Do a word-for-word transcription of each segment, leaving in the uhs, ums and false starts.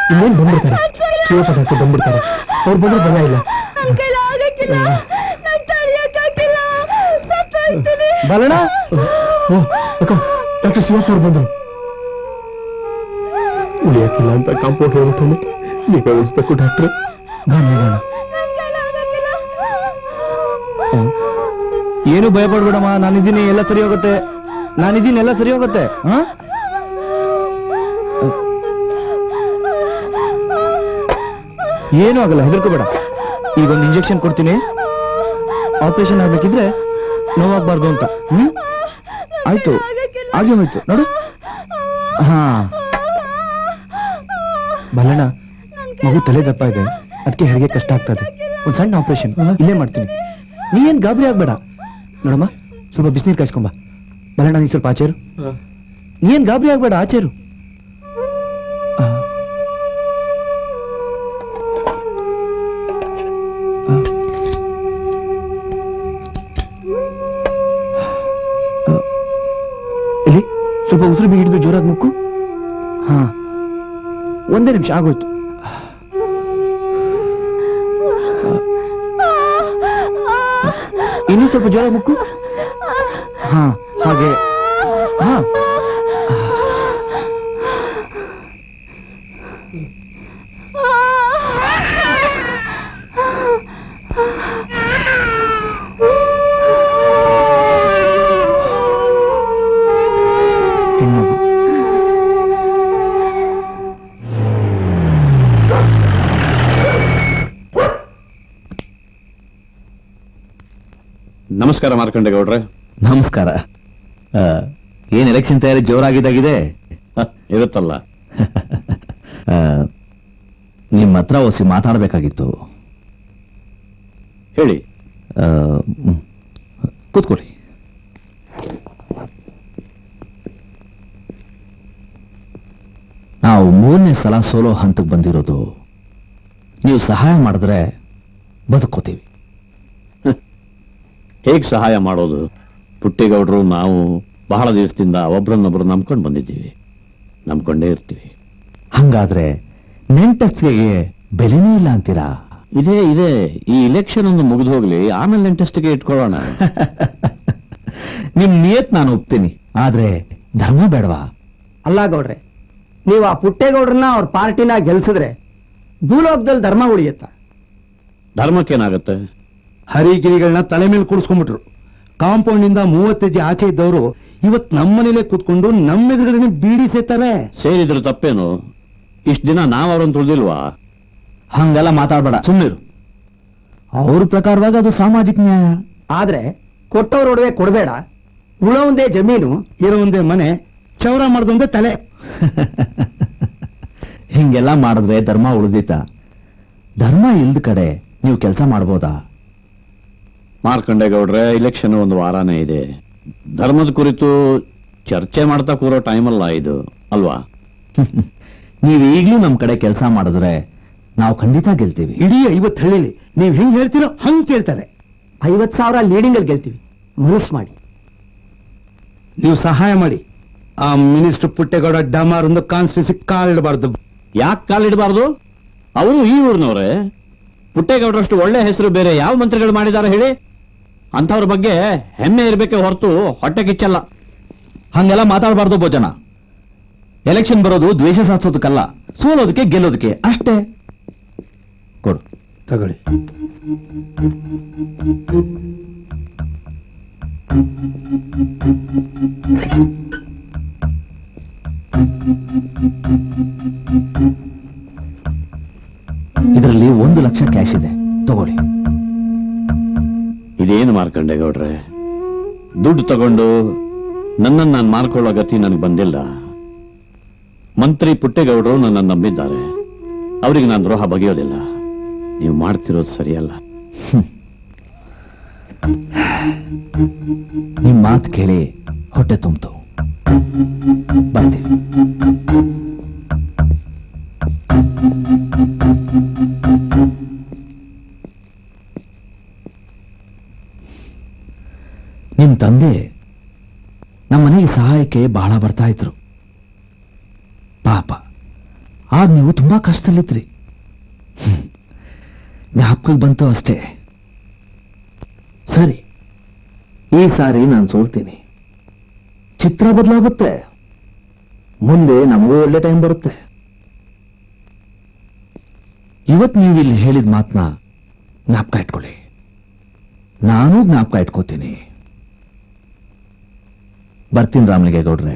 ಇನ್ನೇನ್ ಬಂದ್ಬಿಡ್ತಾರೆ, ಶಿವಪದಾರ್ಥ ಬಂದ್ಬಿಡ್ತಾರೆ. ಅವ್ರು ಬಂದ್ರೆ ಭಯ ಇಲ್ಲ. ಬಲಣ ಡಾಕ್ಟರ್ ಶಿವಪ್ಪ ಅವ್ರು ಬಂದ್ರು. ಉಳಿಯಕ್ಕಿಲ್ಲ ಅಂತ ಕಾಂಪೌಂಡ್ ಹೋಗ್ಬಿಟ್ಟು ನೀವೇ ಉಳಿಸ್ಬೇಕು ಡಾಕ್ಟ್ರೆ. ಏನು ಭಯ ಪಡ್ಬೇಡಮ್ಮ, ನಾನಿದ್ದೀನಿ, ಎಲ್ಲ ಸರಿ ಹೋಗುತ್ತೆ. ನಾನಿದ್ದೀನಿ, ಎಲ್ಲ ಸರಿ ಹೋಗುತ್ತೆ. ಹ ಏನೂ ಆಗಲ್ಲ, ಹೆದರ್ಕೋಬೇಡ. ಈಗ ಒಂದು ಇಂಜೆಕ್ಷನ್ ಕೊಡ್ತೀನಿ. ಆಪರೇಷನ್ ಆಗ್ಬೇಕಿದ್ರೆ ನೋವಾಗಬಾರ್ದು ಅಂತ. ಹ್ಮ್ ಆಯ್ತು, ಹಾಗೆ ಹೋಯ್ತು ನೋಡು. ಹಾ ಬಲ್ಲಣ್ಣ, ಮಗು ತಲೆ ದಪ್ಪ ಇದೆ, ಅದಕ್ಕೆ ಹೆರಿಗೆ ಕಷ್ಟ ಆಗ್ತದೆ. ಒಂದು ಸಣ್ಣ ಆಪರೇಷನ್ ಇಲ್ಲೇ ಮಾಡ್ತೀನಿ. ನೀ ಏನ್ ಗಾಬರಿ ಆಗ್ಬೇಡ. ನೋಡಮ್ಮ, ಸ್ವಲ್ಪ ಬಿಸಿನೀರು ಕಾಯಿಸ್ಕೊಂಬ. ಬಲ್ಲಣ್ಣ, ನೀ ಸ್ವಲ್ಪ ಆಚೇರು. ನೀ ಏನ್ ಗಾಬರಿ ಆಗ್ಬೇಡ, ಆಚೇರು. ಇಲ್ಲಿ ಸ್ವಲ್ಪ ಉಸಿರು ಬಿಗಿಡಿದು ಜೋರಾಗಿ ಮುಕ್ಕು. ಹಾ, ಒಂದೇ ನಿಮಿಷ ಆಗೋಯ್ತು. ಇನ್ನೂ ಸ್ವಲ್ಪ ಜೋರಾಗಿ ಮುಕ್ಕು. ಹಾ, ಹಾಗೆ. ಹಾ, ನಮಸ್ಕಾರ ಮಾರ್ಕಂಡೇಗೌಡ್ರೆ. ನಮಸ್ಕಾರ. ಏನ್ ಎಲೆಕ್ಷನ್ ತಯಾರಿ ಜೋರಾಗಿದ್ದಾಗಿದೆ ಇರುತ್ತಲ್ಲ. ನಿಮ್ಮ ಹತ್ರ ಒಸಿ ಮಾತಾಡಬೇಕಾಗಿತ್ತು. ಹೇಳಿ. ಕೂತ್ಕೊಳ್ಳಿ. ನಾವು ಮೂರನೇ ಸಲ ಸೋಲೋ ಹಂತಕ್ಕೆ ಬಂದಿರೋದು. ನೀವು ಸಹಾಯ ಮಾಡಿದ್ರೆ ಬದುಕೋತೀವಿ. ಹೇಗ್ ಸಹಾಯ ಮಾಡೋದು? ಪುಟ್ಟೇಗೌಡರು ನಾವು ಬಹಳ ದಿವಸದಿಂದ ಒಬ್ರನ್ನೊಬ್ರು ನಂಬ್ಕೊಂಡು ಬಂದಿದ್ದೀವಿ, ನಂಬ್ಕೊಂಡೇ ಇರ್ತೀವಿ. ಹಂಗಾದ್ರೆ ನೆಂಟಸ್ಗೆ ಬೆಲೆನೇ ಇಲ್ಲ ಅಂತೀರಾ? ಇದೇ ಇದೆ, ಈ ಇಲೆಕ್ಷನ್ ಒಂದು ಮುಗಿದು ಹೋಗ್ಲಿ, ಆಮೇಲೆ ನೆಂಟಸ್ಟಿಗೆ ಇಟ್ಕೊಳ್ಳೋಣ. ನಿಮ್ ನಿಯತ್ ನಾನು ಒಪ್ತೀನಿ, ಆದ್ರೆ ಧರ್ಮ ಬೇಡವಾ? ಅಲ್ಲ ಗೌಡ್ರೆ, ನೀವು ಆ ಪುಟ್ಟೇಗೌಡ್ರನ್ನ ಅವ್ರ ಪಾರ್ಟಿನ ಗೆಲ್ಸಿದ್ರೆ ಭೂಲೋಕದಲ್ಲಿ ಧರ್ಮ ಉಳಿಯತ್ತ? ಧರ್ಮಕ್ಕೇನಾಗತ್ತೆ? ಹರಿಗಿರಿಗಳನ್ನ ತಲೆ ಮೇಲೆ ಕೂಡಿಸ್ಕೊಂಡ್ಬಿಟ್ರು. ಕಾಂಪೌಂಡ್ ನಿಂದ ಮೂವತ್ತು ಹೆಜ್ಜೆ ಆಚೆ ಇದ್ದವರು ಇವತ್ ನಮ್ಮನೇಲೆ ಕೂತ್ಕೊಂಡು ನಮ್ಮೆದುರುಗಡೆ ಬೀಡಿ ಸೇತಾರೆ. ಸೇರಿದ್ರು ತಪ್ಪೇನು? ಇಷ್ಟ ದಿನ ನಾವ್ ಅವ್ರನ್ನ ತುಳಿದಿಲ್ವಾ? ಹಂಗೆಲ್ಲ ಮಾತಾಡ್ಬೇಡ, ಸುಮ್ಮನಿರು. ಅವ್ರ ಪ್ರಕಾರವಾಗಿ ಅದು ಸಾಮಾಜಿಕ ನ್ಯಾಯ. ಆದ್ರೆ ಕೊಟ್ಟವ್ರ ಒಡವೆ ಕೊಡಬೇಡ, ಉಳೋ ಒಂದೇ ಜಮೀನು, ಇರೋ ಒಂದೇ ಮನೆ, ಚೌರ ಮಾಡ್ದೊಂದೇ ತಲೆ. ಹಿಂಗೆಲ್ಲ ಮಾಡಿದ್ರೆ ಧರ್ಮ ಉಳಿದಿತ್ತ? ಧರ್ಮ ಇಲ್ದ ಕಡೆ ನೀವು ಕೆಲಸ ಮಾಡ್ಬೋದಾ? ಮಾರ್ಕಂಡೇಗೌಡ್ರೆ, ಇಲೆಕ್ಷನ್ ಒಂದು ವಾರಾನೇ ಇದೆ. ಧರ್ಮದ ಕುರಿತು ಚರ್ಚೆ ಮಾಡ್ತಾ ಕೂರೋ ಟೈಮಲ್ಲ ಇದು, ಅಲ್ವಾ? ನೀವು ಈಗಲೂ ನಮ್ ಕಡೆ ಕೆಲಸ ಮಾಡಿದ್ರೆ ನಾವು ಖಂಡಿತ ಗೆಲ್ತೀವಿ. ಇಡೀ ಐವತ್ತು ಹಳ್ಳಿಲಿ ನೀವ್ ಹೆಂಗ್ ಹೇಳ್ತೀರೋ ಹಂಗ್ ಕೇಳ್ತಾರೆ. ಐವತ್ ಸಾವಿರ ಲೀಡಿಂಗ್ ಅಲ್ಲಿ ಗೆಲ್ತೀವಿ, ಮನಸ್ ಮಾಡಿ. ನೀವು ಸಹಾಯ ಮಾಡಿ. ಆ ಮಿನಿಸ್ಟರ್ ಪುಟ್ಟೇಗೌಡ ಡಮಾರ್ ಒಂದು ಕಾನ್ಸ್ಟಿಟ್ಯೂನ್ಸಿ ಕಾಲಿಡಬಾರ್ದು. ಯಾಕೆ ಕಾಲಿಡಬಾರ್ದು? ಅವರು ಈ ಊರಿನವ್ರೆ. ಪುಟ್ಟೇಗೌಡರಷ್ಟು ಒಳ್ಳೆ ಹೆಸರು ಬೇರೆ ಯಾವ ಮಂತ್ರಿಗಳು ಮಾಡಿದ್ದಾರೆ ಹೇಳಿ? ಅಂಥವ್ರ ಬಗ್ಗೆ ಹೆಮ್ಮೆ ಇರಬೇಕೆ ಹೊರತು ಹೊಟ್ಟೆ ಕಿಚ್ಚಲ್ಲ. ಹಂಗೆಲ್ಲ ಮಾತಾಡಬಾರ್ದು ಭೋಜನ. ಎಲೆಕ್ಷನ್ ಬರೋದು ದ್ವೇಷ ಸಾಧಿಸೋದಕ್ಕಲ್ಲ, ಸೋಲೋದಕ್ಕೆ ಗೆಲ್ಲೋದಕ್ಕೆ ಅಷ್ಟೇ. ಕೊಡು, ತಗೊಳ್ಳಿ. ಇದರಲ್ಲಿ ಒಂದು ಲಕ್ಷ ಕ್ಯಾಶ್ ಇದೆ, ತಗೊಳ್ಳಿ. ಇದೇನು ಮಾರ್ಕಂಡೇಗೌಡ್ರೆ, ದುಡ್ಡು ತಗೊಂಡು ನನ್ನನ್ನು ನಾನು ಮಾರ್ಕೊಳ್ಳೋ ಗತಿ ನನಗೆ ಬಂದಿಲ್ಲ. ಮಂತ್ರಿ ಪುಟ್ಟೇಗೌಡರು ನನ್ನನ್ನು ನಂಬಿದ್ದಾರೆ, ಅವರಿಗೆ ನಾನು ದ್ರೋಹ ಬಗೆಯೋದಿಲ್ಲ. ನೀವು ಮಾಡ್ತಿರೋದು ಸರಿಯಲ್ಲ. ನಿಮ್ ಮಾತು ಕೇಳಿ ಹೊಟ್ಟೆ ತುಂಬಿತು. ಬರ್ತೀವಿ. ನಿಮ್ ತಂದೆ ನಮ್ಮ ಮನೆಗೆ ಸಹಾಯಕ್ಕೆ ಬಹಳ ಬರ್ತಾ ಇದ್ರು. ಪಾಪ ಆಗ ನೀವು ತುಂಬಾ ಕಷ್ಟದಲ್ಲಿದ್ರಿ. ಜ್ಞಾಪಕಕ್ಕೆ ಬಂತು ಅಷ್ಟೇ. ಸರಿ, ಈ ಸಾರಿ ನಾನು ಸೋಲ್ತೀನಿ. ಚಿತ್ರ ಬದಲಾಗುತ್ತೆ, ಮುಂದೆ ನಮಗೂ ಒಳ್ಳೆ ಟೈಮ್ ಬರುತ್ತೆ. ಇವತ್ತು ನೀವು ಇಲ್ಲಿ ಹೇಳಿದ ಮಾತನ್ನ ಜ್ಞಾಪಕ ಇಟ್ಕೊಳ್ಳಿ, ನಾನು ಜ್ಞಾಪಕ ಇಟ್ಕೋತೀನಿ. ಬರ್ತೀನಿ ರಾಮಲಿಂಗೇಗೌಡ್ರೆ.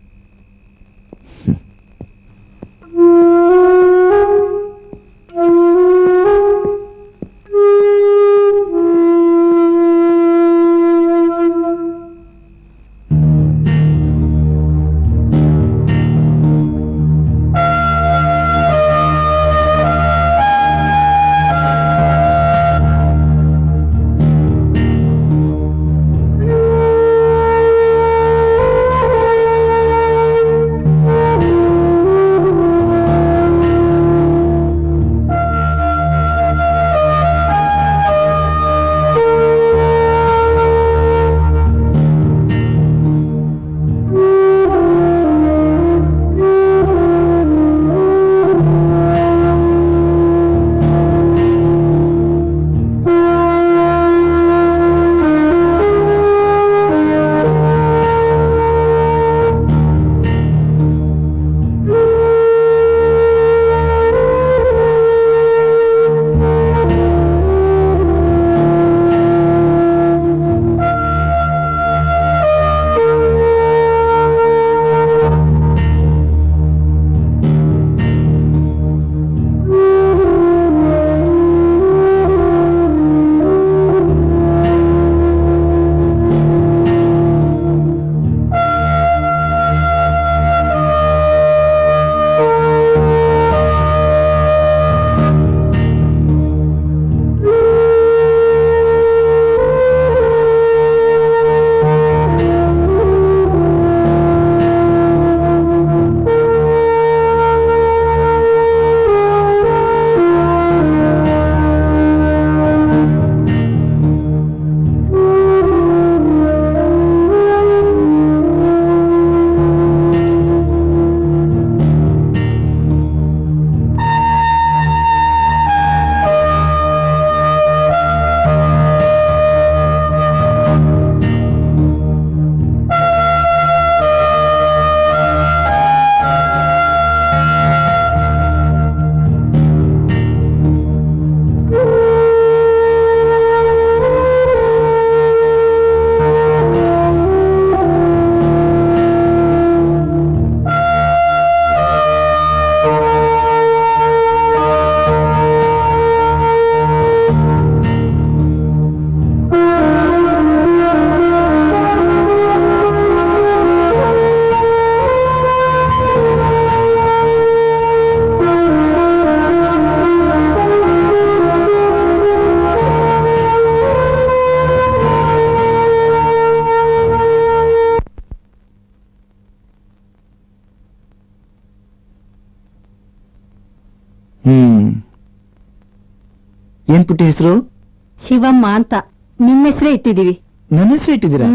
ಏನ್ ಪುಟ್ಟಿ ಹೆಸರು? ಶಿವಮ್ಮ ಅಂತ. ನಿಮ್ಮ ಹೆಸರೇ ಇಟ್ಟಿದೀವಿ. ನನ್ನ ಹೆಸರು ಇಟ್ಟಿದ್ದೀರಾ?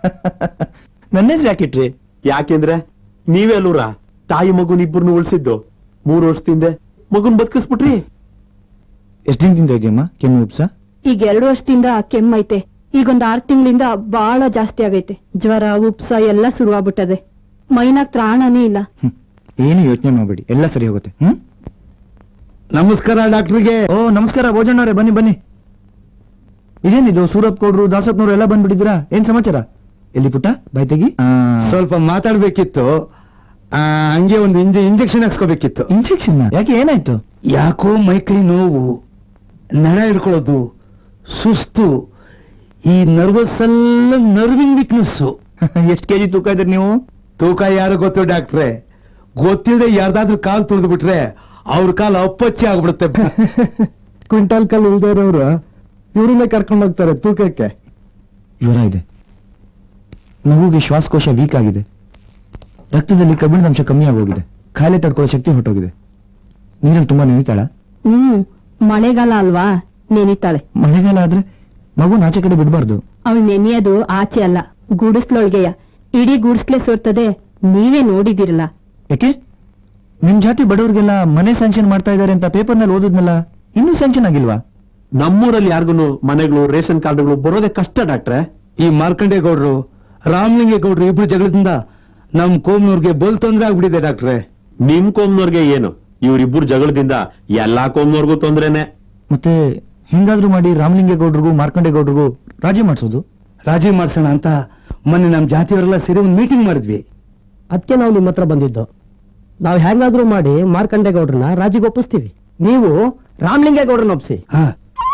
ನನ್ನ ಹೆಸರು ಯಾಕಿಟ್ರಿ? ಯಾಕೆಂದ್ರೆ ನೀವೇ ಅಲ್ಲೂರ ತಾಯಿ ಮಗುನ್ ಇಬ್ಬರನ್ನು ಉಳಿಸಿದ್ದು. ಮೂರು ವರ್ಷದಿಂದ ಮಗುನ್ ಬದುಕಿಸ್ಬಿಟ್ರಿ. ಎಷ್ಟ್ ದಿನದಿಂದ ಇದೆಯಮ್ಮ ಕೆಮ್ಮು ಉಪ್ಸ? ಈಗ ಎರಡು ವರ್ಷದಿಂದ ಕೆಮ್ಮೈತೆ. ಈಗೊಂದ್ ಆರ್ ತಿಂಗಳಿಂದ ಬಹಳ ಜಾಸ್ತಿ ಆಗೈತೆ. ಜ್ವರ ಉಪ್ಸ ಎಲ್ಲ ಶುರುವಾಗ್ಬಿಟ್ಟದೆ. ಮೈನಾಗ್ ತ್ರಾಣನೇ ಇಲ್ಲ. ಏನು ಯೋಚನೆ ಮಾಡ್ಬೇಡಿ, ಎಲ್ಲ ಸರಿ ಹೋಗುತ್ತೆ. ಹ್ಮ್ ನಮಸ್ಕಾರ ಡಾಕ್ಟರ್ಗೆ. ಓ ನಮಸ್ಕಾರ ಭೋಜಣ್ಣವ್ರೆ, ಬನ್ನಿ ಬನ್ನಿ. ಇದೇನಿದು ಸೂರಪ್ ಗೌಡ್ರು ದಾಸಪ್ಪನವ್ರು ಎಲ್ಲ ಬಂದ್ಬಿಟ್ಟಿದ್ದೀರಾ? ಏನ್ ಸಮಾಚಾರ? ಎಲ್ಲಿ ಪುಟ್ಟ ಬಾಯ್ ತೆಗಿ. ಸ್ವಲ್ಪ ಮಾತಾಡ್ಬೇಕಿತ್ತು. ಹಂಗೆ ಒಂದು ಇಂಜೆಕ್ಷನ್ ಹಾಕ್ಸ್ಕೋಬೇಕಿತ್ತು. ಇನ್ಫೆಕ್ಷನ್? ಯಾಕೆ ಏನಾಯ್ತು? ಯಾಕೋ ಮೈಕೈ ನೋವು, ನರ ಹಿಡ್ಕೊಳ್ಳೋದು, ಸುಸ್ತು, ಈ ನರ್ವಸ್ ಎಲ್ಲ ನರ್ವಿಂಗ್ ವೀಕ್ನೆಸ್. ಎಷ್ಟು ಕೆಜಿ ತೂಕ ಇದ್ರಿ ನೀವು? ತೂಕ ಯಾರು ಗೊತ್ತು ಡಾಕ್ಟ್ರೆ? ಗೊತ್ತಿಲ್ಲದೆ ಯಾರ್ದಾದ್ರೂ ಕಾಲ್ ತುಳಿದು ಬಿಟ್ರೆ ಅವ್ರ ಕಾಲ ಅಪ್ಪಚ್ಚಿ ಆಗ್ಬಿಡುತ್ತೆ. ಕ್ವಿಂಟಾಲ್ ಕಾಲ್ ಉಳ್ದವ್ರವ್ರು ಇವ್ರನ್ನೇ ಕರ್ಕೊಂಡು ಹೋಗ್ತಾರೆ ತೂಕಕ್ಕೆ. ಜ್ವರ ಇದೆ, ಮಗುಗೆ ಶ್ವಾಸಕೋಶ ವೀಕ್ ಆಗಿದೆ, ರಕ್ತದಲ್ಲಿ ಕಬ್ಬಿಣದ ಅಂಶ ಕಮ್ಮಿ ಆಗೋಗಿದೆ, ಕಾಯಿಲೆ ತಡ್ಕೊಳ್ಳೋ ಶಕ್ತಿ ಹೊರಟೋಗಿದೆ. ನೀರಲ್ಲಿ ತುಂಬಾ ನೆನಿತಾಳ? ಹ್ಮ್ ಮಳೆಗಾಲ ಅಲ್ವಾ, ನೆನಿತಾಳೆ. ಮಳೆಗಾಲ ಆದ್ರೆ ಮಗು ಆಚೆ ಕಡೆ ಬಿಡಬಾರ್ದು. ಅವಳು ನೆನೆಯೋದು ಆಚೆ ಅಲ್ಲ, ಗುಡಿಸ್ಲೊಳ್ಗೆಯ. ಇಡೀ ಗುಡಿಸ್ಲೆ ಸೋರ್ತದೆ, ನೀವೇ ನೋಡಿದಿರಲ್ಲ. ಯಾಕೆ ನಿಮ್ ಜಾತಿ ಬಡವ್ರಿಗೆಲ್ಲ ಮನೆ ಸ್ಯಾಂಕ್ಷನ್ ಮಾಡ್ತಾ ಇದಾರೆ ಅಂತ ಪೇಪರ್ನಲ್ಲಿ ಓದಿದ್ನಲ್ಲ, ಇನ್ನೂ ಸ್ಯಾಂಕ್ಷನ್ ಆಗಿಲ್ವಾ? ನಮ್ಮೂರಲ್ಲಿ ಯಾರಿಗೂ ಮನೆಗಳು ರೇಷನ್ ಕಾರ್ಡ್ಗಳು ಬರೋದೇ ಕಷ್ಟ ಡಾಕ್ಟ್ರೆ. ಈ ಮಾರ್ಕಂಡೇಗೌಡರು ರಾಮಲಿಂಗೇಗೌಡರು ಇಬ್ರು ಜಗಳದಿಂದ ನಮ್ ಕೋಮ್ನವ್ರಿಗೆ ಬಲ್ ತೊಂದ್ರೆ ಆಗ್ಬಿಟ್ಟಿದೆ ಡಾಕ್ಟ್ರೆ. ನಿಮ್ ಕೋಮ್ನವ್ರಿಗೆ ಏನು, ಇವ್ರಿಬ್ರು ಜಗಳದಿಂದ ಎಲ್ಲಾ ಕೋಮ್ನವ್ರಿಗೂ ತೊಂದ್ರೆನೆ. ಮತ್ತೆ ಹಿಂಗಾದ್ರೂ ಮಾಡಿ ರಾಮಲಿಂಗೇಗೌಡರಿಗೂ ಮಾರ್ಕಂಡೇಗೌಡರಿಗೂ ರಾಜಿ ಮಾಡಿಸೋದು. ರಾಜಿ ಮಾಡ್ಸೋಣ ಅಂತ ಮೊನ್ನೆ ನಮ್ ಜಾತಿಯವರೆಲ್ಲ ಸೇರಿ ಒಂದು ಮೀಟಿಂಗ್ ಮಾಡಿದ್ವಿ. ಅದಕ್ಕೆ ನಾವು ನಿಮ್ಮ ಹತ್ರ ಬಂದಿದ್ದು. ನಾವು ಹೆಂಗಾದ್ರೂ ಮಾಡಿ ಮಾರ್ಕಂಡೇಗೌಡ್ರನ್ನ ರಾಜಿಗೆ ಒಪ್ಪಿಸ್ತೀವಿ, ನೀವು ರಾಮಲಿಂಗೇಗೌಡ್ರನ್ನ ಒಪ್ಪಿಸಿ. ಹಾ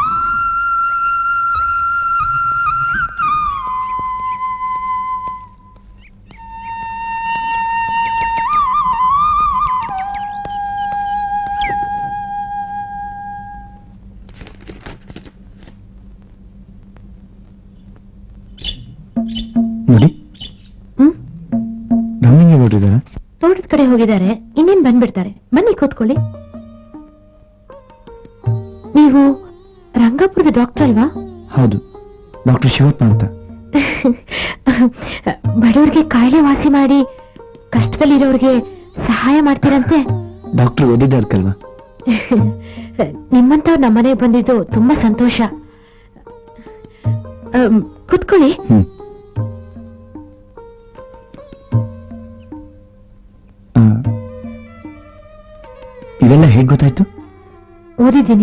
ನೋಡಿ, ರಾಮಲಿಂಗೇಗೌಡರಿದಾರ? ತೋಟದ ಕಡೆ ಹೋಗಿದ್ದಾರೆ, ಇನ್ನೇನ್ ಬಂದ್ಬಿಡ್ತಾರೆ. ಬನ್ನಿ ಕೂತ್ಕೊಳ್ಳಿ. ನೀವು ರಂಗಾಪುರದ ಡಾಕ್ಟರ್ ಅಲ್ವಾ? ಹೌದು, ಡಾಕ್ಟರ್ ಶಿವಪ್ಪ ಅಂತ. ಬಡವ್ರಿಗೆ ಕಾಯಿಲೆ ವಾಸಿ ಮಾಡಿ ಕಷ್ಟದಲ್ಲಿರೋರಿಗೆ ಸಹಾಯ ಮಾಡ್ತೀರಂತೆ. ಡಾಕ್ಟರ್ ಓದಿದ್ದಾರ್ಕಲ್ವಾ? ನಿಮ್ಮಂತವ್ರು ನಮ್ಮನೆ ಬಂದಿದ್ದು ತುಂಬಾ ಸಂತೋಷ. ಕೂತ್ಕೊಳ್ಳಿ. ಇದೆಲ್ಲ ಹೇಗ್ ಗೊತ್ತಾಯ್ತು? ಓದಿದ್ದೀನಿ.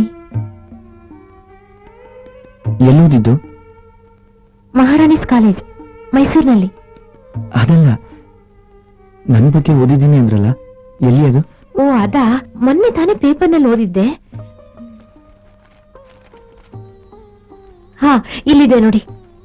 ಎಲ್ಲೋದಿದ್ದು? ಮಹಾರಾಣಿಸ್ ಕಾಲೇಜ್, ಮೈಸೂರಿನಲ್ಲಿ. ಅದಲ್ಲ, ನನ್ ಬಗ್ಗೆ ಓದಿದ್ದೀನಿ ಅಂದ್ರಲ್ಲ, ಎಲ್ಲಿ ಅದು? ಓ ಅದಾ, ಮೊನ್ನೆ ತಾನೇ ಪೇಪರ್ನಲ್ಲಿ ಓದಿದ್ದೆ. ಹಾ, ಇಲ್ಲಿದೆ ನೋಡಿ.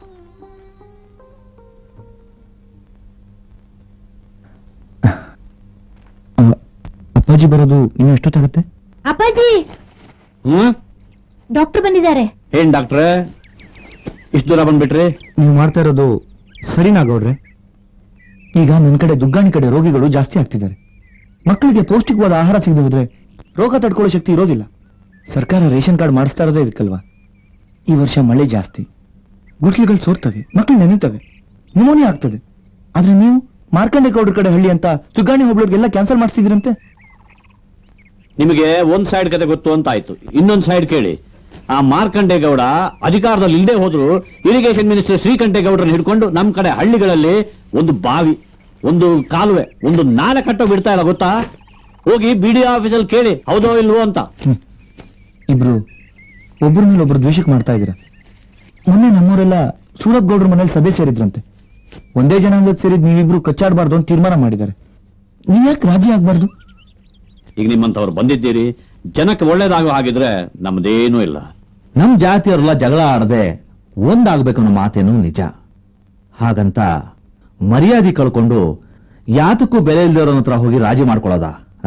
ಅಪ್ಪಾಜಿ ಬರೋದು ಇನ್ನು ಎಷ್ಟೊತ್ತಾಗುತ್ತೆ? ಅಪ್ಪಾಜಿ, ಹ್ಮ್ ಡಾಕ್ಟರ್ ಬಂದಿದ್ದಾರೆ. ಏನ್ ಡಾಕ್ಟ್ರೆ ಇಷ್ಟು ದೂರ ಬಂದ್ಬಿಟ್ರಿ? ನೀವು ಮಾಡ್ತಾ ಇರೋದು ಸರಿನಾಗೌಡ್ರೆ. ಈಗ ನಿನ್ ಕಡೆ ದುಗ್ಗಾಣಿ ಕಡೆ ರೋಗಿಗಳು ಜಾಸ್ತಿ ಆಗ್ತಿದ್ದಾರೆ. ಮಕ್ಕಳಿಗೆ ಪೌಷ್ಟಿಕವಾದ ಆಹಾರ ಸಿಗದೆ ಹೋದ್ರೆ ರೋಗ ತಡ್ಕೊಳ್ಳೋ ಶಕ್ತಿ ಇರೋದಿಲ್ಲ. ಸರ್ಕಾರ ರೇಷನ್ ಕಾರ್ಡ್ ಮಾಡಿಸ್ತಾ ಇರೋದೇ ಇದಕ್ಕಲ್ವಾ? ಈ ವರ್ಷ ಮಳೆ ಜಾಸ್ತಿ, ಗುಡ್ಸ್ಲಿಗಳು ಸೋರ್ತವೆ, ಮಕ್ಕಳು ನೆನೀತವೆ, ನ್ಯೂಮೋನಿಯಾ ಆಗ್ತದೆ. ಆದ್ರೆ ನೀವು ಮಾರ್ಕಂಡೇಗೌಡ್ರ ಕಡೆ ಹಳ್ಳಿ ಅಂತ ದುಗ್ಗಾಣಿ ಹೋಗ್ಲೋರ್ಗೆಲ್ಲ ಕ್ಯಾನ್ಸಲ್ ಮಾಡಿಸ್ತಿದ್ರಂತೆ. ನಿಮಗೆ ಒಂದ್ ಸೈಡ್ ಕತೆ ಗೊತ್ತು ಅಂತ ಆಯ್ತು, ಇನ್ನೊಂದ್ ಸೈಡ್ ಕೇಳಿ. ಆ ಮಾರ್ಕಂಡೇಗೌಡ ಅಧಿಕಾರದಲ್ಲಿ ಇಲ್ಲದೆ ಹೋದ್ರು ಇರಿಗೇಷನ್ ಮಿನಿಸ್ಟರ್ ಶ್ರೀಕಂಠೇಗೌಡರನ್ನ ಹಿಡ್ಕೊಂಡು ನಮ್ ಕಡೆ ಹಳ್ಳಿಗಳಲ್ಲಿ ಒಂದು ಬಾವಿ, ಒಂದು ಕಾಲುವೆ, ಒಂದು ನಾಲೆ ಕಟ್ಟೋ ಬಿಡ್ತಾ ಇಲ್ಲ ಗೊತ್ತಾ? ಹೋಗಿ ಬಿಡಿ ಆಫೀಸಲ್ಲಿ ಕೇಳಿ ಹೌದೋ ಇಲ್ವೋ ಅಂತ. ಇಬ್ರು ಒಬ್ಬರ ಮೇಲೆ ಒಬ್ರು ದ್ವೇಷಕ್ಕೆ ಮಾಡ್ತಾ ಇದ್ದೀರಾ. ಮೊನ್ನೆ ನಮ್ಮವರೆಲ್ಲ ಸೂರತ್ ಗೌಡ್ರ ಮನೇಲಿ ಸಭೆ ಸೇರಿದ್ರಂತೆ. ಒಂದೇ ಜನಾಂಗದ ಸೇರಿದ್ ನೀವಿಬ್ರು ಕಚ್ಚಾಡಬಾರ್ದು ಅಂತ ತೀರ್ಮಾನ ಮಾಡಿದ್ದಾರೆ. ನೀವ್ ಯಾಕೆ ರಾಜಿ ಆಗ್ಬಾರ್ದು? ಈಗ ನಿಮ್ಮಂತವ್ರು ಬಂದಿದ್ದೀರಿ, ಜನಕ್ಕೆ ಒಳ್ಳೇದಾಗೋ ಹಾಗಿದ್ರೆ ನಮ್ದೇನೂ ಇಲ್ಲ. ನಮ್ ಜಾತಿಯವರೆಲ್ಲ ಜಗಳ ಆಡದೆ ಒಂದಾಗ್ಬೇಕು ಅನ್ನೋ ಮಾತೇನು ನಿಜ. ಹಾಗಂತ ಮರ್ಯಾದೆ ಕಳ್ಕೊಂಡು ಯಾತಕ್ಕೂ ಬೆಲೆ ಇಲ್ದವ್ರ ಹತ್ರ ಹೋಗಿ ರಾಜಿ ಮಾಡ್ಕೊಳ್ಳೋದ?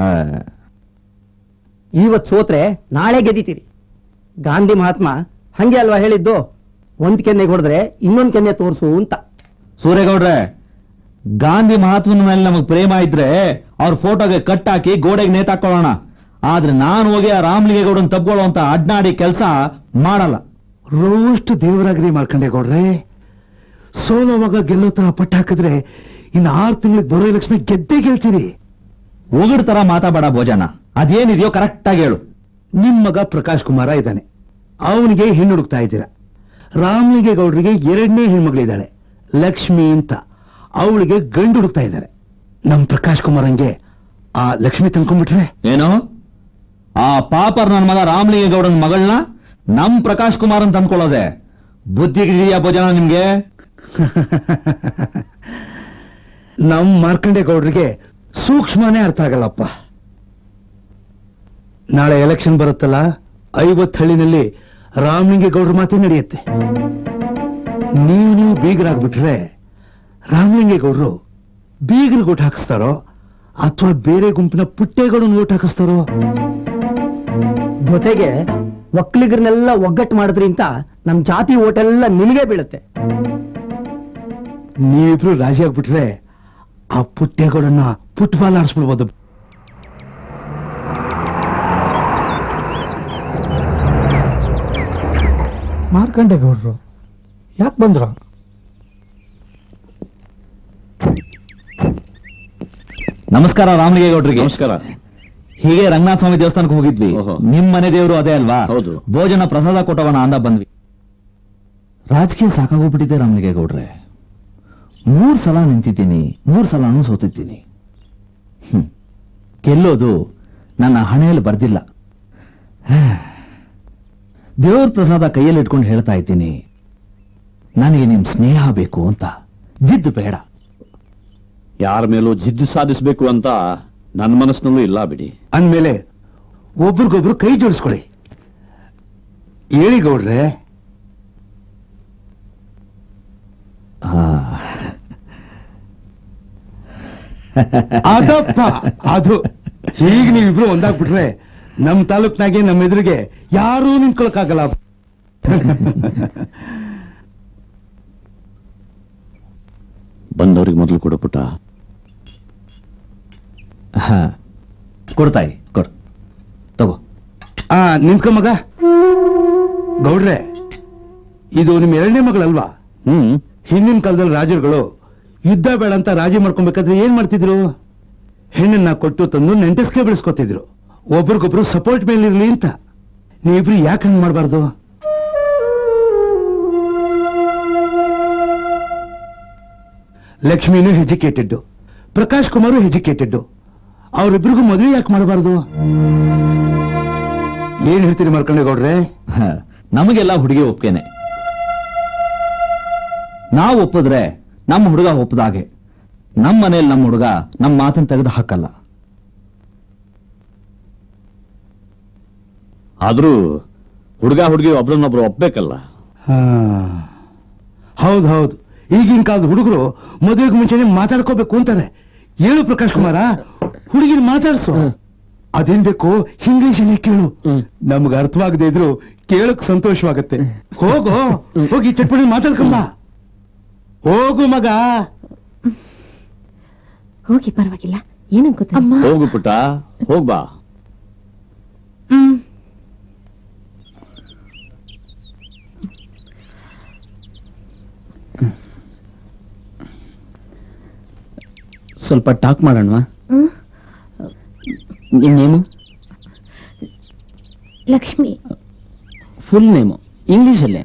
ಇವತ್ ಸೋತ್ರೆ ನಾಳೆ ಗೆದ್ದಿತೀರಿ. ಗಾಂಧಿ ಮಹಾತ್ಮ ಹಂಗೆ ಅಲ್ವಾ ಹೇಳಿದ್ದು, ಒಂದ್ ಕೆನ್ನೆ ಹೊಡೆದ್ರೆ ಇನ್ನೊಂದ್ ಕೆನ್ನೆ ತೋರ್ಸು ಅಂತ. ಸೂರೇಗೌಡ್ರೆ, ಗಾಂಧಿ ಮಹಾತ್ಮನ ಮೇಲೆ ನಮಗ್ ಪ್ರೇಮ ಇದ್ರೆ ಅವ್ರ ಫೋಟೋಗೆ ಕಟ್ ಹಾಕಿ ಗೋಡೆಗೆ ನೇತಾಕೊಳ್ಳೋಣ. ಆದ್ರೆ ನಾನು ಹೋಗಿ ಆ ರಾಮಲಿಂಗೇಗೌಡನ್ ತಬ್ಕೊಳ್ಳೋ ಅಂತ ಅಡ್ನಾಡಿ ಕೆಲಸ ಮಾಡಲ್ಲ. ರೋಷ್ಟು ದೇವರಾಗ್ರಿ ಮಾರ್ಕಂಡೇಗೌಡ್ರೆ. ಸೋಲೋವಾಗ ಗೆಲ್ಲೋ ತರ ಪಟ್ಟ ಹಾಕಿದ್ರೆ ಇನ್ನು ಆರು ತಿಂಗಳಿಗೆ ಬರೋ ಲಕ್ಷ್ಮಿ ಗೆದ್ದೇ ಗೆಲ್ತೀರಿ. ಉಗುಡ್ ತರ ಮಾತಾಡ ಭೋಜನ, ಅದೇನಿದೆಯೋ ಕರೆಕ್ಟ್ ಆಗಿ ಹೇಳು. ನಿಮ್ ಮಗ ಪ್ರಕಾಶ್ ಕುಮಾರ ಇದ್ದಾನೆ, ಅವನಿಗೆ ಹೆಣ್ಣು ಹುಡುಕ್ತಾ ಇದ್ದೀರಾ. ರಾಮಲಿಂಗೇಗೌಡರಿಗೆ ಎರಡನೇ ಹೆಣ್ಮಗಳಿದ್ದಾಳೆ ಲಕ್ಷ್ಮಿ ಅಂತ, ಅವಳಿಗೆ ಗಂಡು ಹುಡುಕ್ತಾ ಇದ್ದಾರೆ. ನಮ್ ಪ್ರಕಾಶ್ ಕುಮಾರ್ ಹಂಗೆ ಆ ಲಕ್ಷ್ಮಿ ತಂದ್ಕೊಂಡ್ಬಿಟ್ರೆ ಏನು? ಆ ಪಾಪರ್ ನನ್ನ ಮಗ ರಾಮಲಿಂಗೇಗೌಡನ ಮಗಳನ್ನ ನಮ್ ಪ್ರಕಾಶ್ ಕುಮಾರ್ ಅಂತ ಅಂದ್ಕೊಳ್ಳೋದೆ ಬುದ್ಧಿಗಿದೆಯಾ ಭೋಜನ ನಿಮ್ಗೆ? ನಮ್ ಮಾರ್ಕಂಡೇಗೌಡರಿಗೆ ಸೂಕ್ಷ್ಮನೇ ಅರ್ಥ ಆಗಲ್ಲಪ್ಪ. ನಾಳೆ ಎಲೆಕ್ಷನ್ ಬರುತ್ತಲ್ಲ, ಐವತ್ತು ಹಳ್ಳಿನಲ್ಲಿ ರಾಮಲಿಂಗೇಗೌಡ್ರ ಮಾತೇ ನಡೆಯುತ್ತೆ. ನೀವು ನೀವು ಬೀಗರಾಗ್ಬಿಟ್ರೆ ರಾಮಲಿಂಗೇಗೌಡರು ಬೀಗರಿಗೆ ಓಟ್ ಹಾಕಿಸ್ತಾರೋ ಅಥವಾ ಬೇರೆ ಗುಂಪಿನ ಪುಟ್ಟೇಗೌಡನ ಓಟ್ ಹಾಕಿಸ್ತಾರೋ? ಜೊತೆಗೆ ಒಕ್ಕಲಿಗರನ್ನೆಲ್ಲ ಒಗ್ಗಟ್ಟು ಮಾಡಿದ್ರಿ ಅಂತ ನಮ್ ಜಾತಿ ಓಟೆಲ್ಲ ನಿಮಗೆ ಬೀಳುತ್ತೆ. ನೀವಿಬ್ರು ರಾಜಿ ಆಗ್ಬಿಟ್ರೆ ಆ ಪುಟ್ಟೇಗೌಡನ್ನ ಫುಟ್ಬಾಲ್ ಆಡಿಸ್ಬಿಡ್ಬೋದು. ಮಾರ್ಕಂಡೇಗೌಡರು ಯಾಕೆ ಬಂದ್ರ? ನಮಸ್ಕಾರ ರಾಮಲಿಂಗೇಗೌಡರಿಗೆ. ನಮಸ್ಕಾರ. ಹೀಗೆ ರಂಗನಾಥ ಸ್ವಾಮಿ ದೇವಸ್ಥಾನಕ್ಕೆ ಹೋಗಿದ್ವಿ. ನಿಮ್ ಮನೆ ದೇವರು ಅದೇ ಅಲ್ವಾ? ಹೌದು. ಭೋಜನ ಪ್ರಸಾದ ಕೊಟ್ಟವನ ಅಂದ ಬಂದ್ವಿ. ರಾಜಕೀಯ ಸಾಕಾಗೋಗ್ಬಿಟ್ಟಿದೆ ರಾಮಲಿಂಗೇ ಗೌಡ್ರೆ. ಮೂರ್ ಸಲ ನಿಂತಿದ್ದೀನಿ, ಮೂರ್ ಸಲಾನು ಸೋತಿದ್ದೀನಿ. ಹ್ಮ್ ಗೆಲ್ಲೋದು ನನ್ನ ಹಣೆಯಲ್ಲಿ ಬರ್ದಿಲ್ಲ. ದೇವ್ರ ಪ್ರಸಾದ ಕೈಯಲ್ಲಿ ಇಟ್ಕೊಂಡು ಹೇಳ್ತಾ ಇದ್ದೀನಿ, ನನಗೆ ನಿಮ್ ಸ್ನೇಹ ಬೇಕು ಅಂತ, ಜಿದ್ದು ಬೇಡ. ಯಾರ ಮೇಲೂ ಜಿದ್ದು ಸಾಧಿಸಬೇಕು ಅಂತ ನನ್ನ ಮನಸ್ಸಿನಲ್ಲೂ ಇಲ್ಲ ಬಿಡಿ. ಅಂದ್ಮೇಲೆ ಒಬ್ರಿಗೊಬ್ರು ಕೈ ಜೋಡಿಸ್ಕೊಳ್ಳಿ. ಹೇಳಿ ಗೌಡ್ರೆ. ಅದಪ್ಪ ಅದು. ಈಗ ನೀವಿಬ್ರು ಒಂದಾಗ್ಬಿಟ್ರೆ ನಮ್ ತಾಲೂಕ್ನಾಗೆ ನಮ್ಮ ಎದುರಿಗೆ ಯಾರೂ ನಿಂತ್ಕೊಳಕ್ಕಾಗಲ್ಲ. ಬಂದವ್ರಿಗೆ ಮೊದಲು ಕೊಡು ಪುಟ್ಟ. ಹಾ ಕೊಡ್ತಾಯಿ ಕೊಡ್ ತಗೋ. ಆ ನಿಂತ್ಕೊ ಮಗ. ಗೌಡ್ರೆ, ಇದು ನಿಮ್ ಎರಡನೇ ಮಗಳಲ್ವಾ? ಹ್ಮ್ ಹಿಂದಿನ ಕಾಲದಲ್ಲಿ ರಾಜರುಗಳು ಯುದ್ಧ ಬೇಡ ಅಂತ ರಾಜಿ ಮಾಡ್ಕೊಬೇಕಾದ್ರೆ ಏನ್ ಮಾಡ್ತಿದ್ರು? ಹೆಣ್ಣನ್ನ ಕೊಟ್ಟು ತಂದು ನೆಂಟಸ್ಕೆ ಬೆಳೆಸ್ಕೊತಿದ್ರು, ಒಬ್ರಿಗೊಬ್ರು ಸಪೋರ್ಟ್ ಮೇಲಿರ್ಲಿ ಅಂತ. ನೀವಿಬ್ರು ಯಾಕೆ ಹಂಗ್ ಮಾಡಬಾರ್ದು? ಲಕ್ಷ್ಮಿನೂ ಎಜುಕೇಟೆಡ್, ಪ್ರಕಾಶ್ ಕುಮಾರು ಎಜುಕೇಟೆಡ್. ಅವರಿಬ್ರಿಗೂ ಮದುವೆ ಯಾಕೆ ಮಾಡಬಾರ್ದು? ಏನ್ ಹೇಳ್ತೀರಿ ಮಾರ್ಕಂಡೆ ಗೌಡ್ರೆ? ನಮಗೆಲ್ಲ ಹುಡುಗಿ ಒಪ್ಕೇನೆ. ನಾವು ಒಪ್ಪಿದ್ರೆ ನಮ್ಮ ಹುಡುಗ ಒಪ್ಪದಾಗೆ. ನಮ್ಮ ಮನೇಲಿ ನಮ್ಮ ಹುಡುಗ ನಮ್ಮ ಮಾತನ್ನು ತೆಗೆದು ಹಾಕಲ್ಲ. ಆದ್ರೂ ಹುಡುಗ ಹುಡುಗಿ ಒಬ್ರನ್ನೊಬ್ರು ಒಪ್ಬೇಕಲ್ಲ. ಹೌದು ಹೌದು. ಈಗಿನ ಕಾಲದ ಹುಡುಗರು ಮದುವೆಗೆ ಮುಂಚೆನೆ ಮಾತಾಡ್ಕೋಬೇಕು ಅಂತಾರೆ. ಹೇಳು ಪ್ರಕಾಶ್ ಕುಮಾರ, ಹುಡುಗಿನ ಮಾತಾಡ್ಸು. ಅದೇನ್ ಬೇಕು ಇಂಗ್ಲಿಷ್ ಅಲ್ಲಿ ಕೇಳು. ನಮ್ಗೆ ಅರ್ಥವಾಗದೇ ಇದ್ರು ಕೇಳಕ್ ಸಂತೋಷವಾಗತ್ತೆ. ಹೋಗೋ, ಹೋಗಿ ಚಟ್ಪಡಿ ಮಾತಾಡ್ಕೊಂಬ. ಹೋಗು ಮಗ. ಹೋಗಿ, ಪರವಾಗಿಲ್ಲ, ಏನಂತ. ಹೋಗು ಪುಟ್ಟ, ಹೋಗ್ಬಾ. ಹ್ಮ್ ಸ್ವಲ್ಪ ಟಾಕ್ ಮಾಡೋಣವಾ? ನಿನ್ ನೇಮು? ಲಕ್ಷ್ಮಿ. ಫುಲ್ ನೇಮು ಇಂಗ್ಲಿಷಲ್ಲೇ?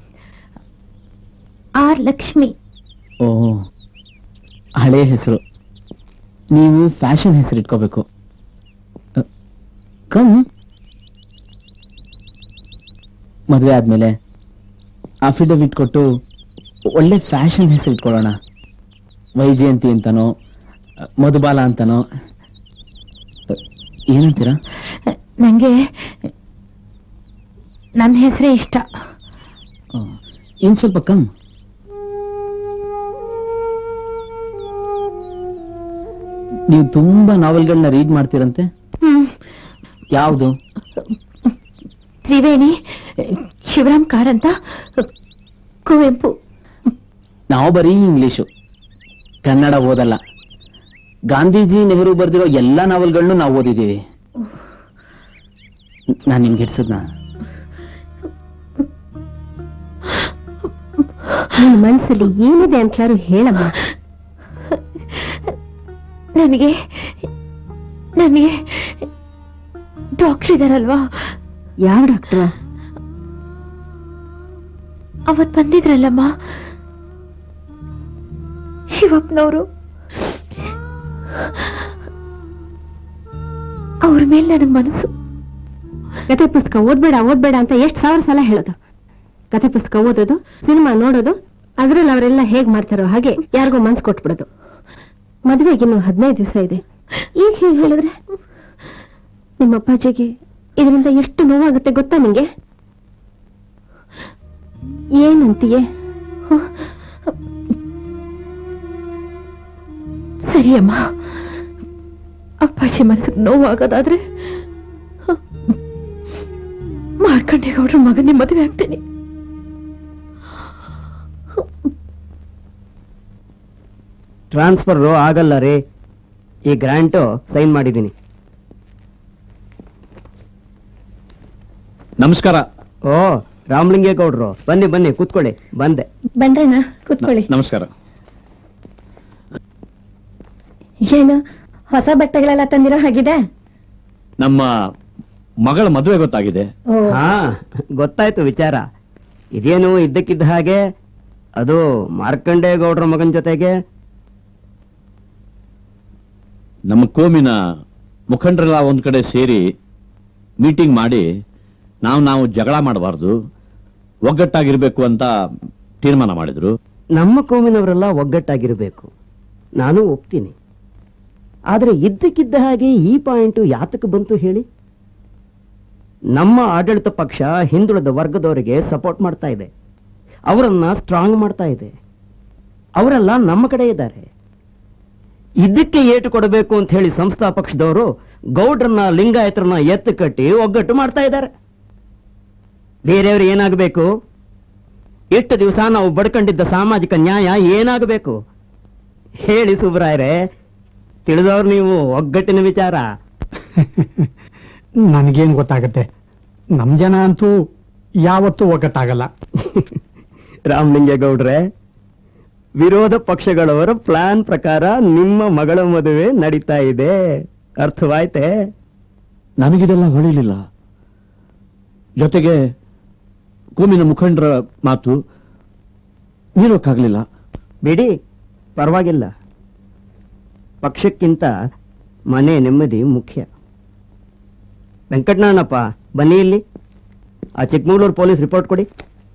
ಆರ್ ಲಕ್ಷ್ಮಿ. ಓ, ಹಳೆ ಹೆಸರು. ನೀವು ಫ್ಯಾಷನ್ ಹೆಸರು ಇಟ್ಕೋಬೇಕು. ಕಮ್, ಮದುವೆ ಆದ್ಮೇಲೆ ಅಫಿಡವಿಟ್ ಕೊಟ್ಟು ಒಳ್ಳೆ ಫ್ಯಾಷನ್ ಹೆಸರು ಇಟ್ಕೊಳ್ಳೋಣ. ವೈಜಯಂತಿ ಅಂತನೋ ಮಧುಬಾಲ ಅಂತನೋ. ಏನಂತೀರಾ? ನಂಗೆ ನನ್ನ ಹೆಸರೇ ಇಷ್ಟ. ಇನ್ ಸ್ವಲ್ಪ ಕಮ್. ನೀವು ತುಂಬಾ ನಾವೆಲ್ಗಳನ್ನ ರೀಡ್ ಮಾಡ್ತೀರಂತೆ. ಯಾವುದು? ತ್ರಿವೇಣಿ, ಶಿವರಾಮ್ ಕಾರಂತ, ಕುವೆಂಪು. ನಾವು ಬರೀ ಇಂಗ್ಲಿಷು, ಕನ್ನಡ ಓದಲ್ಲ. ಗಾಂಧೀಜಿ, ನೆಹರು ಬರೆದಿರೋ ಎಲ್ಲಾ ನಾವೆಲ್ಗಳನ್ನು ನಾವು ಓದಿದ್ದೀವಿ. ನಾನು ನಿಮ್ಗೆ ಹಿಡ್ಸದ್ನ? ನಿನ್ನ ಮನಸ್ಸಲ್ಲಿ ಏನಿದೆ ಅಂತಲಾರು ಹೇಳಮ್ಮ. ನನಗೆ ನನಗೆ ಡಾಕ್ಟರ್ ಇದಾರಲ್ವಾ? ಯಾವ ಡಾಕ್ಟ್ರ? ಅವತ್ ಬಂದಿದ್ರಲ್ಲಮ್ಮ, ಶಿವಪ್ಪನವರು. ಅವ್ರ ಮೇಲೆ ನನಗೆ ಮನಸ್ಸು. ಕತೆ ಪುಸ್ತಕ ಓದ್ಬೇಡ ಓದ್ಬೇಡ ಅಂತ ಎಷ್ಟು ಸಾವಿರ ಸಲ ಹೇಳೋದು. ಕತೆ ಪುಸ್ತಕ ಓದೋದು, ಸಿನಿಮಾ ನೋಡೋದು, ಅದ್ರಲ್ಲಿ ಅವರೆಲ್ಲ ಹೇಗ್ ಮಾಡ್ತಾರೋ ಹಾಗೆ ಯಾರಿಗೋ ಮನ್ಸು ಕೊಟ್ಬಿಡೋದು. ಮದುವೆಗಿನ್ನು ಹದಿನೈದು ದಿವಸ ಇದೆ. ಈಗ ಹೇಗೆ ಹೇಳಿದ್ರೆ ನಿಮ್ಮ ಅಪ್ಪಾಜಿಗೆ ಇದರಿಂದ ಎಷ್ಟು ನೋವಾಗುತ್ತೆ ಗೊತ್ತಾ ನಿಂಗೆ? ಏನಂತೀಯೇ? ಸರಿಯಮ್ಮ, ಅಪ್ಪಾಜಿ ಮನಸ್ಸಿಗೆ ನೋವಾಗೋದಾದ್ರೆ ಮಾರ್ಕಂಡೇಗೌಡ್ರ ಮಗನೇ ಮದುವೆ ಆಗ್ತೀನಿ. ಟ್ರಾನ್ಸ್ಫರ್ ಆಗಲ್ಲ ರೀ. ಈ ಗ್ರಾಂಟು ಸೈನ್ ಮಾಡಿದ್ದೀನಿ. ನಮಸ್ಕಾರ. ಓ, ರಾಮಲಿಂಗೇಗೌಡ್ರು, ಬನ್ನಿ ಬನ್ನಿ ಕೂತ್ಕೊಳ್ಳಿ. ಬಂದೆ. ಬಂದ್ರೇನಾ? ಕೂತ್ಕೊಳ್ಳಿ. ನಮಸ್ಕಾರ. ಏನು ಹೊಸ ಬಟ್ಟೆಗಳೆಲ್ಲ ತಂದಿರೋ ಹಾಗಿದೆ? ನಮ್ಮ ಮಗಳ ಮದುವೆ ಗೊತ್ತಾಗಿದೆ. ಹಾ, ಗೊತ್ತಾಯ್ತು ವಿಚಾರ. ಇದೇನು ಇದ್ದಕ್ಕಿದ್ದ ಹಾಗೆ ಅದು ಮಾರ್ಕಂಡೇ ಗೌಡ್ರ ಮಗನ ಜೊತೆಗೆ? ನಮ್ಮ ಕೋಮಿನ ಮುಖಂಡರೆಲ್ಲ ಒಂದ್ ಕಡೆ ಸೇರಿ ಮೀಟಿಂಗ್ ಮಾಡಿ ನಾವು ನಾವು ಜಗಳ ಮಾಡಬಾರ್ದು, ಒಗ್ಗಟ್ಟಾಗಿರ್ಬೇಕು ಅಂತ ತೀರ್ಮಾನ ಮಾಡಿದ್ರು. ನಮ್ಮ ಕೋಮಿನವರೆಲ್ಲ ಒಗ್ಗಟ್ಟಾಗಿರ್ಬೇಕು, ನಾನು ಒಪ್ತೀನಿ. ಆದರೆ ಇದ್ದಕ್ಕಿದ್ದ ಹಾಗೆ ಈ ಪಾಯಿಂಟು ಯಾತಕ್ಕೆ ಬಂತು ಹೇಳಿ? ನಮ್ಮ ಆಡಳಿತ ಪಕ್ಷ ಹಿಂದುಳಿದ ವರ್ಗದವರಿಗೆ ಸಪೋರ್ಟ್ ಮಾಡ್ತಾ ಇದೆ, ಅವರನ್ನ ಸ್ಟ್ರಾಂಗ್ ಮಾಡ್ತಾ ಇದೆ. ಅವರೆಲ್ಲ ನಮ್ಮ ಕಡೆ ಇದ್ದಾರೆ. ಇದಕ್ಕೆ ಏಟು ಕೊಡಬೇಕು ಅಂತ ಹೇಳಿ ಸಂಸ್ಥಾ ಪಕ್ಷದವರು ಗೌಡ್ರನ್ನ ಲಿಂಗಾಯತರನ್ನ ಎತ್ತು ಕಟ್ಟಿ ಒಗ್ಗಟ್ಟು ಮಾಡ್ತಾ ಇದ್ದಾರೆ. ಬೇರೆಯವರು ಏನಾಗಬೇಕು? ಎಷ್ಟು ದಿವಸ ನಾವು ಬಡ್ಕೊಂಡಿದ್ದ ಸಾಮಾಜಿಕ ನ್ಯಾಯ ಏನಾಗಬೇಕು ಹೇಳಿ ಸುಬ್ರಾಯರೇ? ತಿಳಿದವ್ರು ನೀವು ಒಗ್ಗಟ್ಟಿನ ವಿಚಾರ. ನನಗೇನು ಗೊತ್ತಾಗತ್ತೆ? ನಮ್ ಜನ ಅಂತೂ ಯಾವತ್ತೂ ಒಗ್ಗಟ್ಟಾಗಲ್ಲ. ರಾಮಲಿಂಗೇಗೌಡ್ರೆ, ವಿರೋಧ ಪಕ್ಷಗಳವರ ಪ್ಲಾನ್ ಪ್ರಕಾರ ನಿಮ್ಮ ಮಗಳ ಮದುವೆ ನಡೀತಾ ಇದೆ, ಅರ್ಥವಾಯ್ತೆ? ನನಗಿದೆಲ್ಲ ಹೊಳಿಲಿಲ್ಲ. ಜೊತೆಗೆ ಕೋಮಿನ ಮುಖಂಡರ ಮಾತು ಮೀರೋಕ್ಕಾಗಲಿಲ್ಲ. ಬಿಡಿ, ಪರವಾಗಿಲ್ಲ. ಪಕ್ಷಕ್ಕಿಂತ ಮನೆ ನೆಮ್ಮದಿ ಮುಖ್ಯ. ವೆಂಕಟನಾರಾಯಣಪ್ಪ, ಬನ್ನಿ ಇಲ್ಲಿ. ಆ ಚಿಕ್ಕಮಗಳೂರು ಪೊಲೀಸ್ ರಿಪೋರ್ಟ್ ಕೊಡಿ.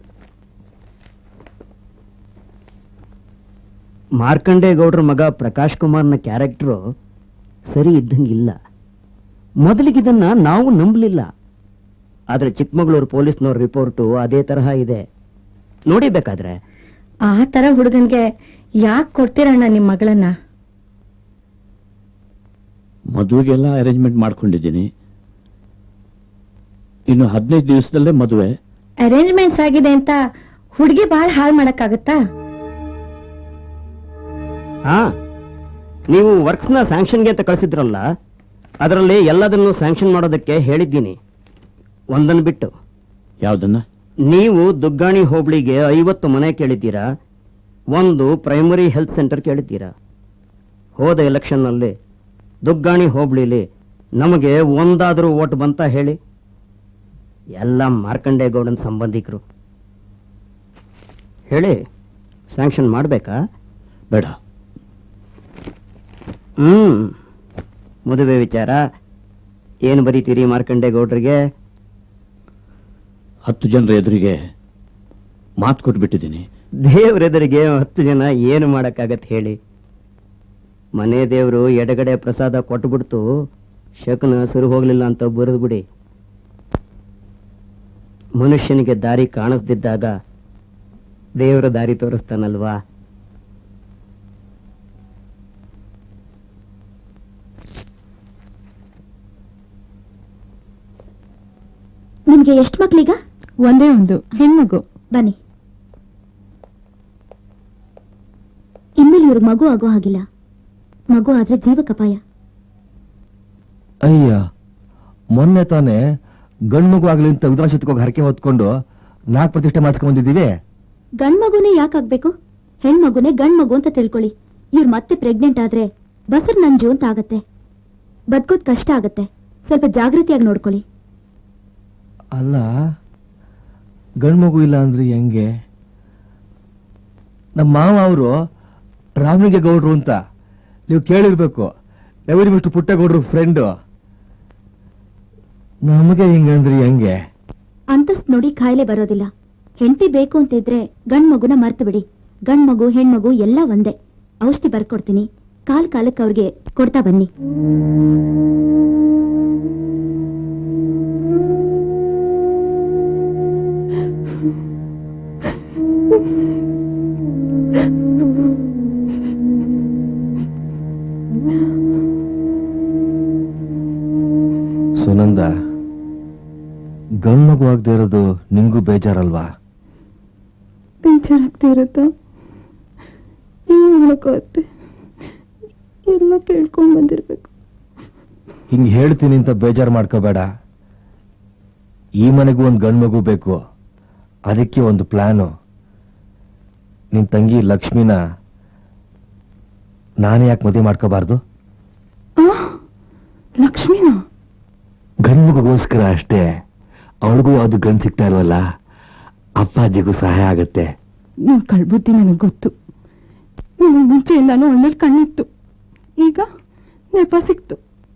ಮಾರ್ಕಂಡೇ ಗೌಡ್ರ ಮಗ ಪ್ರಕಾಶ್ ಕುಮಾರ್ನ ಕ್ಯಾರೆಕ್ಟರು ಸರಿ ಇದ್ದಂಗಿಲ್ಲ. ಮೊದಲಿಗಿದನ್ನ ನಾವು ನಂಬಲಿಲ್ಲ, ಆದ್ರೆ ಚಿಕ್ಕಮಗಳೂರು ಪೊಲೀಸ್ನವ್ರ ರಿಪೋರ್ಟು ಅದೇ ತರಹ ಇದೆ. ನೋಡಿ ಬೇಕಾದ್ರೆ. ಆ ತರ ಹುಡುಗನ್ಗೆ ಯಾಕೆ ಕೊಡ್ತೀರಣ್ಣ ನಿಮ್ ಮಗಳನ್ನ? ಮದುವೆಗೆಲ್ಲ ಅರೇಂಜ್ಮೆಂಟ್ ಮಾಡ್ಕೊಂಡಿದ್ದೀನಿ. ಇನ್ನು ಹದಿನೈದು ದಿವಸದಲ್ಲೇ ಮದುವೆ. ಅರೇಂಜ್ಮೆಂಟ್ಸ್ ಆಗಿದೆ ಅಂತ ಹುಡುಗಿ ಬಾಳ್ ಹಾಳು ಮಾಡಕ್ಕಾಗತ್ತಾ? ಹಾ, ನೀವು ವರ್ಕ್ಸ್ನ ಸ್ಯಾಂಕ್ಷನ್ಗೆ ಅಂತ ಕಳಿಸಿದ್ರಲ್ಲ, ಅದರಲ್ಲಿ ಎಲ್ಲದನ್ನು ಸ್ಯಾಂಕ್ಷನ್ ಮಾಡೋದಕ್ಕೆ ಹೇಳಿದ್ದೀನಿ, ಒಂದನ್ನು ಬಿಟ್ಟು. ಯಾವ್ದನ್ನ? ನೀವು ದುಗ್ಗಾಣಿ ಹೋಬಳಿಗೆ ಐವತ್ತು ಮನೆ ಕೇಳಿದ್ದೀರಾ, ಒಂದು ಪ್ರೈಮರಿ ಹೆಲ್ತ್ ಸೆಂಟರ್ ಕೇಳಿದ್ದೀರಾ. ಹೋದ ಎಲೆಕ್ಷನ್ನಲ್ಲಿ ದುಗ್ಗಾಣಿ ಹೋಬಳಿಲಿ ನಮಗೆ ಒಂದಾದರೂ ಓಟ್ ಬಂತ ಹೇಳಿ? ಎಲ್ಲ ಮಾರ್ಕಂಡೇ ಗೌಡನ ಸಂಬಂಧಿಕರು. ಹೇಳಿ, ಸ್ಯಾಂಕ್ಷನ್ ಮಾಡಬೇಕಾ? ಬೇಡ. ಹ್ಮ್ ಮದುವೆ ವಿಚಾರ ಏನು ಬರೀತೀರಿ ಮಾರ್ಕಂಡೇ ಗೌಡ್ರಿಗೆ? ಹತ್ತು ಜನರ ಎದುರಿಗೆ ಮಾತು ಕೊಟ್ಬಿಟ್ಟಿದ್ದೀನಿ. ದೇವ್ರೆದುರಿಗೆ ಹತ್ತು ಜನ ಏನು ಮಾಡಕ್ಕಾಗತ್ತೆ ಹೇಳಿ? ಮನೆ ದೇವರು ಎಡಗಡೆ ಪ್ರಸಾದ ಕೊಟ್ಬಿಡ್ತು, ಶಕನ ಸರು ಹೋಗ್ಲಿಲ್ಲ ಅಂತ ಬರೆದು ಬಿಡಿ. ಮನುಷ್ಯನಿಗೆ ದಾರಿ ಕಾಣಿಸ್ದಿದ್ದಾಗ ದೇವರ ದಾರಿ ತೋರಿಸ್ತಾನಲ್ವಾ? ನಿಮ್ಗೆ ಎಷ್ಟು ಮಕ್ಳೀಗ? ಒಂದೇ ಒಂದು ಹೆಣ್ಮಗು. ಬನ್ನಿ. ಇನ್ಮೇಲೆ ಇವ್ರಿಗೆ ಮಗು ಆಗೋ ಹಾಗಿಲ್ಲ. ಮಗು ಆದ್ರೆ ಜೀವಕ್ಕಪಾಯ. ಅಯ್ಯ, ಮೊನ್ನೆ ತಾನೇ ಗಂಡ್ಮಗು ಆಗ್ಲಿ ಅಂತ ಉದ್ರಾಶತ್ಕೋಗಿ ಹರಕೆ ಹೊತ್ಕೊಂಡು ನಾಲ್ಕು ಪ್ರತಿಷ್ಠೆ ಮಾಡಿಸ್ಕೊಂಡ್ ಬಂದಿದ್ದೀವಿ. ಗಂಡ್ಮಗುನೇ ಯಾಕಾಗ್ಬೇಕು? ಹೆಣ್ಮಗುನೇ ಗಂಡ್ಮಗು ಅಂತ ತಿಳ್ಕೊಳ್ಳಿ. ಇವ್ರು ಮತ್ತೆ ಪ್ರೆಗ್ನೆಂಟ್ ಆದ್ರೆ ಬಸರ್ ನಂಜು ಅಂತ ಆಗತ್ತೆ, ಬದುಕೋದ್ ಕಷ್ಟ ಆಗತ್ತೆ. ಸ್ವಲ್ಪ ಜಾಗೃತಿಯಾಗಿ ನೋಡ್ಕೊಳ್ಳಿ. ಅಲ್ಲ, ಗಂಡ್ಮಗು ಇಲ್ಲ ಅಂದ್ರೆ ಹೆಂಗೆ? ನಮ್ಮ ಮಾವ ಅವರು ರಾಮಲಿಂಗ ಗೌಡ್ರು ಅಂತ ನೀವು ಕೇಳಿರ್ಬೇಕು. ಎವರಿಮಿಷ್ಟು ಪುಟ್ಟಗೌಡ್ರು ಫ್ರೆಂಡು. ನಮಗೆ ಹಿಂಗಂದ್ರಿ ಹೆಂಗೆ? ಅಂತಸ್ ನೋಡಿ ಕಾಯಿಲೆ ಬರೋದಿಲ್ಲ. ಹೆಂಡತಿ ಬೇಕು ಅಂತಿದ್ರೆ ಗಂಡ್ ಮಗುನ ಮರ್ತು ಬಿಡಿ. ಗಂಡ್ ಮಗು ಹೆಣ್ಮಗು ಎಲ್ಲ ಒಂದೇ. ಔಷಧಿ ಬರ್ಕೊಡ್ತೀನಿ, ಕಾಲ್ ಕಾಲಕ್ಕೆ ಅವ್ರಿಗೆ ಕೊಡ್ತಾ ಬನ್ನಿ. ಸುನಂದ, ಗಂಡ್ಮಗು ಆಗದೆ ಇರೋದು ನಿಂಗೂ ಬೇಜಾರಲ್ವಾ? ಬೇಜಾರಾಗ್ತಾ ಇರುತ್ತ? ಏನ್ ಮಾಡಕ್ಕಾಗತ್ತೆ? ಎಲ್ಲ ಕೇಳ್ಕೊಂಡ್ ಬಂದಿರ್ಬೇಕು. ಹಿಂಗ್ ಹೇಳ್ತೀನಿ ಅಂತ ಬೇಜಾರು ಮಾಡ್ಕೋಬೇಡ. ಈ ಮನೆಗೂ ಒಂದು ಗಂಡ್ಮಗು ಬೇಕು, ಅದಕ್ಕೆ ಒಂದು ಪ್ಲಾನು. ನಿನ್ ತಂಗಿ ಲಕ್ಷ್ಮಿನ ನಾನೇ ಯಾಕೆ ಮದುವೆ ಮಾಡ್ಕೋಬಾರ್ದು? ಲಕ್ಷ್ಮಿನ? ಗಂಡ್ಮಗುಗೋಸ್ಕರ ಅಷ್ಟೇ. ಅವಳಿಗೂ ಯಾವ್ದು ಗಂಡ್ ಸಿಗ್ತಾ ಇಲ್ವಲ್ಲ, ಅಪ್ಪಾಜಿಗೂ ಸಹಾಯ ಆಗತ್ತೆ. ನಿನ್ ಕಳ್ಬುದ್ಧಿ ನನಗೆ ಗೊತ್ತು. ನಿನ್ನ ಮುಂಚೆಯಿಂದಾನು ಒಳ್ಳೆ ಕಣ್ಣಿತ್ತು, ಈಗ ನೆಪ ಸಿಕ್ತು.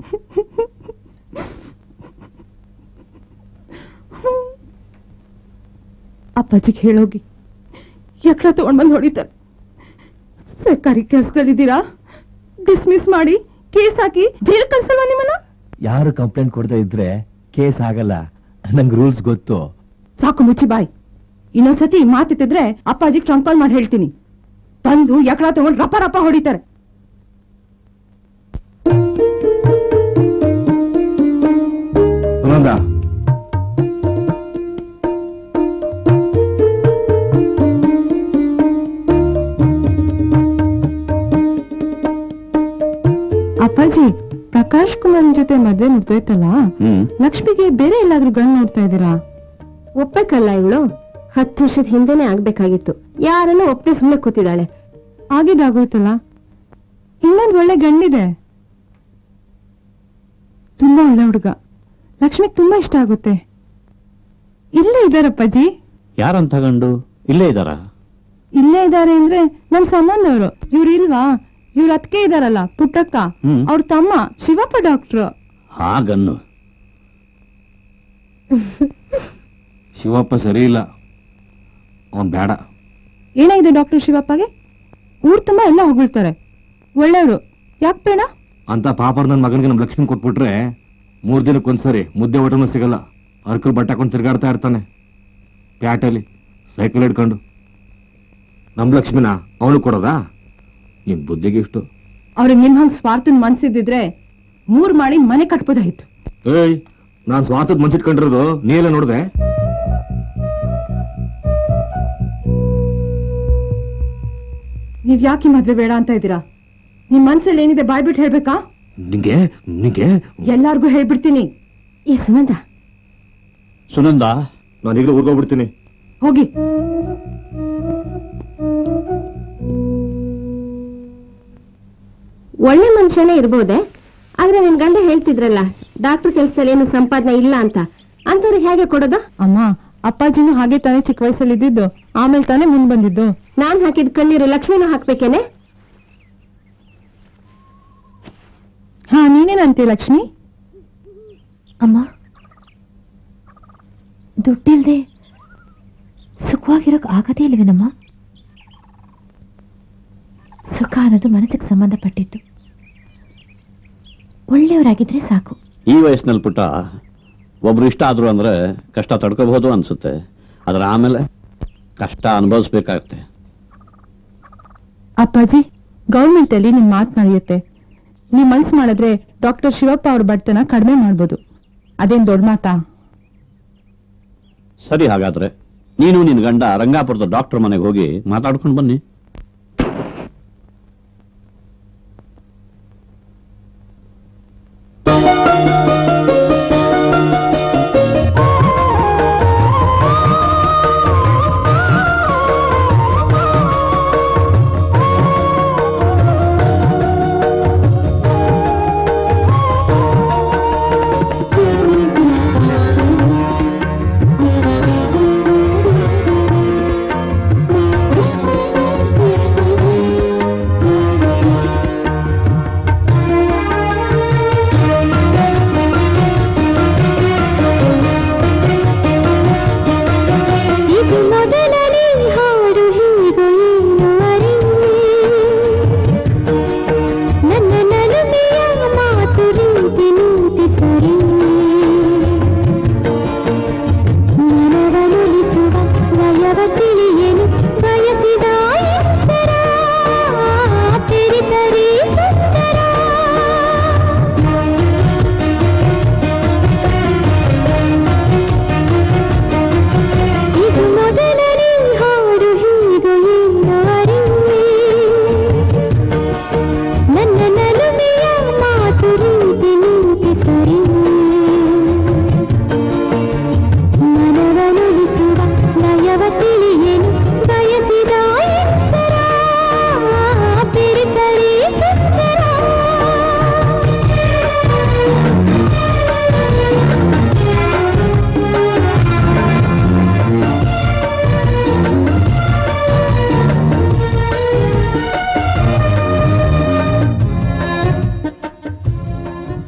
ಅಪ್ಪಾಜಿಗೆ ಹೇಳೋಗಿ, ಎಕ್ಳ ತಗೊಂಡ್ ಬಂದು ಹೊಡಿತಾರೆ. ಸರ್ಕಾರಿ ಕೆಲಸದಲ್ಲಿದ್ದೀರಾ, ಡಿಸ್ಮಿಸ್ ಮಾಡಿ ಕೇಸ್ ಹಾಕಿ ಜೈಲ್ ಕಳ್ಸಲ್ವಾ ನಿಮ್ಮನ್ನ? ಯಾರು ಕಂಪ್ಲೇಂಟ್ ಕೊಡ್ತಾ ಇದ್ರೆ ಕೇಸ್ ಆಗಲ್ಲ, ನಂಗೆ ರೂಲ್ಸ್ ಗೊತ್ತು. ಸಾಕು ಮುಚ್ಚಿ ಬಾಯ್. ಇನ್ನೊಂದ್ಸತಿ ಮಾತಿತ್ತಿದ್ರೆ ಅಪ್ಪಾಜಿಗೆ ಟ್ರಂಕ್ ಕಾಲ್ ಮಾಡಿ ಹೇಳ್ತೀನಿ. ಬಂದು ಎಕ್ಳ ತಗೊಂಡು ರಪ್ಪ ರಪ್ಪ ಹೊಡಿತಾರೆ. ಸುನಂದ, ಅಪ್ಪಾಜಿ, ಪ್ರಕಾಶ್ ಕುಮಾರ್ ಜೊತೆ ಮದ್ವೆ ಮುಗ್ದೋಯ್ತಲ್ಲ, ಲಕ್ಷ್ಮಿಗೆ ಬೇರೆ ಎಲ್ಲಾದ್ರೂ ಗಂಡ್ ನೋಡ್ತಾ ಇದ್ದೀರಾ? ಒಪ್ಪಬೇಕಲ್ಲ ಇವಳು. ಹತ್ತು ವರ್ಷದ ಹಿಂದೆನೆ ಆಗ್ಬೇಕಾಗಿತ್ತು. ಯಾರನ್ನ ಒಪ್ಪದೆ ಸುಮ್ಮನೆ ಕೂತಿದ್ದಾಳೆ. ಆಗಿದ್ದಾಗೋಯ್ತಲ್ಲ. ಇನ್ನೊಂದು ಒಳ್ಳೆ ಗಂಡಿದೆ, ತುಂಬಾ ಒಳ್ಳೆ ಹುಡುಗ. ಲಕ್ಷ್ಮಿಗೆ ತುಂಬಾ ಇಷ್ಟ ಆಗುತ್ತೆ. ಇಲ್ಲೇ ಇದ್ದಾರಪ್ಪಾಜಿ. ಯಾರಂತ ಗಂಡು? ಇಲ್ಲೇ ಇದ್ದಾರ? ಇಲ್ಲೇ ಇದ್ದಾರೆ ಅಂದ್ರೆ ನಮ್ ಸಂಬಂಧವರು. ಇವ್ರು ಇಲ್ವಾ? ಇವ್ರ ಅತ್ಕೆ ಇದಾರಲ್ಲ ಪುಟ್ಟಕ್ಕ, ಅವ್ರ ತಮ್ಮ ಶಿವಪ್ಪ ಡಾಕ್ಟ್ರು. ಹಾಗನ್ನು ಶಿವಪ್ಪ ಸರಿ ಇಲ್ಲ, ಅವನ್ ಬೇಡ. ಏನಾಗಿದೆ ಡಾಕ್ಟರ್ ಶಿವಪ್ಪಗೆ? ಊರ್ ತುಂಬ ಎಲ್ಲ ಹೊಗಳ್ತಾರೆ, ಒಳ್ಳೆಯವರು. ಯಾಕೆ ಬೇಡ ಅಂತ ಪಾಪರ್ ನನ್ನ ಮಗನಿಗೆ ನಮ್ ಲಕ್ಷ್ಮಿ ಕೊಟ್ಬಿಟ್ರೆ ಮೂರ್ ದಿನಕ್ಕೊಂದ್ಸರಿ ಮುದ್ದೆ ಊಟನೂ ಸಿಗಲ್ಲ. ಅರ್ಕಲ್ ಬಟ್ಟೆ ಹಾಕೊಂಡು ತಿರ್ಗಾಡ್ತಾ ಇರ್ತಾನೆ ಪ್ಯಾಟಲ್ಲಿ ಸೈಕಲ್ ಹಿಡ್ಕೊಂಡು. ನಮ್ ಲಕ್ಷ್ಮಿನ ಅವಳು ಕೊಡೋದಾ? ನಿಮ್ ಬುದ್ಧಿಗೆ ಇಷ್ಟು. ಅವ್ರಿಗೆ ನಿಮ್ ಹಂಗ್ ಸ್ವಾರ್ಥನ್ ಮನ್ಸಿದ್ದಿದ್ರೆ ಮೂರ್ ಮಾಡಿ ಮನೆ ಕಟ್ಬೋದಾಯ್ತು. ಏಯ್, ನಾನ್ ಸ್ವಾರ್ಥದ ಮನ್ಸಿಟ್ಕೊಂಡಿರೋದು ನೀ ಎಲ್ಲ ನೋಡ್ದೆ? ನೀವ್ ಯಾಕೆ ಮದ್ವೆ ಬೇಡ ಅಂತ ಇದ್ದೀರಾ? ನಿಮ್ ಮನ್ಸಲ್ಲಿ ಏನಿದೆ ಬಾಯ್ಬಿಟ್ಟು ಹೇಳ್ಬೇಕಾ? ನಿಂಗೆ ನಿಂಗೆ ಎಲ್ಲಾರ್ಗು ಹೇಳ್ಬಿಡ್ತೀನಿ. ಈ ಸುನಂದ ಸುನಂದ, ನಾನೀಗಲೂ ಊರ್ಗೋಗ್ಬಿಡ್ತೀನಿ. ಹೋಗಿ. ಒಳ್ಳೆ ಮನುಷ್ಯನೇ ಇರ್ಬೋದೆ, ಆದ್ರೆ ನಿನ್ ಗಂಡ ಹೇಳ್ತಿದ್ರಲ್ಲ ಡಾಕ್ಟರ್ ಕೆಲ್ಸದಲ್ಲಿ ಏನು ಸಂಪಾದನೆ ಇಲ್ಲ ಅಂತ, ಅಂತವ್ರಿಗೆ ಹೇಗೆ ಕೊಡೋದು? ಅಮ್ಮ, ಅಪ್ಪಾಜಿನೂ ಹಾಗೆ ತಾನೇ ಚಿಕ್ಕ ವಯಸ್ಸಲ್ಲಿ ಇದ್ದಿದ್ದು, ಆಮೇಲೆ ತಾನೇ ಮುಂದ್ ಬಂದಿದ್ದು. ನಾನ್ ಹಾಕಿದ ಕಣ್ಣೀರು ಲಕ್ಷ್ಮಿನೂ ಹಾಕ್ಬೇಕೇನೆ? ಹಾ, ನೀನೇನಂತೆ ಲಕ್ಷ್ಮಿ? ಅಮ್ಮ, ದುಡ್ಡಿಲ್ದೆ ಸುಖವಾಗಿರೋಕ್ ಆಗದೇ ಇಲ್ವೇನಮ್ಮ? ಸುಖ ಅನ್ನೋದು ಮನಸ್ಸಿಗೆ ಸಂಬಂಧಪಟ್ಟಿದ್ದು. ಒಳ್ಳೆಯವರಾಗಿದ್ರೆ ಸಾಕು. ಈ ವಯಸ್ಸಿನಲ್ಲಿ ಪುಟ್ಟ ಒಬ್ರು ಇಷ್ಟ ಆದ್ರು ಅಂದ್ರೆ ಕಷ್ಟ ತಡ್ಕೋಬಹುದು ಅನ್ಸುತ್ತೆ, ಆದ್ರೆ ಆಮೇಲೆ ಕಷ್ಟ ಅನುಭವಿಸ್ಬೇಕಾಗತ್ತೆ. ಅಪ್ಪಾಜಿ, ಗೌರ್ಮೆಂಟ್ ಅಲ್ಲಿ ನಿಮ್ ಮಾತು ನಡೆಯುತ್ತೆ. ನೀವ್ ಮನ್ಸು ಮಾಡಿದ್ರೆ ಡಾಕ್ಟರ್ ಶಿವಪ್ಪ ಅವ್ರ ಬಡತನ ಕಡಿಮೆ ಮಾಡ್ಬೋದು. ಅದೇನ್ ದೊಡ್ಡ ಮಾತಾ? ಸರಿ, ಹಾಗಾದ್ರೆ ನೀನು ನಿನ್ ಗಂಡ ರಂಗಾಪುರದ ಡಾಕ್ಟರ್ ಮನೆಗೆ ಹೋಗಿ ಮಾತಾಡ್ಕೊಂಡು ಬನ್ನಿ.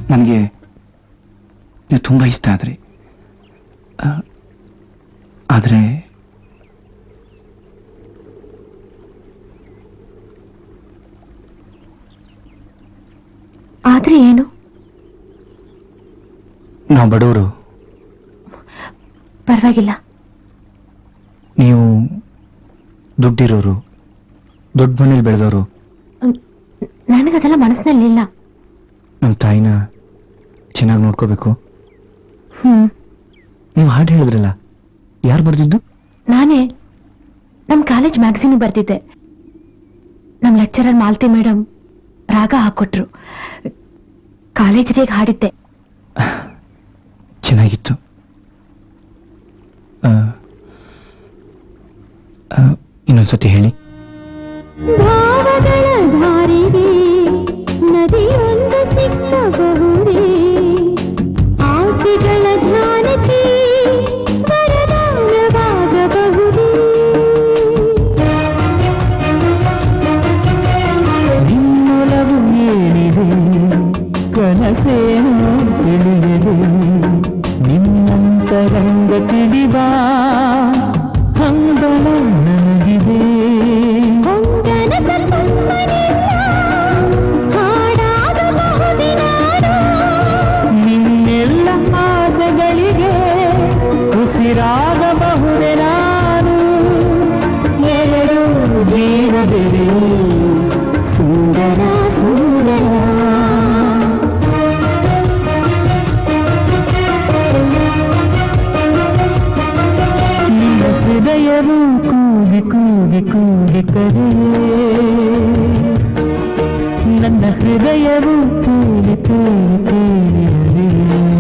ನನಗೆ ನೀವು ತುಂಬ ಇಷ್ಟ ಆದ್ರಿ. ಆದರೆ ಆದ್ರೆ ಏನು? ನಾವು ಬಡವರು. ಪರವಾಗಿಲ್ಲ. ನೀವು ದುಡ್ಡಿರೋರು, ದೊಡ್ಡ ಮನೇಲಿ ಬೆಳೆದವರು. ನನಗದೆಲ್ಲ ಮನಸ್ಸಿನಲ್ಲಿಲ್ಲ. ನಮ್ಮ ತಾಯಿನ ಚೆನ್ನಾಗಿ ನೋಡ್ಕೋಬೇಕು. ಹ್ಮ್ ನೀವು ಹಾಡು ಹೇಳಿದ್ರಲ್ಲ, ಯಾರು ಬರ್ದಿದ್ದು? ನಾನೇ. ನಮ್ ಕಾಲೇಜ್ ಮ್ಯಾಗಝಿನ್ ಬರ್ದಿದ್ದೆ. ನಮ್ ಲೆಕ್ಚರರ್ ಮಾಲತಿ ಮೇಡಮ್ ರಾಗ ಹಾಕೊಟ್ರು. ಕಾಲೇಜ್ರಿಗೆ ಹಾಡಿದ್ದೆ. ಚೆನ್ನಾಗಿತ್ತು. ಇನ್ನೊಂದ್ಸತಿ ಹೇಳಿ. ಭಾವಗಳ ಧಾರಿಗೆ ನದಿಯೊಂದು ಸಿಕ್ಕಬಹುದೇ, ಆಸೆಗಳ ಧ್ಯಾನಕ್ಕೆ ವರದಾನವಾಗಬಹುದೇ. ನಿನ್ನೊಲವು ಏನಿದೆ ಕನಸೇನು ತಿಳಿಯದೆ, ನಿನ್ನಂತರಂಗ ತಿಳಿವಾ ಹಂಬಲ ನನಗಿದೆ. ನಿನ್ನೆಲ್ಲ ಆಸೆಗಳಿಗೆ ಉಸಿರಾಗಬಹುದೇ ನಾನು. ಎರಡು ಜೀವವಿದೆ ಸುಂದರ ಸುಂದರ. ನಿನ್ನ ಹೃದಯವು ಕೂಗಿ ಕೂಗಿ ಕೂಗಿ ಕರೆಯೇ, ನನ್ನ ಹೃದಯವು ತೇಲಿ ತೇಲಿ ತೇಲಿ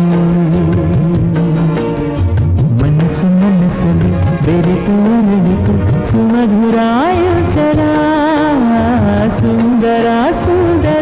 ಮನಸ್ಸು ಮನಸ್ಸಲ್ಲಿ ಬೆರೆತು ನಲಿತು ಸುಮಧುರಾಯೋಚನ ಸುಂದರ ಸುಂದರ.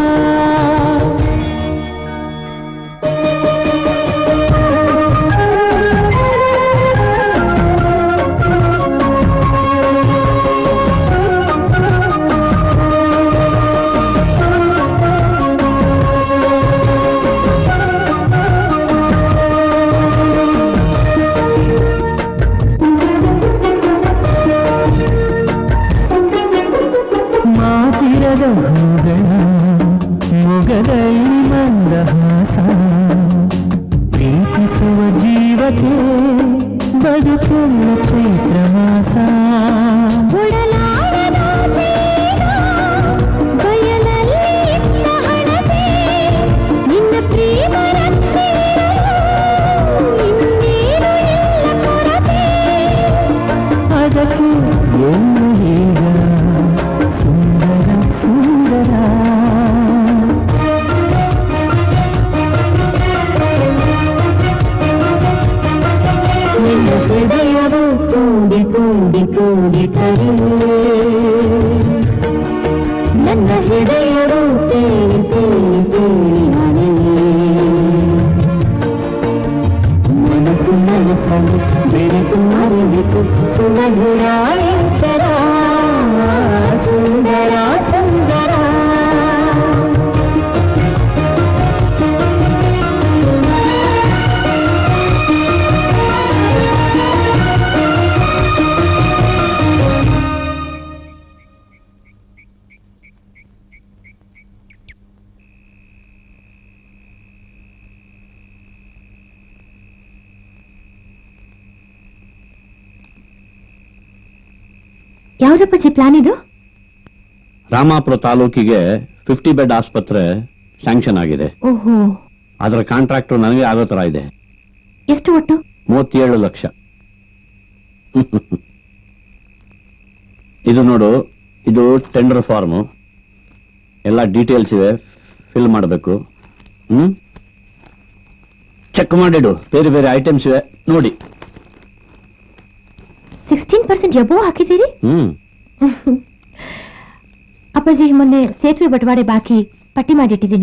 ಮಾತಿರದ ಹೂಗಳ ಮೊಗದಲ್ಲಿ ಮಂದಹಾಸ, ಪ್ರೀತಿಸುವ ಜೀವಕ್ಕೆ ಬದುಕುವ ಚೈತ್ರ ಮಾಸ. ಅದಕ್ಕೆ ಏನು ಈಗ ಸುಂದರ ಸುಂದರ. ನಿನ್ನ ಹೃದಯವು ಕೂಡಿ ಕೂಡಿ ಕೂಡಿ ಕರೆಯೇ, ನನ್ನ ಹೃದಯವು ತೇಲಿ ತೇಲಿ ತೇಲಿ ಹರಿಯೇ. ಮನಸ್ಸು ಮನಸ್ಸಲ್ಲಿ ಬೆರೆತು ಅರಿವಿತು ಸುಮಧುರಾಯೋಚನ ಸುಂದರ ಸುಂದರ. ಯಾವ್ದಪ್ಪಾಜಿ ಪ್ಲಾನ್ ಇದು? ರಾಮಾಪುರ ತಾಲೂಕಿಗೆ ಫಿಫ್ಟಿ ಬೆಡ್ ಆಸ್ಪತ್ರೆ ಸ್ಯಾಂಕ್ಷನ್ ಆಗಿದೆ. ಓಹೋ. ಅದರ ಕಾಂಟ್ರಾಕ್ಟ್ ನನಗೆ ಆಗೋ ತರ ಇದೆ. ಎಷ್ಟು ಒಟ್ಟು? ಮೂವತ್ತೇಳು ಲಕ್ಷ. ಇದು ನೋಡು, ಇದು ಟೆಂಡರ್ ಫಾರ್ಮ್, ಎಲ್ಲ ಡೀಟೇಲ್ಸ್ ಇವೆ, ಫಿಲ್ ಮಾಡಬೇಕು. ಹ್ಮ್ ಚೆಕ್ ಮಾಡಿಡು, ಬೇರೆ ಬೇರೆ ಐಟಮ್ಸ್ ಇವೆ ನೋಡಿ. ಸಿಕ್ಸ್ಟೀನ್ ಪರ್ಸೆಂಟ್ ಎಬೋ ಹಾಕಿದ್ದೀರಿ? ಹ್ಮ್ ಅಪ್ಪಾಜಿ, ಮೊನ್ನೆ ಸೇತುವೆ ಬಟವಾಡೆ ಬಾಕಿ ಪಟ್ಟಿ ಮಾಡಿಟ್ಟಿದ್ದೀನಿ.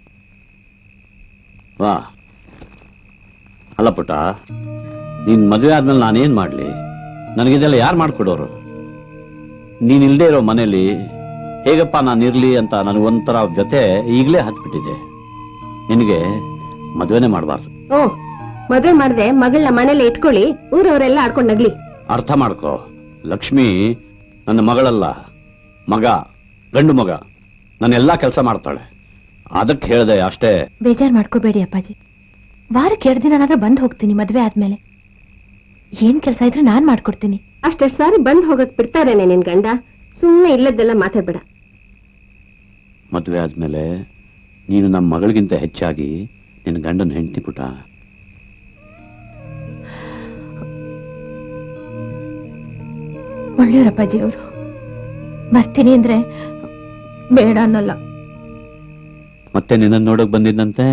ವಾ, ಅಲ್ಲ ಪುಟ್ಟ, ನೀನ್ ಮದುವೆ ಆದ್ಮೇಲೆ ನಾನೇನ್ ಮಾಡ್ಲಿ? ನನಗಿದೆಲ್ಲ ಯಾರು ಮಾಡ್ಕೊಡೋರು? ನೀನ್ ಇಲ್ದೇ ಇರೋ ಮನೇಲಿ ಹೇಗಪ್ಪ ನಾನು ಇರ್ಲಿ ಅಂತ ನನಗೊಂಥರ ಜೊತೆ ಈಗಲೇ ಹತ್ಬಿಟ್ಟಿದೆ. ನಿನಗೆ ಮದುವೆನೆ ಮಾಡಬಾರ್ದು. ಓ, ಮದುವೆ ಮಾಡದೆ ಮಗಳನ್ನ ಮನೇಲಿ ಇಟ್ಕೊಳ್ಳಿ, ಊರವರೆಲ್ಲ ಆಡ್ಕೊಂಡು ನಗ್ಲಿ. ಅರ್ಥ ಮಾಡ್ಕೋ, ಲಕ್ಷ್ಮಿ ನನ್ನ ಮಗಳಲ್ಲ, ಮಗ, ಗಂಡು ಮಗ. ನಾನೆಲ್ಲಾ ಕೆಲಸ ಮಾಡ್ತಾಳೆ, ಅದಕ್ಕೆ ಹೇಳ್ದೆ ಅಷ್ಟೇ. ಬೇಜಾರ್ ಮಾಡ್ಕೋಬೇಡಿ ಅಪ್ಪಾಜಿ, ವಾರಕ್ಕೆ ಎರಡು ದಿನ ಬಂದ್ ಹೋಗ್ತೀನಿ. ಮದ್ವೆ ಆದ್ಮೇಲೆ ಏನ್ ಕೆಲಸ ಇದ್ರೂ ನಾನ್ ಮಾಡ್ಕೊಡ್ತೀನಿ. ಅಷ್ಟೆಷ್ಟು ಸಾರಿ ಬಂದ್ ಹೋಗಕ್ ಬಿಡ್ತಾರೇನೆ ನಿನ್ ಗಂಡ? ಸುಮ್ಮನೆ ಇಲ್ಲದೆಲ್ಲ ಮಾತಾಡ್ಬೇಡ. ಮದುವೆ ಆದ್ಮೇಲೆ ನೀನು ನಮ್ಮ ಮಗಳಿಗಿಂತ ಹೆಚ್ಚಾಗಿ ನಿನ್ನ ಗಂಡನ ಹೆಂಡತಿ ಪುಟ. ಒಳ್ಳೆಯವರಪ್ಪಾಜಿ ಅವರು. ಬರ್ತೀನಿ ಅಂದ್ರೆ ಬೇಡ ಅನ್ನಲ್ಲ. ಮತ್ತೆ ನಿನ್ನ ನೋಡಕ್ ಬಂದಿದ್ದಂತೆ?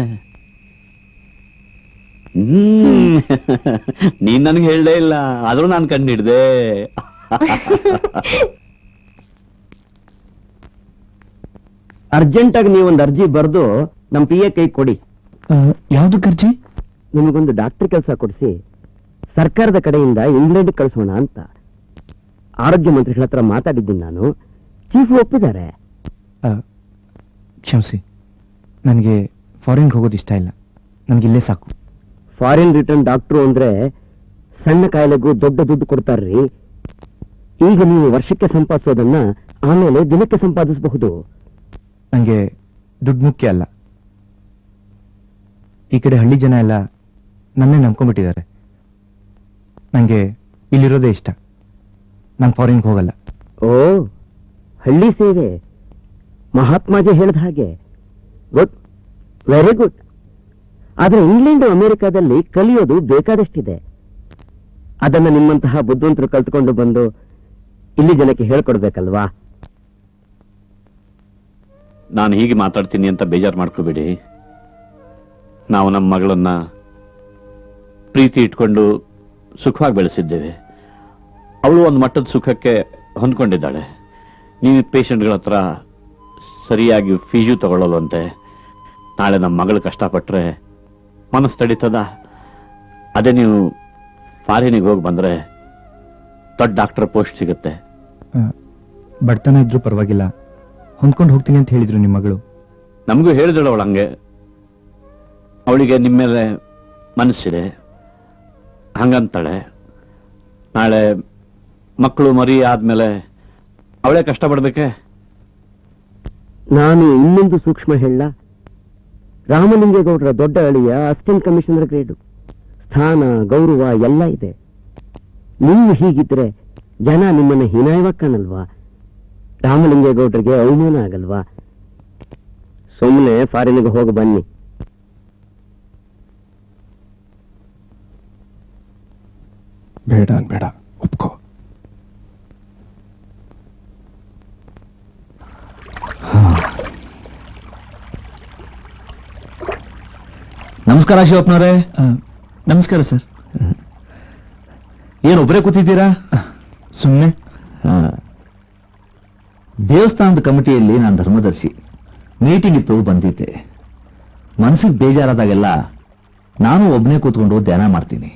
ಹ್ಮ್ ನೀನ್ ನನ್ಗೆ ಹೇಳಲೇ ಇಲ್ಲ, ಆದ್ರೂ ನಾನು ಕಂಡು ಹಿಡ್ದೆ. ಅರ್ಜೆಂಟಾಗಿ ನೀವೊಂದು ಅರ್ಜಿ ಬರೆದು ನಮ್ ಪಿ ಎ ಕೈ ಕೊಡಿ. ಯಾವ್ದಕ್ಕೆ ಅರ್ಜಿ? ನಿಮಗೊಂದು ಡಾಕ್ಟರ್ ಕೆಲಸ ಕೊಡಿಸಿ ಸರ್ಕಾರದ ಕಡೆಯಿಂದ ಇಂಗ್ಲೆಂಡ್ ಕಳಿಸೋಣ ಅಂತ ಆರೋಗ್ಯ ಮಂತ್ರಿಗಳ ಹತ್ರ ಮಾತಾಡಿದ್ದೀನಿ ನಾನು. ಚೀಫ್ ಒಪ್ಪಿದ್ದಾರೆ. ಕ್ಷಮಿಸಿ, ನನಗೆ ಫಾರಿನ್ಗೆ ಹೋಗೋದು ಇಷ್ಟ ಇಲ್ಲ. ನನಗಿಲ್ಲೇ ಸಾಕು. ಫಾರಿನ್ ರಿಟರ್ನ್ ಡಾಕ್ಟ್ರು ಅಂದ್ರೆ ಸಣ್ಣ ಕಾಯಿಲೆಗೂ ದೊಡ್ಡ ದುಡ್ಡು ಕೊಡ್ತಾರ್ರಿ. ಈಗ ನೀವು ವರ್ಷಕ್ಕೆ ಸಂಪಾದಿಸೋದನ್ನ ಆಮೇಲೆ ದಿನಕ್ಕೆ ಸಂಪಾದಿಸಬಹುದು. ನನಗೆ ದುಡ್ಡು ಮುಖ್ಯ ಅಲ್ಲ. ಈ ಕಡೆ ಹಳ್ಳಿ ಜನ ಎಲ್ಲ ನನ್ನೇ ನಂಬ್ಕೊಂಡ್ಬಿಟ್ಟಿದ್ದಾರೆ. ನನಗೆ ಇಲ್ಲಿರೋದೇ ಇಷ್ಟ. ನಾನು ಫಾರಿನ್ಗೆ ಹೋಗಲ್ಲ. ಓ, ಹಳ್ಳಿ ಸೇವೆ ಮಹಾತ್ಮಾಜಿ ಹೇಳಿದ ಹಾಗೆ. Good, very good. ಆದ್ರೆ ಇಂಗ್ಲೆಂಡ್ ಅಮೆರಿಕಾದಲ್ಲಿ ಕಲಿಯೋದು ಬೇಕಾದಷ್ಟಿದೆ. ಅದನ್ನ ನಿಮ್ಮಂತಹ ಬುದ್ಧಿವಂತರು ಕಲ್ತ್ಕೊಂಡು ಬಂದು ಇಲ್ಲಿ ಜನಕ್ಕೆ ಹೇಳ್ಕೊಡ್ಬೇಕಲ್ವಾ? ನಾನು ಹೀಗೆ ಮಾತಾಡ್ತೀನಿ ಅಂತ ಬೇಜಾರು ಮಾಡ್ಕೋಬೇಡಿ. ನಾವು ನಮ್ಮ ಮಗಳನ್ನ ಪ್ರೀತಿ ಇಟ್ಕೊಂಡು ಸುಖವಾಗಿ ಬೆಳೆಸಿದ್ದೇವೆ. ಅವಳು ಒಂದು ಮಟ್ಟದ ಸುಖಕ್ಕೆ ಹೊಂದ್ಕೊಂಡಿದ್ದಾಳೆ. ನೀವು ಪೇಷಂಟ್ಗಳ ಹತ್ರ ಸರಿಯಾಗಿ ಫೀಸು ತಗೊಳ್ಳಲ್ವಂತೆ. ನಾಳೆ ನಮ್ಮ ಮಗಳು ಕಷ್ಟಪಟ್ಟರೆ ಮನಸ್ಸು ತಡೀತದ? ಅದೇ ನೀವು ಫಾರಿನಿಗೆ ಹೋಗಿ ಬಂದ್ರೆ ದೊಡ್ಡ ಡಾಕ್ಟರ್ ಪೋಸ್ಟ್ ಸಿಗುತ್ತೆ. ಬಡತನ ಇದ್ರೂ ಪರವಾಗಿಲ್ಲ, ಹೊಂದ್ಕೊಂಡು ಹೋಗ್ತೀನಿ ಅಂತ ಹೇಳಿದ್ರು ನಿಮ್ಮ ಮಗಳು. ನಮಗೂ ಹೇಳಿದಳು ಅವಳು ಹಂಗೆ. ಅವಳಿಗೆ ನಿಮ್ಮ ಮೇಲೆ ಮನಸ್ಸಿದೆ, ಹಂಗಂತಾಳೆ. ನಾಳೆ ಮಕ್ಕಳು ಮರಿ ಆದ್ಮೇಲೆ ಅವಳೇ ಕಷ್ಟಪಡ್ಬೇಕೆ? ನಾನು ಇನ್ನೊಂದು ಸೂಕ್ಷ್ಮ ಹೇಳ. ರಾಮಲಿಂಗೇಗೌಡರ ದೊಡ್ಡ ಅಳಿಯ ಅಸಿಸ್ಟೆಂಟ್ ಕಮಿಷನರ್ ಗ್ರೇಡು, ಸ್ಥಾನ ಗೌರವ ಎಲ್ಲ ಇದೆ. ನೀವು ಹೀಗಿದ್ರೆ ಜನ ನಿಮ್ಮನ್ನ ಹೀನಾಯವಾಗಿ ಕಾಣಲ್ವಾ? ರಾಮಲಿಂಗೇಗೌಡರಿಗೆ ಅವಮಾನ ಆಗಲ್ವಾ? ಸುಮ್ಮನೆ ಫಾರಿನ್ಗೆ ಹೋಗಿ ಬನ್ನಿ. ಬೇಡ ಬೇಡ, ಒಪ್ಕೋ. ನಮಸ್ಕಾರ ಶಿವಪ್ಪನವರೇ. ನಮಸ್ಕಾರ ಸರ್. ಏನೊಬ್ಬರೇ ಕೂತಿದ್ದೀರಾ? ಸುಮ್ಮನೆ. ದೇವಸ್ಥಾನದ ಕಮಿಟಿಯಲ್ಲಿ ನಾನು ಧರ್ಮದರ್ಶಿ. ಮೀಟಿಂಗ್ ಇತ್ತು, ಬಂದಿದ್ದೆ. ಮನಸ್ಸಿಗೆ ಬೇಜಾರಾದಾಗೆಲ್ಲ ನಾನು ಒಬ್ಬನೇ ಕೂತ್ಕೊಂಡು ಧ್ಯಾನ ಮಾಡ್ತೀನಿ.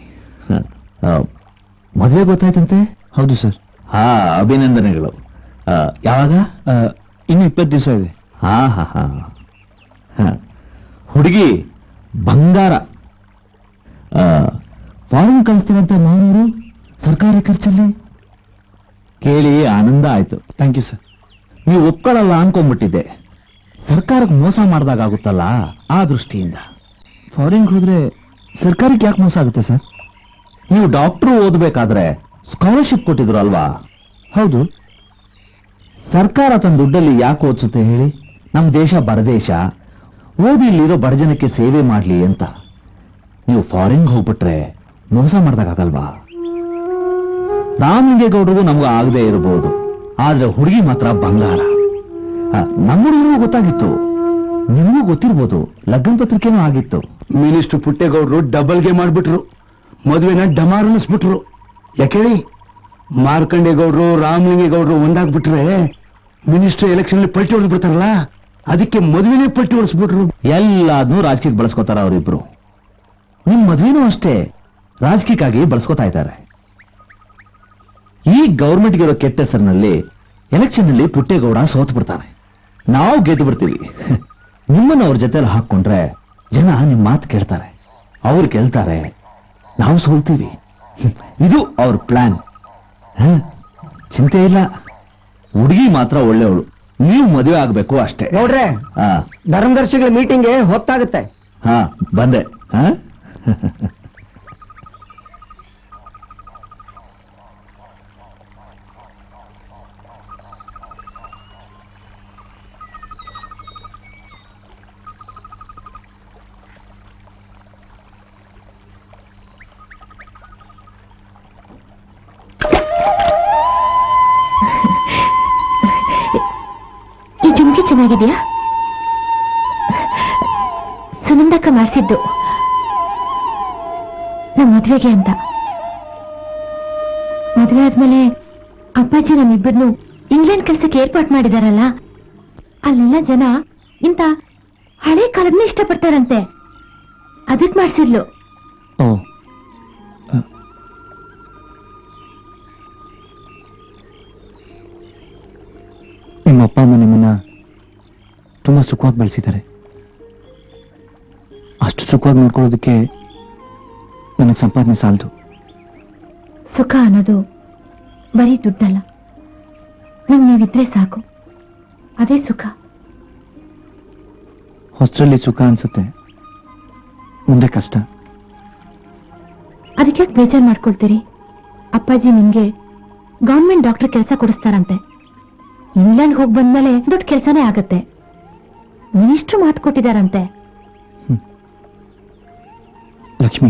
ಮದುವೆ ಗೊತ್ತಾಯ್ತಂತೆ? ಹೌದು ಸರ್. ಹಾ, ಅಭಿನಂದನೆಗಳು. ಯಾವಾಗ? ಇನ್ನು ಇಪ್ಪತ್ತು ದಿವಸ ಇದೆ. ಹಾ ಹಾ ಹಾ ಹುಡುಗಿ ಬಂಗಾರ. ಫಾರಿನ್ ಕಳಿಸ್ತೀರಂತೆ ಮಾವನವರು ಸರ್ಕಾರಿ ಖರ್ಚಲ್ಲಿ. ಕೇಳಿ ಆನಂದ ಆಯ್ತು. Thank you sir. ನೀವು ಒಪ್ಕೊಳ್ಳಲ್ಲ ಅನ್ಕೊಂಡ್ಬಿಟ್ಟಿದ್ದೆ. ಸರ್ಕಾರಕ್ಕೆ ಮೋಸ ಮಾಡಿದಾಗುತ್ತಲ್ಲ, ಆ ದೃಷ್ಟಿಯಿಂದ. ಫಾರಿನ್ಗೆ ಹೋದ್ರೆ ಸರ್ಕಾರಕ್ಕೆ ಯಾಕೆ ಮೋಸ ಆಗುತ್ತೆ ಸರ್? ನೀವು ಡಾಕ್ಟ್ರು ಓದಬೇಕಾದ್ರೆ ಸ್ಕಾಲರ್ಶಿಪ್ ಕೊಟ್ಟಿದ್ರು ಅಲ್ವಾ? ಹೌದು. ಸರ್ಕಾರ ತನ್ನ ದುಡ್ಡಲ್ಲಿ ಯಾಕೆ ಓದಿಸುತ್ತೆ ಹೇಳಿ? ನಮ್ಮ ದೇಶ ಬರದೇಶ, ಓದಿ ಇಲ್ಲಿರೋ ಬಡಜನಕ್ಕೆ ಸೇವೆ ಮಾಡ್ಲಿ ಅಂತ. ನೀವು ಫಾರಿನ್ಗೆ ಹೋಗ್ಬಿಟ್ರೆ ಮೋಸ ಮಾಡ್ದಾಗಲ್ವಾ? ರಾಮಲಿಂಗೇಗೌಡರಿಗೂ ನಮಗೂ ಆಗದೆ ಇರಬಹುದು, ಆದ್ರೆ ಹುಡುಗಿ ಮಾತ್ರ ಬಂಗಾರ. ನಮ್ಮ ಹುಡುಗರಿಗೂ ಗೊತ್ತಾಗಿತ್ತು, ನಿಮಗೂ ಗೊತ್ತಿರ್ಬೋದು. ಲಗ್ನ ಪತ್ರಿಕೆನೂ ಆಗಿತ್ತು. ಮಿನಿಸ್ಟರ್ ಪುಟ್ಟೇಗೌಡರು ಡಬಲ್ಗೆ ಮಾಡ್ಬಿಟ್ರು, ಮದುವೆನ ಡಮಾರ್ ಅನ್ನಿಸ್ಬಿಟ್ರು. ಯಾಕೇಳಿ, ಮಾರ್ಕಂಡೇಗೌಡರು ರಾಮಲಿಂಗೇಗೌಡರು ಒಂದಾಗ್ಬಿಟ್ರೆ ಮಿನಿಸ್ಟರ್ ಎಲೆಕ್ಷನ್ ಅಲ್ಲಿ ಪಲ್ಟಿ ಹೊಡೆದು ಬಿಡ್ತಾರಲ್ಲ, ಅದಕ್ಕೆ ಮದುವೆನೇ ಪಲ್ಟಿ ಹೊಡಿಸ್ಬಿಟ್ರು. ಎಲ್ಲಾದ್ನೂ ರಾಜಕೀಯಕ್ಕೆ ಬಳಸ್ಕೋತಾರ ಅವರಿಬ್ರು. ನಿಮ್ ಮದುವೆನೂ ಅಷ್ಟೇ ರಾಜಕೀಯಕ್ಕಾಗಿ ಬಳಸ್ಕೋತಾ ಇದ್ದಾರೆ. ಈ ಗೌರ್ಮೆಂಟ್ಗೆ ಇರೋ ಕೆಟ್ಟ ಹೆಸರಿನಲ್ಲಿ ಎಲೆಕ್ಷನ್ ನಲ್ಲಿ ಪುಟ್ಟೇಗೌಡ ಸೋತ್ ಬಿಡ್ತಾನೆ, ನಾವು ಗೆದ್ದು ಬಿಡ್ತೀವಿ. ನಿಮ್ಮನ್ನ ಅವ್ರ ಜೊತೆಲಿ ಹಾಕೊಂಡ್ರೆ ಜನ ನಿಮ್ಮ ಮಾತು ಕೇಳ್ತಾರೆ, ಅವ್ರು ಕೇಳ್ತಾರೆ, ನಾವು ಸೋಲ್ತೀವಿ. ಇದು ಅವ್ರ ಪ್ಲಾನ್. ಚಿಂತೆ ಇಲ್ಲ, ಹುಡುಗಿ ಮಾತ್ರ ಒಳ್ಳೆಯವಳು, ನೀವು ಮದುವೆ ಆಗ್ಬೇಕು ಅಷ್ಟೇ. ನೋಡ್ರೆ, ಧರ್ಮದರ್ಶಿಗಳ ಮೀಟಿಂಗ್ಗೆ ಹೊತ್ತಾಗುತ್ತೆ. ಹಾ ಬಂದೆ. ಹಾ ಜುಮ್ಕಿ ಚೆನ್ನಾಗಿದೆಯಾ? ಸುನಂದಕ್ಕ ಮಾಡಿಸಿದ್ದು ನಮ್ಮ ಮದುವೆಗೆ ಅಂತ. ಮದುವೆ ಆದ್ಮೇಲೆ ಅಪ್ಪಾಜಿ ನಮ್ಮಿಬ್ಬರನ್ನು ಇಂಗ್ಲೆಂಡ್ ಕೆಲಸಕ್ಕೆ ಏರ್ಪಾಟ್ ಮಾಡಿದಾರಲ್ಲ, ಅಲ್ಲೆಲ್ಲ ಜನ ಇಂತ ಹಳೆ ಕಾಲದನ್ನೇ ಇಷ್ಟಪಡ್ತಾರಂತೆ. ಅದಕ್ಕೆ ಮಾಡಿಸಿದ್ಲು. ನಿಮ್ಮ ಅಪ್ಪ ಅಮ್ಮ ನಿಮ್ಮನ್ನ ತುಂಬಾ ಸುಖವಾಗಿ ಬೆಳೆಸಿದ್ದಾರೆ. ಅಷ್ಟು ಸುಖವಾಗಿ ನೋಡ್ಕೊಳ್ಳೋದಕ್ಕೆ ನನಗೆ ಸಂಪಾದನೆ ಸಾಲದು. ಸುಖ ಅನ್ನೋದು ಬರೀ ದುಡ್ಡಲ್ಲ, ನಂಗೆ ನೀವಿದ್ರೆ ಸಾಕು, ಅದೇ ಸುಖ. ಹೊಸರಲ್ಲಿ ಸುಖ ಅನ್ಸುತ್ತೆ, ಮುಂದೆ ಕಷ್ಟ. ಅದಕ್ಕೆ ಬೇಜಾರು ಮಾಡ್ಕೊಳ್ತೀರಿ? ಅಪ್ಪಾಜಿ ನಿಮ್ಗೆ ಗವರ್ಮೆಂಟ್ ಡಾಕ್ಟರ್ ಕೆಲಸ ಕೊಡಿಸ್ತಾರಂತೆ. ಇಂಗ್ಲೆಂಡ್ ಹೋಗಿ ಬಂದ್ಮೇಲೆ ದೊಡ್ಡ ಕೆಲಸನೇ ಆಗತ್ತೆ. ಮಿನಿಸ್ಟ್ರು ಮಾತು ಕೊಟ್ಟಿದಾರಂತೆ. ಲಕ್ಷ್ಮಿ,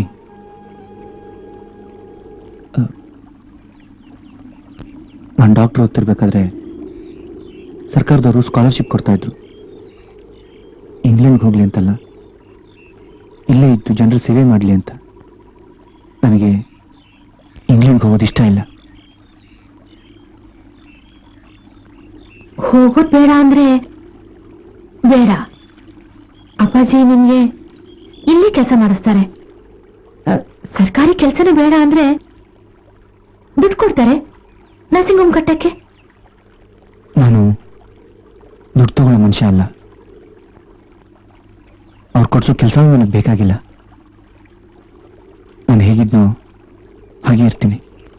ನಾನು ಡಾಕ್ಟರ್ ಓದ್ತಿರ್ಬೇಕಾದ್ರೆ ಸರ್ಕಾರದವರು ಸ್ಕಾಲರ್ಶಿಪ್ ಕೊಡ್ತಾ ಇದ್ರು. ಇಂಗ್ಲೆಂಡ್ಗೆ ಹೋಗ್ಲಿ ಅಂತಲ್ಲ, ಇಲ್ಲೇ ಇದ್ದು ಜನರ ಸೇವೆ ಮಾಡಲಿ ಅಂತ. ನನಗೆ ಇಂಗ್ಲೆಂಡ್ಗೆ ಹೋಗೋದು ಇಷ್ಟ ಇಲ್ಲ. ಹೋಗೋದ್ ಬೇಡ ಅಂದ್ರೆ ಬೇಡ. ಅಪ್ಪಾಜಿ ನಿಮ್ಗೆ ಇಲ್ಲಿ ಕೆಲಸ ಮಾಡಿಸ್ತಾರೆ. ಸರ್ಕಾರಿ ಕೆಲಸನೇ ಬೇಡ ಅಂದ್ರೆ ದುಡ್ಡು ಕೊಡ್ತಾರೆ ನರ್ಸಿಂಗ್ ಹೋಮ್ ಕಟ್ಟಕ್ಕೆ. ನಾನು ದುಡ್ಡು ತಗೊಳ್ಳೋ ಮನುಷ್ಯ ಅಲ್ಲ. ಅವ್ರು ಕೊಡ್ಸೋ ಕೆಲಸ ನನಗೆ ಬೇಕಾಗಿಲ್ಲ. ನಾನು ಹೇಗಿದ್ನೋ ಹಾಗೆ ಇರ್ತೀನಿ.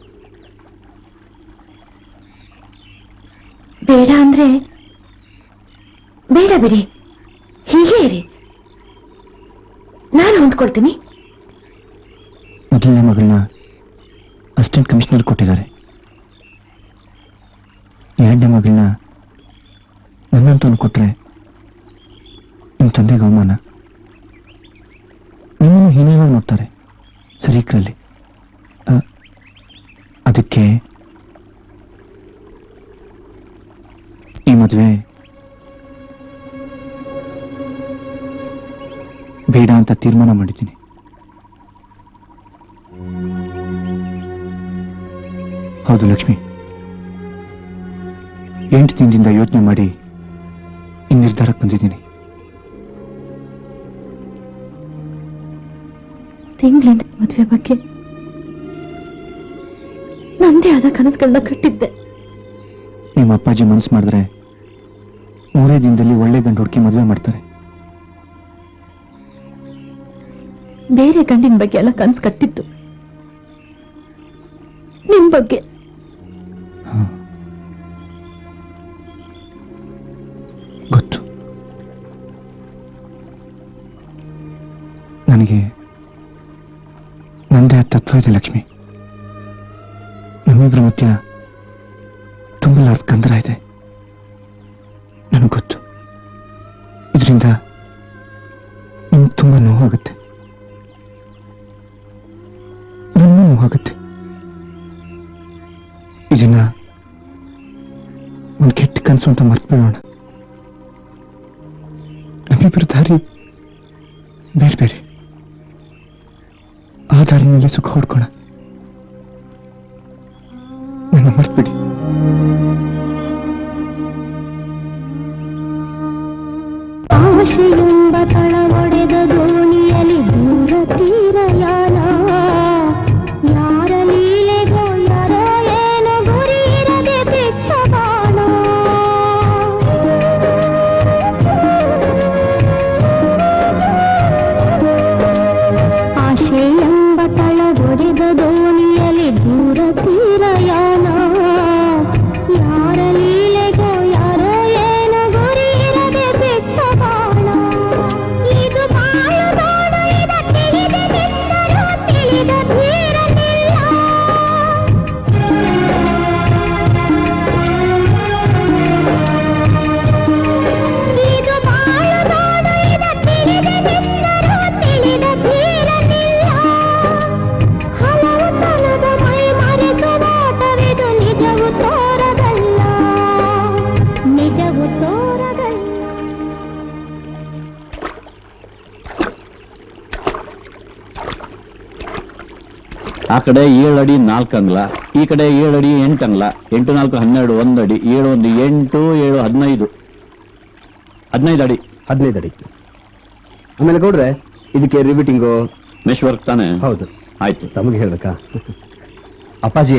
ಬೇಡ ಅಂದ್ರೆ ಬೇಡ ಬಿಡಿ, ಹೀಗೆ ಇರಿ, ನಾನು ಹೊಂದ್ಕೊಳ್ತೀನಿ. ಮೊದಲನೇ ಮಗಳನ್ನ ಅಸಿಸ್ಟೆಂಟ್ ಕಮಿಷನರ್ ಕೊಟ್ಟಿದ್ದಾರೆ. ಎರಡನೇ ಮಗಳನ್ನ ನನ್ನಂತವನು ಕೊಟ್ರೆ ನಿಮ್ಮ ತಂದೆಗೆ ಅವಮಾನ. ನಿಮ್ಮನ್ನು ಹೀನಾಗಿ ನೋಡ್ತಾರೆ ಸರೀಕರಲ್ಲಿ. ಅದಕ್ಕೆ ಈ ಮದುವೆ ಬೇಡ ಅಂತ ತೀರ್ಮಾನ ಮಾಡಿದ್ದೀನಿ. ಹೌದು ಲಕ್ಷ್ಮಿ, ಎಂಟು ದಿನದಿಂದ ಯೋಚನೆ ಮಾಡಿ ಈ ನಿರ್ಧಾರಕ್ಕೆ ಬಂದಿದ್ದೀನಿ. ತಿಂಗಳಿಂದ ಮದುವೆ ಬಗ್ಗೆ ನಂದೇ ಆದ ಕನಸುಗಳನ್ನ ಕಟ್ಟಿದ್ದೆ. ನಿಮ್ಮ ಅಪ್ಪಾಜಿ ಮನಸ್ಸು ಮಾಡಿದ್ರೆ ಮೂರೇ ದಿನದಲ್ಲಿ ಒಳ್ಳೆ ಗಂಡು ಹುಡುಕಿ ಮದುವೆ ಮಾಡ್ತಾರೆ. ಬೇರೆ ಗಂಡಿನ ಬಗ್ಗೆ ಎಲ್ಲ ಕನಸು ಕಟ್ಟಿತ್ತು, ನಿಮ್ ಬಗ್ಗೆ ಗೊತ್ತು. ನನಗೆ ನಂದೇ ತತ್ವ ಇದೆ ಲಕ್ಷ್ಮಿ. ನಮ್ಮಿಬ್ಬರ ಮಧ್ಯ ತುಂಬಲಾರ್ದ ಗಂಧರ ಇದೆ. ನನಗೆ ಗೊತ್ತು. ಇದರಿಂದ ನಿಮ್ಗೆ ತುಂಬಾ ನೋವಾಗುತ್ತೆ, ನನಗೂ ನೋವಾಗುತ್ತೆ. ಇದನ್ನ ಒಂದು ಕೆಟ್ಟ ಕನಸು ಅಂತ ಮರ್ತು ಬಿಡೋಣ. ನಮ್ಮಿಬ್ಬರ ದಾರಿ ಬೇರೆ ಬೇರೆ, ಆ ದಾರಿನಲ್ಲಿ ಸುಖ ಹೊಡ್ಕೋಣ. ನನ್ನ ಮರ್ತ್ಬಿಡಿ. ಆಶೆಯೆಂಬ ತಳವೊಡೆದ ದೋಣಿಯಲ್ಲಿ ದೂರ ತೀರಯಾನ, ಯಾರ ಲೀಲೆಗೋ ಯಾರೋ ಏನೋ ಗುರಿ ಇರದೆ ಬಿಟ್ಟ ಬಾಣ. ಆ ಕಡೆ ಏಳು ಅಡಿ ನಾಲ್ಕು ಅಂಗ್ಲ, ಈ ಕಡೆ ಏಳು ಅಡಿ ಎಂಟು ಅಂಗ್ಲ, ಎಂಟು ನಾಲ್ಕು ಹನ್ನೆರಡು ಒಂದು ಅಡಿ, ಏಳು ಒಂದು ಎಂಟು, ಏಳು ಹದಿನೈದು ಹದಿನೈದು ಅಡಿ ಹದಿನೈದು ಅಡಿ. ಆಮೇಲೆ ಗೌಡ್ರೆ ಇದಕ್ಕೆ ರಿವಿಟಿಂಗು ಮೆಶ್ ವರ್ಕ್ ತಾನೆ? ಹೌದು. ಆಯ್ತು. ತಮಗೆ ಹೇಳ್ಬೇಕಾ? ಅಪ್ಪಾಜಿ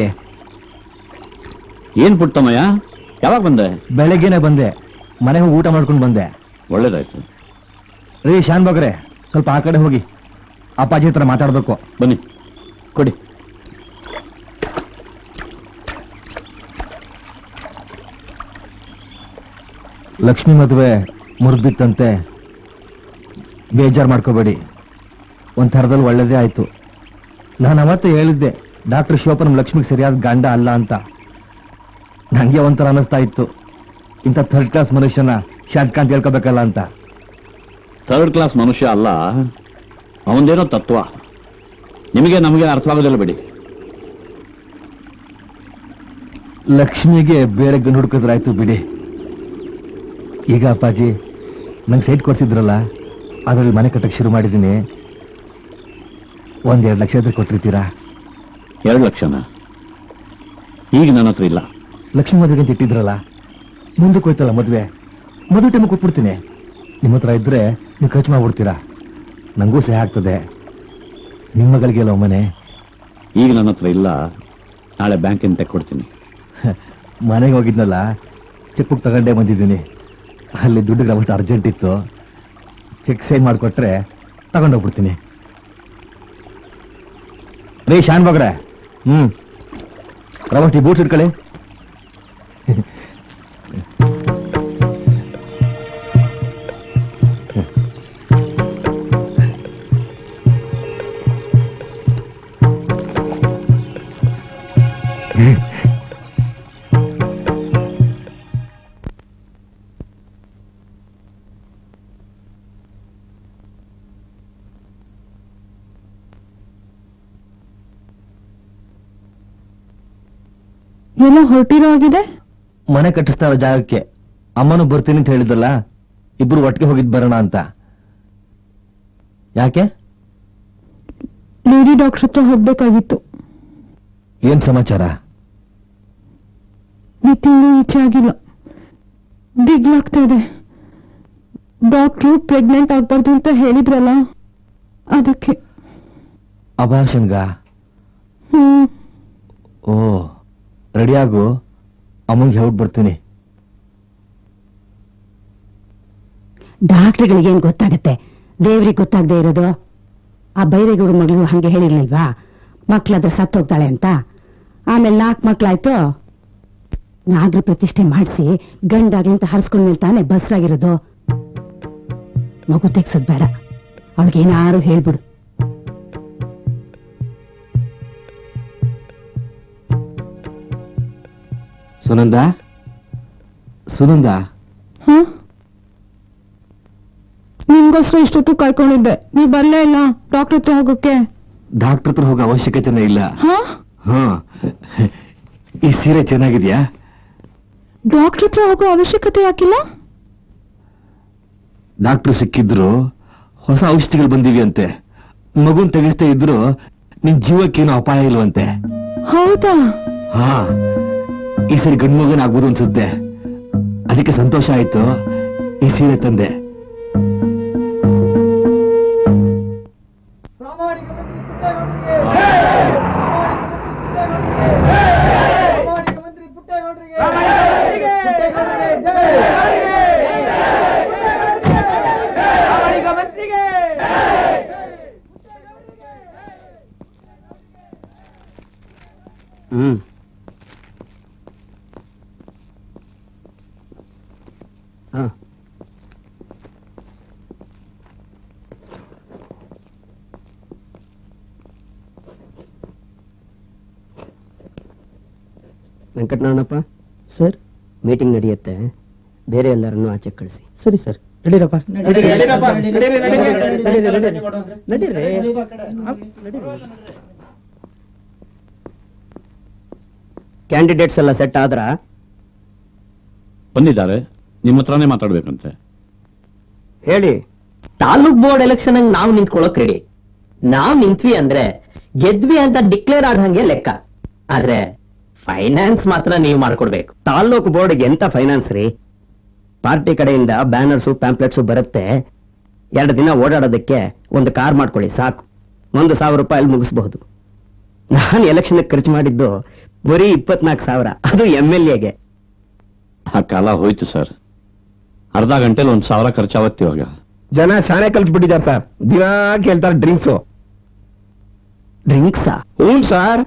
ಏನ್ ಪುಟ್ಟಮ್ಮಯ್ಯ, ಯಾವಾಗ ಬಂದೆ? ಬೆಳಗ್ಗೆನೆ ಬಂದೆ, ಮನೆಗೆ ಹೋಗಿ ಊಟ ಮಾಡ್ಕೊಂಡು ಬಂದೆ. ಒಳ್ಳೇದಾಯ್ತು. ರೀ ಶಾನ್ ಬಗ್ರೆ, ಸ್ವಲ್ಪ ಆ ಕಡೆ ಹೋಗಿ ಅಪ್ಪಾಜಿ ಹತ್ರ ಮಾತಾಡ್ಬೇಕು. ಬನ್ನಿ, ಕೊಡಿ. ಲಕ್ಷ್ಮಿ ಮದುವೆ ಮುರಿದ್ಬಿತ್ತಂತೆ, ಬೇಜಾರು ಮಾಡ್ಕೋಬೇಡಿ. ಒಂದು ಥರದಲ್ಲಿ ಒಳ್ಳೇದೇ ಆಯ್ತು. ನಾನು ಅವತ್ತೇ ಹೇಳಿದ್ದೆ ಡಾಕ್ಟರ್ ಶಿವಪ್ಪನ ಲಕ್ಷ್ಮಿಗೆ ಸರಿಯಾದ ಗಂಡ ಅಲ್ಲ ಅಂತ. ನನಗೆ ಒಂಥರ ಅನ್ನಿಸ್ತಾ ಇತ್ತು, ಇಂಥ ಥರ್ಡ್ ಕ್ಲಾಸ್ ಮನುಷ್ಯನ ಶಾರ್ಟ್ ಅಂತ ಹೇಳ್ಕೋಬೇಕಲ್ಲ ಅಂತ. ಥರ್ಡ್ ಕ್ಲಾಸ್ ಮನುಷ್ಯ ಅಲ್ಲ, ಅವನದೇನೋ ತತ್ವ ನಿಮಗೆ ನಮಗೆ ಅರ್ಥವಾಗೋದಿಲ್ಲ ಬಿಡಿ. ಲಕ್ಷ್ಮಿಗೆ ಬೇರೆ ಗಂಡು ಹುಡುಕಿದ್ರಾಯ್ತು ಬಿಡಿ. ಈಗ ಅಪ್ಪಾಜಿ ನಂಗೆ ಸೈಟ್ ಕೊಡ್ಸಿದ್ರಲ್ಲ, ಅದರಲ್ಲಿ ಮನೆ ಕಟ್ಟಕ್ಕೆ ಶುರು ಮಾಡಿದ್ದೀನಿ. ಒಂದೆರಡು ಲಕ್ಷ ಇದ್ರೆ ಕೊಟ್ಟಿರ್ತೀರಾ? ಎರಡು ಲಕ್ಷನ ಈಗ ನನ್ನ ಹತ್ರ ಇಲ್ಲ. ಲಕ್ಷ್ಮಿ ಮದುವೆಗೆ ಅಂತ ಇಟ್ಟಿದ್ರಲ್ಲ, ಮುಂದಕ್ಕೆ ಹೋಯ್ತಲ್ಲ ಮದುವೆ, ಮದುವೆ ಟೈಮಿಗೆ ಕೊಟ್ಬಿಡ್ತೀನಿ. ನಿಮ್ಮ ಹತ್ರ ಇದ್ರೆ ನೀವು ಖರ್ಚು ಮಾಡ್ಬಿಡ್ತೀರಾ, ನನಗೂ ಸಹಾಯ ಆಗ್ತದೆ. ನಿಮ್ಮ ಮಗಳಿಗೆಲ್ಲ ಮನೆ ಈಗ ನನ್ನ ಹತ್ರ ಇಲ್ಲ, ನಾಳೆ ಬ್ಯಾಂಕಿಂದ ತೆಕ್ಕೊಡ್ತೀನಿ. ಮನೆಗೆ ಹೋಗಿದ್ನಲ್ಲ, ಚೆಕ್ ಬುಕ್ ತಗೊಂಡೇ ಬಂದಿದ್ದೀನಿ. ಅಲ್ಲಿ ದುಡ್ಡಿಗೆ ಅವಷ್ಟು ಅರ್ಜೆಂಟ್ ಇತ್ತು, ಚೆಕ್ ಸೈನ್ ಮಾಡಿಕೊಟ್ರೆ ತಗೊಂಡೋಗ್ಬಿಡ್ತೀನಿ. ರೇ ಶಾನ್ ಬಗ್ರೆ, ಹ್ಞೂ ರವಷ್ಟಿ ಬೂಟ್ಸ್ ಇಟ್ಕೊಳ್ಳಿ. ಎಲ್ಲ ಹೊರಟಿರೋ ಆಗಿದೆ. ಮನೆ ಕಟ್ಟಿಸ್ತಾ ಇರೋ ಜಾಗಕ್ಕೆ ಅಮ್ಮನು ಬರ್ತೀನಿ ಅಂತ ಹೇಳಿದ್ದಲ್ಲ, ಇಬ್ರು ಒಟ್ಟಿಗೆ ಹೋಗಿದ್ ಬರೋಣ ಅಂತ. ಯಾಕೆ? ಲೇಡಿ ಡಾಕ್ಟರ್ ಹತ್ರ ಹೋಗ್ಬೇಕಾಗಿತ್ತು. ಏನ್ ಸಮಾಚಾರ? ಈ ತಿಂಗಳು ಈಚೆ ಆಗಿಲ್ಲ, ದಿಗ್ಲಾಗ್ತಾ ಇದೆ. ಡಾಕ್ಟ್ರು ಪ್ರೆಗ್ನೆಂಟ್ ಆಗ್ಬಾರ್ದು ಅಂತ ಹೇಳಿದ್ರಲ್ಲ, ಅದಕ್ಕೆ. ಅಬಾರ್ಷನ್ಗ? ಹ್ಮ್. ಓ, ರೆಡಿಯಾಗು, ಅಮ್ಮಂಗೆ ಹೇಳ್ಬಿಟ್ಟು ಬರ್ತೀನಿ. ಡಾಕ್ಟರ್ಗಳಿಗೇನು ಗೊತ್ತಾಗತ್ತೆ, ದೇವ್ರಿಗೆ ಗೊತ್ತಾಗದೆ ಇರೋದು. ಆ ಬೈರೇಗೌಡ ಮಗಳು ಹಂಗೆ ಹೇಳಿರ್ಲಿಲ್ವಾ, ಮಕ್ಳಾದ್ರೆ ಸತ್ತೋಗ್ತಾಳೆ ಅಂತ. ಆಮೇಲೆ ನಾಲ್ಕು ಮಕ್ಳಾಯ್ತು, ನಾಗರ ಪ್ರತಿಷ್ಠೆ ಮಾಡಿಸಿ ಗಂಡಾಗ್ಲಿ ಅಂತ ಹರಿಸ್ಕೊಂಡ್ಮೇಲೆ ತಾನೆ ಬಸ್ರಾಗಿರೋದು. ಮಗು ತೆಗ್ಸೋದ್ ಬೇಡ, ಅವಳಿಗೇನಾರು ಹೇಳ್ಬಿಡು. ಸುನಂದ, ಸುನಂದ, ನಿಮ್ಗೋಸ್ಕರ ಇಷ್ಟೊತ್ತು ಕಾಯ್ಕೊಂಡಿದ್ದೆ, ನೀವ್ ಬರ್ಲೇ ಇಲ್ಲ ಡಾಕ್ಟರ್ ಹತ್ರ ಹೋಗೋಕೆ. ಡಾಕ್ಟರ್ ಹತ್ರ ಹೋಗೋ ಅವಶ್ಯಕತೆನೇ ಇಲ್ಲ. ಹಾ, ಈ ಸೀರೆ ಚೆನ್ನಾಗಿದ್ಯಾ? ಡಾಕ್ಟರ್ ಹತ್ರ ಹೋಗೋ ಅವಶ್ಯಕತೆ ಯಾಕಿಲ್ಲ? ಡಾಕ್ಟರ್ ಸಿಕ್ಕಿದ್ರು ಹೊಸ ಔಷಧಿಗಳು ಬಂದಿವಿ ಅಂತೆ. ಮಗುನ್ ತೆಗಿಸ್ತಾ ಇದ್ರು ನಿನ್ ಜೀವಕ್ಕೇನು ಅಪಾಯ ಇಲ್ವಂತೆ. ಹೌದಾ? ಹಾ, ಈ ಸರಿ ಗಂಡು ಮಗನ ಆಗ್ಬೋದು ಅನ್ಸುತ್ತೆ. ಅದಕ್ಕೆ ಸಂತೋಷ ಆಯ್ತು, ಈ ಸೀರೆ ತಂದೆ. ಹ್ಮ್ ಹಾ ವೆಂಕಟನಾರಾಯಣಪ್ಪ ಸರ್, ಮೀಟಿಂಗ್ ನಡೆಯುತ್ತೆ, ಬೇರೆ ಎಲ್ಲರನ್ನು ಆಚೆ ಕಳಿಸಿ. ಸರಿ ಸರ್. ನಡೀರಪ್ಪ, ಕ್ಯಾಂಡಿಡೇಟ್ಸ್ ಎಲ್ಲ ಸೆಟ್ ಆದ್ರ? ಬಂದಿದ್ದಾರೆ, ನಿಮ್ಮ ಹತ್ರನೇ ಮಾತಾಡ್ಬೇಕಂತೆ. ಹೇಳಿ. ತಾಲೂಕ್ ಬೋರ್ಡ್ ಎಲೆಕ್ಷನ್ ನಾವು ನಿಂತ್ಕೊಳ್ಳೋಕ್ ರೆಡಿ. ನಾವ್ ನಿಂತ್ವಿ ಅಂದ್ರೆ ಗೆದ್ವಿ ಅಂತ ಡಿಕ್ಲೇರ್ ಆದಂಗೆ ಲೆಕ್ಕ. ಆದ್ರೆ ಫೈನಾನ್ಸ್ ಮಾತ್ರ ನೀವು ಮಾಡ್ಕೊಡ್ಬೇಕು. ತಾಲ್ಲೂಕು ಬೋರ್ಡ್ಗೆ ಎಂತ ಫೈನಾನ್ಸ್ ರೀ? ಪಾರ್ಟಿ ಕಡೆಯಿಂದ ಬ್ಯಾನರ್ಸು ಪ್ಯಾಂಪ್ಲೆಟ್ಸು ಬರುತ್ತೆ. ಎರಡು ದಿನ ಓಡಾಡೋದಕ್ಕೆ ಒಂದು ಕಾರ್ ಮಾಡ್ಕೊಳ್ಳಿ ಸಾಕು, ಒಂದು ಸಾವಿರ ರೂಪಾಯಿ ಮುಗಿಸಬಹುದು. ನಾನು ಎಲೆಕ್ಷನ್ ಖರ್ಚು ಮಾಡಿದ್ದು ಬರೀ ಇಪ್ಪತ್ನಾಲ್ಕು ಸಾವಿರ, ಅದು ಎಂ ಎಲ್ ಎಗೆ. ಆ ಕಾಲ ಹೋಯ್ತು ಸರ್. ಅರ್ಧ ಗಂಟೆಲಿ ಒಂದ್ ಸಾವಿರ ಖರ್ಚಾವತ್ತು. ಇವಾಗ ಜನ ಶಾಣೆ ಕಲ್ಸ್ಬಿಟ್ಟಿದ್ದಾರೆ ಸರ್. ದಿನಾ ಕೇಳ್ತಾರೆ ಡ್ರಿಂಕ್ಸು. ಡ್ರಿಂಕ್ಸಾ? ಹ್ಞೂ ಸರ್.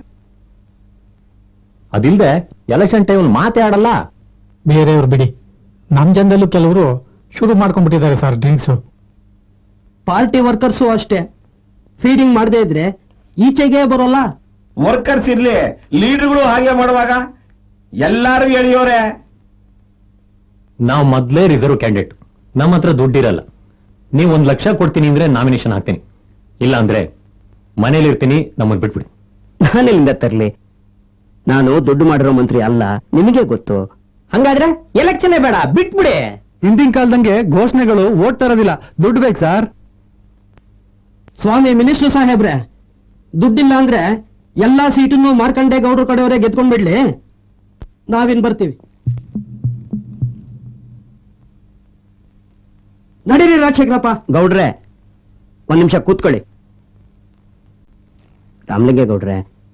ಅದಿಲ್ದೆ ಎಲೆಕ್ಷನ್ ಟೈಮ್ ಮಾತೇ ಆಡಲ್ಲ. ಬೇರೆಯವ್ರು ಬಿಡಿ, ನಮ್ ಜನದಲ್ಲೂ ಕೆಲವರು ಶುರು ಮಾಡ್ಕೊಂಡ್ಬಿಟ್ಟಿದ್ದಾರೆ ಸರ್ ಡ್ರಿಂಕ್ಸು. ಪಾರ್ಟಿ ವರ್ಕರ್ಸು ಅಷ್ಟೇ, ಫೀಡಿಂಗ್ ಮಾಡದೇ ಇದ್ರೆ ಈಚೆಗೆ ಬರೋಲ್ಲ. ವರ್ಕರ್ಸ್ ಇರ್ಲಿ, ಲೀಡರ್ಗಳು ಹಾಗೆ ಮಾಡುವಾಗ ಎಲ್ಲಾರು ಹೇಳಿಯೋರೆ. ನಾವು ಮೊದ್ಲೇ ರಿಸರ್ವ್ ಕ್ಯಾಂಡಿಡೇಟ್, ನಮ್ಮ ಹತ್ರ ದುಡ್ಡಿರಲ್ಲ. ನೀವು ಒಂದ್ ಲಕ್ಷ ಕೊಡ್ತೀನಿ ಅಂದ್ರೆ ನಾಮಿನೇಷನ್ ಹಾಕ್ತೀನಿ, ಇಲ್ಲ ಅಂದ್ರೆ ಮನೇಲಿ ಇರ್ತೀನಿ, ನಮ್ಮನ್ನು ಬಿಟ್ಬಿಡಿ. ನಾನೆಲ್ಲಿಂದ ತರ್ಲಿ? ನಾನು ದುಡ್ಡು ಮಾಡಿರೋ ಮಂತ್ರಿ ಅಲ್ಲ, ನಿಮಗೆ ಗೊತ್ತು. ಹಂಗಾದ್ರೆ ಎಲೆಕ್ಷನ್ ಬೇಡ, ಬಿಟ್ಬಿಡಿ. ಹಿಂದಿನ ಕಾಲದಂಗೆ ಘೋಷಣೆಗಳು ಓಟ್ ತರೋದಿಲ್ಲ, ದುಡ್ಡು ಬೇಕು ಸರ್. ಸ್ವಾಮಿ ಮಿನಿಸ್ಟರ್ ಸಾಹೇಬ್ರೆ, ದುಡ್ಡಿಲ್ಲ ಅಂದ್ರೆ ಎಲ್ಲಾ ಸೀಟನ್ನು ಮಾರ್ಕಂಡೆ ಗೌಡ್ರ ಕಡೆಯವರೇ ಗೆದ್ಕೊಂಡ್ಬಿಡ್ಲಿ, ನಾವಿನ್ ಬರ್ತೀವಿ. ನಡೀರಿ ರಾಜಶೇಖರಪ್ಪ. ಗೌಡ್ರೆ ಒಂದ್ ನಿಮಿಷ ಕೂತ್ಕೊಳ್ಳಿ. ರಾಮಲಿಂಗೇ ಗೌಡ್ರೆ,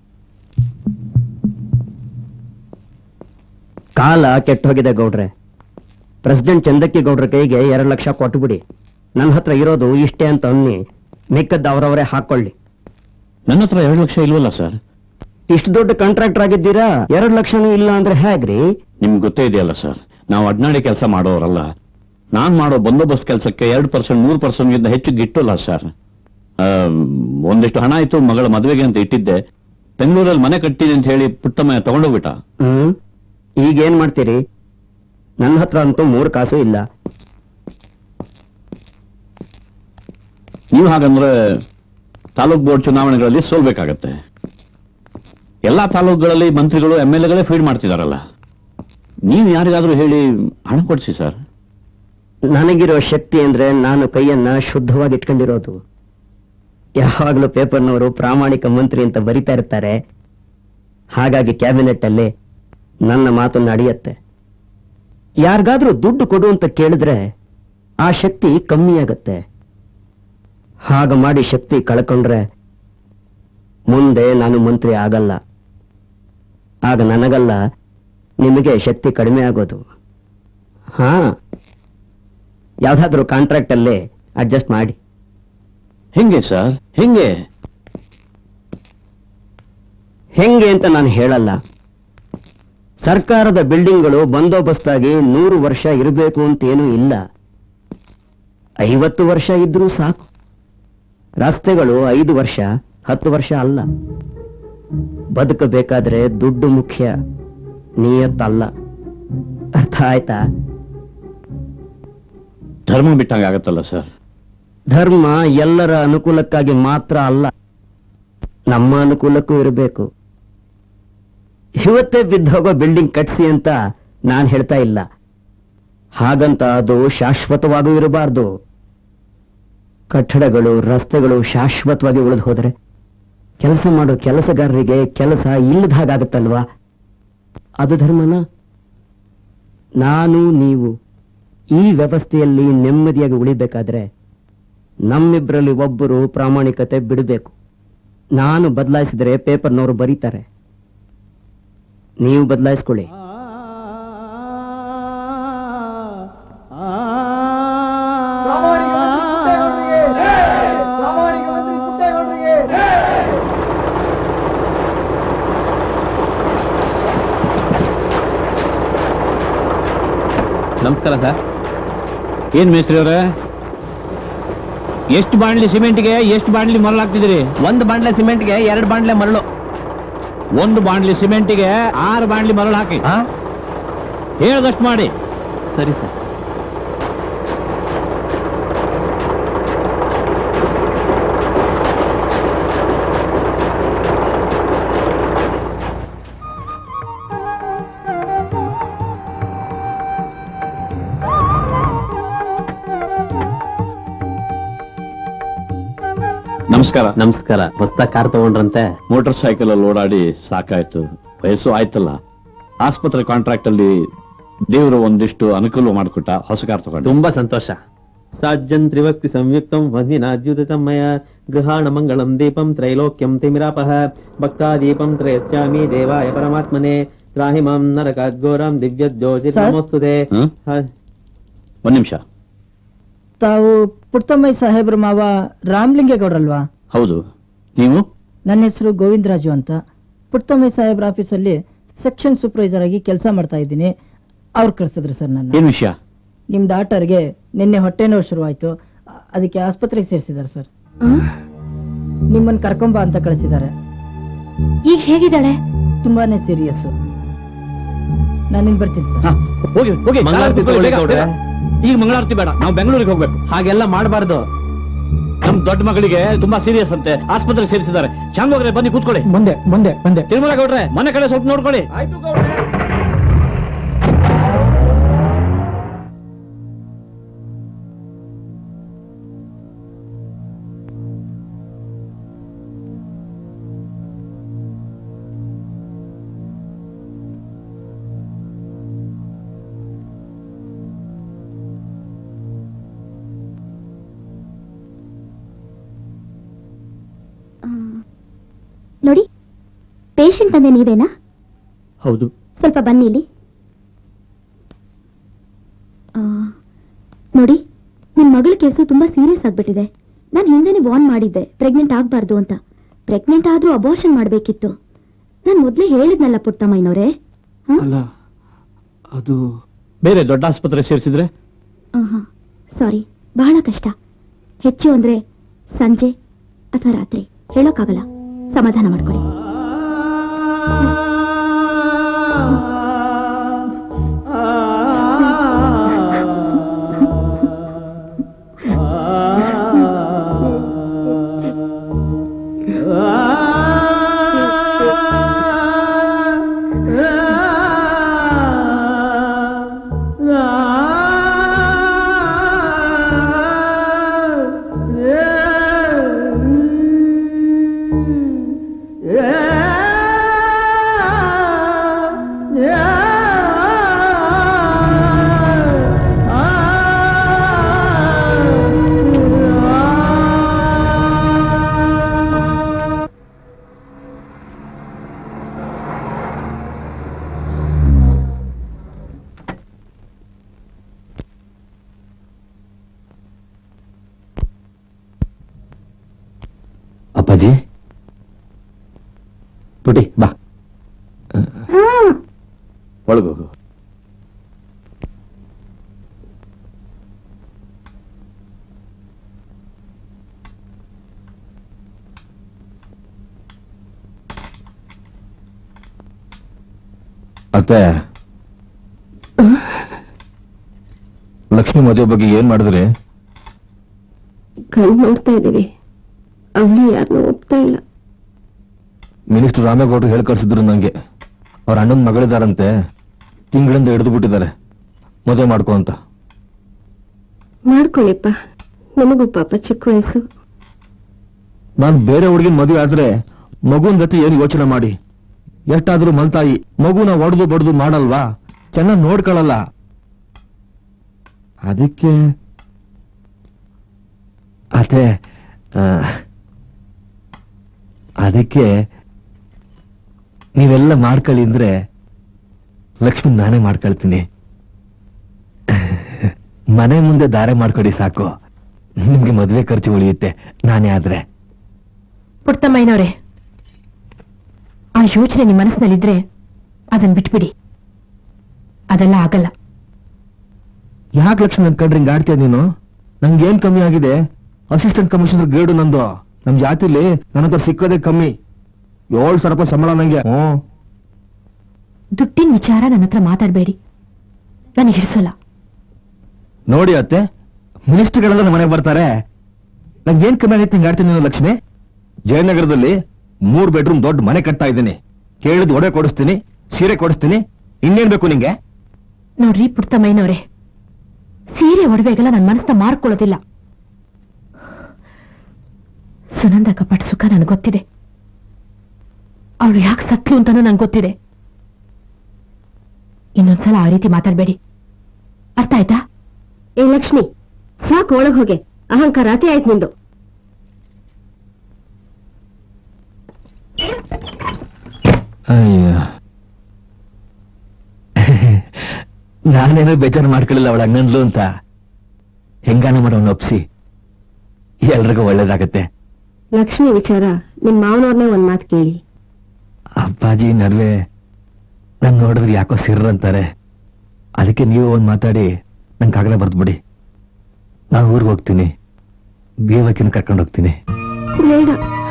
ಕಾಲ ಕೆಟ್ಟು ಹೋಗಿದೆ ಗೌಡ್ರೆ. ಪ್ರೆಸಿಡೆಂಟ್ ಚಂದಕ್ಕಿ ಗೌಡ್ರ ಕೈಗೆ ಎರಡು ಲಕ್ಷ ಕೊಟ್ಟುಬಿಡಿ. ನನ್ನ ಹತ್ರ ಇರೋದು ಇಷ್ಟೇ ಅಂತ ಅನ್ನಿ, ಮಿಕ್ಕದ್ದು ಅವರವರೇ ಹಾಕೊಳ್ಳಿ. ನನ್ನ ಹತ್ರ ಎರಡು ಲಕ್ಷ ಇಲ್ವಲ್ಲ ಸರ್. ಇಷ್ಟು ದೊಡ್ಡ ಕಾಂಟ್ರಾಕ್ಟರ್ ಆಗಿದ್ದೀರಾ, ಎರಡು ಲಕ್ಷನೂ ಇಲ್ಲ ಅಂದ್ರೆ ಹೇಗ್ರಿ? ನಿಮ್ಗೆ ಗೊತ್ತೇ ಇದೆಯಲ್ಲ ಸರ್, ನಾವು ಅಡ್ನಾಡಿ ಕೆಲಸ ಮಾಡೋರಲ್ಲ. ನಾನ್ ಮಾಡೋ ಬಂದೋಬಸ್ತ್ ಕೆಲಸಕ್ಕೆ ಎರಡು ಪರ್ಸೆಂಟ್ ಮೂರು ಪರ್ಸೆಂಟ್ ಗಿಂತ ಹೆಚ್ಚು ಗಿಟ್ಟಲ್ಲ ಸರ್. ಒಂದಿಷ್ಟು ಹಣ ಆಯ್ತು, ಮಗಳ ಮದುವೆಗೆ ಅಂತ ಇಟ್ಟಿದ್ದೆ. ಬೆಂಗಳೂರಲ್ಲಿ ಮನೆ ಕಟ್ಟಿದೆ ಅಂತ ಹೇಳಿ ಪುಟ್ಟಮ್ಮ ತಗೊಂಡೋಗ್ಬಿಟ್ಟ. ಹ್ಮ್ ಈಗೇನ್ ಮಾಡ್ತೀರಿ? ನನ್ನ ಹತ್ರ ಅಂತೂ ಮೂರು ಕಾಸು ಇಲ್ಲ. ನೀವು ಹಾಗಂದ್ರೆ ತಾಲೂಕ್ ಬೋರ್ಡ್ ಚುನಾವಣೆಗಳಲ್ಲಿ ಸೋಲ್ಬೇಕಾಗತ್ತೆ. ಎಲ್ಲಾ ತಾಲೂಕುಗಳಲ್ಲಿ ಮಂತ್ರಿಗಳು ಎಂ ಎಲ್ ಎಗಳೇ ಫೀಡ್ ಮಾಡ್ತಿದಾರಲ್ಲ, ನೀವು ಯಾರಿಗಾದ್ರೂ ಹೇಳಿ ಹಣ ಕೊಡಿಸಿ ಸರ್. ನನಗಿರೋ ಶಕ್ತಿ ಅಂದ್ರೆ ನಾನು ಕೈಯನ್ನ ಶುದ್ಧವಾಗಿ ಇಟ್ಕೊಂಡಿರೋದು. ಯಾವಾಗಲೂ ಪೇಪರ್ನವರು ಪ್ರಾಮಾಣಿಕ ಮಂತ್ರಿ ಅಂತ ಬರಿತಾ ಇರ್ತಾರೆ. ಹಾಗಾಗಿ ಕ್ಯಾಬಿನೆಟ್ ಅಲ್ಲಿ ನನ್ನ ಮಾತು ನಡೆಯುತ್ತೆ. ಯಾರಿಗಾದ್ರೂ ದುಡ್ಡು ಕೊಡು ಅಂತ ಕೇಳಿದ್ರೆ ಆ ಶಕ್ತಿ ಕಮ್ಮಿ ಆಗತ್ತೆ. ಹಾಗ ಮಾಡಿ ಶಕ್ತಿ ಕಳ್ಕೊಂಡ್ರೆ ಮುಂದೆ ನಾನು ಮಂತ್ರಿ ಆಗಲ್ಲ. ಆಗ ನನಗಲ್ಲ, ನಿಮಗೆ ಶಕ್ತಿ ಕಡಿಮೆ ಆಗೋದು. ಹಾ, ಯಾವ್ದಾದ್ರೂ ಕಾಂಟ್ರಾಕ್ಟ್ ಅಲ್ಲಿ ಅಡ್ಜಸ್ಟ್ ಮಾಡಿ. ಹೆಂಗೆ ಸರ್? ಹೆಂಗೆ ಹೆಂಗೆ ಅಂತ ನಾನು ಹೇಳಲ್ಲ. ಸರ್ಕಾರದ ಬಿಲ್ಡಿಂಗ್ಗಳು ಬಂದೋಬಸ್ತಾಗಿ ನೂರು ವರ್ಷ ಇರಬೇಕು ಅಂತೇನೂ ಇಲ್ಲ, ಐವತ್ತು ವರ್ಷ ಇದ್ರೂ ಸಾಕು. ರಸ್ತೆಗಳು ಐದು ವರ್ಷ ಹತ್ತು ವರ್ಷ ಅಲ್ಲ. ಬದುಕಬೇಕಾದ್ರೆ ದುಡ್ಡು ಮುಖ್ಯ, ನಿಯತ್ತಲ್ಲ. ಅರ್ಥ ಆಯ್ತಾ? ಧರ್ಮ ಬಿಟ್ಟಂಗೆ ಆಗತ್ತಲ್ಲ ಸರ್. ಧರ್ಮ ಎಲ್ಲರ ಅನುಕೂಲಕ್ಕಾಗಿ ಮಾತ್ರ ಅಲ್ಲ, ನಮ್ಮ ಅನುಕೂಲಕ್ಕೂ ಇರಬೇಕು. ಇವತ್ತೇ ಬಿದ್ದೋಗೋ ಬಿಲ್ಡಿಂಗ್ ಕಟ್ಸಿ ಅಂತ ನಾನು ಹೇಳ್ತಾ ಇಲ್ಲ. ಹಾಗಂತ ಅದು ಶಾಶ್ವತವಾಗೂ ಇರಬಾರ್ದು. ಕಟ್ಟಡಗಳು ರಸ್ತೆಗಳು ಶಾಶ್ವತವಾಗಿ ಉಳಿದು ಹೋದರೆ ಕೆಲಸ ಮಾಡೋ ಕೆಲಸಗಾರರಿಗೆ ಕೆಲಸ ಇಲ್ಲದ ಹಾಗಾಗತ್ತಲ್ವಾ? ಅದು ಧರ್ಮನ? ನಾನು ನೀವು ಈ ವ್ಯವಸ್ಥೆಯಲ್ಲಿ ನೆಮ್ಮದಿಯಾಗಿ ಉಳಿಬೇಕಾದ್ರೆ ನಮ್ಮಿಬ್ಬರಲ್ಲಿ ಒಬ್ಬರು ಪ್ರಾಮಾಣಿಕತೆ ಬಿಡಬೇಕು. ನಾನು ಬದಲಾಯಿಸಿದರೆ ಪೇಪರ್ನವರು ಬರೀತಾರೆ, ನೀವು ಬದಲಾಯಿಸ್ಕೊಳ್ಳಿ. ನಮಸ್ಕಾರ ಸರ್. ಏನ್ ಮೇಸ್ತ್ರಿ ಅವರೇ, ಎಷ್ಟು ಬಾಂಡ್ಲಿ ಸಿಮೆಂಟ್ಗೆ ಎಷ್ಟು ಬಾಂಡ್ಲಿ ಮರಳು ಹಾಕ್ತಿದ್ದೀರಿ? ಒಂದು ಬಾಂಡ್ಲೆ ಸಿಮೆಂಟ್ಗೆ ಎರಡು ಬಾಂಡ್ಲೆ ಮರಳು. ಒಂದು ಬಾಂಡ್ಲಿ ಸಿಮೆಂಟ್ಗೆ ಆರು ಬಾಂಡ್ಲಿ ಮರಳು ಹಾಕಿ. ಹೇಳದಷ್ಟು ಮಾಡಿ. ಸರಿ ಸರ್. ನಮಸ್ಕಾರ. ನಮಸ್ಕಾರ. ಹೊಸ ಕಾರ್ ತಗೊಂಡ್ರಂತೆ? ಮೋಟಾರ್ ಸೈಕಲ್ ಅಲ್ಲಿ ಓಡಾಡಿ ಸಾಕಾಯ್ತು, ವಯಸ್ಸು ಆಯ್ತಲ್ಲ. ಆಸ್ಪತ್ರೆ ಕಾಂಟ್ರಾಕ್ಟ್ ಅಲ್ಲಿ ದೇವರು ಒಂದಿಷ್ಟು ಅನುಕೂಲ ಮಾಡಿಕೊಟ್ಟ, ಹೊಸ ಕಾರ್ ತಗೊಂಡು. ತುಂಬಾ ಸಂತೋಷ. ಸಾಜ್ಜನ್ ತ್ರಿವಕ್ತಿ ಸಂಯುಕ್ತಂ ವಂದಿನಾದ್ಯುತಮಯ ಗೃಹಾಣ ಮಂಗಳಂ ದೀಪಂ ತ್ರೈಲೋಕ್ಯಂ ತಿಮಿರಾಪಹ ಭಕ್ತಾದೀಪಂ ತ್ರಯಚ್ಚಾಮಿ ದೇವಾಯ ಪರಮಾತ್ಮನೆ ತ್ರಾಹಿ ಮಾಂ ನರಕಾದ್ಘೋರಂ ದಿವ್ಯ ಜ್ಯೋತಿರ್ನಮೋಸ್ತುತೆ. ಒಂದ್ ನಿಮಿಷ. ತಾವು ಪುಟ್ಟಮ್ಮಯ್ಯ ಸಾಹೇಬ್ರ ಮಾವ ರಾಮಲಿಂಗೇಗೌಡ್ರಲ್ವಾ? ಹೌದು. ನೀವು? ನನ್ನ ಹೆಸರು ಗೋವಿಂದರಾಜು ಅಂತ. ಪುಟ್ಟಮ್ಮಯ್ಯ ಸಾಹೇಬ್ರ ಆಫೀಸಲ್ಲಿ ಸೆಕ್ಷನ್ ಸೂಪರ್ವೈಸರ್ ಆಗಿ ಕೆಲಸ ಮಾಡ್ತಾ ಇದ್ದೀನಿ. ಅವ್ರು ಕಳ್ಸಿದ್ರು ಸರ್ ನನ್ನ. ಏನ್ ವಿಷಯ? ನಿಮ್ ಡಾಕ್ಟರ್ಗೆ ನಿನ್ನೆ ಹೊಟ್ಟೆ ನೋವು ಶುರುವಾಯ್ತು, ಅದಕ್ಕೆ ಆಸ್ಪತ್ರೆಗೆ ಸೇರಿಸಿದ್ದಾರೆ ಸರ್. ನಿಮ್ಮನ್ನ ಕರ್ಕೊಂಬ ಅಂತ ಕಳಿಸಿದ್ದಾರೆ. ಈಗ ಹೇಗಿದ್ದಾಳೆ? ತುಂಬಾನೇ ಸೀರಿಯಸ್. ನಾನಿನ್ ಬರ್ತೀನಿ ಸರ್. ಹೋಗಿ ಹೋಗಿ. ಈಗ ಮಂಗಳಾರತಿ ಬೇಡ, ನಾವು ಬೆಂಗಳೂರಿಗೆ ಹೋಗ್ಬೇಕು. ಹಾಗೆಲ್ಲ ಮಾಡಬಾರ್ದು. ನಮ್ ದೊಡ್ಡ ಮಗಳಿಗೆ ತುಂಬಾ ಸೀರಿಯಸ್ ಅಂತೆ, ಆಸ್ಪತ್ರೆಗೆ ಸೇರಿಸಿದ್ದಾರೆ. ಶಾಂಗೋಗ್ರೆ ಬನ್ನಿ ಕೂತ್ಕೊಳ್ಳಿ. ಬಂದೆ ಬಂದೆ ಬಂದೆ. ತಿರುಮಲ ಗೌಡ್ರೆ ಮನೆ ಕಡೆ ಸ್ವಲ್ಪ ನೋಡ್ಕೊಳ್ಳಿ. ನೋಡಿ, ಪೇಷಂಟ್ ಅಂದ್ರೆ ನೀವೇನಾ? ಹೌದು. ಸ್ವಲ್ಪ ಬನ್ನಿ ಇಲ್ಲಿ. ನೋಡಿ, ನಿಮ್ ಮಗಳ ಕೇಸು ತುಂಬಾ ಸೀರಿಯಸ್ ಆಗ್ಬಿಟ್ಟಿದೆ. ನಾನು ಹಿಂದೆನೆ ವಾರ್ನ್ ಮಾಡಿದ್ದೆ ಪ್ರೆಗ್ನೆಂಟ್ ಆಗ್ಬಾರ್ದು ಅಂತ. ಪ್ರೆಗ್ನೆಂಟ್ ಆದ್ರೂ ಅಬೋರ್ಷನ್ ಮಾಡ್ಬೇಕಿತ್ತು. ನಾನು ಮೊದ್ಲೇ ಹೇಳಿದ್ನಲ್ಲ ಪುಟ್ಟಮ್ಮಯ್ಯನವರೇ. ಅಲ್ಲ, ಅದು ಬೇರೆ ದೊಡ್ಡ ಆಸ್ಪತ್ರೆ ಸೇರಿಸಿದ್ರೆ? ಸಾರಿ, ಬಹಳ ಕಷ್ಟ. ಹೆಚ್ಚು ಅಂದ್ರೆ ಸಂಜೆ ಅಥವಾ ರಾತ್ರಿ ಹೇಳೋಕ್ಕಾಗಲ್ಲ. ಸಮಾಧಾನ ಮಾಡ್ಕೊಳ್ಳಿ. ಅಪ್ಪಾಜಿ, ಪುಟಿ ಬಾ, ಒಳಗೋಗು. ಅತ್ತೆ, ಲಕ್ಷ್ಮಿ ಮದುವೆ ಬಗ್ಗೆ ಏನ್ ಮಾಡಿದ್ರಿ? ಕಣ್ ನೋಡ್ತಾ ಇದೀವಿ, ಅವಳು ಯಾರನ್ನೂ ಒಪ್ತಾ ಇಲ್ಲ. ಮಿನಿಸ್ಟರ್ ರಾಮೇಗೌಡರು ಹೇಳಿ ಕಳ್ಸಿದ್ರು ನಂಗೆ. ಅವ್ರ ಅಣ್ಣನ ಮಗಳಿದಾರಂತೆ, ತಿಂಗಳಿಂದ ಹಿಡಿದು ಬಿಟ್ಟಿದ್ದಾರೆ ಮದುವೆ ಮಾಡ್ಕೊ ಅಂತ. ಮಾಡ್ಕೊಳ್ಳಿಪ್ಪ, ನಮಗೂ ಪಾಪ ಚಿಕ್ಕ ವಯಸ್ಸು. ನಾನು ಬೇರೆ ಹುಡುಗಿನ ಮದುವೆ ಆದ್ರೆ ಮಗುನ್ ಗತಿ ಏನು ಯೋಚನೆ ಮಾಡಿ. ಎಷ್ಟಾದ್ರೂ ಮಲ್ತಾಯಿ ಮಗುನ ಒಡೆದು ಬಡ್ದು ಮಾಡಲ್ವಾ? ಚೆನ್ನಾಗಿ ನೋಡ್ಕೊಳ್ಳಲ್ಲ. ಅದಕ್ಕೆ ಅದೇ ಅದಕ್ಕೆ ನೀವೆಲ್ಲ ಮಾಡ್ಕೊಳ್ಳಿ ಅಂದ್ರೆ ಲಕ್ಷ್ಮಿ ನಾನೇ ಮಾಡ್ಕೊಳ್ತೀನಿ. ಮನೆ ಮುಂದೆ ದಾರೆ ಮಾಡ್ಕೊಡಿ ಸಾಕು, ನಿಮ್ಗೆ ಮದುವೆ ಖರ್ಚು ಉಳಿಯುತ್ತೆ ನಾನೇ ಆದ್ರೆ. ಪುಟ್ಟಮ್ಮಯ್ಯನವ್ರೆ, ಆ ಯೋಚನೆ ನಿಮ್ಮ ಮನಸ್ಸಿನಲ್ಲಿದ್ರೆ ಅದನ್ನ ಬಿಟ್ಬಿಡಿ. ಅದೆಲ್ಲ ಆಗಲ್ಲ. ಯಾಕೆ ಲಕ್ಷ್ಮಿ ನನ್ ಕಂಡ್ರೆ ಹಿಂಗ್ ಆಡ್ತೀಯ ನೀನು? ನಂಗೇನ್ ಕಮ್ಮಿ ಆಗಿದೆ? ಅಸಿಸ್ಟೆಂಟ್ ಕಮಿಷನರ್ ಗ್ರೇಡು ನಂದು. ನಮ್ ಜಾತಿಲಿ ನನ್ನ ಹತ್ರ ಸಿಕ್ಕೋದೇ ಕಮ್ಮಿ. ಏಳು ಸಾವಿರ ರೂಪಾಯಿ ಸಂಬಳ ನಂಗೆ. ಹ್ಮ್, ದುಡ್ಡಿನ ವಿಚಾರ ನನ್ನ ಹತ್ರ ಮಾತಾಡಬೇಡಿ, ನನಗೆ ಹಿಡಿಸಲ್ಲ. ನೋಡಿ ಅತ್ತೆ, ಮಿನಿಸ್ಟರ್ಗಳೆಲ್ಲ ನಮ್ಮ ಮನೆಗೆ ಬರ್ತಾರೆ. ನಂಗೇನ್ ಕಮ್ಮಿ ಆಗೈತೆ ಹಿಂಗ್ ಆಡ್ತೀನಿ ನೀನು ಲಕ್ಷ್ಮಿ? ಜಯನಗರದಲ್ಲಿ ಮೂರ್ ಬೆಡ್ರೂಮ್ ದೊಡ್ಡ ಮನೆ ಕಟ್ತಾ ಇದ್ದೀನಿ. ಕೇಳಿದ್ ಒಡೆ ಕೊಡಿಸ್ತೀನಿ, ಸೀರೆ ಕೊಡಿಸ್ತೀನಿ. ಇನ್ನೇನ್ ಬೇಕು ನಿಂಗೆ? ನೋಡ್ರಿ ಪುಟ್ಟಮ್ಮಯ್ಯನವ್ರೆ, ಸೀರೆ ಒಡವೆಗೆಲ್ಲ ನನ್ನ ಮನಸ್ಸನ್ನ ಮಾರ್ಕೊಳ್ಳೋದಿಲ್ಲ. ಸುನಂದ ಕಪಟ ಸುಖ ನನಗೆ ಗೊತ್ತಿದೆ. ಅವಳು ಯಾಕೆ ಸತ್ಲು ಅಂತಾನೂ ನಂಗೆ ಗೊತ್ತಿದೆ. ಇನ್ನೊಂದ್ಸಲ ಆ ರೀತಿ ಮಾತಾಡ್ಬೇಡಿ, ಅರ್ಥ ಆಯ್ತಾ? ಏ ಲಕ್ಷ್ಮಿ, ಸಾಕು, ಒಳಗ್ ಹೋಗೆ. ಅಹಂಕಾರ ಅತಿ ಆಯ್ತು ನಿಂದು. ಅಯ್ಯ, ನಾನೇನೋ ಬೇಜಾರು ಮಾಡ್ಕೊಳ್ಳಿಲ್ಲ ಅವಳ ಹಂಗಂದ್ಲು ಅಂತ. ಹೆಂಗಾನ ಮಾಡೋಣ ಒಪ್ಸಿ, ಎಲ್ರಿಗೂ ಒಳ್ಳೇದಾಗತ್ತೆ. ಲಕ್ಷ್ಮಿ ವಿಚಾರ ನಿಮ್ ಮಾವನವ್ರನ್ನೇ ಒಂದ್ ಮಾತು ಕೇಳಿ. ಅಪ್ಪಾಜಿ ನಡುವೆ ನನ್ ನೋಡಿದ್ರೆ ಯಾಕೋ ಸಿರ್ರ ಅಂತಾರೆ. ಅದಕ್ಕೆ ನೀವು ಒಂದ್ ಮಾತಾಡಿ ನನ್ ಕಾಗದ ಬರ್ದ್ಬಿಡಿ. ನಾನು ಊರಿಗೆ ಹೋಗ್ತೀನಿ, ದೇವಕಿನ ಕರ್ಕೊಂಡು ಹೋಗ್ತೀನಿ. ಬೇಡ,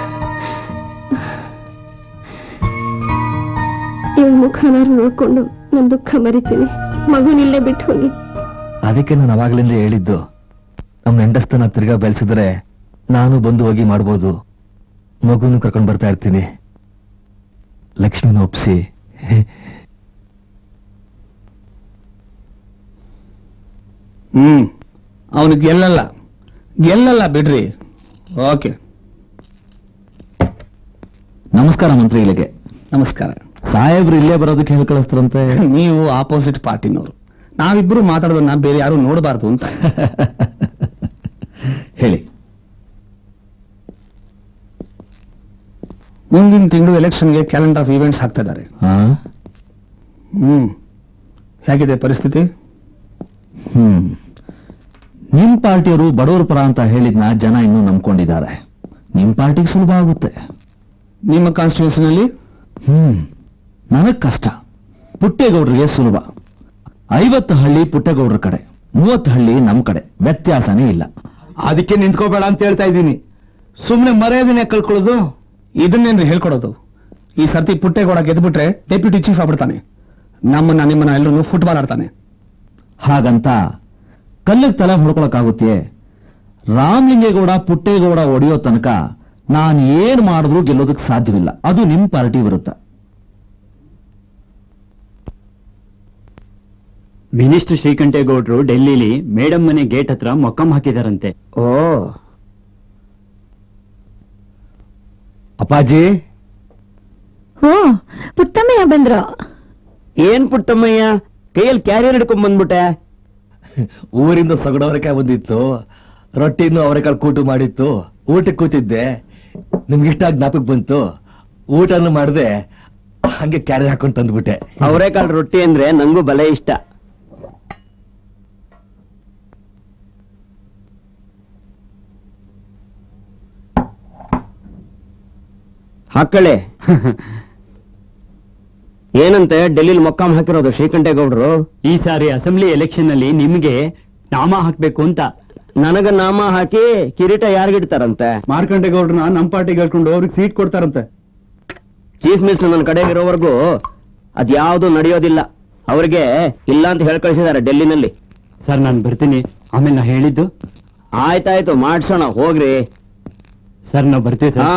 ಇವಳ ಮುಖನಾರು ನೋಡ್ಕೊಂಡು ನನ್ ದುಃಖ ಮರಿತೀನಿ. ಮಗುನಿಲ್ಲೇ ಬಿಟ್ಟು ಹೋಗಿ. ಅದಕ್ಕೆ ನಾನು ಅವಾಗ್ಲಿಂದ ಹೇಳಿದ್ದು, ನಮ್ಮ ಹೆಂಡಸ್ತನ ತಿರ್ಗಾ ಬೆಳೆಸಿದ್ರೆ ನಾನು ಬಂದು ಹೋಗಿ ಮಾಡ್ಬೋದು. ಮಗುನು ಕರ್ಕೊಂಡು ಬರ್ತಾ ಇರ್ತೀನಿ. ಲಕ್ಷ್ಮಿನ ಒಪ್ಸಿ. ಹ್ಮ್ ಅವನು ಗೆಲ್ಲಲ್ಲ ಗೆಲ್ಲಲ್ಲ ಬಿಡ್ರಿ. ಓಕೆ. ನಮಸ್ಕಾರ ಮಂತ್ರಿಗಳಿಗೆ. ನಮಸ್ಕಾರ. ಸಾಹೇಬ್ರು ಇಲ್ಲೇ ಬರೋದಕ್ಕೆ ಹೇಳಿ ಕಳಿಸ್ತಾರಂತೆ. ನೀವು ಆಪೋಸಿಟ್ ಪಾರ್ಟಿನವರು, ನಾವಿಬ್ರು ಮಾತಾಡೋದನ್ನ ಬೇರೆ ಯಾರು ನೋಡಬಾರ್ದು ಅಂತ. ಹೇಳಿ. ಮುಂದಿನ ತಿಂಗಳು ಎಲೆಕ್ಷನ್ಗೆ ಕ್ಯಾಲೆಂಡರ್ ಆಫ್ ಈವೆಂಟ್ಸ್ ಹಾಕ್ತಾ ಇದ್ದಾರೆ. ಹ್ಮ್ ಹೇಗಿದೆ ಪರಿಸ್ಥಿತಿ? ಹ್ಮ್ ನಿಮ್ ಪಾರ್ಟಿಯವರು ಬಡವರ ಪರ ಅಂತ ಹೇಳಿದ್ನ ಜನ ಇನ್ನೂ ನಂಬ್ಕೊಂಡಿದ್ದಾರೆ. ನಿಮ್ ಪಾರ್ಟಿಗೆ ಸುಲಭ ಆಗುತ್ತೆ. ನಿಮ್ಮ ಕಾನ್ಸ್ಟಿಟ್ಯೂಷನಲ್ಲಿ ಹ್ಮ್ ನನಗ್ ಕಷ್ಟ, ಪುಟ್ಟೇಗೌಡರಿಗೆ ಸುಲಭ. ಐವತ್ತು ಹಳ್ಳಿ ಪುಟ್ಟೇಗೌಡ್ರ ಕಡೆ, ಮೂವತ್ತು ಹಳ್ಳಿ ನಮ್ ಕಡೆ, ವ್ಯತ್ಯಾಸನೇ ಇಲ್ಲ. ಅದಕ್ಕೆ ನಿಂತ್ಕೋಬೇಡ ಅಂತ ಹೇಳ್ತಾ ಇದ್ದೀನಿ. ಸುಮ್ನೆ ಮರ್ಯಾದನೆ ಕಳ್ಕೊಳ್ಳೋದು. ಇದನ್ನೇನ್ರಿ ಹೇಳ್ಕೊಡೋದು? ಈ ಸರ್ತಿ ಪುಟ್ಟೇಗೌಡ ಗೆದ್ಬಿಟ್ರೆ ಡೆಪ್ಯೂಟಿ ಚೀಫ್ ಆಗ್ಬಿಡ್ತಾನೆ. ನಮ್ಮನ್ನ ನಿಮ್ಮನ್ನ ಎಲ್ಲರೂ ಫುಟ್ಬಾಲ್ ಆಡ್ತಾನೆ. ಹಾಗಂತ ಕಲ್ಲಿಗೆ ತಲೆ ಹೊಡ್ಕೊಳಕ್ಕಾಗುತ್ತೆ? ರಾಮಲಿಂಗೇಗೌಡ ಪುಟ್ಟೇಗೌಡ ಒಡೆಯೋ ತನಕ ನಾನು ಏನ್ ಮಾಡಿದ್ರು ಗೆಲ್ಲೋದಕ್ಕೆ ಸಾಧ್ಯವಿಲ್ಲ. ಅದು ನಿಮ್ ಪಾರ್ಟಿ ವಿರುದ್ಧ. ಮಿನಿಸ್ಟರ್ ಶ್ರೀಕಂಠೇಗೌಡರು ಡೆಲ್ಲಿಲಿ ಮೇಡಮ್ ಮನೆ ಗೇಟ್ ಹತ್ರ ಮೊಕ್ಕಂ ಹಾಕಿದಾರಂತೆ. ಓ ಅಪ್ಪಾಜಿ. ಓ ಪುಟ್ಟಮ್ಮಯ್ಯ ಬಂದ್ರ? ಏನ್ ಪುಟ್ಟಮ್ಮಯ್ಯ, ಕೈಯಲ್ಲಿ ಕ್ಯಾರಿಯರ್ ಹಿಡ್ಕೊಂಡ್ ಬಂದ್ಬಿಟ್ಟೆ. ಊರಿಂದ ಸೊಗಡವರೆಕಾಯಿ ಬಂದಿತ್ತು, ರೊಟ್ಟಿನೂ ಅವರೆಕಾಳು ಕೂಟು ಮಾಡಿತ್ತು. ಊಟಕ್ಕೆ ಕೂತಿದ್ದೆ, ನಿಮ್ಗಿಷ್ಟ ಜ್ಞಾಪಕ ಬಂತು. ಊಟನು ಮಾಡಿದೆ, ಹಂಗೆ ಕ್ಯಾರಿಯರ್ ಹಾಕೊಂಡು ತಂದ್ಬಿಟ್ಟೆ. ಅವರೆಕಾಳು ರೊಟ್ಟಿ ಅಂದ್ರೆ ನಂಗೂ ಬಲೆ ಇಷ್ಟ. ಹಾಕಳೆ. ಏನಂತೆ ಡೆಲ್ಲಿಲಿ ಮೊಕ್ಕಾಂ ಹಾಕಿರೋದು ಶ್ರೀಕಂಠೇಗೌಡರು? ಈ ಸಾರಿ ಅಸೆಂಬ್ಲಿ ಎಲೆಕ್ಷನ್ ಅಲ್ಲಿ ನಿಮ್ಗೆ ನಾಮ ಹಾಕ್ಬೇಕು ಅಂತ. ನನಗ ನಾಮ ಹಾಕಿ ಕಿರೀಟ ಯಾರಿಗಿಡ್ತಾರಂತೆ? ಮಾರ್ಕಂಡೇಗೌಡ್ರನ್ನ ನಮ್ಮ ಪಾರ್ಟಿಗೆ ಹೇಳ್ಕೊಂಡು ಅವ್ರಿಗೆ ಸೀಟ್ ಕೊಡ್ತಾರಂತೆ. ಚೀಫ್ ಮಿನಿಸ್ಟರ್ ನನ್ನ ಕಡೆ ಇರೋವರೆಗೂ ಅದ್ಯಾವುದು ನಡೆಯೋದಿಲ್ಲ. ಅವ್ರಿಗೆ ಇಲ್ಲ ಅಂತ ಹೇಳಿ ಕಳಿಸಿದ್ದಾರೆ ಡೆಲ್ಲಿನಲ್ಲಿ. ಸರ್ ನಾನು ಬರ್ತೀನಿ, ಆಮೇಲೆ ನಾ ಹೇಳಿದ್ದು. ಆಯ್ತಾಯ್ತು, ಮಾಡ್ಸೋಣ, ಹೋಗ್ರಿ. ಸರ್ ನಾವು ಬರ್ತೀವಿ ಸರ್. ಹಾ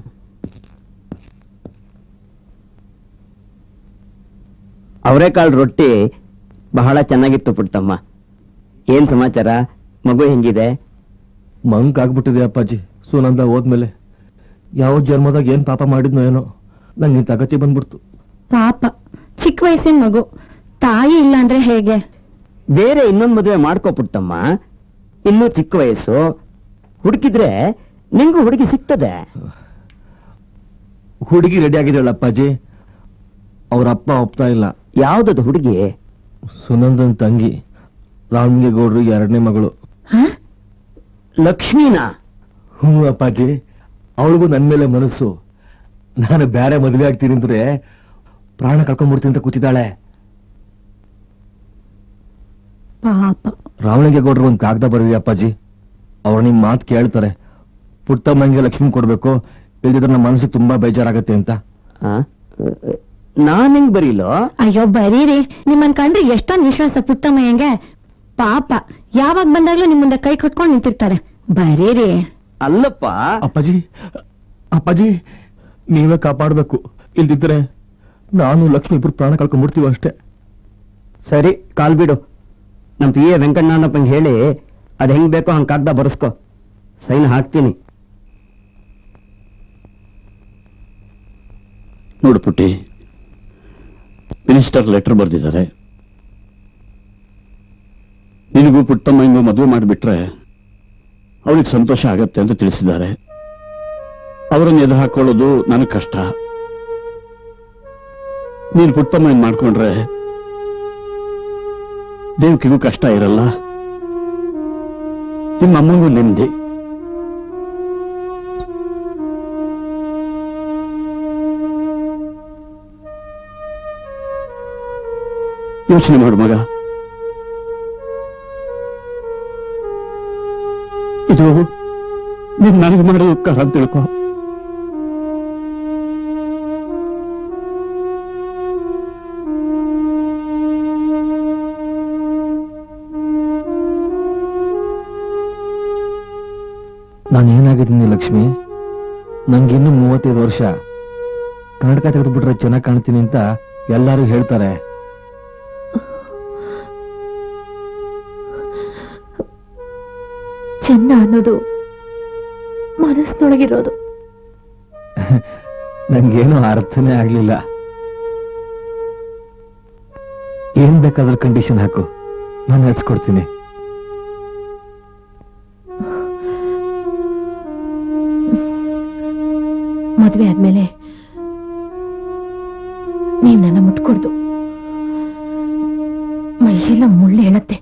ಅವರೆಕಾಳು ರೊಟ್ಟಿ ಬಹಳ ಚೆನ್ನಾಗಿತ್ತು ಪುಟ್ಟಮ್ಮ. ಏನ್ ಸಮಾಚಾರ? ಮಗು ಹೆಂಗಿದೆ? ಮಂಕ್ ಆಗ್ಬಿಟ್ಟಿದೆ ಅಪ್ಪಾಜಿ. ಸುನಂದ ಹೋದ್ಮೇಲೆ ಯಾವ ಜನ್ಮದಾಗ ಏನ್ ಪಾಪ ಮಾಡಿದ್ನೋ ಏನೋ, ನಂಗೆ ಇಂಥ ಅಗತ್ಯ ಬಂದ್ಬಿಡ್ತು. ಪಾಪ, ಚಿಕ್ಕ ವಯಸ್ಸಿನ ಮಗು, ತಾಯಿ ಇಲ್ಲ ಅಂದ್ರೆ ಹೇಗೆ? ಬೇರೆ ಇನ್ನೊಂದು ಮದುವೆ ಮಾಡ್ಕೋ ಪುಟ್ಟಮ್ಮ. ಇನ್ನೂ ಚಿಕ್ಕ ವಯಸ್ಸು, ಹುಡುಕಿದ್ರೆ ನಿಂಗೂ ಹುಡುಗಿ ಸಿಗ್ತದೆ. ಹುಡುಗಿ ರೆಡಿ ಆಗಿದ್ದಾಳ ಅಪ್ಪಾಜಿ, ಅವ್ರ ಅಪ್ಪ ಒಪ್ತಾ ಇಲ್ಲ. ಯಾವ್ದದು ಹುಡುಗಿ? ಸುನಂದನ್ ತಂಗಿ, ರಾಮಲಿಂಗೇಗೌಡರು ಎರಡನೇ ಮಗಳು. ಲಕ್ಷ್ಮೀನಾ? ಹ್ಞೂ ಅಪ್ಪಾಜಿ, ಅವಳಿಗೂ ನನ್ ಮೇಲೆ ಮನಸ್ಸು. ನಾನು ಬೇರೆ ಮದುವೆ ಆಗ್ತೀನಿ ಅಂದ್ರೆ ಪ್ರಾಣ ಕಳ್ಕೊಂಡ್ಬಿಡ್ತೀನಿ ಅಂತ ಕೂತಿದ್ದಾಳೆ. ಪಾಪ. ರಾಮಲಿಂಗೇಗೌಡರು ಒಂದ್ ಕಾಗದ ಬರೀ ಅಪ್ಪಾಜಿ, ಅವ್ರು ನಿಮ್ ಮಾತು ಕೇಳ್ತಾರೆ. ಪುಟ್ಟಮ್ಮಂಗೆ ಲಕ್ಷ್ಮಿ ಕೊಡ್ಬೇಕು, ಇಲ್ದಿದ್ರೆ ನಮ್ಮ ಮನಸ್ಸಿಗೆ ತುಂಬಾ ಬೇಜಾರಾಗತ್ತೆ ಅಂತ. ನಾನ್ ಹೆಂಗ್ ಬರೀಲೋ? ಅಯ್ಯೋ ಬರೀರಿ, ನಿಮ್ಮನ್ ಕಂಡ್ರೆ ಎಷ್ಟೊಂದು ವಿಶ್ವಾಸ ಪುಟ್ಟಮ್ಮಯ್ಯಂಗೆ. ಪಾಪ, ಯಾವಾಗ ಬಂದಾಗ್ಲೂ ನಿಮ್ ಮುಂದೆ ಕೈ ಕಟ್ಕೊಂಡು ನಿಂತಿರ್ತಾರೆ. ಬರೀರಿ. ಅಲ್ಲಪ್ಪ ಅಪ್ಪಾಜಿ, ಅಪ್ಪಾಜಿ ನೀವೇ ಕಾಪಾಡ್ಬೇಕು, ಇಲ್ದಿದ್ರೆ ನಾನು ಲಕ್ಷ್ಮಿ ಇಬ್ರು ಪ್ರಾಣ ಕಳ್ಕೊಂಡ್ಬಿಡ್ತೀವಿ ಅಷ್ಟೇ. ಸರಿ, ಕಾಲ್ ಬಿಡು. ನಮ್ ಪಿ ಎ ವೆಂಕಣ್ಣಪ್ಪಂಗೆ ಹೇಳಿ ಅದ್ ಹೆಂಗ್ ಬೇಕೋ ಹಂಗ್ ಕಾಗ್ದ ಬರೆಸ್ಕೊ, ಸೈನ್ ಹಾಕ್ತೀನಿ. ನೋಡು ಪುಟ್ಟಿ, ಮಿನಿಸ್ಟರ್ ಲೆಟರ್ ಬರೆದಿದ್ದಾರೆ. ನಿನಗೂ ಪುಟ್ಟಮ್ಮಂಗೂ ಮದುವೆ ಮಾಡಿಬಿಟ್ರೆ ಅವಳಿಗೆ ಸಂತೋಷ ಆಗತ್ತೆ ಅಂತ ತಿಳಿಸಿದ್ದಾರೆ. ಅವರನ್ನು ಎದುರು ಹಾಕೊಳ್ಳೋದು ನನಗೆ ಕಷ್ಟ. ನೀನು ಪುಟ್ಟಮ್ಮನ ಮಾಡ್ಕೊಂಡ್ರೆ ದೇವಕಿಗೂ ಕಷ್ಟ ಇರಲ್ಲ, ನಿಮ್ಮ ಅಮ್ಮಂಗೂ ನೆಮ್ಮದಿ. ಯೋಚನೆ ಮಾಡು ಮಗ, ಇದು ನೀನ್ ನನಗೆ ಮಾಡೋ ಉಪಕಾರ ಅಂತ ತಿಳ್ಕೊ. ನಾನು ಏನಾಗಿದ್ದೀನಿ ಲಕ್ಷ್ಮಿ, ನಂಗಿನ್ನು ಮೂವತ್ತೈದು ವರ್ಷ. ಕನ್ನಡಕ ತೆಗೆದುಬಿಟ್ರೆ ಚೆನ್ನಾಗಿ ಕಾಣ್ತೀನಿ ಅಂತ ಎಲ್ಲರೂ ಹೇಳ್ತಾರೆ. ಚೆನ್ನ ಅನ್ನೋದು ಮನಸ್ಸಿನೊಳಗಿರೋದು. ನಂಗೇನು ಅರ್ಥನೇ ಆಗ್ಲಿಲ್ಲ. ಏನ್ ಬೇಕಾದ್ರೂ ಕಂಡೀಷನ್ ಹಾಕು, ನಾನು ನಡ್ಸ್ಕೊಡ್ತೀನಿ. ಮದುವೆ ಆದ್ಮೇಲೆ ನೀವ್ ನನ್ನ ಮುಟ್ಕೊಡ್ದು, ಮೈಯೆಲ್ಲ ಮುಳ್ಳು ಹೇಳತ್ತೆ.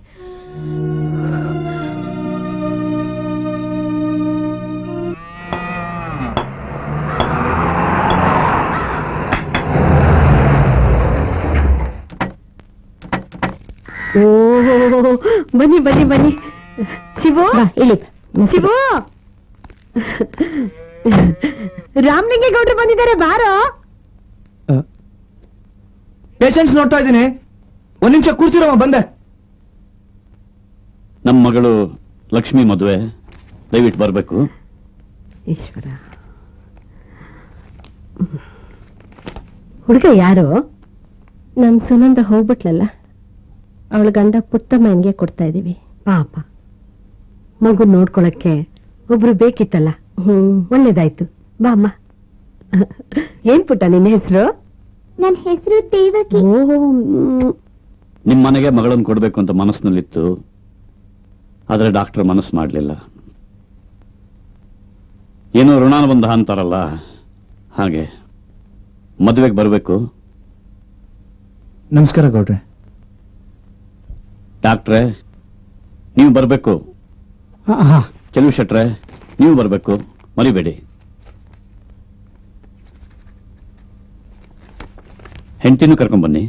ಓ ಬನ್ನಿ ಬನ್ನಿ ಬನ್ನಿ. ಶಿವು ಇಲ್ಲಿ ಶಿವು, ರಾಮಲಿಂಗೇಗೌಡರು ಬಂದಿದ್ದಾರೆ, ಬಾರೋ. ಪೇಷಂಟ್ಸ್ ನೋಡ್ತಾ ಇದ್ದೀನಿ, ಒಂದ್ ನಿಮಿಷ ಕೂರ್ತಿರಮ್ಮ, ಬಂದೆ. ನಮ್ಮ ಮಗಳು ಲಕ್ಷ್ಮಿ ಮದುವೆ, ದಯವಿಟ್ಟು ಬರಬೇಕು. ಈಶ್ವರ, ಹುಡುಗ ಯಾರು? ನಮ್ ಸುನಂದ ಹೋಗ್ಬಿಟ್ಲಲ್ಲ, ಅವಳ ಗಂಡ ಪುಟ್ಟಮ್ಮನಿಗೆ ಕೊಡ್ತಾ ಇದೀವಿ. ಪಾಪ, ಮಗು ನೋಡ್ಕೊಳಕ್ಕೆ ಒಬ್ರು ಬೇಕಿತ್ತಲ್ಲ. ಹ್ಮ್, ಒಳ್ಳೇದಾಯ್ತು. ಬಾ ಅಮ್ಮ. ಏನ್ ಪುಟ್ಟ ನಿನ್ನ ಹೆಸರು? ನನ್ನ ಹೆಸರು ದೇವಕಿ. ನಿಮ್ಮ ಮನೆಗೆ ಮಗಳನ್ನು ಕೊಡ್ಬೇಕು ಅಂತ ಮನಸ್ಸಿನಲ್ಲಿತ್ತು, ಆದ್ರೆ ಡಾಕ್ಟರ್ ಮನಸ್ಸು ಮಾಡಲಿಲ್ಲ. ಏನೋ ಋಣಾನುಬಂಧ ಅಂತಾರಲ್ಲ ಹಾಗೆ. ಮದುವೆಗೆ ಬರಬೇಕು. ನಮಸ್ಕಾರ ಗೌಡ್ರೆ. ಡಾಕ್ಟ್ರೆ ನೀವು ಬರಬೇಕು. ಚೆಲುವ ಶೆಟ್ರೆ ನೀವು ಬರಬೇಕು, ಮರಿಬೇಡಿ. ಹೆಂಡತಿನೂ ಕರ್ಕೊಂಡ್ ಬನ್ನಿ.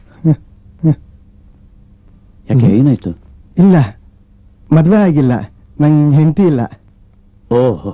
ಯಾಕೆ, ಏನಾಯ್ತು? ಇಲ್ಲ, ಮದ್ವೆ ಆಗಿಲ್ಲ, ನಂಗೆ ಹೆಂಡತಿ ಇಲ್ಲ. ಓಹೋ,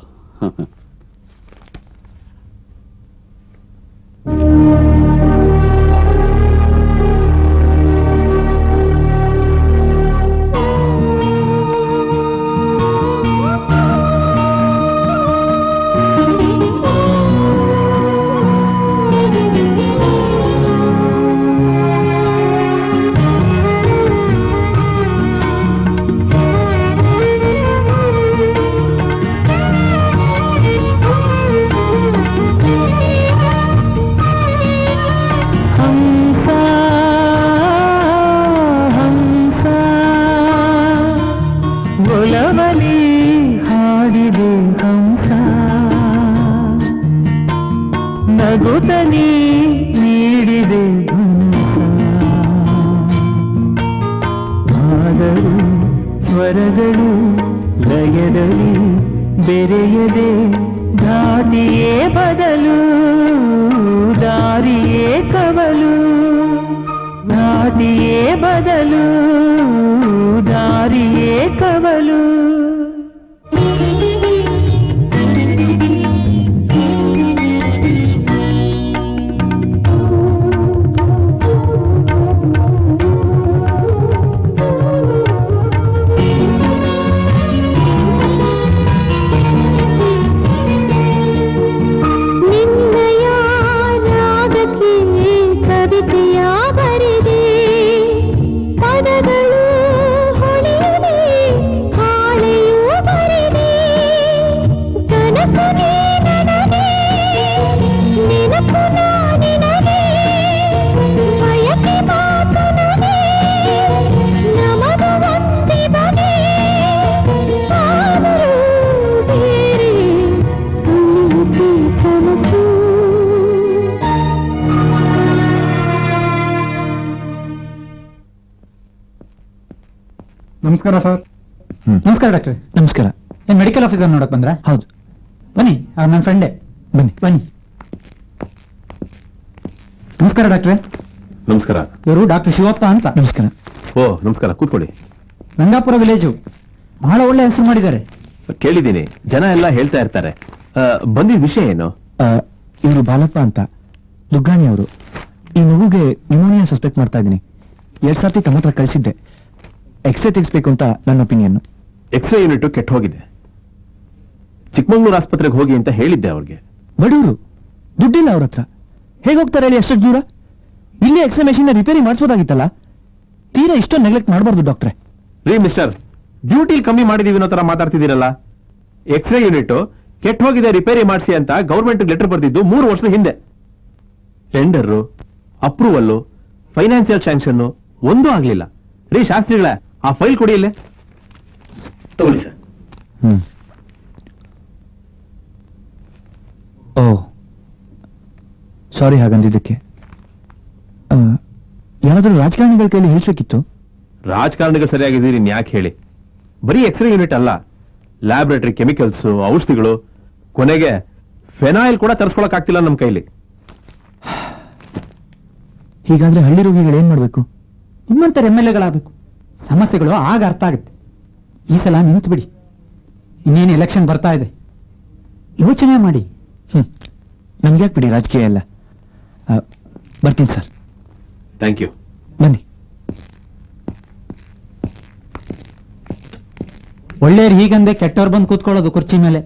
ನೆನಪು ನಾನಿನ ನಮಸ್ಕಾರ ಸರ್. ನಮಸ್ಕಾರ ಡಾಕ್ಟ್ರೆ. ನಮಸ್ಕಾರ. ಏನ್ ಮೆಡಿಕಲ್ ಆಫೀಸರ್ ನೋಡಕ್ ಬಂದ್ರ? ಹೌದು. ಬನ್ನಿ, ಅವ್ರು ನನ್ನ ಫ್ರೆಂಡೇ. ಬನ್ನಿ ಬನ್ನಿ. ನಮಸ್ಕಾರ ಡಾಕ್ಟ್ರೆ. ನಮಸ್ಕಾರ. ಇವರು ಡಾಕ್ಟರ್ ಶಿವಪ್ಪ ಅಂತ. ನಮಸ್ಕಾರ. ಓ ನಮಸ್ಕಾರ, ಕೂತ್ಕೊಳ್ಳಿ. ರಂಗಾಪುರ ವಿಲೇಜು ಬಹಳ ಒಳ್ಳೆ ಹೆಸರು ಮಾಡಿದ್ದಾರೆ. ಕೇಳಿದ್ದೀನಿ, ಜನ ಎಲ್ಲ ಹೇಳ್ತಾ ಇರ್ತಾರೆ. ಬಂದಿದ್ದ ವಿಷಯ ಏನು? ಇವರು ಬಾಲಪ್ಪ ಅಂತ, ದುಗ್ಗಾಣಿ ಅವರು. ಈ ಮಗುಗೆ ನ್ಯೂಮೋನಿಯಾ ಸಸ್ಪೆಕ್ಟ್ ಮಾಡ್ತಾ ಇದ್ದೀನಿ. ಎರಡ್ ಸರ್ತಿ ತಮ್ಮ ಹತ್ರ ಕಳಿಸಿದ್ದೆ. ಎಕ್ಸ್ರೇ ತೆಗಿಸ್ಬೇಕು ಅಂತ ನನ್ನ ಒಪಿನಿಯನ್. ಎಕ್ಸ್ರೇ ಯೂನಿಟ್ ಕೆಟ್ಟು ಹೋಗಿದೆ. ಚಿಕ್ಕಮಂಗ್ಳೂರು ಆಸ್ಪತ್ರೆಗೆ ಹೋಗಿ ಅಂತ ಹೇಳಿದ್ದೆ ಅವ್ರಿಗೆ. ಬಡವರು, ದುಡ್ಡಿಲ್ಲ ಅವ್ರ ಹತ್ರ. ಹೇಗೆ ಹೋಗ್ತಾರೆ ಹೇಳಿ ಅಷ್ಟು ದೂರ? ಇಲ್ಲೇ ಎಕ್ಸ್ರೇ ಮೆಷಿನ್ ರಿಪೇರಿ ಮಾಡಿಸೋದಾಗಿತ್ತಲ್ಲ. ತೀರಾ ಇಷ್ಟೊಂದು ನೆಗ್ಲೆಕ್ಟ್ ಮಾಡಬಾರ್ದು ಡಾಕ್ಟ್ರೆ. ರೀ ಮಿಸ್ಟರ್, ಡ್ಯೂಟಿಲಿ ಕಮ್ಮಿ ಮಾಡಿದೀವಿ ಅನ್ನೋ ತರ ಮಾತಾಡ್ತಿದ್ದೀರಲ್ಲ. ಎಕ್ಸ್ರೇ ಯೂನಿಟ್ ಕೆಟ್ಟು ಹೋಗಿದೆ, ರಿಪೇರಿ ಮಾಡಿಸಿ ಅಂತ ಗೌರ್ಮೆಂಟ್ ಲೆಟರ್ ಬರೆದಿದ್ದು ಮೂರು ವರ್ಷದ ಹಿಂದೆ. ಟೆಂಡರ್, ಅಪ್ರೂವಲ್, ಫೈನಾನ್ಸಿಯಲ್ ಸ್ಯಾಂಕ್ಷನ್ ಒಂದೂ ಆಗ್ಲಿಲ್ಲ. ರೀ ಶಾಸ್ತ್ರಿಗಳ, ಆ ಫೈಲ್ ಕೊಡಿ ಇಲ್ಲೇ. ತಗೊಳ್ಳಿ ಸರ್. ಹ್ಮ್. ಓ ಸಾರಿ ಹಾಗಂದಿದ್ದಕ್ಕೆ. ಯಾರಾದ್ರೂ ರಾಜಕಾರಣಿಗಳ ಕೈಲಿ ಹೇಳಿಸ್ಬೇಕಿತ್ತು. ರಾಜಕಾರಣಿಗಳು ಸರಿಯಾಗಿದ್ದೀರಿ, ಯಾಕೆ ಹೇಳಿ. ಬರೀ ಎಕ್ಸ್ರೇ ಯೂನಿಟ್ ಅಲ್ಲ, ಲ್ಯಾಬ್ರೇಟರಿ ಕೆಮಿಕಲ್ಸ್, ಔಷಧಿಗಳು, ಕೊನೆಗೆ ಫೆನಾಯಿಲ್ ಕೂಡ ತರಿಸ್ಕೊಳಕ್ ಆಗ್ತಿಲ್ಲ ನಮ್ಮ ಕೈಲಿ. ಹೀಗಾದ್ರೆ ಹಳ್ಳಿ ರೋಗಿಗಳು ಏನ್ ಮಾಡ್ಬೇಕು? ನಿಮ್ಮಂತರ ಎಮ್ ಎಲ್ ಎಗಳಾಗಬೇಕು. ಸಮಸ್ಯೆಗಳು ಆಗ ಅರ್ಥ ಆಗುತ್ತೆ. ಈ ಸಲ ನಿಂತು ಬಿಡಿ, ಇನ್ನೇನು ಎಲೆಕ್ಷನ್ ಬರ್ತಾ ಇದೆ, ಯೋಚನೆ ಮಾಡಿ. ಹ್ಮ್ ನಮ್ಗೆ ಯಾಕೆ ಬಿಡಿ ರಾಜಕೀಯ ಎಲ್ಲ. ಬರ್ತೀನಿ ಸರ್. Thank you. ಬನ್ನಿ. ಒಳ್ಳೆಯರು ಹೀಗಂದೆ ಕೆಟ್ಟವ್ರು ಬಂದು ಕೂತ್ಕೊಳ್ಳೋದು ಕುರ್ಚಿ ಮೇಲೆ.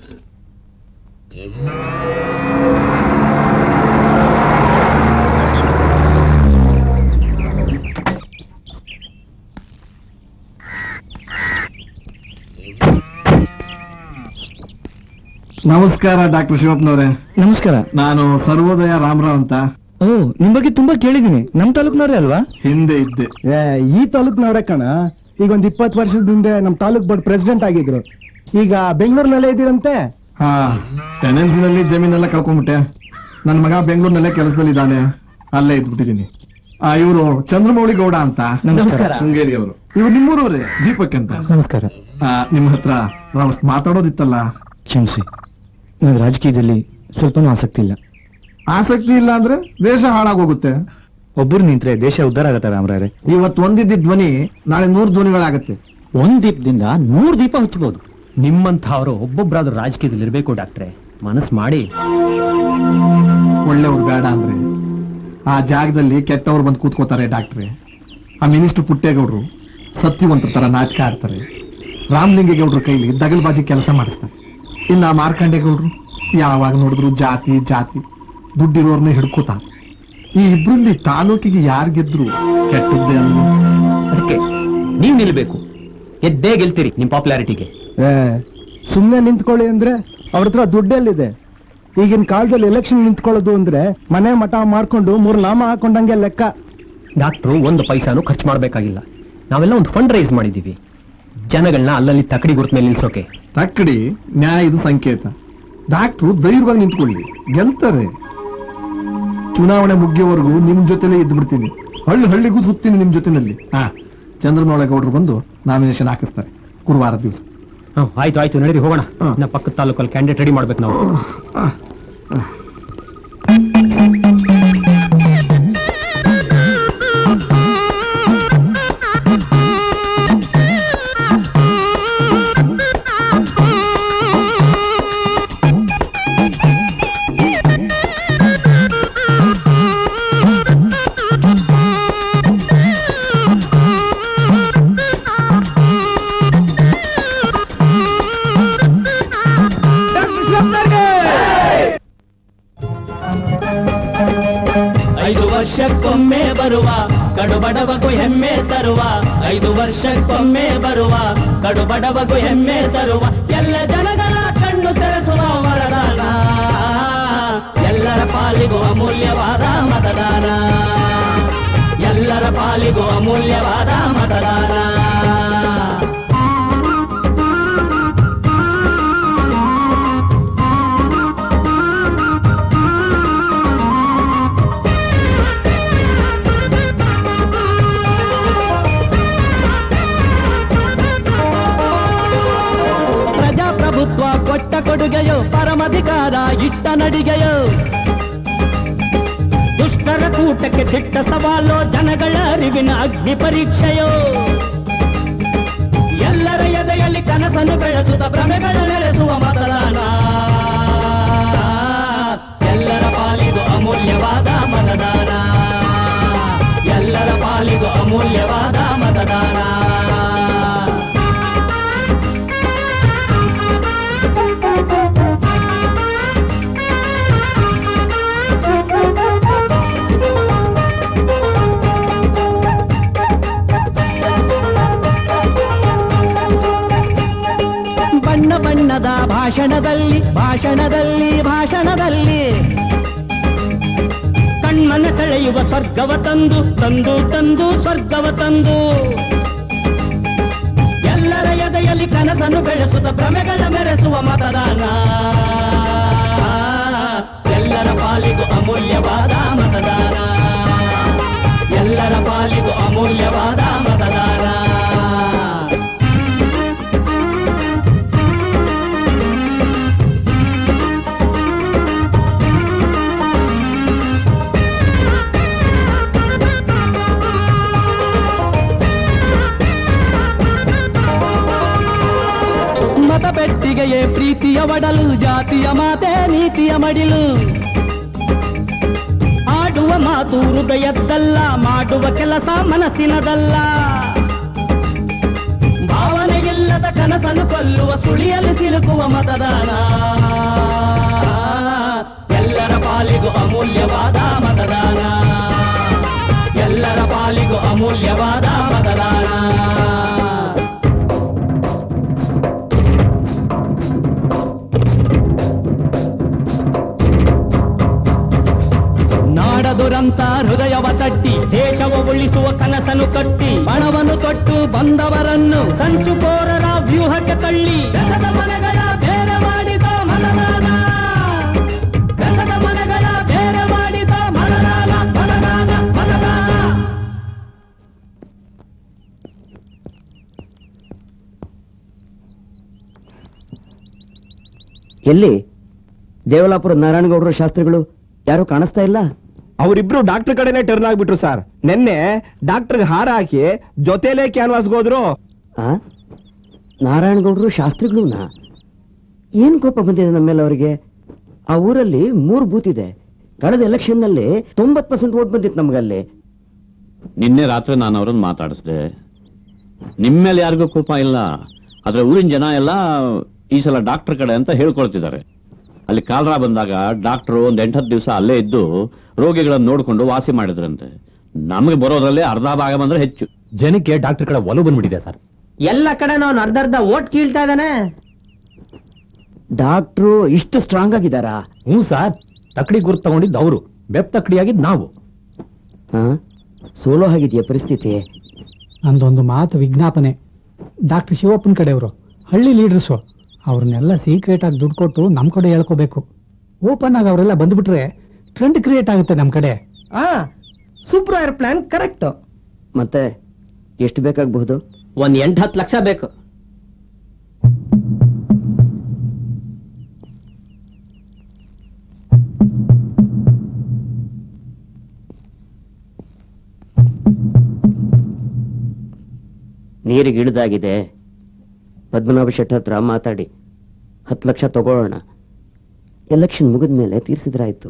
ನಮಸ್ಕಾರ ಡಾಕ್ಟರ್ ಶಿವಪ್ಪನವ್ರೆ. ನಮಸ್ಕಾರ. ನಾನು ಸರ್ವೋದಯ ರಾಮರಾವ್ ಅಂತ. ಓ ನಿಮ್ ಬಗ್ಗೆ ತುಂಬಾ ಕೇಳಿದೀನಿ. ನಮ್ ತಾಲೂಕ್ನವ್ರೆ ಅಲ್ವಾ? ಹಿಂದೆ ಇದ್ದೆ. ಈ ತಾಲೂಕ್ನವ್ರೆ ಕಣ. ಈಗ ಒಂದ್ ಇಪ್ಪತ್ತು ವರ್ಷದ ಹಿಂದೆ ನಮ್ ತಾಲೂಕ್ ಬೋರ್ಡ್ ಪ್ರೆಸಿಡೆಂಟ್ ಆಗಿದ್ರು. ಈಗ ಬೆಂಗಳೂರಿನಲ್ಲೇ ಇದ್ದೀರಂತೆ. ಹಾ, ಟೆನೆನ್ಸಿನಲ್ಲಿ ಜಮೀನೆಲ್ಲ ಕಳ್ಕೊಂಡ್ಬಿಟ್ಟೆ. ನನ್ ಮಗ ಬೆಂಗಳೂರಿನಲ್ಲೇ ಕೆಲಸದಲ್ಲಿದ್ದಾನೆ, ಅಲ್ಲೇ ಇದ್ಬಿಟ್ಟಿದ್ದೀನಿ. ಆ ಇವರು ಚಂದ್ರಮೌಳಿ ಗೌಡ ಅಂತ, ನಮಸ್ಕಾರ. ಶೃಂಗೇರಿ ಅವರು. ಇವ್ರು ನಿಮ್ಮೂರವ್ರೆ, ದೀಪಕ್ ಅಂತ. ನಮಸ್ಕಾರ. ನಿಮ್ಮ ಹತ್ರ ಮಾತಾಡೋದಿತ್ತಲ್ಲ. ಕ್ಷಮಿಸಿ, ನನಗೆ ರಾಜಕೀಯದಲ್ಲಿ ಸ್ವಲ್ಪನೂ ಆಸಕ್ತಿ ಇಲ್ಲ. ಆಸಕ್ತಿ ಇಲ್ಲ ಅಂದ್ರೆ ದೇಶ ಹಾಳಾಗೋಗುತ್ತೆ. ಒಬ್ಬರು ನಿಂತ್ರೆ ದೇಶ ಉದ್ಧಾರ ಆಗತ್ತೆ ರಾಮರಾಯರೇ. ಇವತ್ತು ಒಂದಿದ್ದ ಧ್ವನಿ ನಾಳೆ ನೂರು ಧ್ವನಿಗಳಾಗತ್ತೆ. ಒಂದ್ ದೀಪದಿಂದ ನೂರು ದೀಪ ಹಚ್ಚಬಹುದು. ನಿಮ್ಮಂಥವರು ಒಬ್ಬೊಬ್ಬರಾದ್ರೂ ರಾಜಕೀಯದಲ್ಲಿ ಇರಬೇಕು ಡಾಕ್ಟ್ರೆ. ಮನಸ್ಸು ಮಾಡಿ. ಒಳ್ಳೆಯವ್ರು ಬೇಡ ಅಂದ್ರೆ ಆ ಜಾಗದಲ್ಲಿ ಕೆಟ್ಟವ್ರು ಬಂದು ಕೂತ್ಕೋತಾರೆ ಡಾಕ್ಟ್ರೆ. ಆ ಮಿನಿಸ್ಟರ್ ಪುಟ್ಟೇಗೌಡರು ಸತ್ಯವಂತರ ತರ ನಾಟಕ ಆಡ್ತಾರೆ. ರಾಮಲಿಂಗೇಗೌಡರ ಕೈಲಿ ದಗಲ್ಬಾಜಿ ಕೆಲಸ ಮಾಡಿಸ್ತಾರೆ. ಇನ್ನ ಮಾರ್ಕಂಡೇಗೌಡರು ಯಾವಾಗ ನೋಡಿದ್ರು ಜಾತಿ ಜಾತಿ ದುಡ್ಡಿರೋರ್ನೇ ಹಿಡ್ಕೋತಾರೆ. ಈ ಇಬ್ರಲ್ಲಿ ತಾಲೂಕಿಗೆ ಯಾರು ಗೆದ್ರು ಕೆಟ್ಟದ್ದೇ ಅಲ್ವ? ಅದಕ್ಕೆ ನೀವ್ ನಿಲ್ಬೇಕು. ಎದ್ದೇ ಗೆಲ್ತೀರಿ ನಿಮ್ ಪಾಪ್ಯುಲಾರಿಟಿಗೆ. ಸುಮ್ನೆ ನಿಂತ್ಕೊಳ್ಳಿ ಅಂದ್ರೆ ಅವ್ರ ಹತ್ರ ದುಡ್ಡೆಲ್ಲಿದೆ? ಈಗಿನ ಕಾಲದಲ್ಲಿ ಎಲೆಕ್ಷನ್ ನಿಂತ್ಕೊಳ್ಳೋದು ಅಂದ್ರೆ ಮನೆ ಮಠ ಮಾಡ್ಕೊಂಡು ಮೂರ್ ನಾಮ ಹಾಕೊಂಡಂಗೆ ಲೆಕ್ಕ. ಡಾಕ್ಟ್ರು ಒಂದು ಪೈಸಾನು ಖರ್ಚು ಮಾಡ್ಬೇಕಾಗಿಲ್ಲ. ನಾವೆಲ್ಲ ಒಂದು ಫಂಡ್ ರೈಸ್ ಮಾಡಿದೀವಿ, ಜನಗಳನ್ನ ಅಲ್ಲಲ್ಲಿ ತಕಡಿ ಗುರುತ ಮೇಲೆ ನಿಲ್ಸೋಕೆ. ತಕ್ಕಡಿ ನ್ಯಾಯದ ಸಂಕೇತ. ಡಾಕ್ಟ್ರು ಧೈರ್ಯವಾಗಿ ನಿಂತ್ಕೊಳ್ಳಿ, ಗೆಲ್ತಾರೆ. ಚುನಾವಣೆ ಮುಗಿಯೋವರೆಗೂ ನಿಮ್ ಜೊತೆಲೇ ಇದ್ದು ಬಿಡ್ತೀನಿ. ಹಳ್ಳಿ ಹಳ್ಳಿಗೂ ಸುತ್ತೀನಿ ನಿಮ್ ಜೊತೆನಲ್ಲಿ. ಹಾ, ಚಂದ್ರಮೌಳೇಗೌಡರು ಬಂದು ನಾಮಿನೇಷನ್ ಹಾಕಿಸ್ತಾರೆ ಗುರುವಾರ ದಿವಸ. ಆಯ್ತು ಆಯ್ತು, ನಡೀರಿ ಹೋಗೋಣ. ನಮ್ಮ ಪಕ್ಕದ ತಾಲೂಕಲ್ಲಿ ಕ್ಯಾಂಡಿಡೇಟ್ ರೆಡಿ ಮಾಡ್ಬೇಕು ನಾವು. ವರ್ಷಕ್ಕೊಮ್ಮೆ ಬರುವ ಕಡುಬಡವಗೂ ಹೆಮ್ಮೆ ತರುವ, ಐದು ವರ್ಷಕ್ಕೊಮ್ಮೆ ಬರುವ ಕಡುಬಡವಗೂ ಹೆಮ್ಮೆ ತರುವ, ಎಲ್ಲ ಜನಗಳ ಕಣ್ಣು ತೆರೆಸುವ ವರದಾನ, ಎಲ್ಲರ ಪಾಲಿಗೂ ಅಮೂಲ್ಯವಾದ ಮತದಾನ, ಎಲ್ಲರ ಪಾಲಿಗೂ ಅಮೂಲ್ಯವಾದ ಮತದಾನ. ಪರಮಧಿಕಾರ ಇಟ್ಟ ನಡಿಗೆಯೋ ದುಷ್ಟರ ಕೂಟಕ್ಕೆ ದಿಟ್ಟ ಸವಾಲು ಜನಗಳ ಅರಿವಿನ ಅಗ್ನಿ ಪರೀಕ್ಷೆಯೋ ಎಲ್ಲರ ಎದೆಯಲ್ಲಿ ಕನಸನ್ನು ಬೆಳೆಸುತ್ತ ಭ್ರಮೆಗಳ ನೆಲೆಸುವ ಮತದಾನ ಎಲ್ಲರ ಪಾಲಿಗೂ ಅಮೂಲ್ಯವಾದ ಮತದಾನ ಎಲ್ಲರ ಪಾಲಿಗೂ ಅಮೂಲ್ಯವಾದ ಮತದಾನ ಬಣ್ಣ ಬಣ್ಣದ ಭಾಷಣದಲ್ಲಿ ಭಾಷಣದಲ್ಲಿ ಭಾಷಣದಲ್ಲಿ ಕಣ್ಮನ ಸೆಳೆಯುವ ಸ್ವರ್ಗವ ತಂದು ತಂದು ತಂದು ಸ್ವರ್ಗವ ತಂದು ಎಲ್ಲರ ಎದೆಯಲ್ಲಿ ಕನಸನ್ನು ಬೆಳೆಸುತ್ತ ಭ್ರಮೆಗಳ ಮೆರೆಸುವ ಮತದಾನ ಎಲ್ಲರ ಪಾಲಿಗೂ ಅಮೂಲ್ಯವಾದ ಮತದಾನ ಎಲ್ಲರ ಪಾಲಿಗೂ ಅಮೂಲ್ಯವಾದ ಮತದಾನ ಮತಪೆಟ್ಟಿಗೆಯೇ ಪ್ರೀತಿಯ ಒಡಲು ಜಾತಿಯ ಮಾತೆ ನೀತಿಯ ಮಡಿಲು ಆಡುವ ಮಾತು ಹೃದಯದ್ದಲ್ಲ ಮಾಡುವ ಕೆಲಸ ಮನಸ್ಸಿನದಲ್ಲ ಭಾವನೆಯಿಲ್ಲದ ಕನಸನ್ನು ಕೊಲ್ಲುವ ಸುಳಿಯಲ್ಲಿ ಸಿಲುಕುವ ಮತದಾನ ಎಲ್ಲರ ಪಾಲಿಗೂ ಅಮೂಲ್ಯವಾದ ಮತದಾನ ಎಲ್ಲರ ಪಾಲಿಗೂ ಅಮೂಲ್ಯವಾದ ಮತದಾನ ದುರಂತ ಹೃದಯವ ತಟ್ಟಿ ದೇಶವ ಉಳಿಸುವ ಕನಸನ್ನು ಕಟ್ಟಿ ಬಣವನ್ನು ತೊಟ್ಟು ಬಂದವರನ್ನು ಸಂಚುಕೋರರ ವ್ಯೂಹಕ್ಕೆ ತಳ್ಳಿ ಬೆಸದ ಮನೆಗಳ ಬೇರೆ ಮಾಡಿದ ಮತದಾನ ಬೆಸದ ಮನೆಗಳ ಬೇರೆ ಮಾಡಿದ ಮತದಾನ ಮತದಾನ ಮತದಾನ ಎಲ್ಲಿ ದೇವಲಾಪುರದ ನಾರಾಯಣಗೌಡರು ಶಾಸ್ತ್ರಿಗಳು ಯಾರು ಕಾಣಿಸ್ತಾ ಇಲ್ಲ? ಅವರಿಬ್ರು ಡಾಕ್ಟರ್ ಕಡೆನೆ ಟರ್ನ್ ಆಗ್ಬಿಟ್ರು ಸರ್. ನಿನ್ನೆ ಡಾಕ್ಟರ್ಗೆ ಹಾರ ಹಾಕಿ ಜೊತೆಲೇ ಕ್ಯಾನ್ವಾಸ್ಗೆ ಹೋದ್ರು. ನಾರಾಯಣಗೌಡರು ಶಾಸ್ತ್ರಿಗಳೂನಾ? ಏನ್ ಕೋಪ ಬಂದಿದೆ ನಮ್ಮೇಲೆ ಅವರಿಗೆ? ಆ ಊರಲ್ಲಿ ಮೂರು ಬೂತ್ ಇದೆ. ಕಳೆದ ಎಲೆಕ್ಷನ್ ನಲ್ಲಿ ತೊಂಬತ್ ಪರ್ಸೆಂಟ್ ವೋಟ್ ಬಂದಿತ್ತು ನಮ್ಗಲ್ಲಿ. ನಿನ್ನೆ ರಾತ್ರಿ ನಾನು ಅವರನ್ನು ಮಾತಾಡಿಸಿದೆ. ನಿಮ್ಮೇಲೆ ಯಾರಿಗೂ ಕೋಪ ಇಲ್ಲ, ಆದ್ರೆ ಊರಿನ ಜನ ಎಲ್ಲ ಈ ಸಲ ಡಾಕ್ಟರ್ ಕಡೆ ಅಂತ ಹೇಳ್ಕೊಳ್ತಿದ್ದಾರೆ. ಅಲ್ಲಿ ಕಾಲರಾ ಬಂದಾಗ ಡಾಕ್ಟರ್ ಒಂದ್ ಎಂಟತ್ತು ದಿವಸ ಅಲ್ಲೇ ಇದ್ದು ರೋಗಿಗಳನ್ನು ನೋಡಿಕೊಂಡು ವಾಸಿ ಮಾಡಿದ್ರಂತೆ. ನಮಗೆ ಬರೋದ್ರಲ್ಲೇ ಅರ್ಧ ಭಾಗ ಬಂದ್ರೆ ಹೆಚ್ಚು. ಜನಕ್ಕೆ ಡಾಕ್ಟರ್ ಕಡೆ ಒಲವು ಬಂದ್ಬಿಟ್ಟಿದೆ ಸರ್. ಎಲ್ಲ ಕಡೆ ನಾವು ಅರ್ಧ ಅರ್ಧ ಓಟ್ ಕೀಳ್ತಾ ಇದ್ದಾನೆ. ಡಾಕ್ಟ್ರು ಇಷ್ಟು ಸ್ಟ್ರಾಂಗ್ ಆಗಿದಾರಾ? ಹ್ಞೂ ಸರ್. ತಕಡಿ ಗುರುತು ತಗೊಂಡಿದ್ದು ಅವರು, ಬೆಪ್ ತಕಡಿ ಆಗಿದ್ದು ನಾವು. ಸೋಲೋ ಆಗಿದೆಯಾ ಪರಿಸ್ಥಿತಿ? ನಂದೊಂದು ಮಾತು ವಿಜ್ಞಾಪನೆ. ಡಾಕ್ಟರ್ ಶಿವಪ್ಪನ ಕಡೆಯವರು ಹಳ್ಳಿ ಲೀಡರ್ಸು ಅವ್ರನ್ನೆಲ್ಲ ಸೀಕ್ರೆಟ್ ಆಗಿ ದುಡ್ಡು ಕೊಟ್ಟು ನಮ್ಮ ಕಡೆ ಹೇಳ್ಕೋಬೇಕು. ಓಪನ್ ಆಗಿ ಅವರೆಲ್ಲ ಬಂದ್ಬಿಟ್ರೆ ಟ್ರೆಂಡ್ ಕ್ರಿಯೇಟ್ ಆಗುತ್ತೆ ನಮ್ಮ ಕಡೆ. Super plan correct. ಮತ್ತೆ ಎಷ್ಟು ಬೇಕಾಗಬಹುದು? ಒಂದ್ ಎಂಟು ಹತ್ತು ಲಕ್ಷ ಬೇಕು. ನೀರಿಗೆ ಇಳಿದಾಗಿದೆ. ಪದ್ಮನಾಭ ಶೆಟ್ಟಿ ಹತ್ರ ಮಾತಾಡಿ ಹತ್ತು ಲಕ್ಷ ತಗೊಳ್ಳೋಣ. ಎಲೆಕ್ಷನ್ ಮುಗಿದ ಮೇಲೆ ತೀರ್ಸಿದ್ರಾಯ್ತು.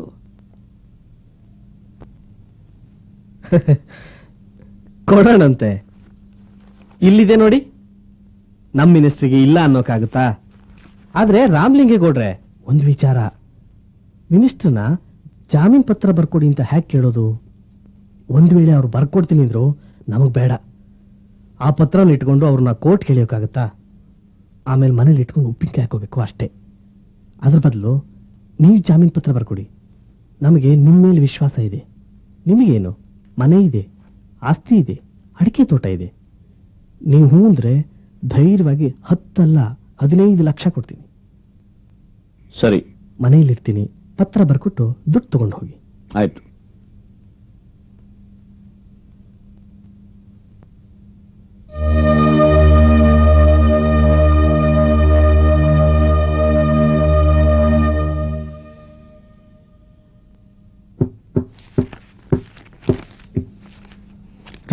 ಕೊಡೋಣಂತೆ. ಇಲ್ಲಿದೆ ನೋಡಿ. ನಮ್ಮ ಮಿನಿಸ್ಟ್ರಿಗೆ ಇಲ್ಲ ಅನ್ನೋಕ್ಕಾಗುತ್ತಾ? ಆದ್ರೆ ರಾಮಲಿಂಗೇಗೌಡ್ರೆ ಒಂದು ವಿಚಾರ, ಮಿನಿಸ್ಟ್ರನ್ನ ಜಾಮೀನ್ ಪತ್ರ ಬರ್ಕೊಡಿ ಅಂತ ಹ್ಯಾಕ್ ಕೇಳೋದು? ಒಂದ್ ವೇಳೆ ಅವ್ರು ಬರ್ಕೊಡ್ತೀನಿ ಅಂದ್ರು ನಮಗ್ ಬೇಡ. ಆ ಪತ್ರನ ಇಟ್ಕೊಂಡು ಅವ್ರನ್ನ ಕೋರ್ಟ್ ಕೇಳಿಯೋಕ್ಕಾಗತ್ತಾ? ಆಮೇಲೆ ಮನೇಲಿ ಇಟ್ಕೊಂಡು ಉಪ್ಪಿನಕಾಯಿ ಹಾಕೋಬೇಕು ಅಷ್ಟೇ. ಅದ್ರ ಬದಲು ನೀವು ಜಾಮೀನ್ ಪತ್ರ ಬರ್ಕೊಡಿ. ನಮಗೆ ನಿಮ್ಮ ಮೇಲೆ ವಿಶ್ವಾಸ ಇದೆ. ನಿಮಗೇನು, ಮನೆ ಇದೆ, ಆಸ್ತಿ ಇದೆ, ಅಡಿಕೆ ತೋಟ ಇದೆ. ನೀವು ಹೂ ಅಂದ್ರೆ ಧೈರ್ಯವಾಗಿ ಹತ್ತಲ್ಲ ಹದಿನೈದು ಲಕ್ಷ ಕೊಡ್ತೀನಿ. ಸರಿ, ಮನೆಯಲ್ಲಿರ್ತೀನಿ. ಪತ್ರ ಬರ್ಕೊಟ್ಟು ದುಡ್ಡು ತಗೊಂಡು ಹೋಗಿ. ಆಯ್ತು.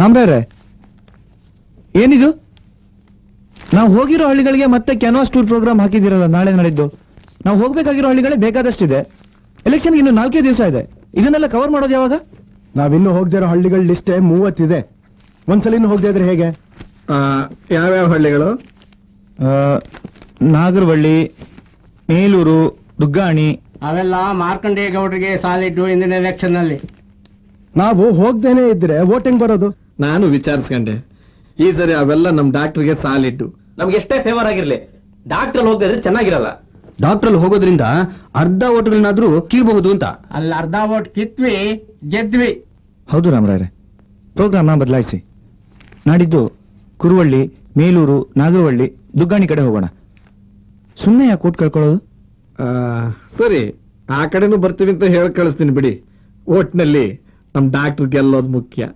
ರಾಮ್ರಾರೆ, ಏನಿದು? ನಾವು ಹೋಗಿರೋ ಹಳ್ಳಿಗಳಿಗೆ ಮತ್ತೆ ಕ್ಯಾನ್ವಾಸ್ ಟೂರ್ ಪ್ರೋಗ್ರಾಮ್ ಹಾಕಿದಿರಲ್ಲ ನಾಳೆ ನಾಳಿದ್ದು. ನಾವು ಹೋಗ್ಬೇಕಾಗಿರೋ ಹಳ್ಳಿಗಳೇ ಬೇಕಾದಷ್ಟಿದೆ. ಎಲೆಕ್ಷನ್ ಇನ್ನು ನಾಲ್ಕೇ ದಿವಸ ಇದೆ. ಇದನ್ನೆಲ್ಲ ಕವರ್ ಮಾಡೋದು ಯಾವಾಗ? ನಾವಿನ್ನು ಹೋಗದೇ ಇರೋ ಹಳ್ಳಿಗಳ ಲಿಸ್ಟೇ ಮೂವತ್ತಿದೆ. ಒಂದ್ಸಲಿನೂ ಹೋಗದೇ ಇದ್ರೆ ಹೇಗೆ? ಯಾವ್ಯಾವ ಹಳ್ಳಿಗಳು? ನಾಗರವಳ್ಳಿ, ಮೇಲೂರು, ದುಗ್ಗಾಣಿ. ಅವೆಲ್ಲ ಮಾರ್ಕಂಡೇಯ ಗೌಡರಿಗೆ ಸಾಲಿಟ್ಟು ಇಂದಿನ ಎಲೆಕ್ಷನ್ ನಲ್ಲಿ. ನಾವು ಹೋಗ್ದೇನೆ ಇದ್ರೆ ವೋಟಿಂಗ್ ಬರೋದು. ನಾನು ವಿಚಾರಿಸ್ಕೊಂಡೆ, ಈ ಸರಿ ಅವೆಲ್ಲ ನಮ್ ಡಾಕ್ಟರ್ಗೆ ಸಾಲಿಟ್ಟು. ನಮ್ಗೆ ಎಷ್ಟೇ ಫೇವರ್ ಆಗಿರ್ಲಿ, ಡಾಕ್ಟರ್ ಹೋಗದೆ ಇದ್ರೆ ಚೆನ್ನಾಗಿರಲ್ಲ. ಡಾಕ್ಟರ್ ಹೋಗೋದ್ರಿಂದ ಅರ್ಧ ಓಟ್ಗಳನ್ನಾದ್ರೂ ಕೀಳ್ಬಹುದು ಅಂತ. ಅಲ್ಲಿ ಅರ್ಧ ಓಟ್ ಕಿತ್ವಿ, ಗೆದ್ವಿ. ಹೌದು ರಾಮರಾಯರೇ, ಪ್ರೋಗ್ರಾಮ್ನ ಬದಲಾಯಿಸಿ. ನಾಡಿದ್ದು ಕುರುವಳ್ಳಿ, ಮೇಲೂರು, ನಾಗರವಳ್ಳಿ, ದುಗ್ಗಾಣಿ ಕಡೆ ಹೋಗೋಣ. ಸುಮ್ಮನೆ ಯಾಕೆ ಓಟ್ ಕಳ್ಕೊಳ್ಳೋದು? ಸರಿ, ಆ ಕಡೆನೂ ಬರ್ತೀವಿ ಅಂತ ಹೇಳಿ ಕಳಿಸ್ತೀನಿ ಬಿಡಿ. ಓಟ್ನಲ್ಲಿ ನಮ್ ಡಾಕ್ಟರ್ ಗೆಲ್ಲೋದು ಮುಖ್ಯ.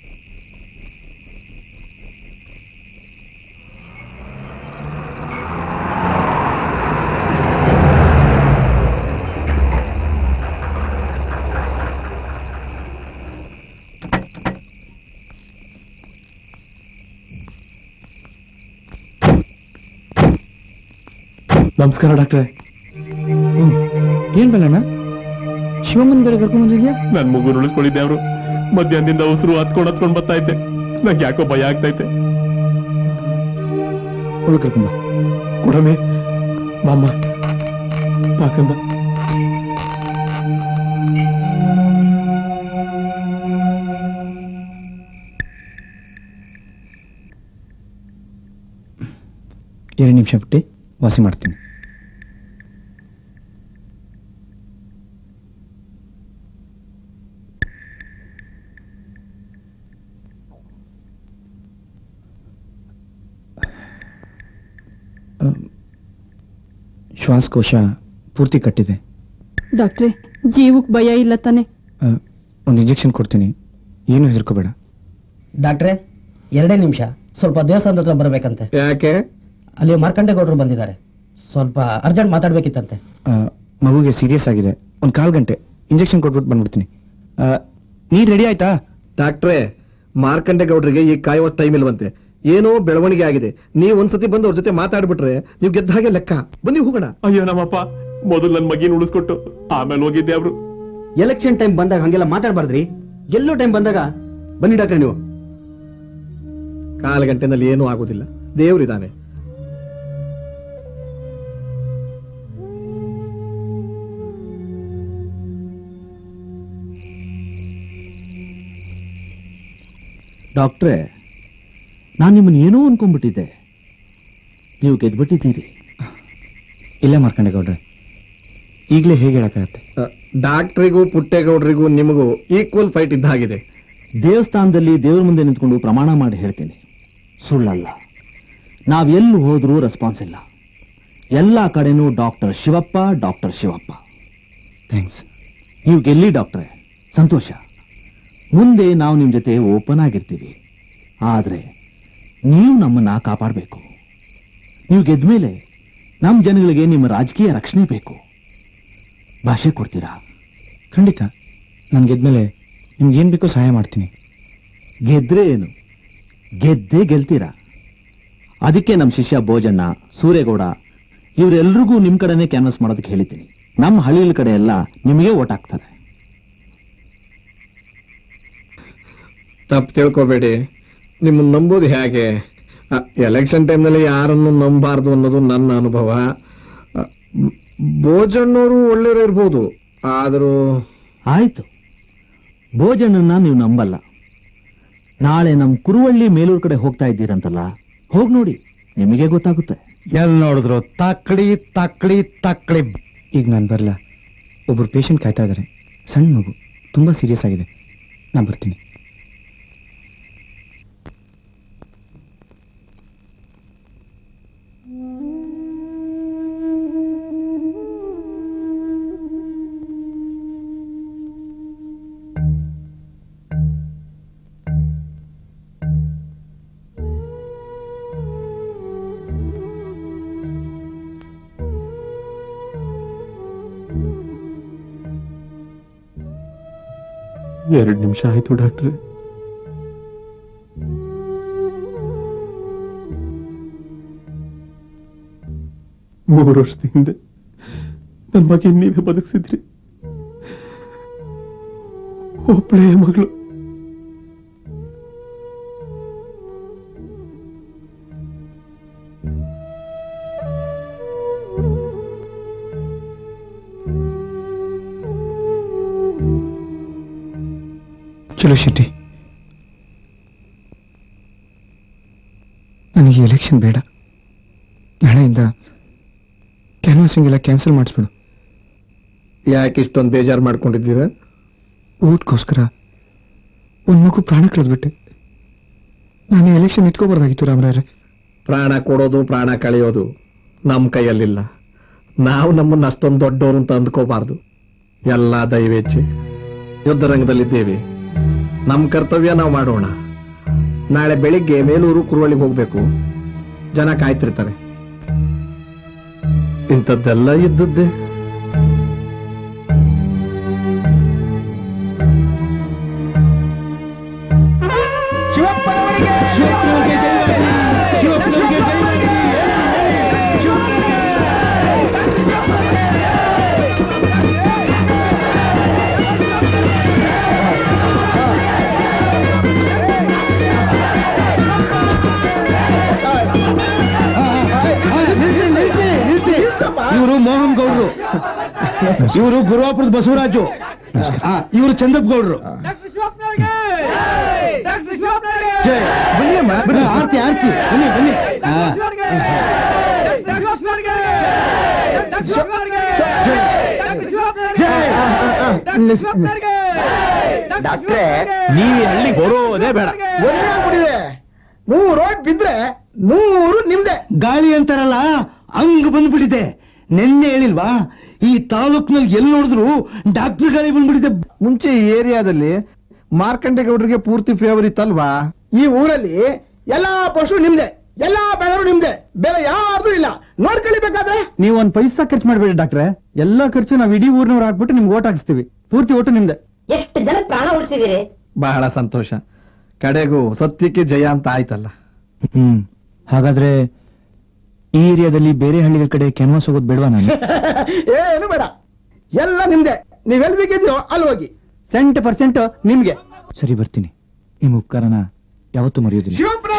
ನಮಸ್ಕಾರ ಡಾಕ್ಟ್ರೆ. ಏನ್ ಬಲ್ಲಣ್ಣ, ಶಿವಮ್ಮನ್ ಬೇರೆ ಕರ್ಕೊಂಡ್ ಬಂದಿದ್ಯಾ? ನನ್ ಮಗು ಉಳಿಸ್ಕೊಂಡಿದ್ದೆ. ಅವರು ಮಧ್ಯಾಹ್ನದಿಂದ ಉಸಿರು ಹತ್ಕೊಂಡ್ ಹತ್ಕೊಂಡ್ ಬರ್ತಾ ಇದ್ದೆ. ನಂಗೆ ಯಾಕೋ ಭಯ ಆಗ್ತೈತೆ. ಒಳಗೆ ಕರ್ಕೊಂಬ. ಕೊಡಮೆ ಮಾಮ ಪಾಕಂದ. ಎರಡು ನಿಮಿಷ ಬಿಟ್ಟು ವಾಸಿ ಮಾಡ್ತೀನಿ. ಶ್ವಾಸಕೋಶ ಪೂರ್ತಿ ಕಟ್ಟಿದೆ. ಡಾಕ್ಟ್ರೆ, ಜೀವಕ್ಕೆ ಭಯ ಇಲ್ಲ ತಾನೆ? ಒಂದು ಇಂಜೆಕ್ಷನ್ ಕೊಡ್ತೀನಿ, ಏನು ಹೆದರ್ಕೋಬೇಡ. ಡಾಕ್ಟ್ರೆ, ಎರಡೇ ನಿಮಿಷ, ಸ್ವಲ್ಪ ದೇವಸ್ಥಾನದ ಹತ್ರ ಬರಬೇಕಂತೆ. ಯಾಕೆ? ಅಲ್ಲಿ ಮಾರ್ಕಂಡೆ ಗೌಡರು ಬಂದಿದ್ದಾರೆ, ಸ್ವಲ್ಪ ಅರ್ಜೆಂಟ್ ಮಾತಾಡ್ಬೇಕಿತ್ತಂತೆ. ಮಗುಗೆ ಸೀರಿಯಸ್ ಆಗಿದೆ, ಒಂದು ಕಾಲ್ ಗಂಟೆ ಇಂಜೆಕ್ಷನ್ ಕೊಟ್ಬಿಟ್ಟು ಬಂದ್ಬಿಡ್ತೀನಿ. ನೀರ್ ರೆಡಿ ಆಯ್ತಾ? ಡಾಕ್ಟ್ರೇ, ಮಾರ್ಕಂಡೆ ಗೌಡ್ರಿಗೆ ಈಗ ಕಾಯುವ ಟೈಮ್ ಇಲ್ವಂತೆ. ಏನೋ ಬೆಳವಣಿಗೆ ಆಗಿದೆ. ನೀವು ಒಂದ್ಸತಿ ಬಂದು ಅವ್ರ ಜೊತೆ ಮಾತಾಡ್ಬಿಟ್ರೆ ನೀವು ಗೆದ್ದ ಹಾಗೆ ಲೆಕ್ಕ. ಬನ್ನಿ ಹೋಗೋಣ. ಅಯ್ಯೋ ನಮ್ಮಪ್ಪ ಮೊದಲು ನನ್ ಮಗಿನ ಉಳಿಸ್ಕೊಟ್ಟು ಆಮೇಲೆ ಹೋಗಿದ್ದೆ. ಅವರು ಎಲೆಕ್ಷನ್ ಟೈಮ್ ಬಂದಾಗ ಹಂಗೆಲ್ಲ ಮಾತಾಡ್ಬಾರ್ದ್ರಿ. ಗೆಲ್ಲೋ ಟೈಮ್ ಬಂದಾಗ ಬನ್ನಿ ಡಾಕ್ಟ್ರೆ. ನೀವು ಕಾಲು ಗಂಟೆನಲ್ಲಿ ಏನೂ ಆಗೋದಿಲ್ಲ, ದೇವ್ರಿದ್ದಾನೆ. ಡಾಕ್ಟ್ರೇ, ನಾನು ನಿಮ್ಮನ್ನು ಏನೋ ಅನ್ಕೊಂಡ್ಬಿಟ್ಟಿದ್ದೆ. ನೀವು ಗೆದ್ಬಿಟ್ಟಿದ್ದೀರಿ. ಇಲ್ಲ ಮಾರ್ಕಂಡೇಗೌಡ್ರೆ, ಈಗಲೇ ಹೇಗೆ ಹೇಳಕ್ಕಾಗತ್ತೆ? ಡಾಕ್ಟ್ರಿಗೂ ಪುಟ್ಟೇಗೌಡ್ರಿಗೂ ನಿಮಗೂ ಈಕ್ವಲ್ ಫೈಟ್ ಇದ್ದ ಹಾಗಿದೆ. ದೇವಸ್ಥಾನದಲ್ಲಿ ದೇವ್ರ ಮುಂದೆ ನಿಂತ್ಕೊಂಡು ಪ್ರಮಾಣ ಮಾಡಿ ಹೇಳ್ತೀನಿ, ಸುಳ್ಳಲ್ಲ. ನಾವೆಲ್ಲೂ ಹೋದ್ರೂ ರೆಸ್ಪಾನ್ಸ್ ಇಲ್ಲ. ಎಲ್ಲ ಕಡೆನೂ doctor Shivappa, doctor Shivappa. Thanks. ನೀವು ಗೆಲ್ಲಿ ಡಾಕ್ಟ್ರೆ, ಸಂತೋಷ. ಮುಂದೆ ನಾವು ನಿಮ್ಮ ಜೊತೆ ಓಪನ್ ಆಗಿರ್ತೀವಿ. ಆದರೆ ನೀವು ನಮ್ಮನ್ನ ಕಾಪಾಡಬೇಕು. ನೀವು ಗೆದ್ಮೇಲೆ ನಮ್ಮ ಜನಗಳಿಗೆ ನಿಮ್ಮ ರಾಜಕೀಯ ರಕ್ಷಣೆ ಬೇಕು. ಭಾಷೆ ಕೊಡ್ತೀರಾ? ಖಂಡಿತ. ನಾನು ಗೆದ್ಮೇಲೆ ನಿಮ್ಗೆ ಏನು ಬೇಕೋ ಸಹಾಯ ಮಾಡ್ತೀನಿ. ಗೆದ್ರೆ ಏನು, ಗೆದ್ದೇ ಗೆಲ್ತೀರಾ. ಅದಕ್ಕೆ ನಮ್ಮ ಶಿಷ್ಯ ಭೋಜಣ್ಣ, ಸೂರೇಗೌಡ ಇವರೆಲ್ರಿಗೂ ನಿಮ್ಮ ಕಡೆನೇ ಕ್ಯಾನ್ವಸ್ ಮಾಡೋದಕ್ಕೆ ಹೇಳಿದ್ದೀನಿ. ನಮ್ಮ ಹಳ್ಳಿಗಳ ಕಡೆ ಎಲ್ಲ ನಿಮಗೆ ಓಟ್ ಹಾಕ್ತಾರೆ. ತಪ್ಪು ತಿಳ್ಕೊಬೇಡಿ. ನಿಮ್ಮನ್ನು ನಂಬೋದು ಹೇಗೆ? ಎಲೆಕ್ಷನ್ ಟೈಮ್ನಲ್ಲಿ ಯಾರನ್ನು ನಂಬಾರ್ದು ಅನ್ನೋದು ನನ್ನ ಅನುಭವ. ಭೋಜಣ್ಣವರು ಒಳ್ಳೆಯವರು ಇರ್ಬೋದು, ಆದರೂ ಆಯ್ತು. ಭೋಜಣ್ಣನ ನೀವು ನಂಬಲ್ಲ. ನಾಳೆ ನಮ್ಮ ಕುರುವಳ್ಳಿ ಮೇಲೂರು ಕಡೆ ಹೋಗ್ತಾ ಇದ್ದೀರಂತಲ್ಲ, ಹೋಗಿ ನೋಡಿ, ನಿಮಗೆ ಗೊತ್ತಾಗುತ್ತೆ. ಎಲ್ಲಿ ನೋಡಿದ್ರು ತಕ್ಕಡಿ ತಕ್ಕಡಿ ತಕ್ಕಡಿ. ಈಗ ನಾನು ಬರಲ್ಲ, ಒಬ್ಬರು ಪೇಷಂಟ್ ಕಾಯ್ತಾ ಇದ್ದಾರೆ. ಸಣ್ಣ ಮಗು, ತುಂಬ ಸೀರಿಯಸ್ ಆಗಿದೆ. ನಾನು ಬರ್ತೀನಿ. ಎರಡು ನಿಮಿಷ ಆಯ್ತು ಡಾಕ್ಟ್ರೆ. ಮೂರು ವರ್ಷದ ಹಿಂದೆ ನನ್ನ ಮಗ ನೀವೇ ಬದುಕಿಸಿದ್ರಿ. ಒಬ್ಬಳೇ ಮಗಳು. ಚಲೋ ಶೆಟ್ಟಿ, ನನಗೆ ಎಲೆಕ್ಷನ್ ಬೇಡ. ನಾಳೆಯಿಂದ ಕ್ಯಾನ್ವಾಸಿಂಗ್ ಎಲ್ಲ ಕ್ಯಾನ್ಸಲ್ ಮಾಡಿಸ್ಬಿಡು. ಯಾಕೆ ಇಷ್ಟೊಂದು ಬೇಜಾರು ಮಾಡ್ಕೊಂಡಿದ್ದೀರಾ? ಓಟ್ಗೋಸ್ಕರ ಒಂದು ಮಗು ಪ್ರಾಣ ಕಳೆದ್ಬಿಟ್ಟೆ. ನಾನು ಎಲೆಕ್ಷನ್ ಇಟ್ಕೋಬಾರ್ದಾಗಿತ್ತು ರಾಮರಾಯರೇ. ಪ್ರಾಣ ಕೊಡೋದು ಪ್ರಾಣ ಕಳೆಯೋದು ನಮ್ಮ ಕೈಯಲ್ಲಿಲ್ಲ. ನಾವು ನಮ್ಮನ್ನು ಅಷ್ಟೊಂದು ದೊಡ್ಡವರು ಅಂತ ಅಂದ್ಕೋಬಾರ್ದು. ಎಲ್ಲ ದೈವೇಚ್ಛೆ. ಯುದ್ಧ ರಂಗದಲ್ಲಿದ್ದೇವೆ, ನಮ್ಮ ಕರ್ತವ್ಯ ನಾವು ಮಾಡೋಣ. ನಾಳೆ ಬೆಳಿಗ್ಗೆ ಮೇಲೂರು ಕುರುವಳಿಗೆ ಹೋಗ್ಬೇಕು. ಜನ ಕಾಯ್ತಿರ್ತಾರೆ. ಇಂಥದ್ದೆಲ್ಲ ಇದ್ದದ್ದೇ. ಇವರು ಮೋಹನ್ ಗೌಡ್ರು, ಇವರು ಗುರುವಾಪುರದ ಬಸವರಾಜು, ಇವರು ಚಂದ್ರಪ್ಪ ಗೌಡ್ರು. ಬನ್ನಿ ಅಮ್ಮ, ಬನ್ನಿ. ಆರ್ತಿ ಆರ್ತಿ ಬನ್ನಿ ಬನ್ನಿ. ಡಾಕ್ಟ್ರೇ, ನೀವು ಹಳ್ಳಿ ಬರೋದೇ ಬೇಡ. ನೂರು ರೋಡ್ ಬಿದ್ರೆ ನೂರು ನಿಮ್ದೆ. ಗಾಳಿ ಅಂತಾರಲ್ಲ ಹಂಗ್ ಬಂದ್ಬಿಟ್ಟಿದೆ. ನಿನ್ನೆ ಹೇಳಿಲ್ವಾ, ಈ ತಾಲೂಕ್ನಲ್ಲಿ ಎಲ್ಲಿ ನೋಡಿದ್ರು ಡಾಕ್ಟರ್ ಗಾಳಿ ಬಂದ್ಬಿಟ್ಟಿದೆ. ಮುಂಚೆ ಈ ಏರಿಯಾದಲ್ಲಿ ಮಾರ್ಕಂಡೇಗೌಡರಿಗೆ ಪೂರ್ತಿ ಫೇವರ್ ಇತ್ತಲ್ವಾ? ಈ ಊರಲ್ಲಿ ಎಲ್ಲಾ ಪಶು ನಿಮ್ದೆ, ಎಲ್ಲಾ ಬೆಳರು ನಿಮ್ದೆ, ಬೇರೆ ಯಾರ್ದು ಇಲ್ಲ. ನೋಡ್ಕೊಳ್ಳಿಬೇಕಾದ್ರೆ ನೀವು ಒಂದ್ ಪೈಸಾ ಖರ್ಚು ಮಾಡ್ಬೇಡಿ ಡಾಕ್ಟ್ರೆ. ಎಲ್ಲಾ ಖರ್ಚು ನಾವು ಇಡೀ ಊರ್ನವ್ರು ಹಾಕ್ಬಿಟ್ಟು ನಿಮ್ಗೆ ಓಟ್ ಹಾಕ್ಸ್ತೀವಿ. ಪೂರ್ತಿ ಓಟು ನಿಮ್ದೆ. ಎಷ್ಟು ಜನ ಪ್ರಾಣ ಉಳಿಸಿದಿರಿ? ಬಹಳ ಸಂತೋಷ. ಕಡೆಗೂ ಸತ್ಯಕ್ಕೆ ಜಯ ಅಂತ ಆಯ್ತಲ್ಲ. ಹ್ಮ್ ಹಾಗಾದ್ರೆ ಈ ಏರಿಯಾದಲ್ಲಿ ಬೇರೆ ಹಳ್ಳಿಗಳ ಕಡೆ ಕ್ಯಾನ್ವಾಸ್ ಹೋಗೋದು ಬೇಡವಾ? ನಾನು ಏನು ಬೇಡ, ಎಲ್ಲ ನಿಮ್ದೆ. ನೀವೆಲ್ ಬೇಕಿದ್ಯೋ ಅಲ್ಲಿ ಹೋಗಿ. ಸೆಂಟ್ ಪರ್ಸೆಂಟ್ ನಿಮ್ಗೆ. ಸರಿ, ಬರ್ತೀನಿ. ನಿಮ್ಮ ಉಪಕಾರನ ಯಾವತ್ತೂ ಮರೆಯೋದಿಲ್ಲ.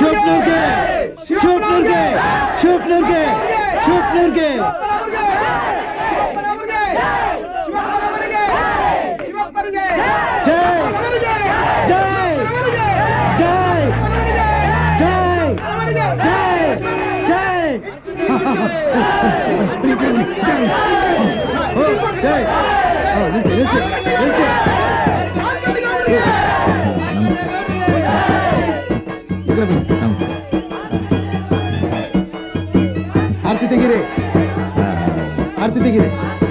ಆರ್ತಿ ತೆಗೀರಿ, ಆರ್ತಿ ತೆಗೀರಿ.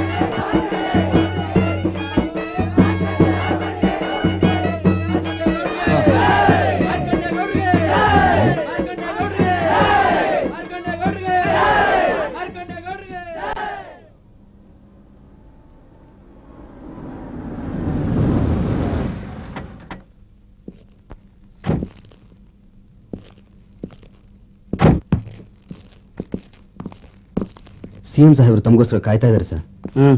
ಸಿಎಂ ಸಾಹೇಬರು ತಮಗೋಸ್ಕರ ಕಾಯ್ತಾ ಇದ್ದಾರೆ ಸರ್. ಹ್ಮ್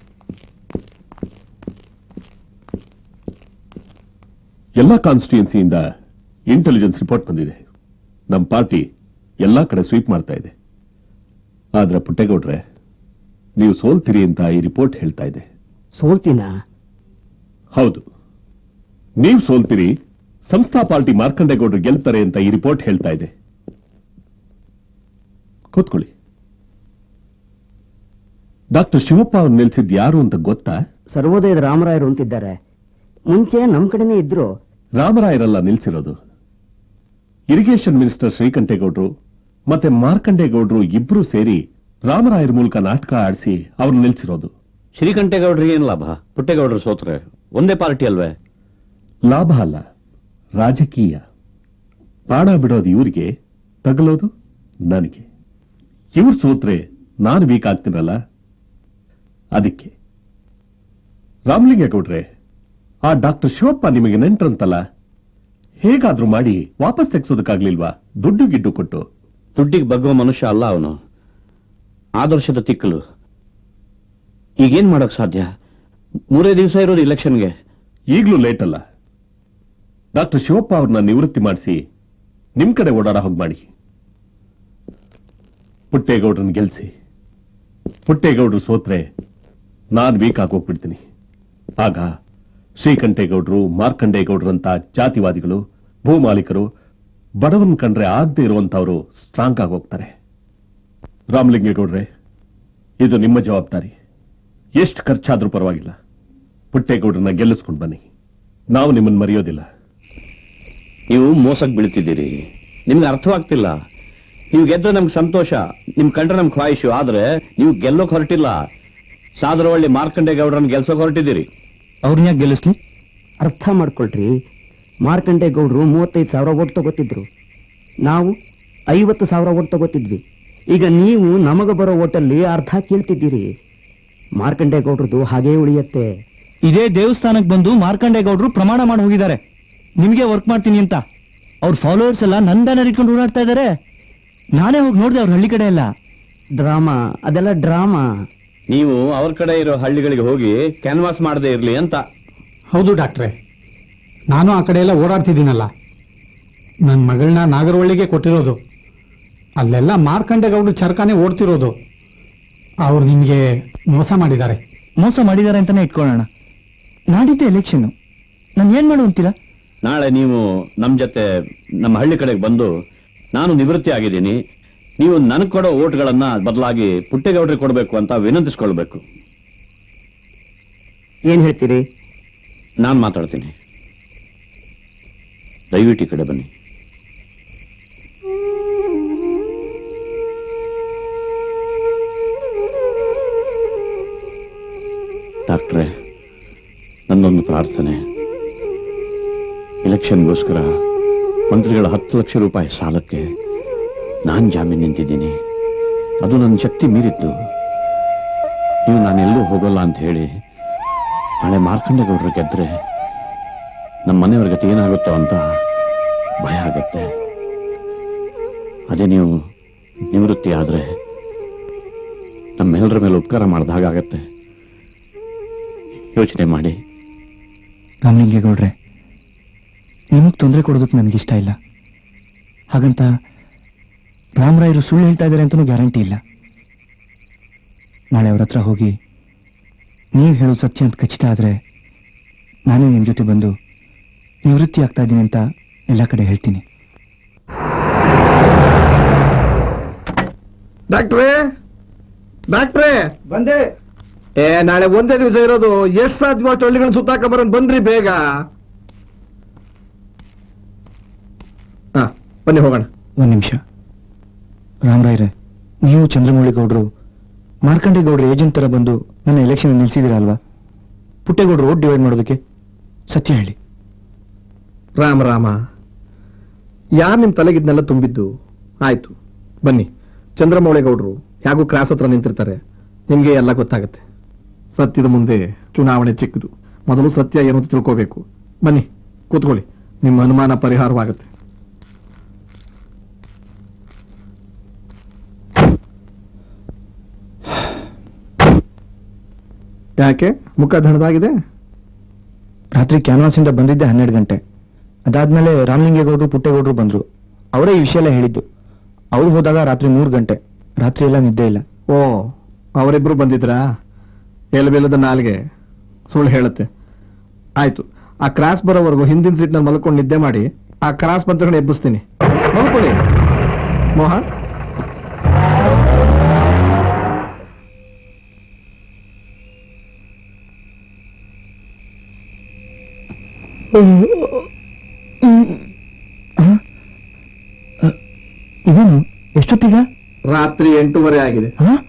ಎಲ್ಲಾ ಕಾನ್ಸ್ಟಿಟ್ಯೂನ್ಸಿಯಿಂದ ಇಂಟೆಲಿಜೆನ್ಸ್ ರಿಪೋರ್ಟ್ ಬಂದಿದೆ. ನಮ್ಮ ಪಾರ್ಟಿ ಎಲ್ಲಾ ಕಡೆ ಸ್ವೀಪ್ ಮಾಡ್ತಾ ಇದೆ. ಆದ್ರೆ ಪುಟ್ಟೇಗೌಡ್ರೆ, ನೀವು ಸೋಲ್ತೀರಿ ಅಂತ ಈ ರಿಪೋರ್ಟ್ ಹೇಳ್ತಾ ಇದೆ. ಸೋಲ್ತೀನಾ? ಹೌದು, ನೀವು ಸೋಲ್ತೀರಿ. ಸಂಸ್ಥಾ ಪಾರ್ಟಿ ಮಾರ್ಕಂಡೇಗೌಡರು ಗೆಲ್ತಾರೆ ಅಂತ ಈ ರಿಪೋರ್ಟ್ ಹೇಳ್ತಾ ಇದೆ. ಕೂತ್ಕೊಳ್ಳಿ. ಡಾಕ್ಟರ್ ಶಿವಪ್ಪ ಅವ್ರು ನಿಲ್ಸಿದ್ ಯಾರು ಅಂತ ಗೊತ್ತಾ? ಸರ್ವೋದಯದ ರಾಮರಾಯರು ಅಂತಿದ್ದಾರೆ. ಮುಂಚೆ ನಮ್ ಕಡೆನೇ ಇದ್ರು. ರಾಮರಾಯರಲ್ಲ ನಿಲ್ಸಿರೋದು, ಇರಿಗೇಷನ್ ಮಿನಿಸ್ಟರ್ ಶ್ರೀಕಂಠೇಗೌಡರು ಮತ್ತೆ ಮಾರ್ಕಂಡೇಗೌಡರು ಇಬ್ರು ಸೇರಿ ರಾಮರಾಯರ ಮೂಲಕ ನಾಟಕ ಆಡಿಸಿ ಅವ್ರು ನಿಲ್ಸಿರೋದು. ಶ್ರೀಕಂಠೇಗೌಡರಿಗೆ ಏನ್ ಲಾಭ? ಪುಟ್ಟೇಗೌಡರು ಸೋತ್ರೆ ಒಂದೇ ಪಾರ್ಟಿ ಅಲ್ವೇ? ಲಾಭ ಅಲ್ಲ, ರಾಜಕೀಯ. ಪ್ರಾಣ ಬಿಡೋದು ಇವ್ರಿಗೆ, ತಗಲೋದು ನನಗೆ. ಇವ್ರು ಸೋತ್ರೆ ನಾನು ವೀಕ್ ಆಗ್ತೀನಲ್ಲ, ಅದಕ್ಕೆ. ರಾಮಲಿಂಗೇಗೌಡ್ರೆ, ಆ ಡಾಕ್ಟರ್ ಶಿವಪ್ಪ ನಿಮಗೆ ನೆಂಟ್ರಂತಲ್ಲ, ಹೇಗಾದ್ರೂ ಮಾಡಿ ವಾಪಸ್ ತೆಗೆಸೋದಕ್ಕಾಗ್ಲಿಲ್ವಾ? ದುಡ್ಡು ಗಿಡ್ಡು ಕೊಟ್ಟು. ದುಡ್ಡಿಗೆ ಬಗ್ಗೋ ಮನುಷ್ಯ ಅಲ್ಲ ಅವನು. ಆದರ್ಶದ ತಿಕ್ಕಲು. ಈಗೇನ್ ಮಾಡೋಕ್ ಸಾಧ್ಯ? ಮೂರೇ ದಿವಸ ಇರೋದು ಇಲೆಕ್ಷನ್ಗೆ. ಈಗಲೂ ಲೇಟ್ ಅಲ್ಲ. ಡಾಕ್ಟರ್ ಶಿವಪ್ಪ ಅವ್ರನ್ನ ನಿವೃತ್ತಿ ಮಾಡಿಸಿ ನಿಮ್ ಕಡೆ ಓಡಾಡ ಹೋಗಿ ಮಾಡಿ. ಪುಟ್ಟೇಗೌಡ್ರನ್ನ ಗೆಲ್ಸಿ. ಪುಟ್ಟೇಗೌಡ್ರು ಸೋತ್ರೆ ನಾನ್ ವೀಕ್ ಆಗೋಗ್ಬಿಡ್ತೀನಿ. ಆಗ ಶ್ರೀಕಂಠೇಗೌಡ್ರು, ಮಾರ್ಕಂಡೇಗೌಡ್ರಂತ ಜಾತಿವಾದಿಗಳು, ಭೂಮಾಲೀಕರು ಬಡವನ್ ಕಂಡ್ರೆ ಆಗದೆ ಇರುವಂತವ್ರು ಸ್ಟ್ರಾಂಗ್ ಆಗೋಗ್ತಾರೆ. ರಾಮಲಿಂಗೇಗೌಡ್ರೆ, ಇದು ನಿಮ್ಮ ಜವಾಬ್ದಾರಿ. ಎಷ್ಟು ಖರ್ಚಾದ್ರೂ ಪರವಾಗಿಲ್ಲ, ಪುಟ್ಟೇಗೌಡ್ರನ್ನ ಗೆಲ್ಲಿಸ್ಕೊಂಡು ಬನ್ನಿ. ನಾವು ನಿಮ್ಮನ್ನು ಮರೆಯೋದಿಲ್ಲ. ನೀವು ಮೋಸಕ್ಕೆ ಬೀಳ್ತಿದ್ದೀರಿ. ನಿಮ್ಗೆ ಅರ್ಥವಾಗ್ತಿಲ್ಲ. ನೀವು ಗೆದ್ರೆ ನಮ್ಗೆ ಸಂತೋಷ, ನಿಮ್ ಕಂಡ್ರೆ ನಮ್ಗೆ ಖ್ವಾಯಿಷು. ಆದ್ರೆ ನೀವು ಗೆಲ್ಲೋಕ್ ಹೊರಟಿಲ್ಲ. ಸಾದರವಳ್ಳಿ ಮಾರ್ಕಂಡೇಗೌಡ್ರನ್ನ ಗೆಲ್ಸೋಕ್ ಹೊರಟಿದ್ದೀರಿ. ಅವ್ರನ್ನ ಯಾಕೆ ಗೆಲ್ಲಿಸ್ಲಿ? ಅರ್ಥ ಮಾಡ್ಕೊಳ್ರಿ. ಮಾರ್ಕಂಡೇಗೌಡರು ಮೂವತ್ತೈದು ಸಾವಿರ ಓಟ್ ತಗೋತಿದ್ರು, ನಾವು ಐವತ್ತು ಸಾವಿರ ಓಟ್ ತಗೋತಿದ್ವಿ. ಈಗ ನೀವು ನಮಗ ಬರೋ ಓಟಲ್ಲಿ ಅರ್ಧ ಕೇಳ್ತಿದ್ದೀರಿ. ಮಾರ್ಕಂಡೇಗೌಡ್ರದ್ದು ಹಾಗೇ ಉಳಿಯತ್ತೆ. ಇದೇ ದೇವಸ್ಥಾನಕ್ಕೆ ಬಂದು ಮಾರ್ಕಂಡೇಗೌಡರು ಪ್ರಮಾಣ ಮಾಡಿ ಹೋಗಿದ್ದಾರೆ ನಿಮಗೆ ವರ್ಕ್ ಮಾಡ್ತೀನಿ ಅಂತ. ಅವ್ರ ಫಾಲೋವರ್ಸ್ ಎಲ್ಲ ನನ್ನ ಬ್ಯಾನರ್ ಇಟ್ಕೊಂಡು ಓಡಾಡ್ತಾ ಇದ್ದಾರೆ. ನಾನೇ ಹೋಗಿ ನೋಡಿದೆ ಅವ್ರ ಹಳ್ಳಿ ಕಡೆ ಎಲ್ಲ. ಡ್ರಾಮಾ, ಅದೆಲ್ಲ ಡ್ರಾಮಾ. ನೀವು ಅವ್ರ ಕಡೆ ಇರೋ ಹಳ್ಳಿಗಳಿಗೆ ಹೋಗಿ ಕ್ಯಾನ್ವಾಸ್ ಮಾಡದೇ ಇರಲಿ ಅಂತ. ಹೌದು ಡಾಕ್ಟ್ರೆ, ನಾನು ಆ ಕಡೆ ಎಲ್ಲ ಓಡಾಡ್ತಿದ್ದೀನಲ್ಲ. ನನ್ನ ಮಗಳನ್ನ ನಾಗರಹೊಳ್ಳಿಗೆ ಕೊಟ್ಟಿರೋದು. ಅಲ್ಲೆಲ್ಲ ಮಾರ್ಕಂಡೇಗೌಡರು ಚರ್ಕಾನೆ ಓಡ್ತಿರೋದು. ಅವ್ರು ನಿಮಗೆ ಮೋಸ ಮಾಡಿದ್ದಾರೆ. ಮೋಸ ಮಾಡಿದ್ದಾರೆ ಅಂತಾನೆ ಇಟ್ಕೊಳ್ಳೋಣ. ನಾಡಿದ್ದೆ ಎಲೆಕ್ಷನ್, ನಾನು ಏನ್ ಮಾಡು ಅಂತೀರಾ? ನಾಳೆ ನೀವು ನಮ್ಮ ಜೊತೆ ನಮ್ಮ ಹಳ್ಳಿ ಕಡೆಗೆ ಬಂದು, ನಾನು ನಿವೃತ್ತಿ ಆಗಿದ್ದೀನಿ, ನೀವು ನನಗೆ ಕೊಡೋ ಓಟ್ಗಳನ್ನ ಬದಲಾಗಿ ಪುಟ್ಟೇಗೌಡರಿಗೆ ಕೊಡಬೇಕು ಅಂತ ವಿನಂತಿಸ್ಕೊಳ್ಬೇಕು. ಏನ್ ಹೇಳ್ತೀರಿ? ನಾನು ಮಾತಾಡ್ತೀನಿ. ದಯವಿಟ್ಟು ಈ ಕಡೆ ಬನ್ನಿ. ಡಾಕ್ಟ್ರೇ, ನನ್ನೊಂದು ಪ್ರಾರ್ಥನೆ. ಎಲೆಕ್ಷನ್ಗೋಸ್ಕರ ಮಂತ್ರಿಗಳ ಹತ್ತು ಲಕ್ಷ ರೂಪಾಯಿ ಸಾಲಕ್ಕೆ ನಾನು ಜಾಮೀನು ನಿಂತಿದ್ದೀನಿ. ಅದು ನನ್ನ ಶಕ್ತಿ ಮೀರಿತ್ತು. ನೀವು ನಾನೆಲ್ಲೂ ಹೋಗೋಲ್ಲ ಅಂತ ಹೇಳಿ ನಾಳೆ ಮಾರ್ಕಂಡೇಗೌಡರು ಗೆದ್ರೆ ನಮ್ಮ ಮನೆಯವ್ರ ಗತಿ ಏನಾಗುತ್ತೋ ಅಂತ ಭಯ ಆಗತ್ತೆ. ಅದೇ ನೀವು ನಿವೃತ್ತಿ ಆದ್ರೆ ನಮ್ಮೆಲ್ಲರ ಮೇಲೆ ಉಪಕಾರ ಮಾಡಿದ ಹಾಗಾಗತ್ತೆ. ಯೋಚನೆ ಮಾಡಿ. ರಾಮಲಿಂಗೇಗೌಡ್ರೆ, ನಿಮಗ್ ತೊಂದರೆ ಕೊಡೋದಕ್ಕೆ ನನಗಿಷ್ಟ ಇಲ್ಲ. ಹಾಗಂತ ರಾಮರಾಯರು ಸುಳ್ಳು ಹೇಳ್ತಾ ಇದ್ದಾರೆ ಅಂತನೂ ಗ್ಯಾರಂಟಿ ಇಲ್ಲ. ನಾಳೆ ಅವ್ರ ಹತ್ರ ಹೋಗಿ ನೀವು ಹೇಳೋದು ಸತ್ಯ ಅಂತ ಖಚಿತ ಆದ್ರೆ ನಾನೇ ನಿಮ್ಮ ಜೊತೆ ಬಂದು ನಿವೃತ್ತಿ ಆಗ್ತಾ ಇದ್ದೀನಿ ಅಂತ ಎಲ್ಲ ಕಡೆ ಹೇಳ್ತೀನಿ. ಡಾಕ್ಟ್ರೇ, ಡಾಕ್ಟ್ರೇ ಬಂದೆ. ಏ ನಾಳೆ ಒಂದೇ ದಿವಸ ಇರೋದು, ಎಷ್ಟು ಸಾಧ್ಯ ಅಷ್ಟು ಹಳ್ಳಿಗಳನ್ನ ಸುತ್ತಾಕ ಬರೋನ್ ಬನ್ರಿ ಬೇಗ. ಹಾ ಬನ್ನಿ ಹೋಗೋಣ. ಒಂದ್ ನಿಮಿಷ. ರಾಮರಾಯ್ರೆ, ನೀವು ಚಂದ್ರಮೌಳಿಗೌಡರು ಮಾರ್ಕಂಡೇಗೌಡರು ಏಜೆಂಟ್ ತರ ಬಂದು ನನ್ನ ಎಲೆಕ್ಷನ್ ನಿಲ್ಸಿದಿರ ಅಲ್ವಾ? ಪುಟ್ಟೇಗೌಡರು ಓಟ್ ಡಿವೈಡ್ ಮಾಡೋದಕ್ಕೆ. ಸತ್ಯ ಹೇಳಿ. ರಾಮ ರಾಮ, ಯಾರು ನಿಮ್ ತಲೆಗಿದ್ನೆಲ್ಲ ತುಂಬಿದ್ದು? ಆಯ್ತು ಬನ್ನಿ. ಚಂದ್ರಮೌಳಿಗೌಡರು ಯಾಗೂ ಕ್ರಾಸ್ ಹತ್ರ ನಿಂತಿರ್ತಾರೆ, ನಿಮ್ಗೆ ಎಲ್ಲ ಗೊತ್ತಾಗತ್ತೆ. ಸತ್ಯದ ಮುಂದೆ ಚುನಾವಣೆ ಚಿಕ್ಕದು. ಮೊದಲು ಸತ್ಯ ಏನು ಅಂತ ತಿಳ್ಕೋಬೇಕು. ಬನ್ನಿ ಕೂತ್ಕೊಳ್ಳಿ, ನಿಮ್ಮ ಅನುಮಾನ ಪರಿಹಾರವಾಗುತ್ತೆ. ಯಾಕೆ ಮುಖ ಧಣದಾಗಿದೆ? ರಾತ್ರಿ ಕ್ಯಾನ್ವಾಸ್ ಇಂದ ಬಂದಿದ್ದೆ ಹನ್ನೆರಡು ಗಂಟೆ. ಅದಾದ್ಮೇಲೆ ರಾಮಲಿಂಗೇಗೌಡರು ಪುಟ್ಟೇಗೌಡರು ಬಂದ್ರು. ಅವರೇ ಈ ವಿಷಯ ಎಲ್ಲ ಹೇಳಿದ್ದು. ಅವ್ರು ಹೋದಾಗ ರಾತ್ರಿ ಮೂರು ಗಂಟೆ. ರಾತ್ರಿ ಎಲ್ಲ ನಿದ್ದೆ ಇಲ್ಲ. ಓ, ಅವರಿಬ್ರು ಬಂದಿದ್ರಾ? ಎಲ್ಬೆಲ್ಲದ ನಾಲ್ಗೆ ಸುಳ್ಳು ಹೇಳುತ್ತೆ. ಆಯ್ತು, ಆ ಕ್ರಾಸ್ ಬರೋವರೆಗೂ ಹಿಂದಿನ ಸೀಟ್ನಲ್ಲಿ ಮಲ್ಕೊಂಡು ನಿದ್ದೆ ಮಾಡಿ. ಆ ಕ್ರಾಸ್ ಬಂದ ತಗೊಂಡು ಎಬ್ಬಿಸ್ತೀನಿ. ಮಲ್ಕೊಳ್ಳಿ. ಮೋಹನ್, ಇದೇನು ಎಷ್ಟೊತ್ತಿಗ? ರಾತ್ರಿ ಎಂಟೂವರೆ ಆಗಿದೆ.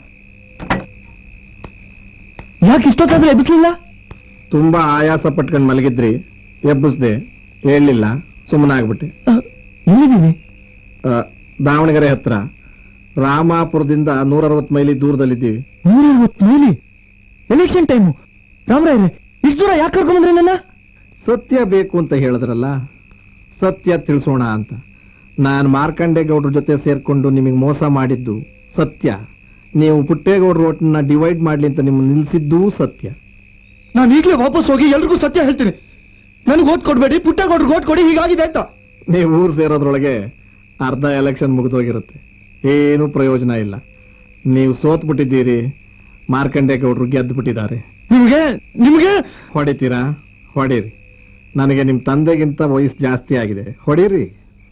ಯಾಕೆ ಇಷ್ಟೊತ್ತಾದ್ರೆ ಎಬ್ಬಿಸ್ಲಿಲ್ಲ? ತುಂಬಾ ಆಯಾಸ ಪಟ್ಕೊಂಡು ಮಲಗಿದ್ರಿ, ಎಬ್ಬಿಸ್ದೆ. ಹೇಳಲಿಲ್ಲ, ಸುಮ್ಮನಾಗ್ಬಿಟ್ಟೆ. ಎಲ್ಲಿದ್ದೀವಿ? ದಾವಣಗೆರೆ ಹತ್ರ ರಾಮಾಪುರದಿಂದ ನೂರ ಅರವತ್ತು ಮೈಲಿ ದೂರದಲ್ಲಿದ್ದೀವಿ. ನೂರ ಅರವತ್ತು ಮೈಲಿ? Election time. ರಾಮರಾಯ್ರೆ, ಇಷ್ಟು ದೂರ ಯಾಕೆ ಕರ್ಕೊಂಡ್ಬಂದ್ರಿ ನನ್ನ? ಸತ್ಯ ಬೇಕು ಅಂತ ಹೇಳಿದ್ರಲ್ಲ, ಸತ್ಯ ತಿಳಿಸೋಣ ಅಂತ. ನಾನು ಮಾರ್ಕಂಡೇಗೌಡ್ರ ಜೊತೆ ಸೇರ್ಕೊಂಡು ನಿಮಗೆ ಮೋಸ ಮಾಡಿದ್ದು ಸತ್ಯ. ನೀವು ಪುಟ್ಟೇಗೌಡರು ಒಟ್ಟನ್ನ ಡಿವೈಡ್ ಮಾಡ್ಲಿ ಅಂತ ನಿಮ್ಮ ನಿಲ್ಸಿದ್ದೂ ಸತ್ಯ. ನಾನು ಈಗಲೇ ವಾಪಸ್ ಹೋಗಿ ಎಲ್ರಿಗೂ ಸತ್ಯ ಹೇಳ್ತೀನಿ. ನನಗೆ ಓಟ್ ಕೊಡ್ಬೇಡಿ, ಪುಟ್ಟೇಗೌಡ್ರಿಗೆ ಓಟ್ ಕೊಡಿ, ಹೀಗಾಗಿದೆ ಅಂತ. ನೀವು ಊರು ಸೇರೋದ್ರೊಳಗೆ ಅರ್ಧ ಎಲೆಕ್ಷನ್ ಮುಗಿದೋಗಿರುತ್ತೆ, ಏನೂ ಪ್ರಯೋಜನ ಇಲ್ಲ. ನೀವು ಸೋತ್ ಬಿಟ್ಟಿದ್ದೀರಿ, ಮಾರ್ಕಂಡೇಗೌಡರು ಗೆದ್ದು ಬಿಟ್ಟಿದ್ದಾರೆ. ನಿಮ್ಗೆ ನಿಮ್ಗೆ ಹೊಡಿತೀರಾ? ಹೊಡೀರಿ. ನನಗೆ ನಿಮ್ಮ ತಂದೆಗಿಂತ ವಯಸ್ಸು ಜಾಸ್ತಿ ಆಗಿದೆ, ಹೊಡೀರಿ.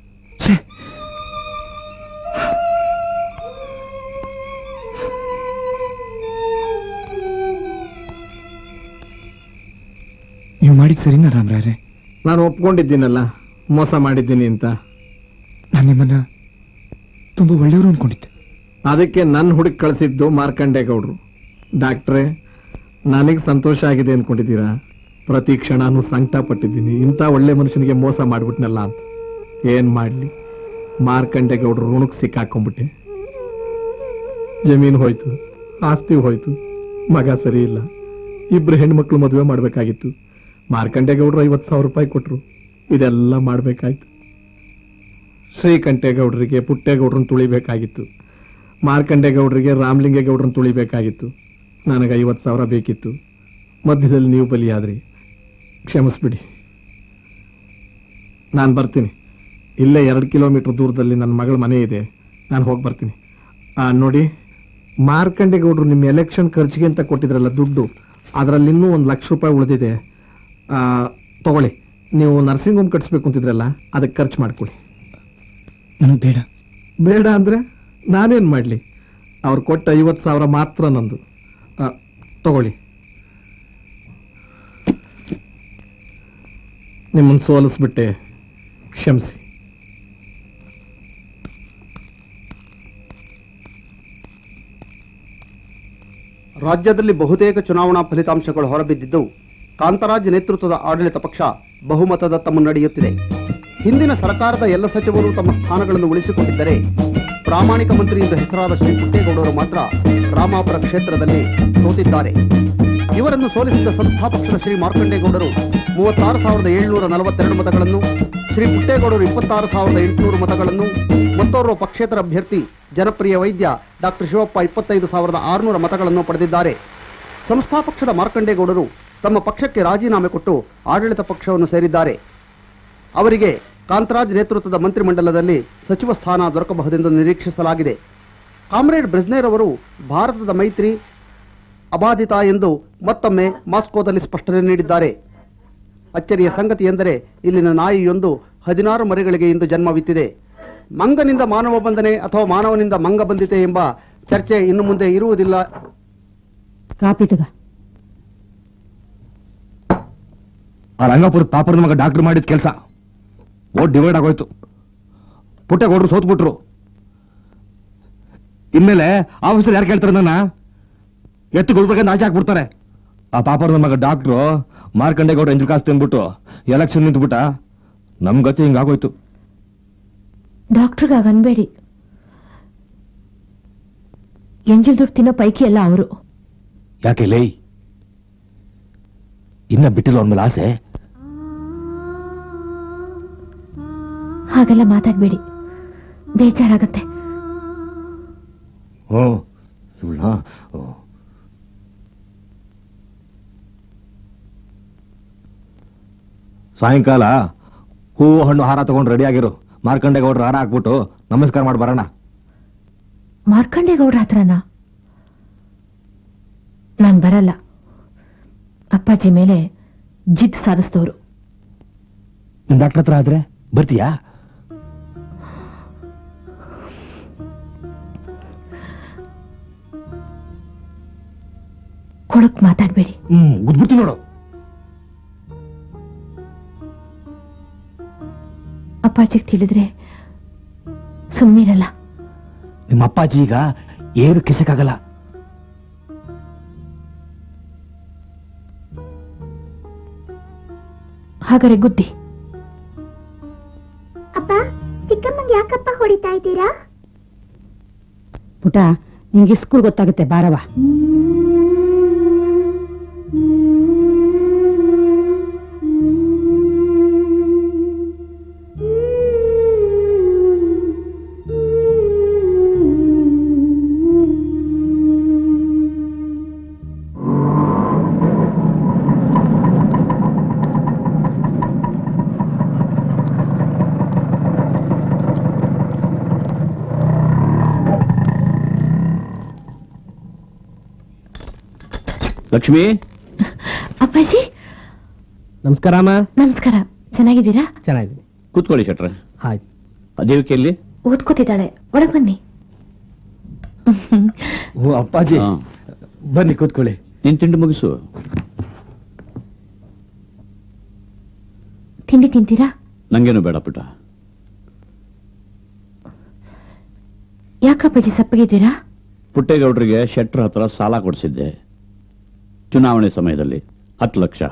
ನೀವು ಮಾಡಿದ್ ಸರಿನಾ ರಾಮರಾಯರೇ? ನಾನು ಒಪ್ಕೊಂಡಿದ್ದೀನಲ್ಲ ಮೋಸ ಮಾಡಿದ್ದೀನಿ ಅಂತ. ನಾನು ನಿಮ್ಮನ್ನ ತುಂಬಾ ಒಳ್ಳೆಯವರು ಅನ್ಕೊಂಡಿದ್ದೆ. ಅದಕ್ಕೆ ನನ್ನ ಹುಡುಕಿ ಕಳಿಸಿದ್ದು ಮಾರ್ಕಂಡೇಗೌಡರು. ಡಾಕ್ಟ್ರೇ, ನನಗೆ ಸಂತೋಷ ಆಗಿದೆ ಅನ್ಕೊಂಡಿದ್ದೀರಾ? ಪ್ರತಿ ಕ್ಷಣನೂ ಸಂಕಟ ಪಟ್ಟಿದ್ದೀನಿ, ಇಂಥ ಒಳ್ಳೆ ಮನುಷ್ಯನಿಗೆ ಮೋಸ ಮಾಡ್ಬಿಟ್ನಲ್ಲ ಅಂತ. ಏನ್ ಮಾಡ್ಲಿ, ಮಾರ್ಕಂಡೇಗೌಡರು ಋಣಕ್ಕೆ ಸಿಕ್ಕಾಕೊಂಡ್ಬಿಟ್ಟೆ. ಜಮೀನು ಹೋಯ್ತು, ಆಸ್ತಿ ಹೋಯ್ತು, ಮಗ ಸರಿ ಇಲ್ಲ, ಇಬ್ರು ಹೆಣ್ಮಕ್ಳು ಮದುವೆ ಮಾಡ್ಬೇಕಾಗಿತ್ತು. ಮಾರ್ಕಂಡೇಗೌಡರು ಐವತ್ತು ಸಾವಿರ ರೂಪಾಯಿ ಕೊಟ್ರು, ಇದೆಲ್ಲ ಮಾಡ್ಬೇಕಾಯ್ತು. ಶ್ರೀಕಂಠೇಗೌಡರಿಗೆ ಪುಟ್ಟೇಗೌಡ್ರನ್ನ ತುಳಿಬೇಕಾಗಿತ್ತು, ಮಾರ್ಕಂಡೇಗೌಡರಿಗೆ ರಾಮಲಿಂಗೇಗೌಡ್ರನ್ನ ತುಳಿಬೇಕಾಗಿತ್ತು. ನನಗೆ ಐವತ್ತು ಸಾವಿರ ಬೇಕಿತ್ತು, ಮಧ್ಯದಲ್ಲಿ ನೀವು ಬಲಿಯಾದ್ರಿ. ಕ್ಷಮಿಸ್ಬಿಡಿ, ನಾನು ಬರ್ತೀನಿ. ಇಲ್ಲೇ ಎರಡು ಕಿಲೋಮೀಟರ್ ದೂರದಲ್ಲಿ ನನ್ನ ಮಗಳ ಮನೆ ಇದೆ, ನಾನು ಹೋಗಿ ಬರ್ತೀನಿ. ನೋಡಿ, ಮಾರ್ಕಂಡೇಗೌಡರು ನಿಮ್ಮ ಎಲೆಕ್ಷನ್ ಖರ್ಚಿಗೆ ಅಂತ ಕೊಟ್ಟಿದ್ರಲ್ಲ ದುಡ್ಡು, ಅದರಲ್ಲಿ ಇನ್ನೂ ಒಂದು ಲಕ್ಷ ರೂಪಾಯಿ ಉಳಿದಿದೆ. ತಗೊಳ್ಳಿ, ನೀವು ನರ್ಸಿಂಗ್ ಹೋಮ್ ಕಟ್ಸ್ಬೇಕು ಅಂತಿದ್ರಲ್ಲ, ಅದಕ್ಕೆ ಖರ್ಚು ಮಾಡ್ಕೊಳ್ಳಿ. ನನಗೆ ಬೇಡ. ಬೇಡ ಅಂದರೆ ನಾನೇನು ಮಾಡಲಿ? ಅವ್ರು ಕೊಟ್ಟ ಐವತ್ತು ಸಾವಿರ ಮಾತ್ರ ನಂದು. ತಗೊಳ್ಳಿ. ನಿಮ್ಮನ್ನು ಸೋಲಿಸ್ಬಿಟ್ಟೆ, ಕ್ಷಮಿಸಿ. ರಾಜ್ಯದಲ್ಲಿ ಬಹುತೇಕ ಚುನಾವಣಾ ಫಲಿತಾಂಶಗಳು ಹೊರಬಿದ್ದಿದ್ದು ಕಾಂತರಾಜ್ ನೇತೃತ್ವದ ಆಡಳಿತ ಪಕ್ಷ ಬಹುಮತದತ್ತ ಮುನ್ನಡೆಯುತ್ತಿದೆ. ಹಿಂದಿನ ಸರ್ಕಾರದ ಎಲ್ಲ ಸಚಿವರು ತಮ್ಮ ಸ್ಥಾನಗಳನ್ನು ಉಳಿಸಿಕೊಂಡಿದ್ದರೆ ಪ್ರಾಮಾಣಿಕ ಮಂತ್ರಿ ಎಂದು ಹೆಸರಾದ ಶ್ರೀ ಪುಟ್ಟೇಗೌಡರು ಮಾತ್ರ ರಾಮಾಪುರ ಕ್ಷೇತ್ರದಲ್ಲಿ ಸೋತಿದ್ದಾರೆ. ಇವರನ್ನು ಸೋಲಿಸಿದ ಸಂಸ್ಥಾಪಕ್ಷದ ಶ್ರೀ ಮಾರ್ಕಂಡೇಗೌಡರು ಮೂವತ್ತಾರು ಸಾವಿರದ ಏಳುನೂರ ನಲವತ್ತೆರಡು ಮತಗಳನ್ನು, ಶ್ರೀ ಪುಟ್ಟೇಗೌಡರು ಇಪ್ಪತ್ತಾರು ಸಾವಿರದ ಎಂಟುನೂರು ಮತಗಳನ್ನು, ಮತ್ತೋರ್ವ ಪಕ್ಷೇತರ ಅಭ್ಯರ್ಥಿ ಜನಪ್ರಿಯ ವೈದ್ಯ ಡಾಕ್ಟರ್ ಶಿವಪ್ಪ ಇಪ್ಪತ್ತೈದು ಸಾವಿರದ ಆರುನೂರ ಮತಗಳನ್ನು ಪಡೆದಿದ್ದಾರೆ. ಸಂಸ್ಥಾಪಕ್ಷದ ಮಾರ್ಕಂಡೇಗೌಡರು ತಮ್ಮ ಪಕ್ಷಕ್ಕೆ ರಾಜೀನಾಮೆ ಕೊಟ್ಟು ಆಡಳಿತ ಪಕ್ಷವನ್ನು ಸೇರಿದ್ದಾರೆ. ಅವರಿಗೆ ಕಾಂತರಾಜ್ ನೇತೃತ್ವದ ಮಂತ್ರಿಮಂಡಲದಲ್ಲಿ ಸಚಿವ ಸ್ಥಾನ ದೊರಕಬಹುದೆಂದು ನಿರೀಕ್ಷಿಸಲಾಗಿದೆ. ಕಾಮ್ರೇಡ್ ಬ್ರೆಜ್ನೇರ್ ಅವರು ಭಾರತದ ಮೈತ್ರಿ ಅಬಾಧಿತ ಎಂದು ಮತ್ತೊಮ್ಮೆ ಮಾಸ್ಕೋದಲ್ಲಿ ಸ್ಪಷ್ಟನೆ ನೀಡಿದ್ದಾರೆ. ಅಚ್ಚರಿಯ ಸಂಗತಿ ಎಂದರೆ ಇಲ್ಲಿನ ನಾಯಿಯೊಂದು ಹದಿನಾರು ಮರಿಗಳಿಗೆ ಇಂದು ಜನ್ಮವಿತ್ತಿದೆ. ಮಂಗನಿಂದ ಮಾನವ ಬಂದನೆ ಅಥವಾ ಮಾನವನಿಂದ ಮಂಗ ಬಂದಿತೆ ಎಂಬ ಚರ್ಚೆ ಇನ್ನು ಮುಂದೆ ಇರುವುದಿಲ್ಲ. ಆ ರಂಗಾಪುರ ಪಾಪರದ ಮಗ ಡಾಕ್ಟರ್ ಮಾಡಿದ ಕೆಲಸ ಓಟ್ ಡಿವೈಡ್ ಆಗೋಯ್ತು. ಪುಟ್ಟೇಗೌಡರು ಸೋತ್ಬಿಟ್ರು. ಇನ್ಮೇಲೆ ಆಫೀಸರ್ ಯಾರು ಕೇಳ್ತಾರೆ? ನನ್ನ ಎತ್ತು ಕೊಡ್ಬೇಕಂತ ಆಚೆ ಹಾಕ್ಬಿಡ್ತಾರೆ. ಆ ಪಾಪರದ ಮಗ ಡಾಕ್ಟ್ರು ಮಾರ್ಕಂಡೇಗೌಡ ಎಂಜಲ್ ಕಾಸು ತಿಂದ್ಬಿಟ್ಟು ಎಲೆಕ್ಷನ್ ನಿಂತ್ಬಿಟ್ಟ. ನಮ್ ಗತಿ ಹಿಂಗಾಗೋಯ್ತು. ಡಾಕ್ಟರ್ಗಾಗ ಅನ್ಬೇಡಿ, ಎಂಜಲ್ ದುಡ್ಡು ತಿನ್ನೋ ಪೈಕಿ ಎಲ್ಲ ಅವರು. ಯಾಕೆ ಲೈ ಇನ್ನ ಬಿಟ್ಟಿಲ್ಲ ಅವನ ಆಸೆ? ಹಾಗೆಲ್ಲ ಮಾತಾಡ್ಬೇಡಿ, ಬೇಜಾರಾಗತ್ತೆ. ಓ ಇವಳ ಸಾಯಂಕಾಲ ಹೂವು ಹಣ್ಣು ಹಾರ ತಗೊಂಡು ರೆಡಿ ಆಗಿರು. ಮಾರ್ಕಂಡೇಗೌಡ್ರ ಹಾರ ಹಾಕ್ಬಿಟ್ಟು ನಮಸ್ಕಾರ ಮಾಡಿ ಬರೋಣ. ಮಾರ್ಕಂಡೇಗೌಡ್ರ ಹತ್ರನಾ? ನಾನ್ ಬರಲ್ಲ. ಅಪ್ಪಾಜಿ ಮೇಲೆ ಜಿದ್ ಸಾಧಿಸಿದವರು. ನಿಮ್ ಡಾಕ್ಟರ್ ಹತ್ರ ಆದ್ರೆ ಬರ್ತೀಯಾ? ಕೊಳಕ್ ಮಾತಾಡ್ಬೇಡಿ. ಹ್ಮ್ ಗುದ್ಬಿಡ್ತೀನಿ ನೋಡು. ಅಪ್ಪಾಜಿಗೆ ತಿಳಿದ್ರೆ ಸುಮ್ಮನಿರಲ್ಲ. ನಿಮ್ಮ ಅಪ್ಪಾಜಿ ಈಗ ಏನು ಕಿಸಕ್ಕಾಗಲ್ಲ. ಹಾಗಾದ್ರೆ ಗುದ್ದಿ. ಅಪ್ಪ, ಚಿಕ್ಕಮ್ಮಂಗೆ ಯಾಕಪ್ಪ ಹೊಡಿತಾ ಇದ್ದೀರಾ? ಪುಟ, ನಿಂಗೆ ಸ್ಕೂಲ್ ಗೊತ್ತಾಗುತ್ತೆ, ಬಾರವ. ಲಕ್ಷ್ಮಿ. ಅಪ್ಪಾಜಿ ನಮಸ್ಕಾರ ಅಮ್ಮ. ನಮಸ್ಕಾರ. ಚೆನ್ನಾಗಿದ್ದೀರಾ? ಚೆನ್ನಾಗಿದ್ದೀನಿ. ಕೂತ್ಕೊಳ್ಳಿ ಶೆಟ್ರೆ. ಆಯ್ತು. ದೇವಿಕೆಯಲ್ಲಿ ಓದ್ಕೋತಿದ್ದಾಳೆ, ಒಳಗ್ ಬನ್ನಿ. ಓ ಅಪ್ಪಾಜಿ ಬನ್ನಿ ಕೂತ್ಕೊಳ್ಳಿ. ನಿನ್ ತಿಂಡಿ ಮುಗಿಸು. ತಿಂಡಿ ತಿಂತೀರಾ? ನಂಗೇನು ಬೇಡ ಪುಟ. ಯಾಕಪ್ಪಾಜಿ ಸಪ್ಪಗಿದ್ದೀರಾ? ಪುಟ್ಟೇಗೌಡರಿಗೆ ಶೆಟ್ರ ಹತ್ರ ಸಾಲ ಕೊಡಿಸಿದ್ದೆ ಚುನಾವಣೆ ಸಮಯದಲ್ಲಿ, ಹತ್ತು ಲಕ್ಷ.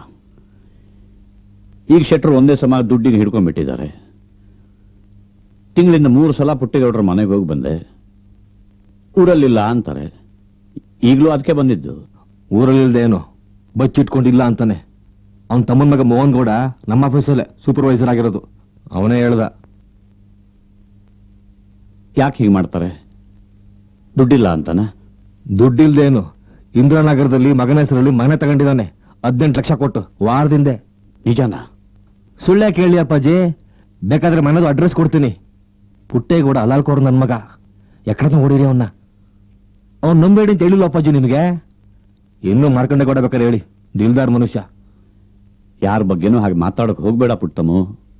ಈಗ ಶೆಟ್ರು ಒಂದೇ ಸಮ ದುಡ್ಡಿಗೆ ಹಿಡ್ಕೊಂಡ್ಬಿಟ್ಟಿದ್ದಾರೆ. ತಿಂಗಳಿಂದ ಮೂರು ಸಲ ಪುಟ್ಟೇಗೌಡರ ಮನೆಗೆ ಹೋಗಿ ಬಂದೆ. ಊರಲ್ಲಿಲ್ಲ ಅಂತಾರೆ. ಈಗಲೂ ಅದಕ್ಕೆ ಬಂದಿದ್ದು. ಊರಲ್ಲಿಲ್ದೆ ಏನು ಬಚ್ಚಿಟ್ಕೊಂಡಿಲ್ಲ ಅಂತಾನೆ. ಅವನ ತಮ್ಮನ ಮಗ ಮೋಹನ್ ಗೌಡ ನಮ್ಮ ಆಫೀಸಲ್ಲೇ ಸೂಪರ್ವೈಸರ್ ಆಗಿರೋದು. ಅವನೇ ಹೇಳ್ದ. ಯಾಕೆ ಹೀಗೆ ಮಾಡ್ತಾರೆ? ದುಡ್ಡಿಲ್ಲ ಅಂತಾನ? ದುಡ್ಡಿಲ್ದೇನು ಇಂದಿರಾನಗರದಲ್ಲಿ ಮಗನ ಹೆಸರಲ್ಲಿ ಮನೆ ತಗೊಂಡಿದ್ದಾನೆ ಹದಿನೆಂಟು ಲಕ್ಷ ಕೊಟ್ಟು ವಾರದಿಂದೆ. ನಿಜಾನ? ಸುಳ್ಳೆ ಕೇಳಿ ಅಪ್ಪಾಜಿ, ಬೇಕಾದ್ರೆ ಮನೆದು ಅಡ್ರೆಸ್ ಕೊಡ್ತೀನಿ. ಪುಟ್ಟೇಗೌಡ ಅಲಾಲ್ಕೋರು ನನ್ನ ಮಗ. ಎಕ್ಕಡ ಓಡಿರಿ ಅವನ್ನ. ಅವ್ನು ನಂಬೇಡಿ ಅಂತ ಹೇಳಿಲ್ಲ ಅಪ್ಪಾಜಿ ನಿಮಗೆ. ಇನ್ನೂ ಮಾರ್ಕಂಡೆ ಗೌಡ ಬೇಕಾದ್ರೆ ಹೇಳಿ, ದಿಲ್ದಾರ್ ಮನುಷ್ಯ. ಯಾರ ಬಗ್ಗೆನೂ ಹಾಗೆ ಮಾತಾಡೋಕೆ ಹೋಗ್ಬೇಡ ಪುಟ್ಟಮ್ಮ.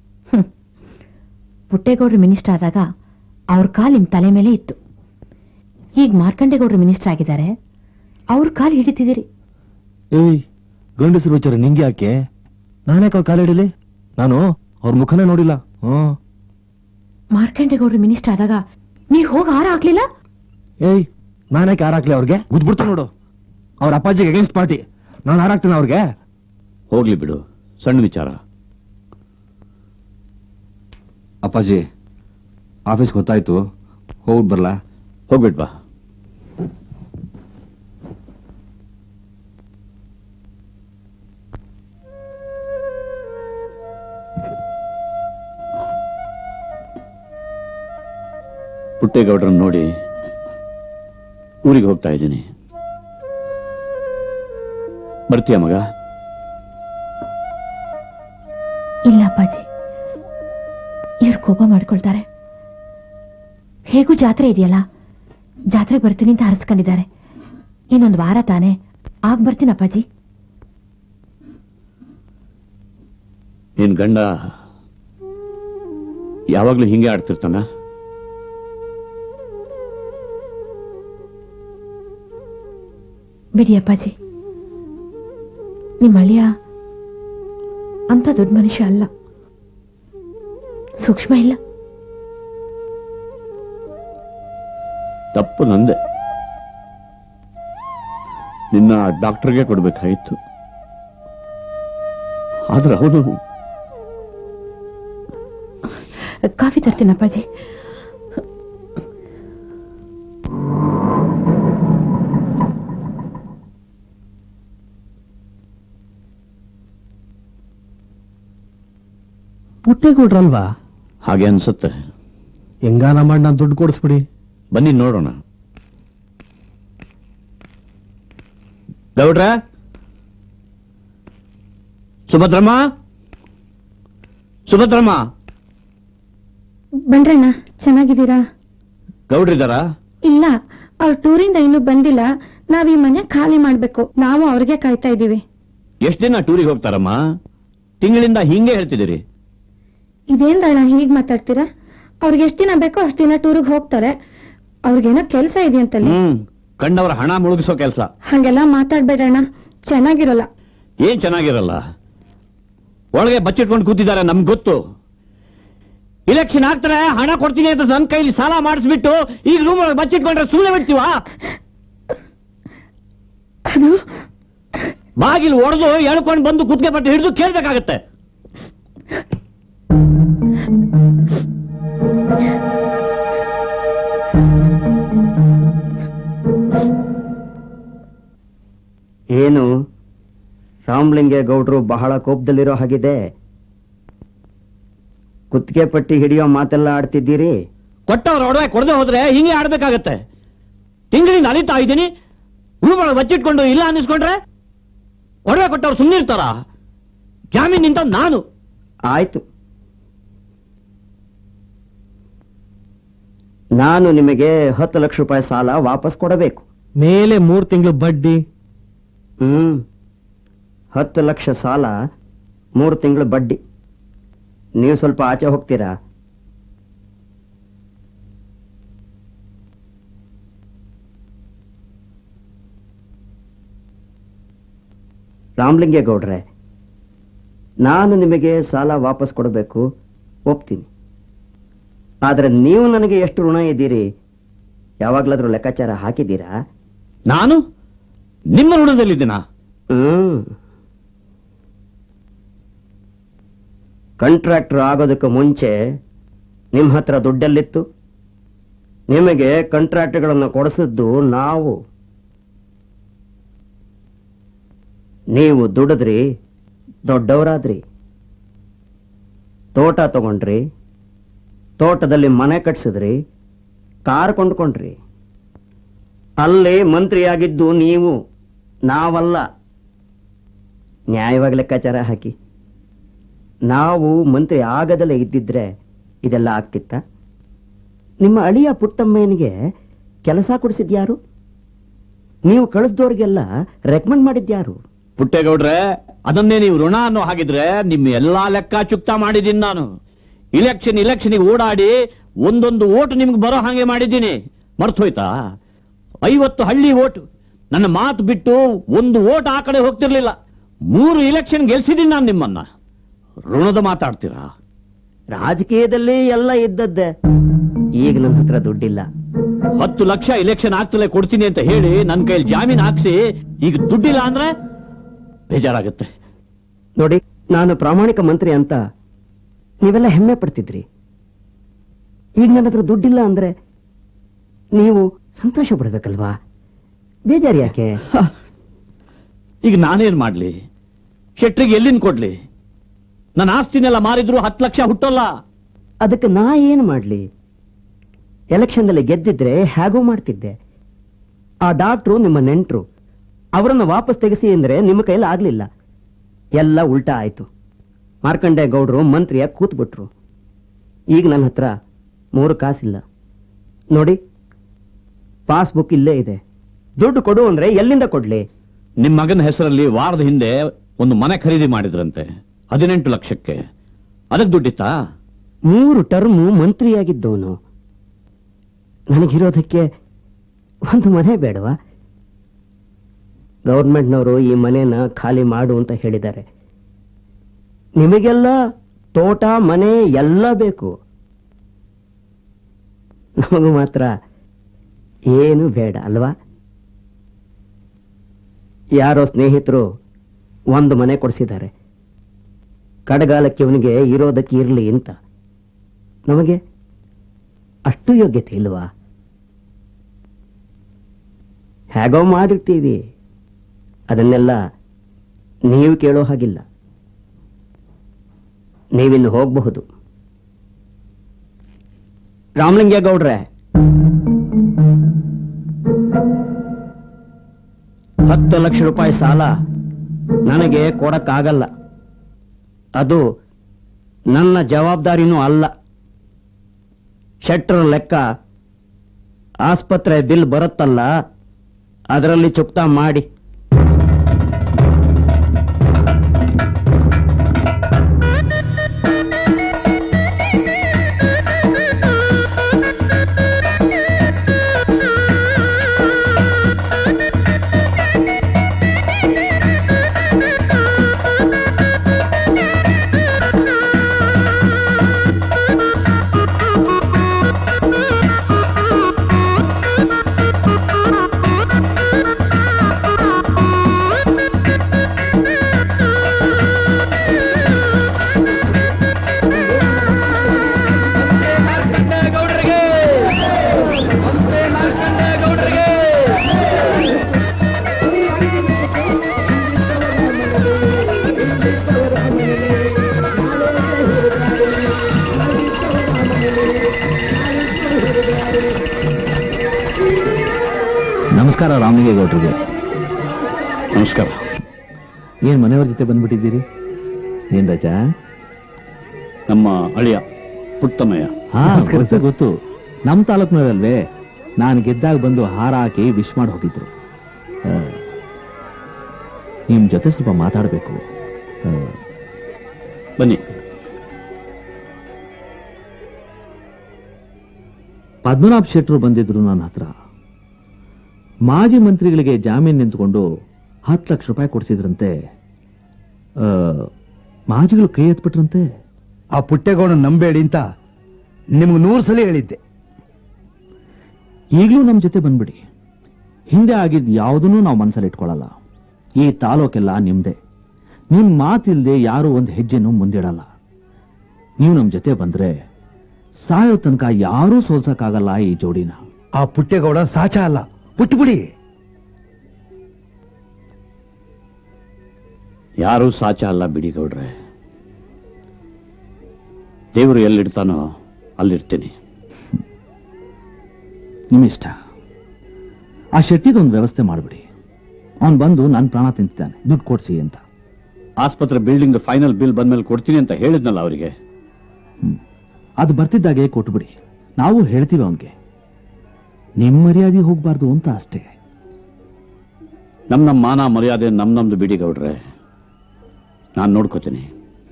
ಪುಟ್ಟೇಗೌಡರು ಮಿನಿಸ್ಟರ್ ಆದಾಗ ಅವ್ರ ಕಾಲ್ ನಿಮ್ ತಲೆ ಮೇಲೆ ಇತ್ತು. ಈಗ ಮಾರ್ಕಂಡೇಗೌಡರು ಮಿನಿಸ್ಟರ್ ಆಗಿದ್ದಾರೆ, ಅವ್ರ ಕಾಲ್ ಹಿಡಿತಿದ್ದೀರಿ. ಏಯ್ ಗಂಡಸರು ವಿಚಾರ ನಿಂಗೆ ಯಾಕೆ? ನಾನೇ ಕಾಲ ಹಿಡಿಲಿ? ನಾನು ಅವ್ರ ಮುಖನೇ ನೋಡಿಲ್ಲ. ಹ್ಮ್ ಮಾರ್ಕಂಡೇಗೌಡರು ಮಿನಿಸ್ಟರ್ ಆದಾಗ ನೀವ್ ಹೋಗಿ ಹಾರ ಹಾಕ್ಲಿಲ್ಲ? ಏಯ್ ನಾನೇ ಹಾರ ಹಾಕ್ಲಿ ಅವ್ರಿಗೆ? ಗುದ್ಬಿಡ್ತು ನೋಡು. ಅವ್ರ ಅಪ್ಪಾಜಿಗೆ ಅಗೇನ್ಸ್ಟ್ ಪಾರ್ಟಿ. ನಾನು ಹಾರ ಹಾಕ್ತೀನಿ ಅವ್ರಿಗೆ. ಹೋಗ್ಲಿ ಬಿಡು, ಸಣ್ಣ ವಿಚಾರ. ಅಪ್ಪಾಜಿ ಆಫೀಸ್ ಗೊತ್ತಾಯ್ತು, ಹೋಗ್ಬಿಟ್ ಬರ್ಲಾ? ಹೋಗ್ಬಿಟ್ ಬಾ. ಪುಟ್ಟೇಗೌಡ್ರನ್ನ ನೋಡಿ ಊರಿಗೆ ಹೋಗ್ತಾ ಇದ್ದೀನಿ. ಬರ್ತೀಯ ಮಗ? ಇಲ್ಲ ಅಪ್ಪಾಜಿ, ಇವ್ರು ಕೋಪ ಮಾಡ್ಕೊಳ್ತಾರೆ. ಹೇಗೂ ಜಾತ್ರೆ ಇದೆಯಲ್ಲ, ಜಾತ್ರೆಗೆ ಬರ್ತೀನಿ ಅಂತ ಹರಸ್ಕೊಂಡಿದ್ದಾರೆ. ಇನ್ನೊಂದು ವಾರ ತಾನೆ, ಆಗ ಬರ್ತೀನಿ ಅಪ್ಪಾಜಿ. ನಿನ್ ಗಂಡ ಯಾವಾಗ್ಲೂ ಹಿಂಗೆ ಆಡ್ತಿರ್ತಾನ? ಬಿಡಿ ಅಪ್ಪಾಜಿ, ನಿಮ್ಮ ಅಳಿಯ ಅಂತ ದೊಡ್ಡ ಮನುಷ್ಯ ಅಲ್ಲ, ಸೂಕ್ಷ್ಮ ಇಲ್ಲ. ತಪ್ಪು ನಂದೆ. ನಿನ್ನ ಡಾಕ್ಟರ್ಗೆ ಕೊಡ್ಬೇಕಾಗಿತ್ತು. ಆದ್ರೆ ಅವನು. ಕಾಫಿ ತರ್ತೀನಿ ಅಪ್ಪಾಜಿ. ಪುಟ್ಟೇಗೌಡ್ರಲ್ವಾ? ಹಾಗೆ ಅನ್ಸುತ್ತೆ. ಹೆಂಗಾನ ಮಾಡಿ ನಾನು ದುಡ್ಡು ಕೊಡಿಸ್ಬಿಡಿ. ಬನ್ನಿ ನೋಡೋಣ. ಗೌಡ್ರ, ಸುಭದ್ರಮ್ಮ, ಸುಭದ್ರಮ್ಮ. ಬನ್ರಣ್ಣ, ಚೆನ್ನಾಗಿದ್ದೀರಾ? ಗೌಡ್ರಿದಾರ? ಇಲ್ಲ, ಅವ್ರ ಟೂರಿಂದ ಇನ್ನೂ ಬಂದಿಲ್ಲ. ನಾವ್ ಈ ಮನೆ ಖಾಲಿ ಮಾಡ್ಬೇಕು. ನಾವು ಅವ್ರಿಗೆ ಕಾಯ್ತಾ ಇದೀವಿ. ಎಷ್ಟ್ ದಿನ ಟೂರಿಗೆ ಹೋಗ್ತಾರಮ್ಮ? ತಿಂಗಳಿಂದ ಹಿಂಗೆ ಹೇಳ್ತಿದ್ದೀರಿ. ಇದೇನ್ರಣ್ಣ ಹೀಗ್ ಮಾತಾಡ್ತೀರಾ? ಅವ್ರಿಗೆ ಎಷ್ಟ್ ದಿನ ಬೇಕೋ ಅಷ್ಟ್ ದಿನ ಟೂರಿಗೆ ಹೋಗ್ತಾರೆ. ಅವ್ರಿಗೇನೋ ಕೆಲ್ಸ ಇದೆಯಂತಲ್ಲಿ. ಹ್ಮ್, ಕಂಡವರ ಹಣ ಮುಳುಗಿಸೋ ಕೆಲಸ. ಹಂಗೆಲ್ಲ ಮಾತಾಡ್ಬೇಡಣ್ಣ, ಚೆನ್ನಾಗಿರೋಲ್ಲ. ಏನ್ ಚೆನ್ನಾಗಿರಲ್ಲ? ಒಳಗೆ ಬಚ್ಚಿಟ್ಕೊಂಡು ಕೂತಿದ್ದಾರೆ, ನಮ್ಗೆ ಗೊತ್ತು. ಇಲೆಕ್ಷನ್ ಆಗ್ತಾರೆ, ಹಣ ಕೊಡ್ತೀನಿ ಅಂತ ನನ್ನ ಕೈಲಿ ಸಾಲ ಮಾಡಿಸ್ಬಿಟ್ಟು ಈಗ ರೂಮ್ ಒಳಗೆ ಬಚ್ಚಿಟ್ಕೊಂಡ್ರೆ ಸುಮ್ಮನೆ ಬಿಡ್ತೀವ? ಅದು ಬಾಗಿಲು ಒಡೆದು ಎಳ್ಕೊಂಡು ಬಂದು ಕುತ್ತಿಗೆ ಪಟ್ಟು ಹಿಡಿದು ಕೇಳ್ಬೇಕಾಗತ್ತೆ. ಏನು ರಾಮಲಿಂಗೇಗೌಡರು ಬಹಳ ಕೋಪದಲ್ಲಿರೋ ಹಾಗಿದೆ. ಕುತ್ತಿಗೆ ಪಟ್ಟಿ ಹಿಡಿಯೋ ಮಾತೆಲ್ಲ ಆಡ್ತಿದ್ದೀರಿ. ಕೊಟ್ಟವ್ರ ಒಡವೆ ಕೊಡದೆ ಹೋದ್ರೆ ಹಿಂಗೆ ಆಡ್ಬೇಕಾಗತ್ತೆ. ತಿಂಗಳಿಂದ ಅಲಿತಾ ಇದ್ದೀನಿ, ರೂಮೊಳಗೆ ಬಚ್ಚಿಟ್ಕೊಂಡು ಇಲ್ಲ ಅನ್ನಿಸ್ಕೊಂಡ್ರೆ ಒಡವೆ ಕೊಟ್ಟವ್ರು ಸುಮ್ಮನೆ ಇರ್ತಾರ? ಜಾಮೀನ್ ನಿಂತ ನಾನು. ಆಯ್ತು, ನಾನು ನಿಮಗೆ ಹತ್ತು ಲಕ್ಷ ರೂಪಾಯಿ ಸಾಲ ವಾಪಸ್ ಕೊಡಬೇಕು. ಮೇಲೆ ಮೂರು ತಿಂಗಳು ಬಡ್ಡಿ. ಹ್ಮ್ ಹತ್ತು ಲಕ್ಷ ಸಾಲ, ಮೂರು ತಿಂಗಳು ಬಡ್ಡಿ. ನೀವು ಸ್ವಲ್ಪ ಆಚೆ ಹೋಗ್ತೀರಾ? ರಾಮಲಿಂಗೇಗೌಡ್ರೆ, ನಾನು ನಿಮಗೆ ಸಾಲ ವಾಪಸ್ ಕೊಡಬೇಕು, ಒಪ್ತೀನಿ. ಆದರೆ ನೀವು ನನಗೆ ಎಷ್ಟು ಋಣ ಇದ್ದೀರಿ ಯಾವಾಗ್ಲಾದ್ರೂ ಲೆಕ್ಕಾಚಾರ ಹಾಕಿದ್ದೀರಾ? ನಾನು ನಿಮ್ಮ ಋಣದಲ್ಲಿದ್ದೀನಾ? ಹ್ಮ್ ಕಾಂಟ್ರಾಕ್ಟರ್ ಆಗೋದಕ್ಕೆ ಮುಂಚೆ ನಿಮ್ಮ ಹತ್ರ ದುಡ್ಡೆಲ್ಲಿತ್ತು? ನಿಮಗೆ ಕಾಂಟ್ರಾಕ್ಟ್ಗಳನ್ನು ಕೊಡಿಸಿದ್ದು ನಾವು. ನೀವು ದುಡಿದ್ರಿ, ದೊಡ್ಡವರಾದ್ರಿ, ತೋಟ ತಗೊಂಡ್ರಿ, ತೋಟದಲ್ಲಿ ಮನೆ ಕಟ್ಸಿದ್ರಿ, ಕಾರ್ ಕೊಂಡ್ಕೊಂಡ್ರಿ. ಅಲ್ಲಿ ಮಂತ್ರಿಯಾಗಿದ್ದು ನೀವು, ನಾವಲ್ಲ. ನ್ಯಾಯವಾಗಿ ಲೆಕ್ಕಾಚಾರ ಹಾಕಿ. ನಾವು ಮಂತ್ರಿ ಆಗದಲ್ಲೇ ಇದ್ದಿದ್ರೆ ಇದೆಲ್ಲ ಆಗ್ತಿತ್ತ? ನಿಮ್ಮ ಅಳಿಯ ಪುಟ್ಟಮ್ಮನಿಗೆ ಕೆಲಸ ಕೊಡಿಸಿದ್ಯಾರು? ನೀವು ಕಳಿಸ್ದವ್ರಿಗೆಲ್ಲ ರೆಕಮೆಂಡ್ ಮಾಡಿದ್ಯಾರು? ಪುಟ್ಟೇಗೌಡ್ರೆ, ಅದನ್ನೇ ನೀವು ಋಣ ಅನ್ನೋ ಹಾಗಿದ್ರೆ ನಿಮ್ಮ ಎಲ್ಲಾ ಲೆಕ್ಕ ಚುಕ್ತಾ ಮಾಡಿದ್ದೀನಿ ನಾನು. ಇಲೆಕ್ಷನ್ ಇಲೆಕ್ಷನ್ಗೆ ಓಡಾಡಿ ಒಂದೊಂದು ಓಟು ನಿಮ್ಗೆ ಬರೋ ಹಾಗೆ ಮಾಡಿದ್ದೀನಿ. ಮರ್ತೋಯ್ತಾ? ಐವತ್ತು ಹಳ್ಳಿ ಓಟು. ನನ್ನ ಮಾತು ಬಿಟ್ಟು ಒಂದು ಓಟ್ ಆ ಕಡೆ ಹೋಗ್ತಿರ್ಲಿಲ್ಲ. ಮೂರು ಇಲೆಕ್ಷನ್ ಗೆಲ್ಸಿದ್ದೀನಿ ನಾನು ನಿಮ್ಮನ್ನ. ಋಣದ ಮಾತಾಡ್ತೀರಾ? ರಾಜಕೀಯದಲ್ಲಿ ಎಲ್ಲ ಇದ್ದದ್ದೇ. ಈಗ ನನ್ನ ಹತ್ರ ದುಡ್ಡಿಲ್ಲ. ಹತ್ತು ಲಕ್ಷ ಇಲೆಕ್ಷನ್ ಆಗ್ತಲೇ ಕೊಡ್ತೀನಿ ಅಂತ ಹೇಳಿ ನನ್ನ ಕೈಲಿ ಜಾಮೀನು ಹಾಕ್ಸಿ ಈಗ ದುಡ್ಡಿಲ್ಲ ಅಂದ್ರೆ ಬೇಜಾರಾಗುತ್ತೆ. ನೋಡಿ, ನಾನು ಪ್ರಾಮಾಣಿಕ ಮಂತ್ರಿ ಅಂತ ನೀವೆಲ್ಲ ಹೆಮ್ಮೆ ಪಡ್ತಿದ್ರಿ. ಈಗ ನನ್ನ ಹತ್ರ ದುಡ್ಡಿಲ್ಲ ಅಂದ್ರೆ ನೀವು ಸಂತೋಷ ಪಡ್ಬೇಕಲ್ವಾ? ಬೇಜಾರು ಯಾಕೆ? ಈಗ ನಾನೇನ್ ಮಾಡ್ಲಿ? ಶೆಟ್ರಿಗೆ ಎಲ್ಲಿಂದ ಕೊಡ್ಲಿ? ನನ್ನ ಆಸ್ತಿನೆಲ್ಲ ಮಾರಿದ್ರು ಹತ್ತು ಲಕ್ಷ ಹುಟ್ಟಲ್ಲ. ಅದಕ್ಕೆ ನಾ ಏನು ಮಾಡ್ಲಿ? ಎಲೆಕ್ಷನ್ದಲ್ಲಿ ಗೆದ್ದಿದ್ರೆ ಹೇಗೋ ಮಾಡ್ತಿದ್ದೆ. ಆ ಡಾಕ್ಟ್ರು ನಿಮ್ಮ ನೆಂಟ್ರು, ಅವರನ್ನು ವಾಪಸ್ ತೆಗೆಸಿ ಅಂದ್ರೆ ನಿಮ್ಮ ಕೈಲಿ ಆಗ್ಲಿಲ್ಲ. ಎಲ್ಲ ಉಲ್ಟಾ ಆಯ್ತು. ಮಾರ್ಕಂಡೇ ಗೌಡ್ರು ಮಂತ್ರಿಯಾಗಿ ಕೂತ್ಬಿಟ್ರು. ಈಗ ನನ್ನ ಹತ್ರ ಮೂರು ಕಾಸಿಲ್ಲ. ನೋಡಿ, ಪಾಸ್ಬುಕ್ ಇಲ್ಲೇ ಇದೆ. ದುಡ್ಡು ಕೊಡು ಅಂದ್ರೆ ಎಲ್ಲಿಂದ ಕೊಡ್ಲಿ? ನಿಮ್ಮ ಮಗನ ಹೆಸರಲ್ಲಿ ವಾರದ ಹಿಂದೆ ಒಂದು ಮನೆ ಖರೀದಿ ಮಾಡಿದ್ರಂತೆ, ಹದಿನೆಂಟು ಲಕ್ಷಕ್ಕೆ. ಅದಕ್ಕೆ ದುಡ್ಡಿತ್ತಾ? ಮೂರು ಟರ್ಮು ಮಂತ್ರಿಯಾಗಿದ್ದವನು. ನನಗಿರೋದಕ್ಕೆ ಒಂದು ಮನೆ ಬೇಡವಾ? ಗೌರ್ಮೆಂಟ್ನವರು ಈ ಮನೆನ ಖಾಲಿ ಮಾಡು ಅಂತ ಹೇಳಿದ್ದಾರೆ. ನಿಮಗೆಲ್ಲ ತೋಟ ಮನೆ ಎಲ್ಲ ಬೇಕು, ನಮಗೂ ಮಾತ್ರ ಏನು ಬೇಡ ಅಲ್ವಾ? ಯಾರೋ ಸ್ನೇಹಿತರು ಒಂದು ಮನೆ ಕೊಡಿಸಿದ್ದಾರೆ. ಕಡಗಾಲಕ್ಕೆ ಅವನಿಗೆ ಇರೋದಕ್ಕೆ ಇರಲಿ ಅಂತ. ನಮಗೆ ಅಷ್ಟು ಯೋಗ್ಯತೆ ಇಲ್ವಾ? ಹೇಗೋ ಮಾಡಿರ್ತೀವಿ. ಅದನ್ನೆಲ್ಲ ನೀವು ಕೇಳೋ ಹಾಗಿಲ್ಲ. ನೀವಿನ್ನು ಹೋಗಬಹುದು. ರಾಮಲಿಂಗೇಗೌಡ್ರೆ, ಹತ್ತು ಲಕ್ಷ ರೂಪಾಯಿ ಸಾಲ ನನಗೆ ಕೊಡಕ್ಕಾಗಲ್ಲ. ಅದು ನನ್ನ ಜವಾಬ್ದಾರಿನೂ ಅಲ್ಲ. ಶೆಟ್ರ ಲೆಕ್ಕ ಆಸ್ಪತ್ರೆ ಬಿಲ್ ಬರುತ್ತಲ್ಲ, ಅದರಲ್ಲಿ ಚುಕ್ತಾ ಮಾಡಿ. ನಮಸ್ಕಾರ ರಾಮಲಿಂಗೇಗೌಡ್ರಿಗೆ. ನಮಸ್ಕಾರ. ಏನ್ ಮನೆಯವ್ರ ಜೊತೆ ಬಂದ್ಬಿಟ್ಟಿದ್ದೀರಿ? ಏನ್ ರಜಾ? ನಮ್ಮ ಅಳಿಯ ಪುಟ್ಟಮಯ್ಯ. ಹಾ, ಗೊತ್ತು ಗೊತ್ತು. ನಮ್ಮ ತಾಲೂಕಿನವರಲ್ವೇ? ನಾನು ಗೆದ್ದಾಗ ಬಂದು ಹಾರ ಹಾಕಿ ವಿಶ್ ಮಾಡಿ ಹೋಗಿದ್ರು. ನಿಮ್ ಜೊತೆ ಸ್ವಲ್ಪ ಮಾತಾಡಬೇಕು. ಬನ್ನಿ. ಪದ್ಮನಾಭ್ ಶೆಟ್ಟರು ಬಂದಿದ್ರು ನನ್ನ ಹತ್ರ. ಮಾಜಿ ಮಂತ್ರಿಗಳಿಗೆ ಜಾಮೀನು ನಿಂತುಕೊಂಡು ಹತ್ತು ಲಕ್ಷ ರೂಪಾಯಿ ಕೊಡಿಸಿದ್ರಂತೆ. ಮಾಜಿಗಳು ಕೈ ಎತ್ಬಿಟ್ರಂತೆ. ಆ ಪುಟ್ಟೆಗೌಡ ನಂಬೇಡಿ ಅಂತ ನಿಮ್ಗೆ ನೂರು ಸಲ ಹೇಳಿದ್ದೆ. ಈಗಲೂ ನಮ್ಮ ಜೊತೆ ಬಂದ್ಬಿಡಿ. ಹಿಂದೆ ಆಗಿದ್ದು ಯಾವುದನ್ನೂ ನಾವು ಮನಸ್ಸಲ್ಲಿ ಇಟ್ಕೊಳ್ಳಲ್ಲ. ಈ ತಾಲೂಕೆಲ್ಲ ನಿಮ್ದೆ. ನಿಮ್ ಮಾತಿಲ್ದೆ ಯಾರು ಒಂದು ಹೆಜ್ಜೆನೂ ಮುಂದಿಡಲ್ಲ. ನೀವು ನಮ್ಮ ಜೊತೆ ಬಂದ್ರೆ ಸಾಯೋ ತನಕ ಯಾರೂ ಸೋಲ್ಸಕ್ಕಾಗಲ್ಲ ಈ ಜೋಡಿನ. ಆ ಪುಟ್ಟೆಗೌಡ ಸಾಚ ಅಲ್ಲ, ಪುಟ್ಟುಬಿಡಿ. ಯಾರೂ ಸಾಚ ಅಲ್ಲ ಬಿಡಿ ಗೌಡ್ರೆ. ದೇವರು ಎಲ್ಲಿಡ್ತಾನೋ ಅಲ್ಲಿರ್ತೀನಿ. ನಿಮ್ಮಿಷ್ಟ. ಆ ಶೆಟ್ಟಿದೊಂದು ವ್ಯವಸ್ಥೆ ಮಾಡಿಬಿಡಿ. ಅವನು ಬಂದು ನನ್ನ ಪ್ರಾಣ ತಿಂತಿದ್ದಾನೆ, ದುಡ್ಡು ಕೊಡ್ಸಿ ಅಂತ. ಆಸ್ಪತ್ರೆ ಬಿಲ್ಡಿಂಗ್ ಫೈನಲ್ ಬಿಲ್ ಬಂದ್ಮೇಲೆ ಕೊಡ್ತೀನಿ ಅಂತ ಹೇಳಿದ್ನಲ್ಲ ಅವರಿಗೆ. ಅದು ಬರ್ತಿದ್ದಾಗೆ ಕೊಟ್ಬಿಡಿ. ನಾವು ಹೇಳ್ತೀವಿ ಅವನಿಗೆ. ನಿಮ್ಮ ಮರ್ಯಾದೆ ಹೋಗ್ಬಾರ್ದು ಅಂತ ಅಷ್ಟೇ. ನಮ್ ನಮ್ಮ ಮಾನ ಮರ್ಯಾದೆ ನಮ್ ನಮ್ದು ಬಿಡಿ ಗೌಡ್ರೆ, ನಾನು ನೋಡ್ಕೋತೀನಿ.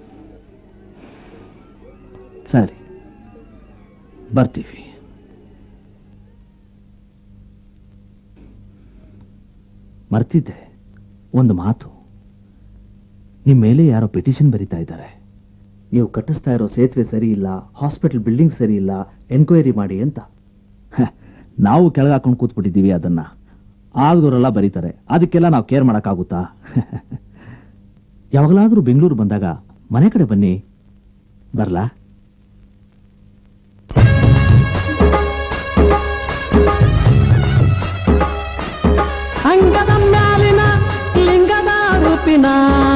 ಸರಿ, ಬರ್ತೀವಿ. ಮರ್ತಿದ್ದೆ ಒಂದು ಮಾತು. ನಿಮ್ಮ ಮೇಲೆ ಯಾರೋ ಪಿಟಿಷನ್ ಬರೀತಾ ಇದ್ದಾರೆ. ನೀವು ಕಟ್ಟಿಸ್ತಾ ಇರೋ ಸೇತುವೆ ಸರಿ ಇಲ್ಲ, ಹಾಸ್ಪಿಟಲ್ ಬಿಲ್ಡಿಂಗ್ ಸರಿ ಇಲ್ಲ, ಎನ್ಕ್ವೈರಿ ಮಾಡಿ ಅಂತ. ನಾವು ಕೆಳಗಾಕೊಂಡು ಕೂತ್ಬಿಟ್ಟಿದ್ದೀವಿ. ಅದನ್ನ ಆಗದವರೆಲ್ಲ ಬರೀತಾರೆ. ಅದಕ್ಕೆಲ್ಲ ನಾವು ಕೇರ್ ಮಾಡೋಕ್ಕಾಗುತ್ತಾ? ಯಾವಾಗಲಾದರೂ ಬೆಂಗಳೂರು ಬಂದಾಗ ಮನೆ ಕಡೆ ಬನ್ನಿ. ಬರ್ಲಾ? ಅಂಗದ ಮ್ಯಾಲಿನ ಲಿಂಗದ ರೂಪಿನ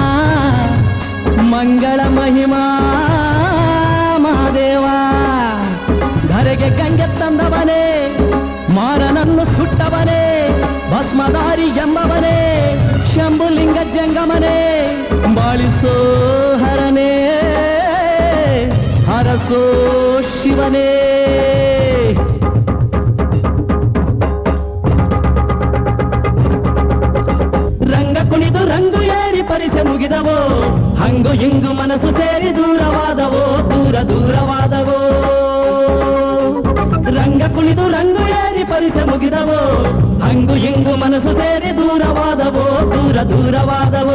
ಮಂಗಳ ಮಹಿಮಾ ಮಹಾದೇವ, ಧರೆಗೆ ಗಂಗೆ ತಂದವನೇ, ಮಾರನನ್ನು ಸುಟ್ಟವನೇ, ಭಸ್ಮಧಾರಿ ಎಂಬವನೇ, ಶಂಭುಲಿಂಗ ಜಂಗಮನೇ, ಬಾಳಿಸೋ ಹರನೇ, ಹರಸೋ ಶಿವನೇ. ರಂಗ ಕುಣಿದು ರಂಗು ಏರಿ ಪರಿಸೆ ಮುಗಿದವೋ, ಹಂಗು ಹಿಂಗು ಮನಸ್ಸು ಸೇರಿ ದೂರವಾದವೋ, ದೂರ ದೂರವಾದವೋ. ರಂಗ ಕುಣಿದು ರಂಗು ಏರಿ ಪರಿಸೆ ಮುಗಿದವೋ, ಹಂಗು ಹಿಂಗು ಮನಸ್ಸು ಸೇರಿ ದೂರವಾದವೋ, ದೂರ ದೂರವಾದವೋ.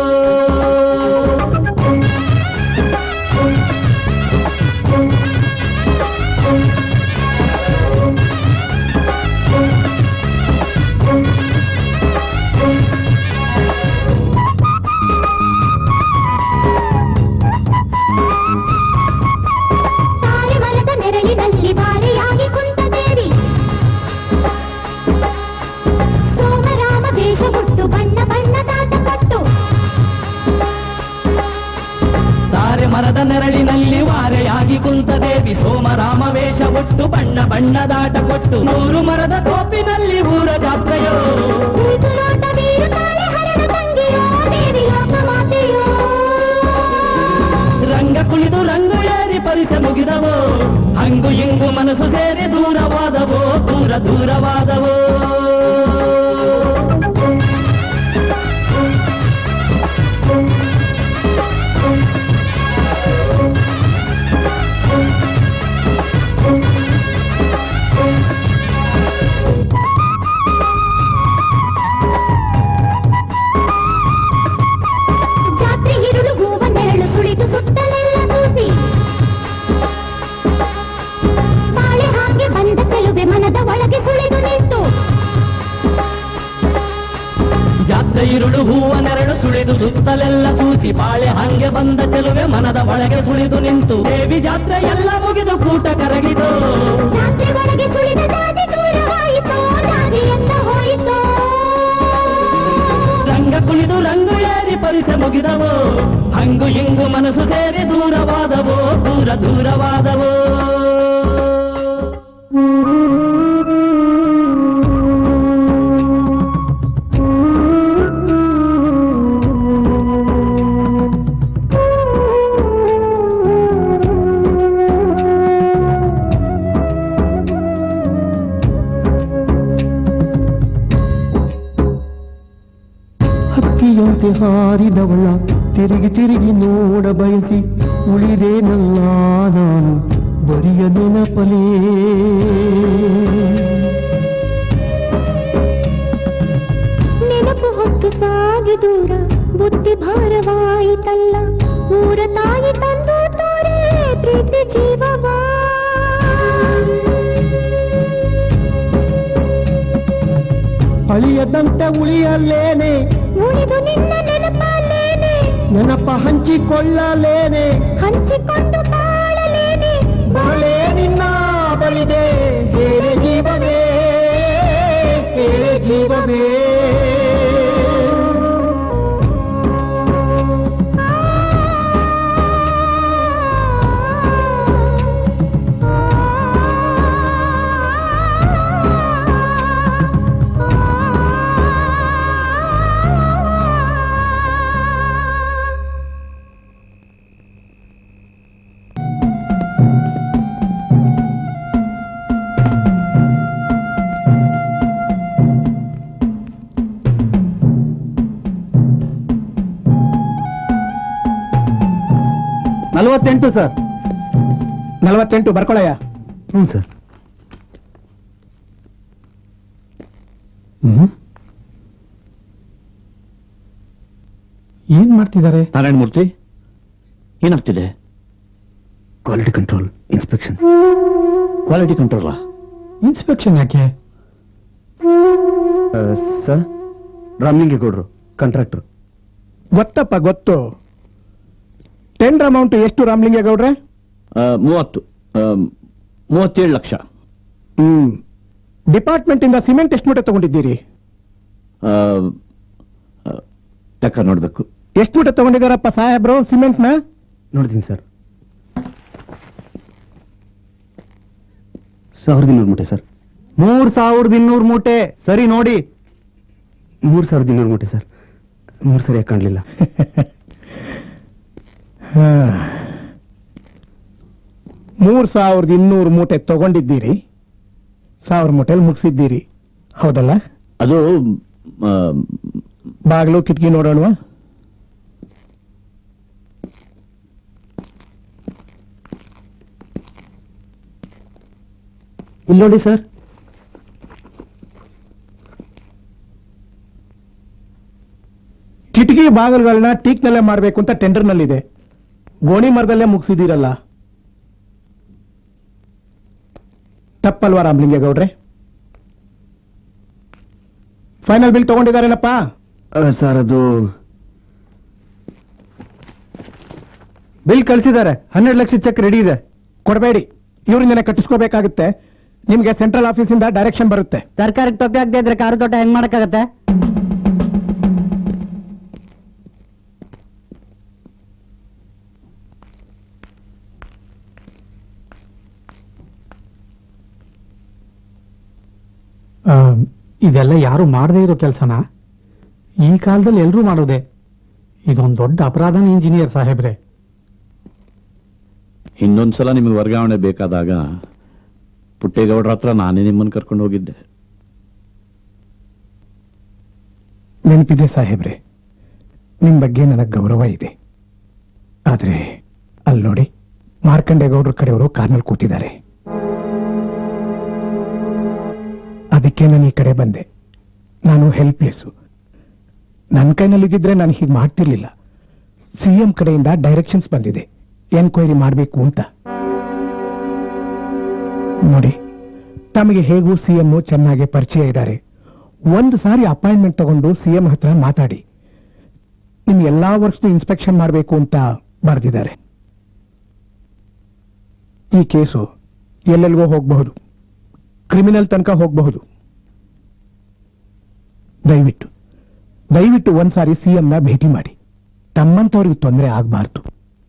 ನೆರಳಿನಲ್ಲಿ ಬಾರೆಯಾಗಿ ಕುಂತ ದೇವಿ, ಸೋಮರಾಮ ವೇಷ ಹುಟ್ಟು ಬಣ್ಣ ಬಣ್ಣದಾಟ ಪಟ್ಟು. ತಾರೆ ಮರದ ನೆರಳಿನಲ್ಲಿ ವಾರೆಯಾಗಿ ಕುಂತ ದೇವಿ, ಸೋಮರಾಮ ವೇಷ ಹುಟ್ಟು ಬಣ್ಣ ಬಣ್ಣದಾಟ ಕೊಟ್ಟು. ನೂರು ಮರದ ಕೋಪಿನಲ್ಲಿ ಊರ ಜಾತ್ರೆಯೋ, ನೋಟ ಬೀರುತ್ತಾಳೆ ಹರಣ ತಂಗಿಯೋ, ದೇವಿ ಲೋಕ ಮಾತೆಯೋ. ರಂಗ ಕುಣಿದು ರಂಗು ಏರಿ ಪರಿಸೆ ಮುಗಿದವೋ, ಹಂಗು ಹಿಂಗು ಮನಸ್ಸು ಸೇರಿ ದೂರವಾದವೋ, ದೂರ ದೂರವಾದವೋ. ಜಾತ್ರೆ ಇರುಳು ಹೂವ ನೆರಳು ಸುಳಿದು ಸುತ್ತಲೆಲ್ಲ ಸೂಸಿ, ಬಾಳೆ ಹಾಗೆ ಬಂದ ಚೆಲುವೆ ಮನದ ಒಳಗೆ ಸುಳಿದು ನಿಂತು. ಜಾತ್ರೆ ಇರುಳು ಹೂವ ನೆರಳು ಸುಳಿದು ಸುತ್ತಲೆಲ್ಲ ಸೂಸಿ, ಬಾಳೆ ಹಂಗೆ ಬಂದ ಚೆಲುವೆ ಮನದ ಒಳಗೆ ಸುಳಿದು ನಿಂತು. ದೇವಿ ಜಾತ್ರೆ ಎಲ್ಲ ಮುಗಿದು ಕೂಟ ಕರಗಿದು, ಜಾತ್ರೆ ಒಳಗೆ ಸುಳಿದ ಜಾತಿ ದೂರವಾಯಿತೋ, ಜಾತಿಯೆಲ್ಲ ಹೋಯಿತೋ. ರಂಗ ಕುಣಿದು ರಂಗು ಏರಿ ಪರಿಸೆ ಮುಗಿದವೋ, ಹಂಗು ಹಿಂಗು ಮನಸ್ಸು ಸೇರಿ ದೂರವಾದವೋ, ದೂರ ದೂರವಾದವೋ. ಹಕ್ಕಿಯಂತೆ ಹಾರಿದವಳ ತಿರುಗಿ ತಿರುಗಿ ನೋಡ ಬಯಸಿ ಉಳಿದೇನಲ್ಲ ನಾನು ಬರಿಯ ನೆನಪಲೇ. ನೆನಪು ಹೊತ್ತು ಸಾಗಿ ದೂರ ಬುದ್ಧಿ ಭಾರವಾಯಿತಲ್ಲ, ಊರ ತಾಯಿ ತಂದು ತೋರೆ ಪ್ರೀತಿ ಜೀವವಾ. ಅಳಿಯದಂತೆ ಉಳಿಯಲೇನೆ, ಉಳಿದು ನಿನ್ನ ನೆನಪಲ್ಲೇನೆ, ನೆನಪ ಹಂಚಿಕೊಳ್ಳಲೇನೆ, ಹಂಚಿಕೊಂಡು ಬಾಳಲೇನೆ. ಬಾಳೆ ನಿನ್ನ ಬಳಿದೆ ಹೇಳೆ ಜೀವವೇ, ಹೇಳೆ ಜೀವವೇ. ನಲವತ್ತೆಂಟು ಸರ್. ನಲವತ್ತೆಂಟು ಬರ್ಕೊಳಯ್ಯ. ಹ್ಞೂ ಸರ್. ಹ್ಮ್ ಏನ್ ಮಾಡ್ತಿದ್ದಾರೆ? ನಾರಾಯಣ ಮೂರ್ತಿ, ಏನಾಗ್ತಿದೆ? Quality control inspection. ಕ್ವಾಲಿಟಿ ಕಂಟ್ರೋಲಾ? ಇನ್ಸ್ಪೆಕ್ಷನ್ ಯಾಕೆ ಸರ್? ರಾಮಲಿಂಗೇಗೌಡರು ಕಾಂಟ್ರಾಕ್ಟರ್. ಗೊತ್ತಪ್ಪ ಗೊತ್ತು. ಟೆಂಡರ್ ಅಮೌಂಟ್ ಎಷ್ಟು ರಾಮಲಿಂಗೇಗೌಡ್ರೆ? ಮೂವತ್ತು ಮೂವತ್ತೇಳು ಲಕ್ಷ. ಹ್ಮ್ ಡಿಪಾರ್ಟ್ಮೆಂಟ್ ಇಂದ ಸಿಮೆಂಟ್ ಎಷ್ಟು ಮೂಟೆ ತಗೊಂಡಿದ್ದೀರಿ? ಲೆಕ್ಕ ನೋಡ್ಬೇಕು. ಎಷ್ಟು ಮೂಟೆ ತಗೊಂಡಿದ್ದಾರಪ್ಪ ಸಾಹೇಬ್ರು ಸಿಮೆಂಟ್ ನ? ನೋಡ್ತೀನಿ ಸರ್. ಸಾವಿರದ ಇನ್ನೂರು ಮೂಟೆ ಸರ್. ಮೂರ್ ಸಾವಿರದ ಇನ್ನೂರು ಮೂಟೆ ಸರಿ ನೋಡಿ. ಮೂರ್ ಸಾವಿರದ ಇನ್ನೂರು ಮೂಟೆ ಸರ್. ಮೂರ್ ಸರಿಯಾಗಿ ಕಾಣಲಿಲ್ಲ. ಮೂರ್ ಸಾವಿರದ ಇನ್ನೂರು ಮೂಟೆ ತಗೊಂಡಿದ್ದೀರಿ, ಸಾವಿರ ಮೂಟೆಲ್ ಮುಗಿಸಿದ್ದೀರಿ, ಹೌದಲ್ಲ? ಅದು ಬಾಗಿಲು ಕಿಟಕಿ ನೋಡೋಣವಾ? ಇಲ್ಲಿ ನೋಡಿ ಸರ್. ಕಿಟಕಿ ಬಾಗಿಲುಗಳನ್ನ ಟೀಕ್ನಲ್ಲೇ ಮಾಡಬೇಕು ಅಂತ ಟೆಂಡರ್ನಲ್ಲಿದೆ. ಗೋಣಿ ಮರದಲ್ಲೇ ಮುಗಿಸಿದ್ದೀರಲ್ಲ, ತಪ್ಪಲ್ವಾ ರಾಮಲಿಂಗೇಗೌಡ್ರೆ? ಫೈನಲ್ ಬಿಲ್ ತಗೊಂಡಿದ್ದಾರೇನಪ್ಪ? ಸರ್ ಅದು ಬಿಲ್ ಕಳಿಸಿದ್ದಾರೆ. ಹನ್ನೆರಡು ಲಕ್ಷ ಚೆಕ್ ರೆಡಿ ಇದೆ. ಕೊಡಬೇಡಿ, ಇವರಿಂದನೇ ಕಟ್ಟಿಸ್ಕೋಬೇಕಾಗುತ್ತೆ. ನಿಮ್ಗೆ ಸೆಂಟ್ರಲ್ ಆಫೀಸಿಂದ ಡೈರೆಕ್ಷನ್ ಬರುತ್ತೆ. ಸರ್ಕಾರಕ್ಕೆ ತೊಪ್ಪೆ ಆಗದೆ ಇದ್ರೆ ಕಾರು ತೋಟ ಹೆಂಗ್ ಮಾಡಕ್ಕಾಗತ್ತೆ? ಇದೆಲ್ಲ ಯಾರು ಮಾಡದೇ ಇರೋ ಕೆಲಸನ ಈ ಕಾಲದಲ್ಲಿ ಎಲ್ಲರೂ ಮಾಡೋದೆ. ಇದೊಂದು ದೊಡ್ಡ ಅಪರಾಧನ ಇಂಜಿನಿಯರ್ ಸಾಹೇಬ್ರೆ. ಇನ್ನೊಂದ್ಸಲ ನಿಮಗೆ ವರ್ಗಾವಣೆ ಬೇಕಾದಾಗ ಪುಟ್ಟೇಗೌಡರ ಹತ್ರ ನಾನೇ ನಿಮ್ಮನ್ನು ಕರ್ಕೊಂಡು ಹೋಗಿದ್ದೆ. ನೆನಪಿದೆ ಸಾಹೇಬ್ರೆ, ನಿಮ್ ಬಗ್ಗೆ ನನಗೆ ಗೌರವ ಇದೆ. ಆದ್ರೆ ಅಲ್ಲಿ ನೋಡಿ, ಮಾರ್ಕಂಡೇಗೌಡರ ಕಡೆಯವರು ಕಾರ್ನಲ್ಲಿ ಕೂತಿದ್ದಾರೆ. ಅದಕ್ಕೆ ನಾನು ಈ ಕಡೆ ಬಂದೆ. ನಾನು ಹೆಲ್ಪ್ಲೆಸ್ಸು. ನನ್ನ ಕೈನಲ್ಲಿದ್ದಿದ್ರೆ ನಾನು ಹೀಗೆ ಮಾಡ್ತಿರ್ಲಿಲ್ಲ. ಸಿಎಂ ಕಡೆಯಿಂದ ಡೈರೆಕ್ಷನ್ಸ್ ಬಂದಿದೆ, ಎನ್ಕ್ವೈರಿ ಮಾಡಬೇಕು ಅಂತ. ನೋಡಿ, ತಮಗೆ ಹೇಗೂ ಸಿಎಂ ಚೆನ್ನಾಗಿ ಪರಿಚಯ ಇದ್ದಾರೆ. ಒಂದು ಸಾರಿ ಅಪಾಯಿಂಟ್ಮೆಂಟ್ ತಗೊಂಡು ಸಿಎಂ ಹತ್ರ ಮಾತಾಡಿ. ನಿಮ್ ಎಲ್ಲಾ ವರ್ಕ್ಸ್ ಇನ್ಸ್ಪೆಕ್ಷನ್ ಮಾಡಬೇಕು ಅಂತ ಬರೆದಿದ್ದಾರೆ. ಈ ಕೇಸು ಎಲ್ಲೆಲ್ಗೋ ಹೋಗಬಹುದು, ಕ್ರಿಮಿನಲ್ ತನಕ ಹೋಗಬಹುದು. ದಯವಿಟ್ಟು ದಯವಿಟ್ಟು ಒಂದ್ಸಾರಿ ಸಿಎಂನ ಭೇಟಿ ಮಾಡಿ. ತಮ್ಮಂತವ್ರಿಗೆ ತೊಂದರೆ ಆಗಬಾರ್ದು.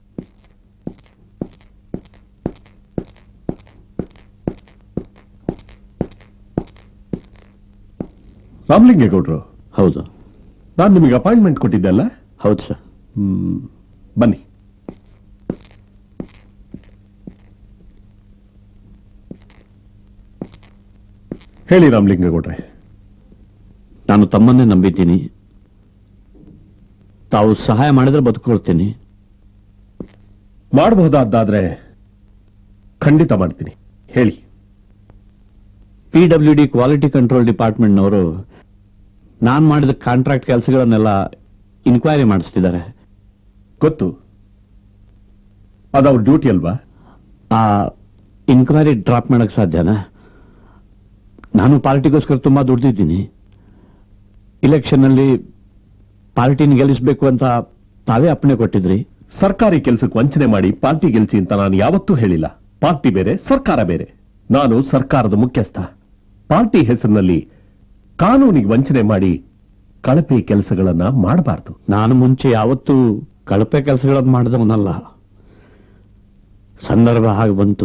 ರಾಮಲಿಂಗೇಗೌಡರು? ಹೌದು. ನಾನು ನಿಮಗೆ ಅಪಾಯಿಂಟ್ಮೆಂಟ್ ಕೊಟ್ಟಿದ್ದೆ ಅಲ್ಲ? ಹೌದು ಸರ್. ಹ್ಮ್ ಬನ್ನಿ. ಹೇಳಿ ರಾಮಲಿಂಗೇಗೌಡ್ರೆ. ನಾನು ತಮ್ಮನ್ನೇ ನಂಬಿದ್ದೀನಿ. ತಾವು ಸಹಾಯ ಮಾಡಿದ್ರೆ ಬದುಕೊಳ್ತೀನಿ. ಮಾಡಬಹುದಾದ್ರೆ ಖಂಡಿತ ಮಾಡ್ತೀನಿ, ಹೇಳಿ. P W D quality control ಡಿಪಾರ್ಟ್ಮೆಂಟ್ನವರು ನಾನು ಮಾಡಿದ ಕಾಂಟ್ರಾಕ್ಟ್ ಕೆಲಸಗಳನ್ನೆಲ್ಲ ಇನ್ಕ್ವೈರಿ ಮಾಡಿಸ್ತಿದ್ದಾರೆ. ಗೊತ್ತು, ಅದವ್ರ ಡ್ಯೂಟಿ ಅಲ್ವಾ? ಆ ಇನ್ಕ್ವೈರಿ ಡ್ರಾಪ್ ಮಾಡಕ್ ಸಾಧ್ಯನಾ? ನಾನು ಪಾರ್ಟಿಗೋಸ್ಕರ ತುಂಬಾ ದುಡ್ದಿದ್ದೀನಿ. ಇಲೆಕ್ಷನ್ ಅಲ್ಲಿ ಪಾರ್ಟಿನ ಗೆಲ್ಲಿಸಬೇಕು ಅಂತ ತಾವೇ ಅಪ್ಪಣೆ ಕೊಟ್ಟಿದ್ರಿ. ಸರ್ಕಾರಿ ಕೆಲಸಕ್ಕೆ ವಂಚನೆ ಮಾಡಿ ಪಾರ್ಟಿ ಗೆಲ್ಸಿ ಅಂತ ನಾನು ಯಾವತ್ತೂ ಹೇಳಿಲ್ಲ. ಪಾರ್ಟಿ ಬೇರೆ, ಸರ್ಕಾರ ಬೇರೆ. ನಾನು ಸರ್ಕಾರದ ಮುಖ್ಯಸ್ಥ. ಪಾರ್ಟಿ ಹೆಸರಿನಲ್ಲಿ ಕಾನೂನಿಗೆ ವಂಚನೆ ಮಾಡಿ ಕಳಪೆ ಕೆಲಸಗಳನ್ನ ಮಾಡಬಾರ್ದು. ನಾನು ಮುಂಚೆ ಯಾವತ್ತೂ ಕಳಪೆ ಕೆಲಸಗಳನ್ನು ಮಾಡಿದವನಲ್ಲ. ಸಂದರ್ಭ ಹಾಗೆ ಬಂತು,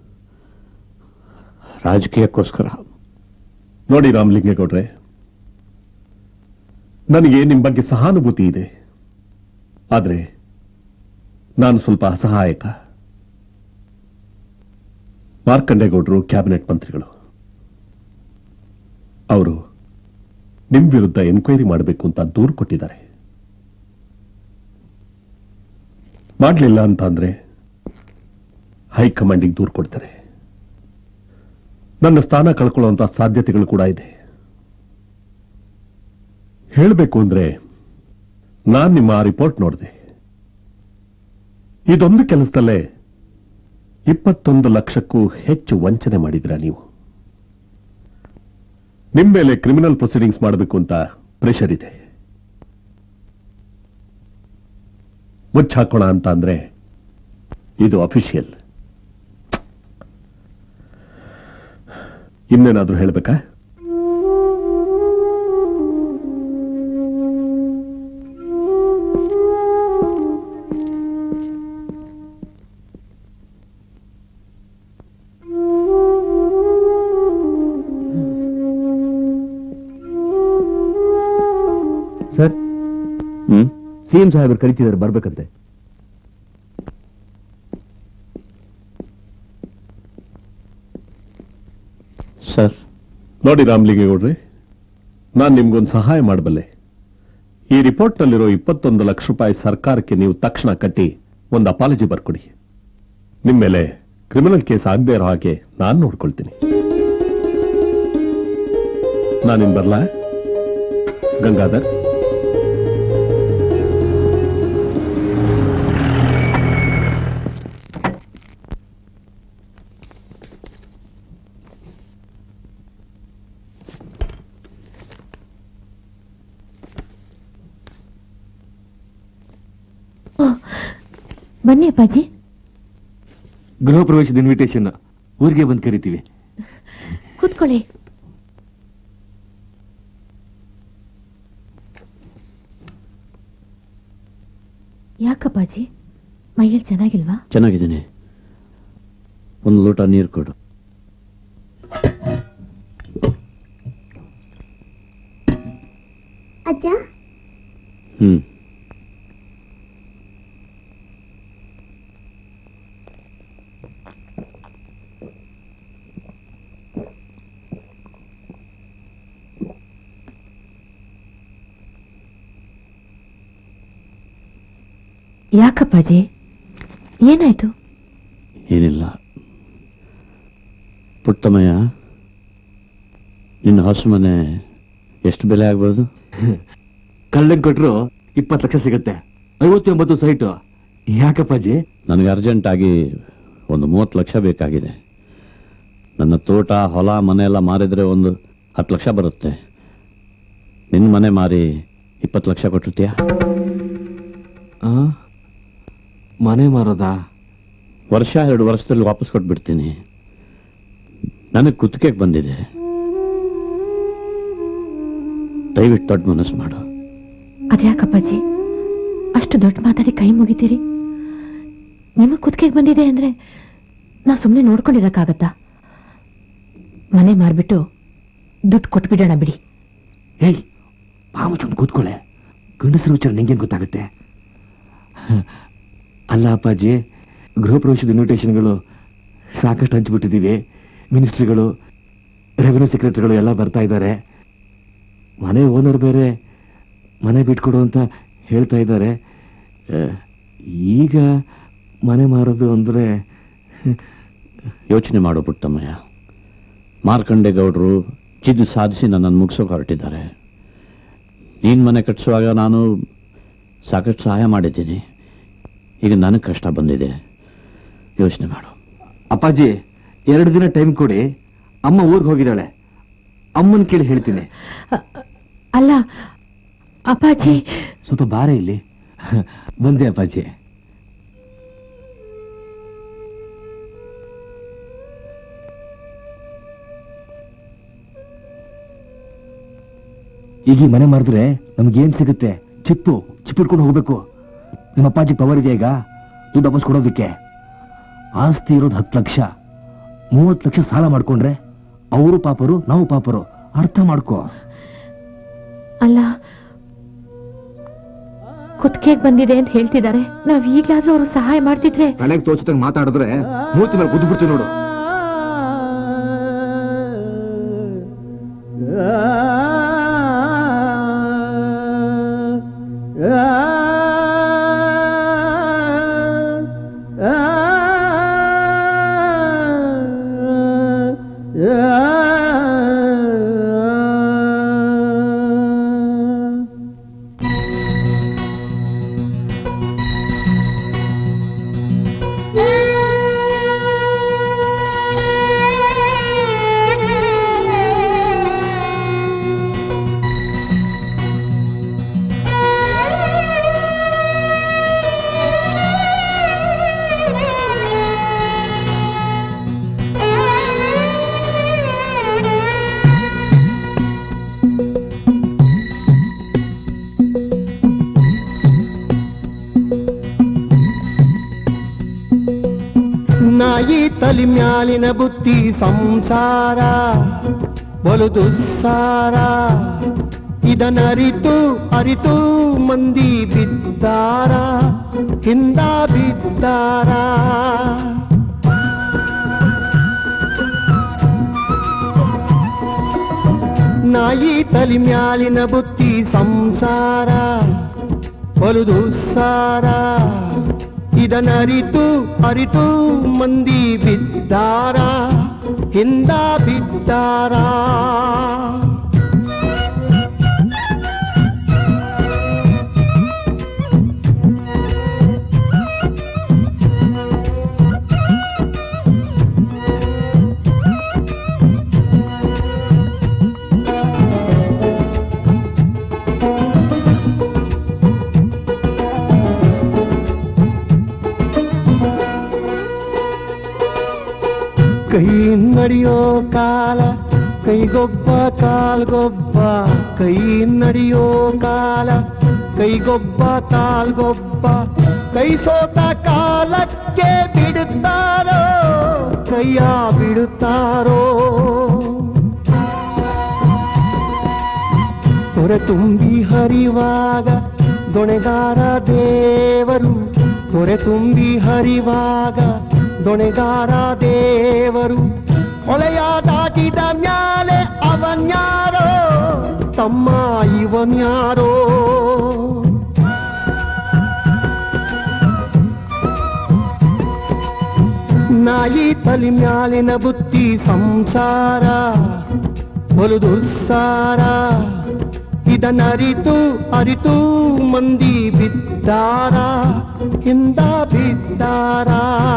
ರಾಜಕೀಯಕ್ಕೋಸ್ಕರ. ನೋಡಿ ರಾಮಲಿಂಗೇಗೌಡ್ರೆ, ನನಗೆ ನಿಮ್ ಬಗ್ಗೆ ಸಹಾನುಭೂತಿ ಇದೆ, ಆದ್ರೆ ನಾನು ಸ್ವಲ್ಪ ಅಸಹಾಯಕ. ಮಾರ್ಕಂಡೇಗೌಡರು ಕ್ಯಾಬಿನೆಟ್ ಮಂತ್ರಿಗಳು. ಅವರು ನಿಮ್ ವಿರುದ್ಧ ಎನ್ಕ್ವೈರಿ ಮಾಡಬೇಕು ಅಂತ ದೂರು ಕೊಟ್ಟಿದ್ದಾರೆ. ಮಾಡಲಿಲ್ಲ ಅಂತ ಅಂದ್ರೆ ಹೈಕಮಾಂಡಿಗೆ ದೂರು ಕೊಡ್ತಾರೆ. ನನ್ನ ಸ್ಥಾನ ಕಳ್ಕೊಳ್ಳುವಂತ ಸಾಧ್ಯತೆಗಳು ಕೂಡ ಇದೆ. ಹೇಳಬೇಕು ಅಂದ್ರೆ ನಾನ್ ನಿಮ್ಮ ಆ ರಿಪೋರ್ಟ್ ನೋಡಿದೆ. ಇದೊಂದು ಕೆಲಸದಲ್ಲೇ ಇಪ್ಪತ್ತೊಂದು ಲಕ್ಷಕ್ಕೂ ಹೆಚ್ಚು ವಂಚನೆ ಮಾಡಿದ್ರ ನೀವು. ನಿಮ್ಮ ಮೇಲೆ ಕ್ರಿಮಿನಲ್ ಪ್ರೊಸೀಡಿಂಗ್ಸ್ ಮಾಡಬೇಕು ಅಂತ ಪ್ರೆಷರ್ ಇದೆ. ಮುಚ್ಚಾಕೋಣ ಅಂತ ಅಂದ್ರೆ ಇದು ಅಫಿಷಿಯಲ್. ಇನ್ನೇನಾದ್ರೂ ಹೇಳ್ಬೇಕಾ? ಸರ್, ಸಿಎಂ ಸಾಹೇಬರು ಕರೀತಿದ್ದಾರೆ, ಬರ್ಬೇಕಂತೆ. ಸರ್, ನೋಡಿ ರಾಮಲಿಂಗೇಗೌಡ್ರೆ, ನಾನು ನಿಮ್ಗೊಂದು ಸಹಾಯ ಮಾಡಬಲ್ಲೆ. ಈ ರಿಪೋರ್ಟ್ನಲ್ಲಿರೋ ಇಪ್ಪತ್ತೊಂದು ಲಕ್ಷ ರೂಪಾಯಿ ಸರ್ಕಾರಕ್ಕೆ ನೀವು ತಕ್ಷಣ ಕಟ್ಟಿ ಒಂದು ಅಪಾಲಜಿ ಬರ್ಕೊಡಿ. ನಿಮ್ಮ ಮೇಲೆ ಕ್ರಿಮಿನಲ್ ಕೇಸ್ ಆಗದೆ ಇರೋ ಹಾಗೆ ನಾನು ನೋಡ್ಕೊಳ್ತೀನಿ. ನಾನಿನ್ ಬರ್ಲಾ ಗಂಗಾಧರ್? ಬನ್ನಿ ಅಪ್ಪಾಜಿ. ಗೃಹ ಪ್ರವೇಶದ ಇನ್ವಿಟೇಷನ್ ಊರಿಗೆ ಬಂದು ಕರಿತೀವಿ. ಕೂತ್ಕೊಳ್ಳಿ. ಯಾಕಪ್ಪಾಜಿ, ಮೈಯಲ್ಲಿ ಚೆನ್ನಾಗಿಲ್ವಾ? ಚೆನ್ನಾಗಿದ್ದೀನಿ. ಒಂದು ಲೋಟ ನೀರು ಕೊಡು. ಅಜ್ಜ, ಹ್ಮ್ ಯಾಕಪ್ಪಾಜಿ, ಏನಾಯ್ತು? ಏನಿಲ್ಲ ಪುಟ್ಟಮಯ್ಯ, ನಿನ್ನ ಹೊಸ ಮನೆ ಎಷ್ಟು ಬೆಲೆ ಆಗ್ಬೋದು? ಕಳ್ಳಂಗ್ ಕೊಟ್ರು ಇಪ್ಪತ್ತು ಲಕ್ಷ ಸಿಗುತ್ತೆ. ಐವತ್ತೊಂಬತ್ತು ಸೈಟು. ಯಾಕಪ್ಪಾಜಿ? ನನಗೆ ಅರ್ಜೆಂಟ್ ಆಗಿ ಒಂದು ಮೂವತ್ತು ಲಕ್ಷ ಬೇಕಾಗಿದೆ. ನನ್ನ ತೋಟ ಹೊಲ ಮನೆ ಎಲ್ಲ ಮಾರಿದ್ರೆ ಒಂದು ಹತ್ತು ಲಕ್ಷ ಬರುತ್ತೆ. ನಿನ್ನ ಮನೆ ಮಾರಿ ಇಪ್ಪತ್ತು ಲಕ್ಷ ಕೊಟ್ಟಿರ್ತೀಯ? ಮನೆ ಮಾರೋದಾ? ವರ್ಷ ಎರಡು ವರ್ಷದಲ್ಲಿ ವಾಪಸ್ ಕೊಟ್ಬಿಡ್ತೀನಿ. ನನಗೆ ಕುತ್ತಿಗೆಗೆ ಬಂದಿದೆ. ದಯವಿಟ್ಟು ದೊಡ್ಡ ಮನಸ್ಸು ಮಾಡು. ಅದ್ಯಾಕಪ್ಪಾಜಿ ಅಷ್ಟು ದೊಡ್ಡ ಮಾತಾಡಿ ಕೈ ಮುಗಿತೀರಿ? ನಿಮಗ್ ಕುತ್ತಿಗೆಗೆ ಬಂದಿದೆ ಅಂದ್ರೆ ನಾ ಸುಮ್ಮನೆ ನೋಡ್ಕೊಂಡಿರಕ್ಕಾಗತ್ತಾ? ಮನೆ ಮಾರ್ಬಿಟ್ಟು ದುಡ್ಡು ಕೊಟ್ಬಿಡೋಣ ಬಿಡಿ. ಹೇಯ್, ಪಾಮಚೊಂದು ಕೂತ್ಕೊಳ್ಳೆ. ಗಂಡಸರ ವಿಚಾರ ನಿಂಗೇನು ಗೊತ್ತಾಗುತ್ತೆ? ಅಲ್ಲ ಅಪ್ಪಾಜಿ, ಗೃಹ ಪ್ರವೇಶದ ಇನ್ವಿಟೇಷನ್ಗಳು ಸಾಕಷ್ಟು ಹಂಚಿಬಿಟ್ಟಿದ್ದೀವಿ. ಮಿನಿಸ್ಟ್ರಿಗಳು, ರೆವಿನ್ಯೂ ಸೆಕ್ರೆಟರಿಗಳು ಎಲ್ಲ ಬರ್ತಾ ಇದ್ದಾರೆ. ಮನೆ ಓನರ್ ಬೇರೆ ಮನೆ ಬಿಟ್ಕೊಡು ಅಂತ ಹೇಳ್ತಾ ಇದ್ದಾರೆ. ಈಗ ಮನೆ ಮಾರೋದು ಅಂದ್ರೆ ಯೋಚನೆ ಮಾಡೋ ಪುಟ್ಟಮ್ಮಯ್ಯ. ಮಾರ್ಕಂಡೇಗೌಡರು ಜಿದ್ದು ಸಾಧಿಸಿ ನನ್ನನ್ನು ಮುಗಿಸೋಕೆ ಹೊರಟಿದ್ದಾರೆ. ನೀನು ಮನೆ ಕಟ್ಟಿಸುವಾಗ ನಾನು ಸಾಕಷ್ಟು ಸಹಾಯ ಮಾಡಿದ್ದೀನಿ. ಈಗ ನನಗೆ ಕಷ್ಟ ಬಂದಿದೆ. ಯೋಚನೆ ಮಾಡು. ಅಪ್ಪಾಜಿ, ಎರಡು ದಿನ ಟೈಮ್ ಕೊಡಿ. ಅಮ್ಮ ಊರಿಗೆ ಹೋಗಿದ್ದಾಳೆ. ಅಮ್ಮನ ಕೇಳಿ ಹೇಳ್ತೀನಿ. ಅಲ್ಲ ಅಪ್ಪಾಜಿ, ಸ್ವಲ್ಪ ಬಾರ ಇಲ್ಲಿ. ಬಂದೆ ಅಪ್ಪಾಜಿ. ಈಗ ಈ ಮನೆ ಮಾರಿದ್ರೆ ನಮ್ಗೇನ್ ಸಿಗುತ್ತೆ? ಚಿಪ್ಪು ಚಿಪ್ಪಿಡ್ಕೊಂಡು ಹೋಗ್ಬೇಕು. ನಿಮ್ಮ ಅಪ್ಪಾಜಿ ಪವರ್ ಇದೆ ಈಗ ದುಡ್ಡು ವಾಪಸ್ ಕೊಡೋದಕ್ಕೆ. ಆಸ್ತಿ ಇರೋದು ಹತ್ತು ಲಕ್ಷ, ಮೂವತ್ತು ಲಕ್ಷ ಸಾಲ ಮಾಡ್ಕೊಂಡ್ರೆ ಅವರು ಪಾಪರು, ನಾವು ಪಾಪರು. ಅರ್ಥ ಮಾಡ್ಕೋ. ಅಲ್ಲ, ಕುತ್ತಿಗೆಗೆ ಬಂದಿದೆ ಅಂತ ಹೇಳ್ತಿದ್ದಾರೆ. ನಾವ್ ಈಗ್ಲಾದ್ರೂ ಅವ್ರಿಗೆ ಸಹಾಯ ಮಾಡ್ತಿದ್ರೆ. ಕಳೆಗೆ ತೋಚದಂಗೆ ಮಾತಾಡಿದ್ರೆ ಮೂರ್ತಿ ಮೇಲೆ ಗುದ್ದು ಬಿಡ್ತೀವಿ ನೋಡು. ನಾಯಿ ತಲಿ ಮ್ಯಾಲಿನ ಬುತ್ತಿ ಸಂಸಾರ ಬಲು ದುಸ್ಸಾರ. ಇದನರಿತು ಅರಿತು ಮಂದಿ ಬಿದ್ದಾರ, ಹಿಂದ ಬಿದ್ದಾರ. ನಾಯಿ ತಲಿ ಮ್ಯಾಲಿನ ಬುತ್ತಿ ಸಂಸಾರ ಬಲು ದುಸ್ಸಾರ. ಇದನರಿತು ಅರಿತು ಮಂದಿ ಬಿದ್ದಾರ, ಹಿಂದ ಬಿದ್ದಾರ. ಕೈ ನಡೆಯೋ ಕಾಲ ಕೈಗೊಬ್ಬ ಕಾಲ್ಗೊಬ್ಬ. ಕೈ ನಡೆಯೋ ಕಾಲ ಕೈಗೊಬ್ಬ ಕಾಲ್ಗೊಬ್ಬ. ಕೈ ಸೋತ ಕಾಲಕ್ಕೆ ಬಿಡುತ್ತಾರೋ ಕೈಯ ಬಿಡುತ್ತಾರೋ. ತೊರೆ ತುಂಬಿ ಹರಿವಾಗ ದೊಣೆಗಾರ ದೇವರು. ತೊರೆ ತುಂಬಿ ಹರಿವಾಗ ದೊಣೆಗಾರ ದೇವರು. ಹೊಳೆಯ ದಾಟಿದ ಮ್ಯಾಲೆ ಅವನ್ಯಾರೋ ತಮ್ಮ ಇವನ್ಯಾರೋ. ನಾಯಿ ತಲಿ ಮ್ಯಾಲಿನ ಬುತ್ತಿ ಸಂಸಾರ ಬಲು ದುಸ್ಸಾರ. ಇದನರಿತು ಅರಿತು ಮಂದಿ ಬಿದ್ದಾರ, ಹಿಂದ ಬಿದ್ದಾರ.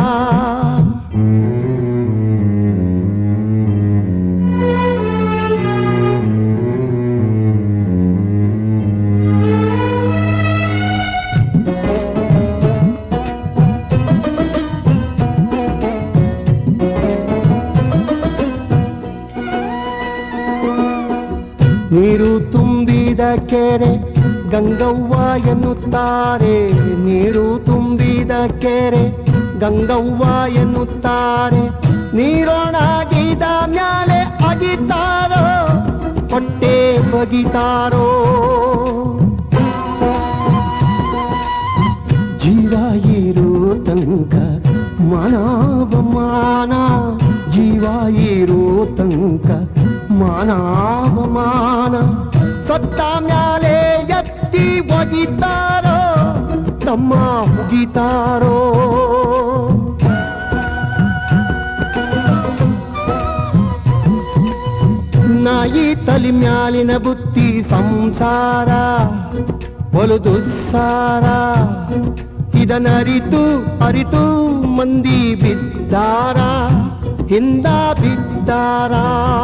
ನೀರು ತುಂಬಿದ ಕೆರೆ ಗಂಗವ್ವ ಎನ್ನುತ್ತಾರೆ. ನೀರು ತುಂಬಿದ ಕೆರೆ ಗಂಗವ್ವ ಎನ್ನುತ್ತಾರೆ. ನೀರೊಣಗಿದ ಮ್ಯಾಲೆ ಅಗಿತಾರೋ ಹೊಟ್ಟೆ ಬಗಿತಾರೋ. ಜೀವ ಇರೋ ತನಕ ಮಾನವಮಾನ. ಜೀವ ಇರೋ ತನಕ ಮಾನವಮಾನ. ಸತ್ತ ಮ್ಯಾಲೆ ಎತ್ತ ಎತ್ತಿ ಒಗಿತಾರೋ ತಮ್ಮ ಹುಗಿತಾರೋ ನಾಯಿ ತಲಿ ಮ್ಯಾಲಿನ ಬುತ್ತಿ ಸಂಸಾರ ಒಲುದು ಸಾರ ಇದನರಿತು ಅರಿತು ಮಂದಿ ಬಿದ್ದಾರ ಹಿಂದ ಬಿದ್ದಾರ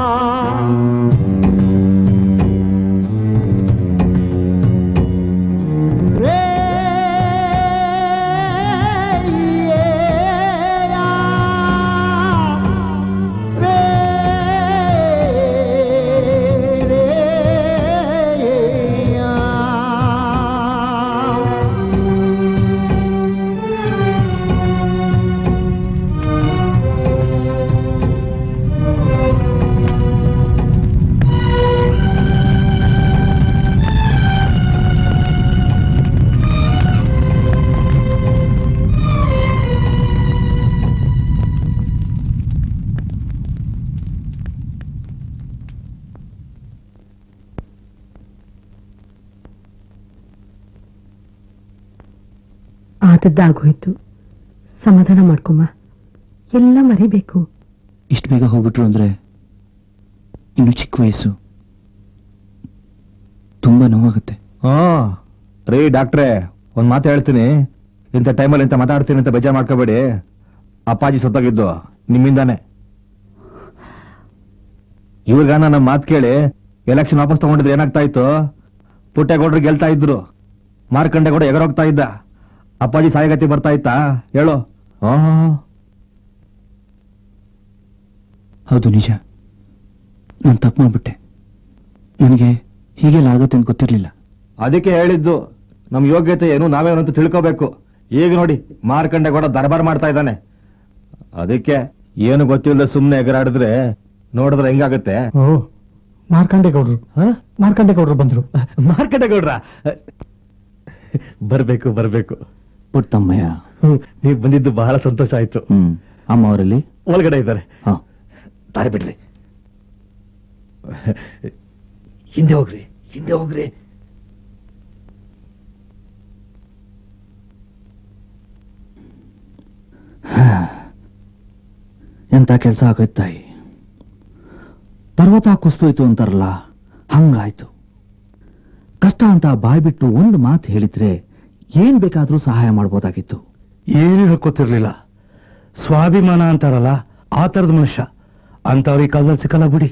ಆದದ್ದಾಗೋಯ್ತು, ಸಮಾಧಾನ ಮಾಡ್ಕೊಮ್ಮ, ಎಲ್ಲ ಮರಿಬೇಕು. ಇಷ್ಟು ಬೇಗ ಹೋಗ್ಬಿಟ್ರು ಅಂದ್ರೆ ಇನ್ನು ಚಿಕ್ಕ ವಯಸ್ಸು, ತುಂಬಾ ನೋವಾಗುತ್ತೆ. ಹಾ ರೀ ಡಾಕ್ಟ್ರೇ, ಒಂದ್ ಮಾತು ಹೇಳ್ತೀನಿ, ಇಂಥ ಟೈಮಲ್ಲಿ ಇಂಥ ಮಾತಾಡ್ತೀನಿ ಅಂತ ಬೇಜಾರು ಮಾಡ್ಕೋಬೇಡಿ. ಅಪ್ಪಾಜಿ ಸತ್ತೋಗಿದ್ದು ನಿಮ್ಮಿಂದಾನೆ. ಇವ್ರಿಗಾನ ನಮ್ಮ ಮಾತು ಕೇಳಿ ಎಲೆಕ್ಷನ್ ವಾಪಸ್ ತಗೊಂಡಿದ್ರೆ ಏನಾಗ್ತಾ ಇತ್ತು? ಪುಟ್ಟೇಗೌಡರು ಗೆಲ್ತಾ ಇದ್ರು, ಮಾರ್ಕಂಡೇಗೌಡ ಎಗರೋಗ್ತಾ ಇದ್ದ, ಅಪ್ಪಾಜಿ ಸಾಯಗತಿ ಬರ್ತಾ ಇತ್ತಾ ಹೇಳು? ಹೌದು ನಿಜ, ನಾನು ತಪ್ಪು ಮಾಡ್ಬಿಟ್ಟೆ. ನನಗೆ ಹೀಗೆಲ್ಲ ಆಗುತ್ತೆ ಅಂತ ಗೊತ್ತಿರ್ಲಿಲ್ಲ. ಅದಕ್ಕೆ ಹೇಳಿದ್ದು ನಮ್ ಯೋಗ್ಯತೆ ಏನು ನಾವೇನು ಅಂತ ತಿಳ್ಕೋಬೇಕು. ಈಗ ನೋಡಿ ಮಾರ್ಕಂಡೇಗೌಡ ದರ್ಬಾರ್ ಮಾಡ್ತಾ ಇದ್ದಾನೆ. ಅದಕ್ಕೆ ಏನು ಗೊತ್ತಿಲ್ಲದೆ ಸುಮ್ನೆ ಎಗರಾಡಿದ್ರೆ ನೋಡಿದ್ರೆ ಹೆಂಗಾಗುತ್ತೆ? ಓ ಮಾರ್ಕಂಡೇಗೌಡ್ರು ಮಾರ್ಕಂಡೇಗೌಡ್ರು ಬಂದ್ರು. ಮಾರ್ಕಂಡೇಗೌಡ್ರ ಬರ್ಬೇಕು ಬರ್ಬೇಕು. ಪುಟ್ಟಮ್ಮಯ್ಯ, ನೀವು ಬಂದಿದ್ದು ಬಹಳ ಸಂತೋಷ ಆಯ್ತು. ಹ್ಮ್ ಅಮ್ಮ ಅವರಲ್ಲಿ ಒಳಗಡೆ ಇದ್ದಾರೆ. ದಾರಿ ಬಿಡ್ರಿ, ಹಿಂದೆ ಹೋಗ್ರಿ, ಹಿಂದೆ ಹೋಗ್ರಿ. ಎಂತ ಕೆಲಸ ಆಗೋಯ್ತು ತಾಯಿ. ಪರ್ವತ ಕುಸ್ತೋಯ್ತು ಅಂತಾರಲ್ಲ, ಹಂಗಾಯ್ತು. ಕಷ್ಟ ಅಂತ ಬಾಯ್ ಬಿಟ್ಟು ಒಂದು ಮಾತು ಹೇಳಿದ್ರೆ ಏನ್ ಬೇಕಾದ್ರೂ ಸಹಾಯ ಮಾಡ್ಬೋದಾಗಿತ್ತು. ಏನು ಗೊತ್ತಿರ್ಲಿಲ್ಲ. ಸ್ವಾಭಿಮಾನ ಅಂತಾರಲ್ಲ, ಆ ತರದ ಮನುಷ್ಯ ಅಂತವ್ರಿಗೆ ಕಾಲದಲ್ಲಿ ಸಿಕ್ಕಲ್ಲ ಬಿಡಿ.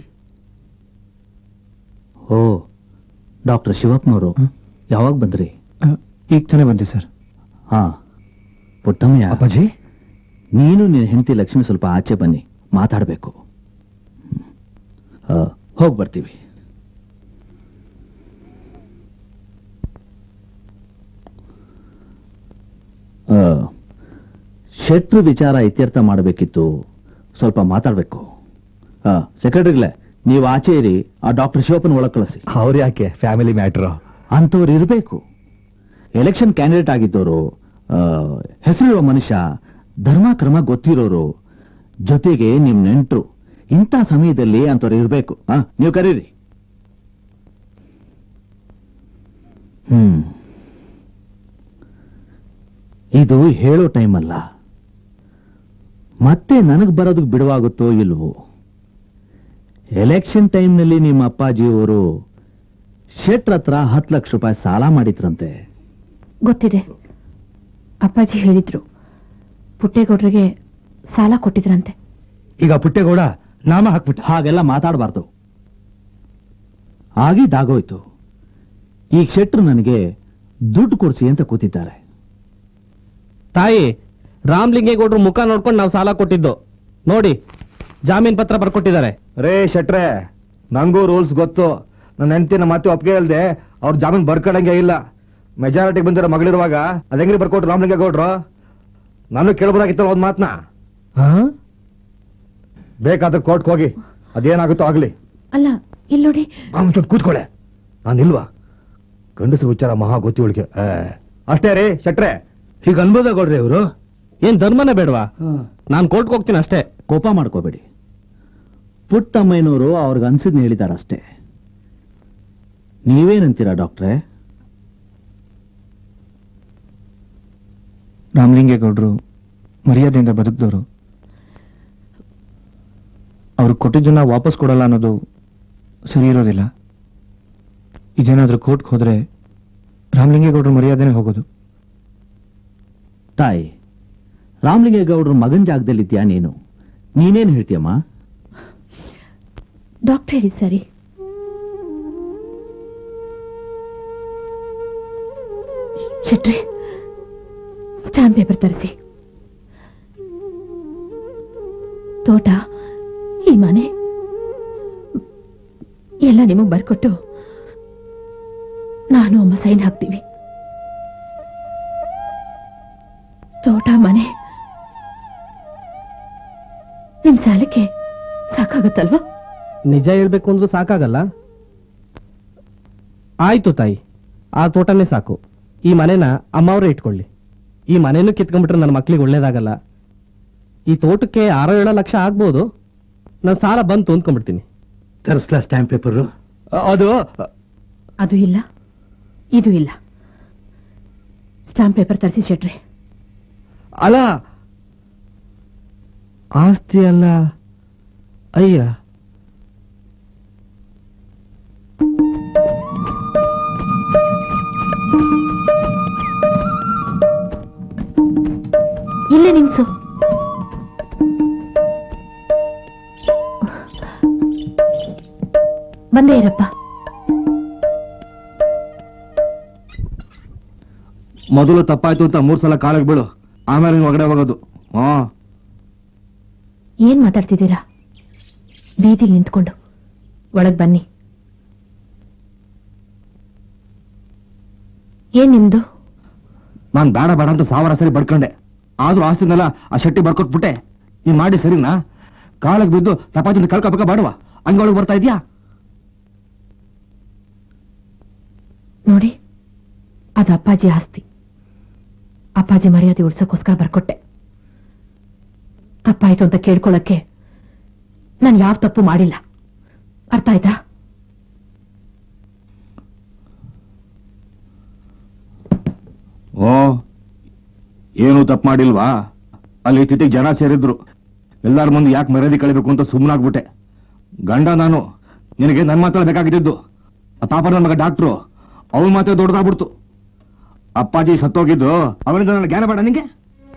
ಓ ಡಾಕ್ಟರ್ ಶಿವಪ್ಪನವರು ಯಾವಾಗ ಬಂದ್ರಿ? ಈಗ ತಾನೇ ಬಂದೆ ಸರ್. ಹಾ ಪುಟ್ಟಮ್ಮಯ್ಯ, ಅಪ್ಪಾಜಿ ನೀನು ನಿನ್ನ ಹೆಂಡತಿ ಲಕ್ಷ್ಮಿ ಸ್ವಲ್ಪ ಆಚೆ ಬನ್ನಿ, ಮಾತಾಡಬೇಕು. ಹೋಗಿ ಬರ್ತೀವಿ. ಶೆಟ್ರು ವಿಚಾರ ಇತ್ಯರ್ಥ ಮಾಡಬೇಕಿತ್ತು, ಸ್ವಲ್ಪ ಮಾತಾಡಬೇಕು. ಸೆಕ್ರೆಟರಿಗಳೇ, ನೀವು ಆಚೆ ಇರಿ, ಆ ಡಾಕ್ಟರ್ ಶಿವಪ್ಪನ ಒಳಗೆ ಕಳಿಸಿ. ಅವ್ರು ಯಾಕೆ? ಫ್ಯಾಮಿಲಿ ಮ್ಯಾಟ್ರು ಅಂತವ್ರು ಇರಬೇಕು. ಎಲೆಕ್ಷನ್ ಕ್ಯಾಂಡಿಡೇಟ್ ಆಗಿದ್ದವರು, ಹೆಸರಿರುವ ಮನುಷ್ಯ, ಧರ್ಮ ಕ್ರಮ ಗೊತ್ತಿರೋರು, ಜೊತೆಗೆ ನಿಮ್ ನೆಂಟರು. ಇಂಥ ಸಮಯದಲ್ಲಿ ಅಂತವ್ರು ಇರಬೇಕು. ಆ ನೀವು ಕರೀರಿ. ಹ್ಮ್ ಇದು ಹೇಳೋ ಟೈಮ್ ಅಲ್ಲ. ಮತ್ತೆ ನನಗ್ ಬರೋದಕ್ಕೆ ಬಿಡುವಾಗುತ್ತೋ ಇಲ್ವೋ? ಎಲೆಕ್ಷನ್ ಟೈಮ್ನಲ್ಲಿ ನಿಮ್ಮ ಅಪ್ಪಾಜಿಯವರು ಶೆಟ್ರ ಹತ್ರ ಹತ್ತು ಲಕ್ಷ ರೂಪಾಯಿ ಸಾಲ ಮಾಡಿದ್ರಂತೆ. ಗೊತ್ತಿದೆ, ಅಪ್ಪಾಜಿ ಹೇಳಿದ್ರು. ಪುಟ್ಟೇಗೌಡ್ರಿಗೆ ಸಾಲ ಕೊಟ್ಟಿದ್ರಂತೆ. ಈಗ ಪುಟ್ಟೇಗೌಡ ನಾಮ ಹಾಕ್ಬಿಟ್ಟು ಹಾಗೆಲ್ಲ ಮಾತಾಡಬಾರ್ದು. ಆಗಿದ್ದಾಗೋಯ್ತು. ಈಗ ಶೆಟ್ರು ನನಗೆ ದುಡ್ಡು ಕೊಡ್ಸಿ ಅಂತ ಕೂತಿದ್ದಾರೆ. ತಾಯಿ, ರಾಮಲಿಂಗೇಗೌಡ್ರು ಮುಖ ನೋಡ್ಕೊಂಡು ನಾವು ಸಾಲ ಕೊಟ್ಟಿದ್ದು ನೋಡಿ, ಜಾಮೀನ್ ಪತ್ರ ಬರ್ಕೊಟ್ಟಿದ್ದಾರೆ. ರೇ ಶೆಟ್ರೆ, ನಂಗೂ ರೂಲ್ಸ್ ಗೊತ್ತು. ನನ್ನ ಹೆಂಡತಿನ ಮತ್ತೆ ಒಪ್ಪಿಗೆ ಇಲ್ದೆ ಅವ್ರ ಜಾಮೀನ್ ಬರ್ಕೊಳಂಗೆ ಇಲ್ಲ. ಮೆಜಾರಿಟಿಗೆ ಬಂದಿರೋ ಮಗಳಿರುವಾಗ ಅದ್ ಹೆಂಗ್ರಿ ಬರ್ಕೊಟ್ರು ರಾಮಲಿಂಗೇಗೌಡ್ರು? ನಾನು ಕೇಳ್ಬೋದಾಗಿತ್ತಲ್ಲ ಒಂದ್ ಮಾತನ್ನ. ಬೇಕಾದ್ರೆ ಕೋರ್ಟ್ಗೆ ಹೋಗಿ, ಅದೇನಾಗುತ್ತೋ ಆಗ್ಲಿ. ಅಲ್ಲ ಇಲ್ಲಿ ನೋಡಿ, ಕೂತ್ಕೊಳ್ಳೆ. ನಾನಿಲ್ವಾ? ಗಂಡಸರು ವಿಚಾರ ಮಹಾ ಗೊತ್ತಿ ಉಳಿಕೆ ಅಷ್ಟೇ ರೀ ಶೆಟ್ರೆ. ಈಗ ಅನ್ಬೋದ ಗೌಡ್ರಿ ಅವರು? ಏನ್ ಧರ್ಮನೇ ಬೇಡವಾ? ನಾನು ಕೋರ್ಟ್ಗೆ ಹೋಗ್ತೀನಿ ಅಷ್ಟೇ. ಕೋಪ ಮಾಡ್ಕೋಬೇಡಿ. ಪುಟ್ಟಮ್ಮಯ್ಯನವರು ಅವ್ರಿಗೆ ಅನ್ಸಿದ್ನ ಹೇಳಿದಾರಷ್ಟೇ. ನೀವೇನಂತೀರಾ ಡಾಕ್ಟ್ರೆ? ರಾಮಲಿಂಗೇಗೌಡರು ಮರ್ಯಾದೆಯಿಂದ ಬದುಕಿದವರು. ಅವ್ರು ಕೊಟ್ಟಿದ್ದನ್ನ ವಾಪಸ್ ಕೊಡಲ್ಲ ಅನ್ನೋದು ಸರಿ ಇರೋದಿಲ್ಲ. ಇದೇನಾದ್ರೂ ಕೋರ್ಟ್ಗೆ ಹೋದ್ರೆ ರಾಮಲಿಂಗೇಗೌಡರ ಮರ್ಯಾದೆನೇ ಹೋಗೋದು. ತಾಯಿ, ರಾಮಲಿಂಗೇಗೌಡರ ಮಗನ ಜಾಗದಲ್ಲಿದ್ಯಾ ನೀನು? ನೀನೇನು ಹೇಳ್ತೀಯಮ್ಮ? ಡಾಕ್ಟರ್ ಹೇಳಿ ಸರಿ. ಶೆಟ್ರೆ, ಸ್ಟಾಂಪ್ ಪೇಪರ್ ತರಿಸಿ. ತೋಟ, ಈ ಮನೆ ಎಲ್ಲ ನಿಮಗ್ ಬರ್ಕೊಟ್ಟು ನಾನು ಅಮ್ಮ ಸೈನ್ ಹಾಕ್ತೀವಿ. ತೋಟ, ಮನೆ ನಿಮ್ ಸಾಲಕ್ಕೆ ಸಾಕಾಗತ್ತಲ್ವಾ? ನಿಜ ಹೇಳ್ಬೇಕು ಅಂದ್ರೂ ಸಾಕಾಗಲ್ಲ. ಆಯ್ತು ತಾಯಿ, ಆ ತೋಟನೇ ಸಾಕು. ಈ ಮನೆನ ಅಮ್ಮವರೇ ಇಟ್ಕೊಳ್ಳಿ. ಈ ಮನೆನೂ ಕಿತ್ಕೊಂಡ್ಬಿಟ್ರೆ ನನ್ನ ಮಕ್ಳಿಗೆ ಒಳ್ಳೇದಾಗಲ್ಲ. ಈ ತೋಟಕ್ಕೆ ಆರೋ ಏಳೋ ಲಕ್ಷ ಆಗ್ಬೋದು. ನಾನು ಸಾಲ ಬಂತು ಅಂದ್ಕೊಂಡ್ಬಿಡ್ತೀನಿ. ತರಿಸ್ಲಾ ಸ್ಟ್ಯಾಂಪ್ ಪೇಪರು? ಅದು ಅದು ಇಲ್ಲ, ಇದು ಇಲ್ಲ. ಸ್ಟಾಂಪ್ ಪೇಪರ್ ತರಿಸಿ ಶೆಟ್ರೆ. ಅಲ್ಲ, ಆಸ್ತಿ ಅಲ್ಲ. ಅಯ್ಯ, ಇಲ್ಲೇ ನಿಲ್ಸು. ಬಂದೇ ಇರಪ್ಪ. ಮೊದಲು ತಪ್ಪಾಯ್ತು ಅಂತ ಮೂರ್ ಸಲ ಕಾಲಕ್ಕೆ ಬೀಳು, ಆಮೇಲೆ ನೀನು ಒಳಗಡೆ ಹೋಗೋದು. ಹಾ, ಏನ್ ಮಾತಾಡ್ತಿದ್ದೀರಾ? ಬೀದಿಲಿ ನಿಂತ್ಕೊಂಡು ಒಳಗ್ ಬನ್ನಿ. ಏನ್ ನಿಮ್ದು? ನಾನ್ ಬೇಡ ಬೇಡ ಅಂತ ಸಾವಿರ ಸರಿ ಬಡ್ಕೊಂಡೆ, ಆದ್ರೂ ಆಸ್ತಿನೆಲ್ಲ ಆ ಶೆಟ್ಟಿ ಬರ್ಕೊಟ್ಬಿಟ್ಟೆ. ನೀನ್ ಮಾಡಿ ಸರಿನಾ? ಕಾಲಕ್ಕೆ ಬಿದ್ದು ತಪಾತಿಂದ ಕಳ್ಕೊಬೇಕ ಬೇಡವಾ? ಹಂಗೊಳಗೆ ಬರ್ತಾ ಇದ್ಯಾ? ನೋಡಿ, ಅದು ಅಪ್ಪಾಜಿ ಆಸ್ತಿ. ಅಪ್ಪಾಜಿ ಮರ್ಯಾದೆ ಉಳ್ಸೋಕ್ಕೋಸ್ಕರ ಬರ್ಕೊಟ್ಟೆ. ತಪ್ಪಾಯ್ತು ಅಂತ ಕೇಳ್ಕೊಳಕ್ಕೆ ನಾನು ಯಾವ ತಪ್ಪು ಮಾಡಿಲ್ಲ. ಅರ್ಥ ಆಯ್ತಾ? ಓ, ಏನು ತಪ್ಪು ಮಾಡಿಲ್ವಾ? ಅಲ್ಲಿ ತಿಥಿಗೆ ಜನ ಸೇರಿದ್ರು. ಎಲ್ಲಾರ ಮುಂದೆ ಯಾಕೆ ಮರ್ಯಾದೆ ಕಳಿಬೇಕು ಅಂತ ಸುಮ್ಮನಾಗ್ಬಿಟ್ಟೆ. ಗಂಡ ನಾನು, ನಿನಗೆ ನನ್ನ ಮಾತಲ್ಲಿ ಬೇಕಾಗಿದ್ದು. ಆ ಪಾಪ ನನ್ನ ಮಗ ಡಾಕ್ಟ್ರು, ಅವನ ಮಾತೇ ದೊಡ್ಡದಾಗ್ಬಿಡ್ತು. ಅಪ್ಪಾಜಿ ಸತ್ತೋಗಿದ್ದು ಅವನಿಂದ ನನ್ನ ಜ್ಞಾನ ಬೇಡ ನಿಂಗೆ?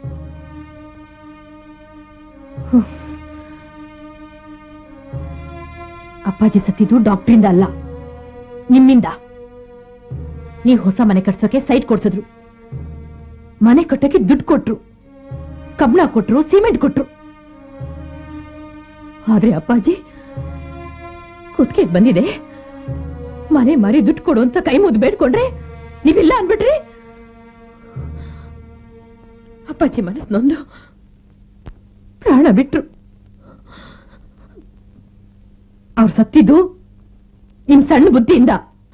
ಅಪ್ಪಾಜಿ ಸತ್ತಿದ್ದು ಡಾಕ್ಟ್ರಿಂದ ಅಲ್ಲ, ನಿಮ್ಮಿಂದ. ನೀವು ಹೊಸ ಮನೆ ಕಟ್ಸೋಕೆ ಸೈಟ್ ಕೊಡ್ಸಿದ್ರು, ಮನೆ ಕಟ್ಟೋಕೆ ದುಡ್ಡು ಕೊಟ್ರು, ಕಬ್ಣ ಕೊಟ್ರು, ಸಿಮೆಂಟ್ ಕೊಟ್ರು. ಆದ್ರೆ ಅಪ್ಪಾಜಿ ಕುತ್ತಿಗೆ ಬಂದಿದೆ, ಮನೆ ಮಾರಿ ದುಡ್ಡು ಕೊಡು ಅಂತ ಕೈ ಮುದ್ದು ಬೇಡ್ಕೊಂಡ್ರೆ ನೀವಿಲ್ಲ ಅನ್ಬಿಟ್ರಿ. ಅಪ್ಪಾಜಿ ಮನಸ್ಸು ನೊಂದು ಪ್ರಾಣ ಬಿಟ್ರು. ಅವ್ರು ಸತ್ತಿದ್ದು ನಿಮ್ ಸಣ್ಣ ಬುದ್ಧಿಯಿಂದ,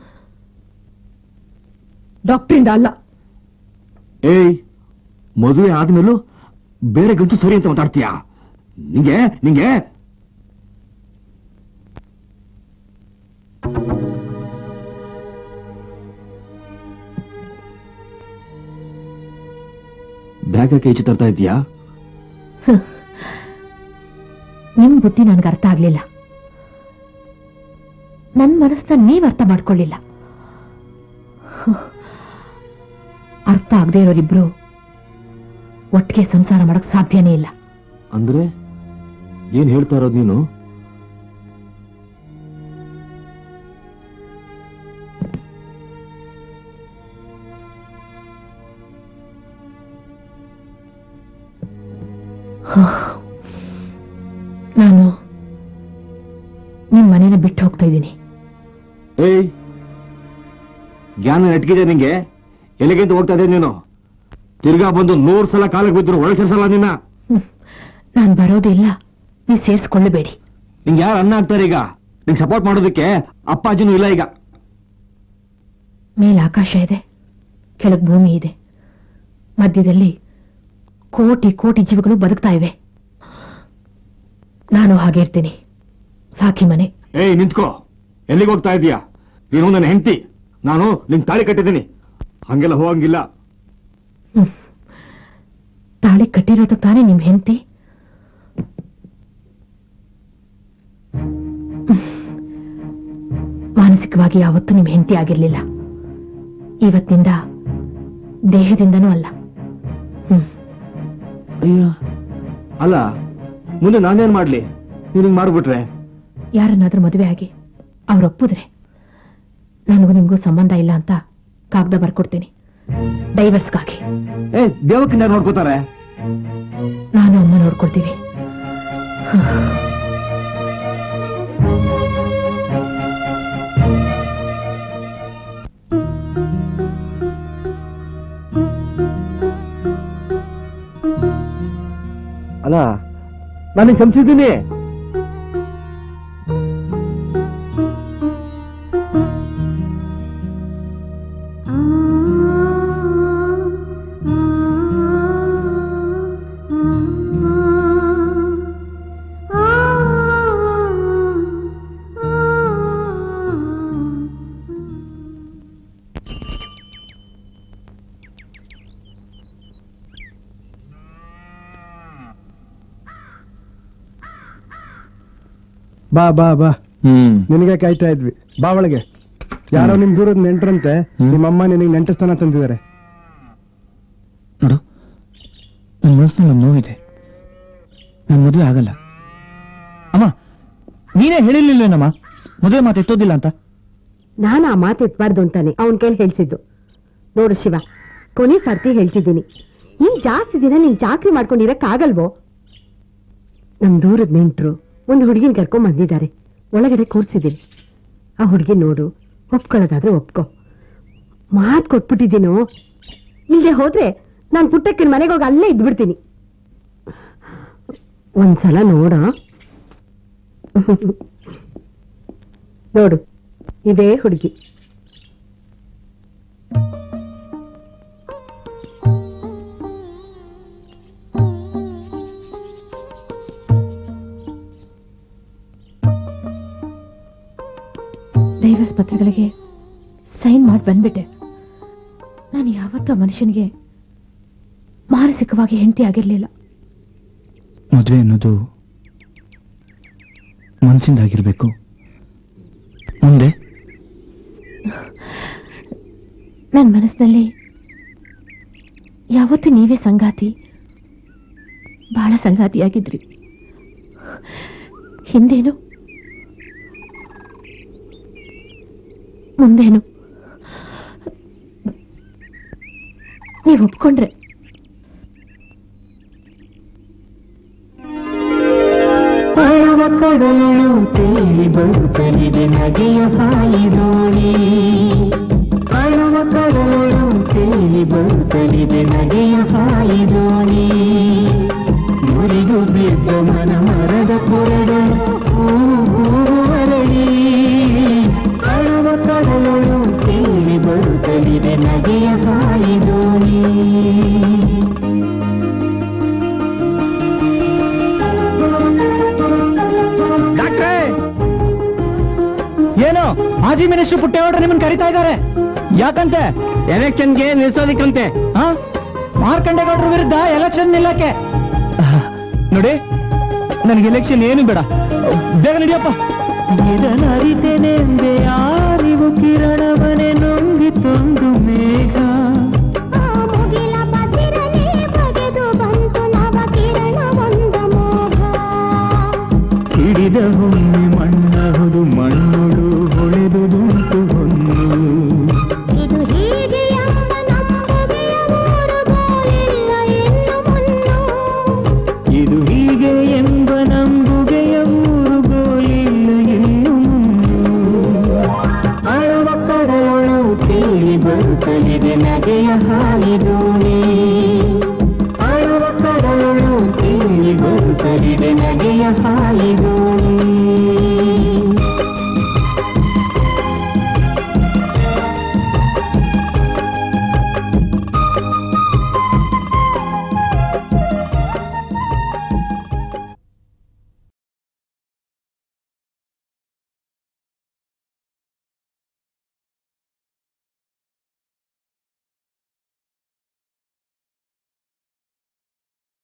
ಡಾಕ್ಟ್ರಿಂದ ಅಲ್ಲ. ಏಯ್, ಮದುವೆ ಆದ್ಮೇಲೂ ಬೇರೆ ಗಂಟು ಸರಿ ಅಂತ ಮಾತಾಡ್ತೀಯಾ? ನಿಂಗೆ ನಿಂಗೆ ಬ್ಯಾಗಕ್ಕೆ ಈಚೆ ತರ್ತಾ ಇದೀಯಾ? ನಿಮ್ ಬುದ್ಧಿ ನನ್ಗೆ ಅರ್ಥ ಆಗ್ಲಿಲ್ಲ. ನನ್ ಮನಸ್ಸನ್ನ ನೀವ್ ಅರ್ಥ ಮಾಡ್ಕೊಳ್ಳಿಲ್ಲ. ಅರ್ಥ ಆಗದೆ ಇರೋರಿಬ್ರು ಒಟ್ಟಿಗೆ ಸಂಸಾರ ಮಾಡಕ್ ಸಾಧ್ಯನೇ ಇಲ್ಲ. ಅಂದ್ರೆ ಏನ್ ಹೇಳ್ತಾ ಇರೋದು ನೀನು? ನಾನು ನಿಮ್ ಮನೇನ ಬಿಟ್ಟು ಹೋಗ್ತಾ ಇದ್ದೀನಿ. ಏಯ್, ಜ್ಞಾನ ನೆಟ್ಗಿದೆ ನಿಂಗೆ? ಎಲ್ಲಿಗೆಂತ ಹೋಗ್ತಾ ಇದ್ದೀನಿ ನೀನು? ತಿರ್ಗಾ ಬಂದು ನೂರ್ ಸಲ ಕಾಲಕ್ಕೆ ಬಿದ್ರು ಒಳಗೆ ಸೇರ್ಸಲ್ಲ ನಿನ್ನ. ನಾನ್ ಬರೋದಿಲ್ಲ, ನೀವು ಸೇರ್ಸ್ಕೊಳ್ಳಬೇಡಿ. ನಿಂಗೆ ಯಾರು ಅನ್ನ ಆಗ್ತಾರೆ ಈಗ? ನಿಂಗೆ ಸಪೋರ್ಟ್ ಮಾಡೋದಕ್ಕೆ ಅಪ್ಪಾಜಿನೂ ಇಲ್ಲ ಈಗ. ಮೇಲ್ ಆಕಾಶ ಇದೆ, ಕೆಳಗ್ ಭೂಮಿ ಇದೆ, ಮಧ್ಯದಲ್ಲಿ ಕೋಟಿ ಕೋಟಿ ಜೀವಿಗಳು ಬದುಕ್ತಾ ಇವೆ. ನಾನು ಹಾಗೆ ಇರ್ತೀನಿ. ಸಾಕಿ ಮನೆ. ಏಯ್, ನಿಂತ್ಕೋ. ಎಲ್ಲಿಗೆ ಹೋಗ್ತಾ ಇದೀಯಾ? ನೀನು ನನ್ನ ಹೆಂಡತಿ, ನಾನು ನಿನ್ ತಾಳಿ ಕಟ್ಟಿದ್ದೀನಿ. ಹಂಗೆಲ್ಲ ಹೋಗಂಗಿಲ್ಲ. ತಾಳಿ ಕಟ್ಟಿರೋದಕ್ಕೆ ತಾನೇ ನಿಮ್ ಹೆಂಡತಿ. ಮಾನಸಿಕವಾಗಿ ಯಾವತ್ತೂ ನಿಮ್ ಹೆಂಡತಿ ಆಗಿರ್ಲಿಲ್ಲ. ಇವತ್ತಿನಿಂದ ದೇಹದಿಂದನೂ ಅಲ್ಲ. ಹ್ಮ್ ಅಯ್ಯ ಅಲ್ಲ, ಮುಂದೆ ನಾನೇನ್ ಮಾಡ್ಲಿ? ನೀನಿಂಗ್ ಮಾಡ್ಬಿಟ್ರೆ ಯಾರನ್ನಾದ್ರೂ ಮದುವೆ ಆಗಿ ಅವ್ರು ಒಪ್ಪಿದ್ರೆ ನನಗೂ ನಿಮ್ಗೂ ಸಂಬಂಧ ಇಲ್ಲ ಅಂತ ಕಾಗದ ಬರ್ಕೊಡ್ತೀನಿ, ಡೈವರ್ಸ್ಗಾಗಿ. ಏ ದೇವಕ್ಕಿಂದ ನೋಡ್ಕೋತಾರೆ. ನಾನು ಅಮ್ಮ ನೋಡ್ಕೊಳ್ತೀವಿ. ಅಲ್ಲ, ನಾನು ಕ್ಷಮಿಸಿದ್ದೀನಿ. ಬಾ ಬಾ ಬಾ ನಿನಗೆ ಕಾಯ್ತಾ ಇದ್ವಿ. ಬಾ ಒಳಗೆ. ಯಾರೋ ನಿಮ್ ದೂರದ ನೆಂಟ್ರಂತೆ, ನಿಮ್ಮಮ್ಮ ನಿನಗೆ ನೆಂಟಸ್ಥಾನ ತಂದಿದ್ದಾರೆ. ನೋಡು, ನನ್ನ ಮನಸ್ಸಿನಲ್ಲಿ ಒಂದು ನೋವಿದೆ. ನನ್ನ ಮದುವೆ ಆಗಲ್ಲ. ಅಮ್ಮ, ನೀನೇ ಹೇಳಿರ್ಲಿಲ್ವೇನಮ್ಮ ಮದುವೆ ಮಾತು ಎತ್ತೋದಿಲ್ಲ ಅಂತ? ನಾನು ಆ ಮಾತು ಎತ್ಬಾರ್ದು ಅಂತಾನೆ ಅವನ್ ಕೈಲಿ ಹೇಳ್ಸಿದ್ದು. ನೋಡು ಶಿವ, ಕೊನೆ ಸರ್ತಿ ಹೇಳ್ತಿದ್ದೀನಿ, ಇನ್ ಜಾಸ್ತಿ ದಿನ ನೀನ್ ಚಾಕ್ರಿ ಮಾಡ್ಕೊಂಡಿರಕ್ಕಾಗಲ್ವೋ? ನಮ್ ದೂರದ ನೆಂಟ್ರು ಒಂದು ಹುಡುಗಿನ ಕರ್ಕೊಂಡ್ ಬಂದಿದ್ದಾರೆ, ಒಳಗಡೆ ಕೂರ್ಸಿದ್ದೀನಿ. ಆ ಹುಡುಗಿ ನೋಡು, ಒಪ್ಕೊಳ್ಳೋದಾದ್ರೆ ಒಪ್ಕೊ. ಮಾತು ಕೊಟ್ಬಿಟ್ಟಿದ್ದೀನೋ, ಇಲ್ಲದೆ ಹೋದ್ರೆ ನಾನು ಪುಟ್ಟಕ್ಕನ ಮನೆಗೆ ಹೋಗಿ ಅಲ್ಲೇ ಇದ್ಬಿಡ್ತೀನಿ. ಒಂದ್ಸಲ ನೋಡ. ನೋಡು, ಇದೇ ಹುಡುಗಿ. ಡೈವರ್ಸ್ ಪತ್ರಗಳಿಗೆ ಸೈನ್ ಮಾಡಿ ಬಂದ್ಬಿಟ್ಟೆ. ನಾನು ಯಾವತ್ತೂ ಮನುಷ್ಯನಿಗೆ ಮಾನಸಿಕವಾಗಿ ಹೆಂಡತಿ ಆಗಿರ್ಲಿಲ್ಲ. ಮದುವೆ ಅನ್ನೋದು ಮನಸ್ಸಿಂದಾಗಿರ್ಬೇಕು. ಮುಂದೆ ನನ್ನ ಮನಸ್ಸಿನಲ್ಲಿ ಯಾವತ್ತೂ ನೀವೇ ಸಂಗಾತಿ, ಬಹಳ ಸಂಗಾತಿಯಾಗಿದ್ರಿ. ಹಿಂದೇನು ಮುಂದೇನು ನೀವು ಒಪ್ಕೊಂಡ್ರೆ ಕಡಲು ತೇಲಿ ಬರುತ್ತಲಿದೆ ನಗೆಯ ಹಾಯಿದೋಣಿ. ಅಳುವ ಕಡಲು ತೇಲಿ ಬರುತ್ತಲಿದೆ ನಗೆಯ ಹಾಯಿದೋಣಿ. ಮುರಿದು ಬಿದ್ದ ಮನ ಮರದ ಕೊರಡು ಹೂವರಳಿ. ಅಳುವ ಕಡಲು ತೇಲಿ ಬರುತ್ತಲಿದೆ ನಗೆಯ ಹಾಯಿದೋಣಿ. ಏನು ಮಾಜಿ ಮಿನಿಸ್ಟರ್ ಪುಟ್ಟೇಗೌಡರು ನಿಮ್ಮನ್ನು ಕರೀತಾ ಇದ್ದಾರೆ. ಯಾಕಂತೆ? ಎಲೆಕ್ಷನ್ಗೆ ನಿಲ್ಸೋದಿಕ್ಕಂತೆ. ಮಾರ್ಕಂಡೇಗೌಡರ ವಿರುದ್ಧ ಎಲೆಕ್ಷನ್ ನಿಲ್ಲಕ್ಕೆ. ನೋಡಿ, ನನಗೆ ಎಲೆಕ್ಷನ್ ಏನು ಬೇಡ, ಬೇಗ ನಡಿಯಪ್ಪ. ಇದನರಿತೆನೆಂದೆ ಯಾರಿವು ಕಿರಣವನೆ ನುಂಗಿ ತಂದು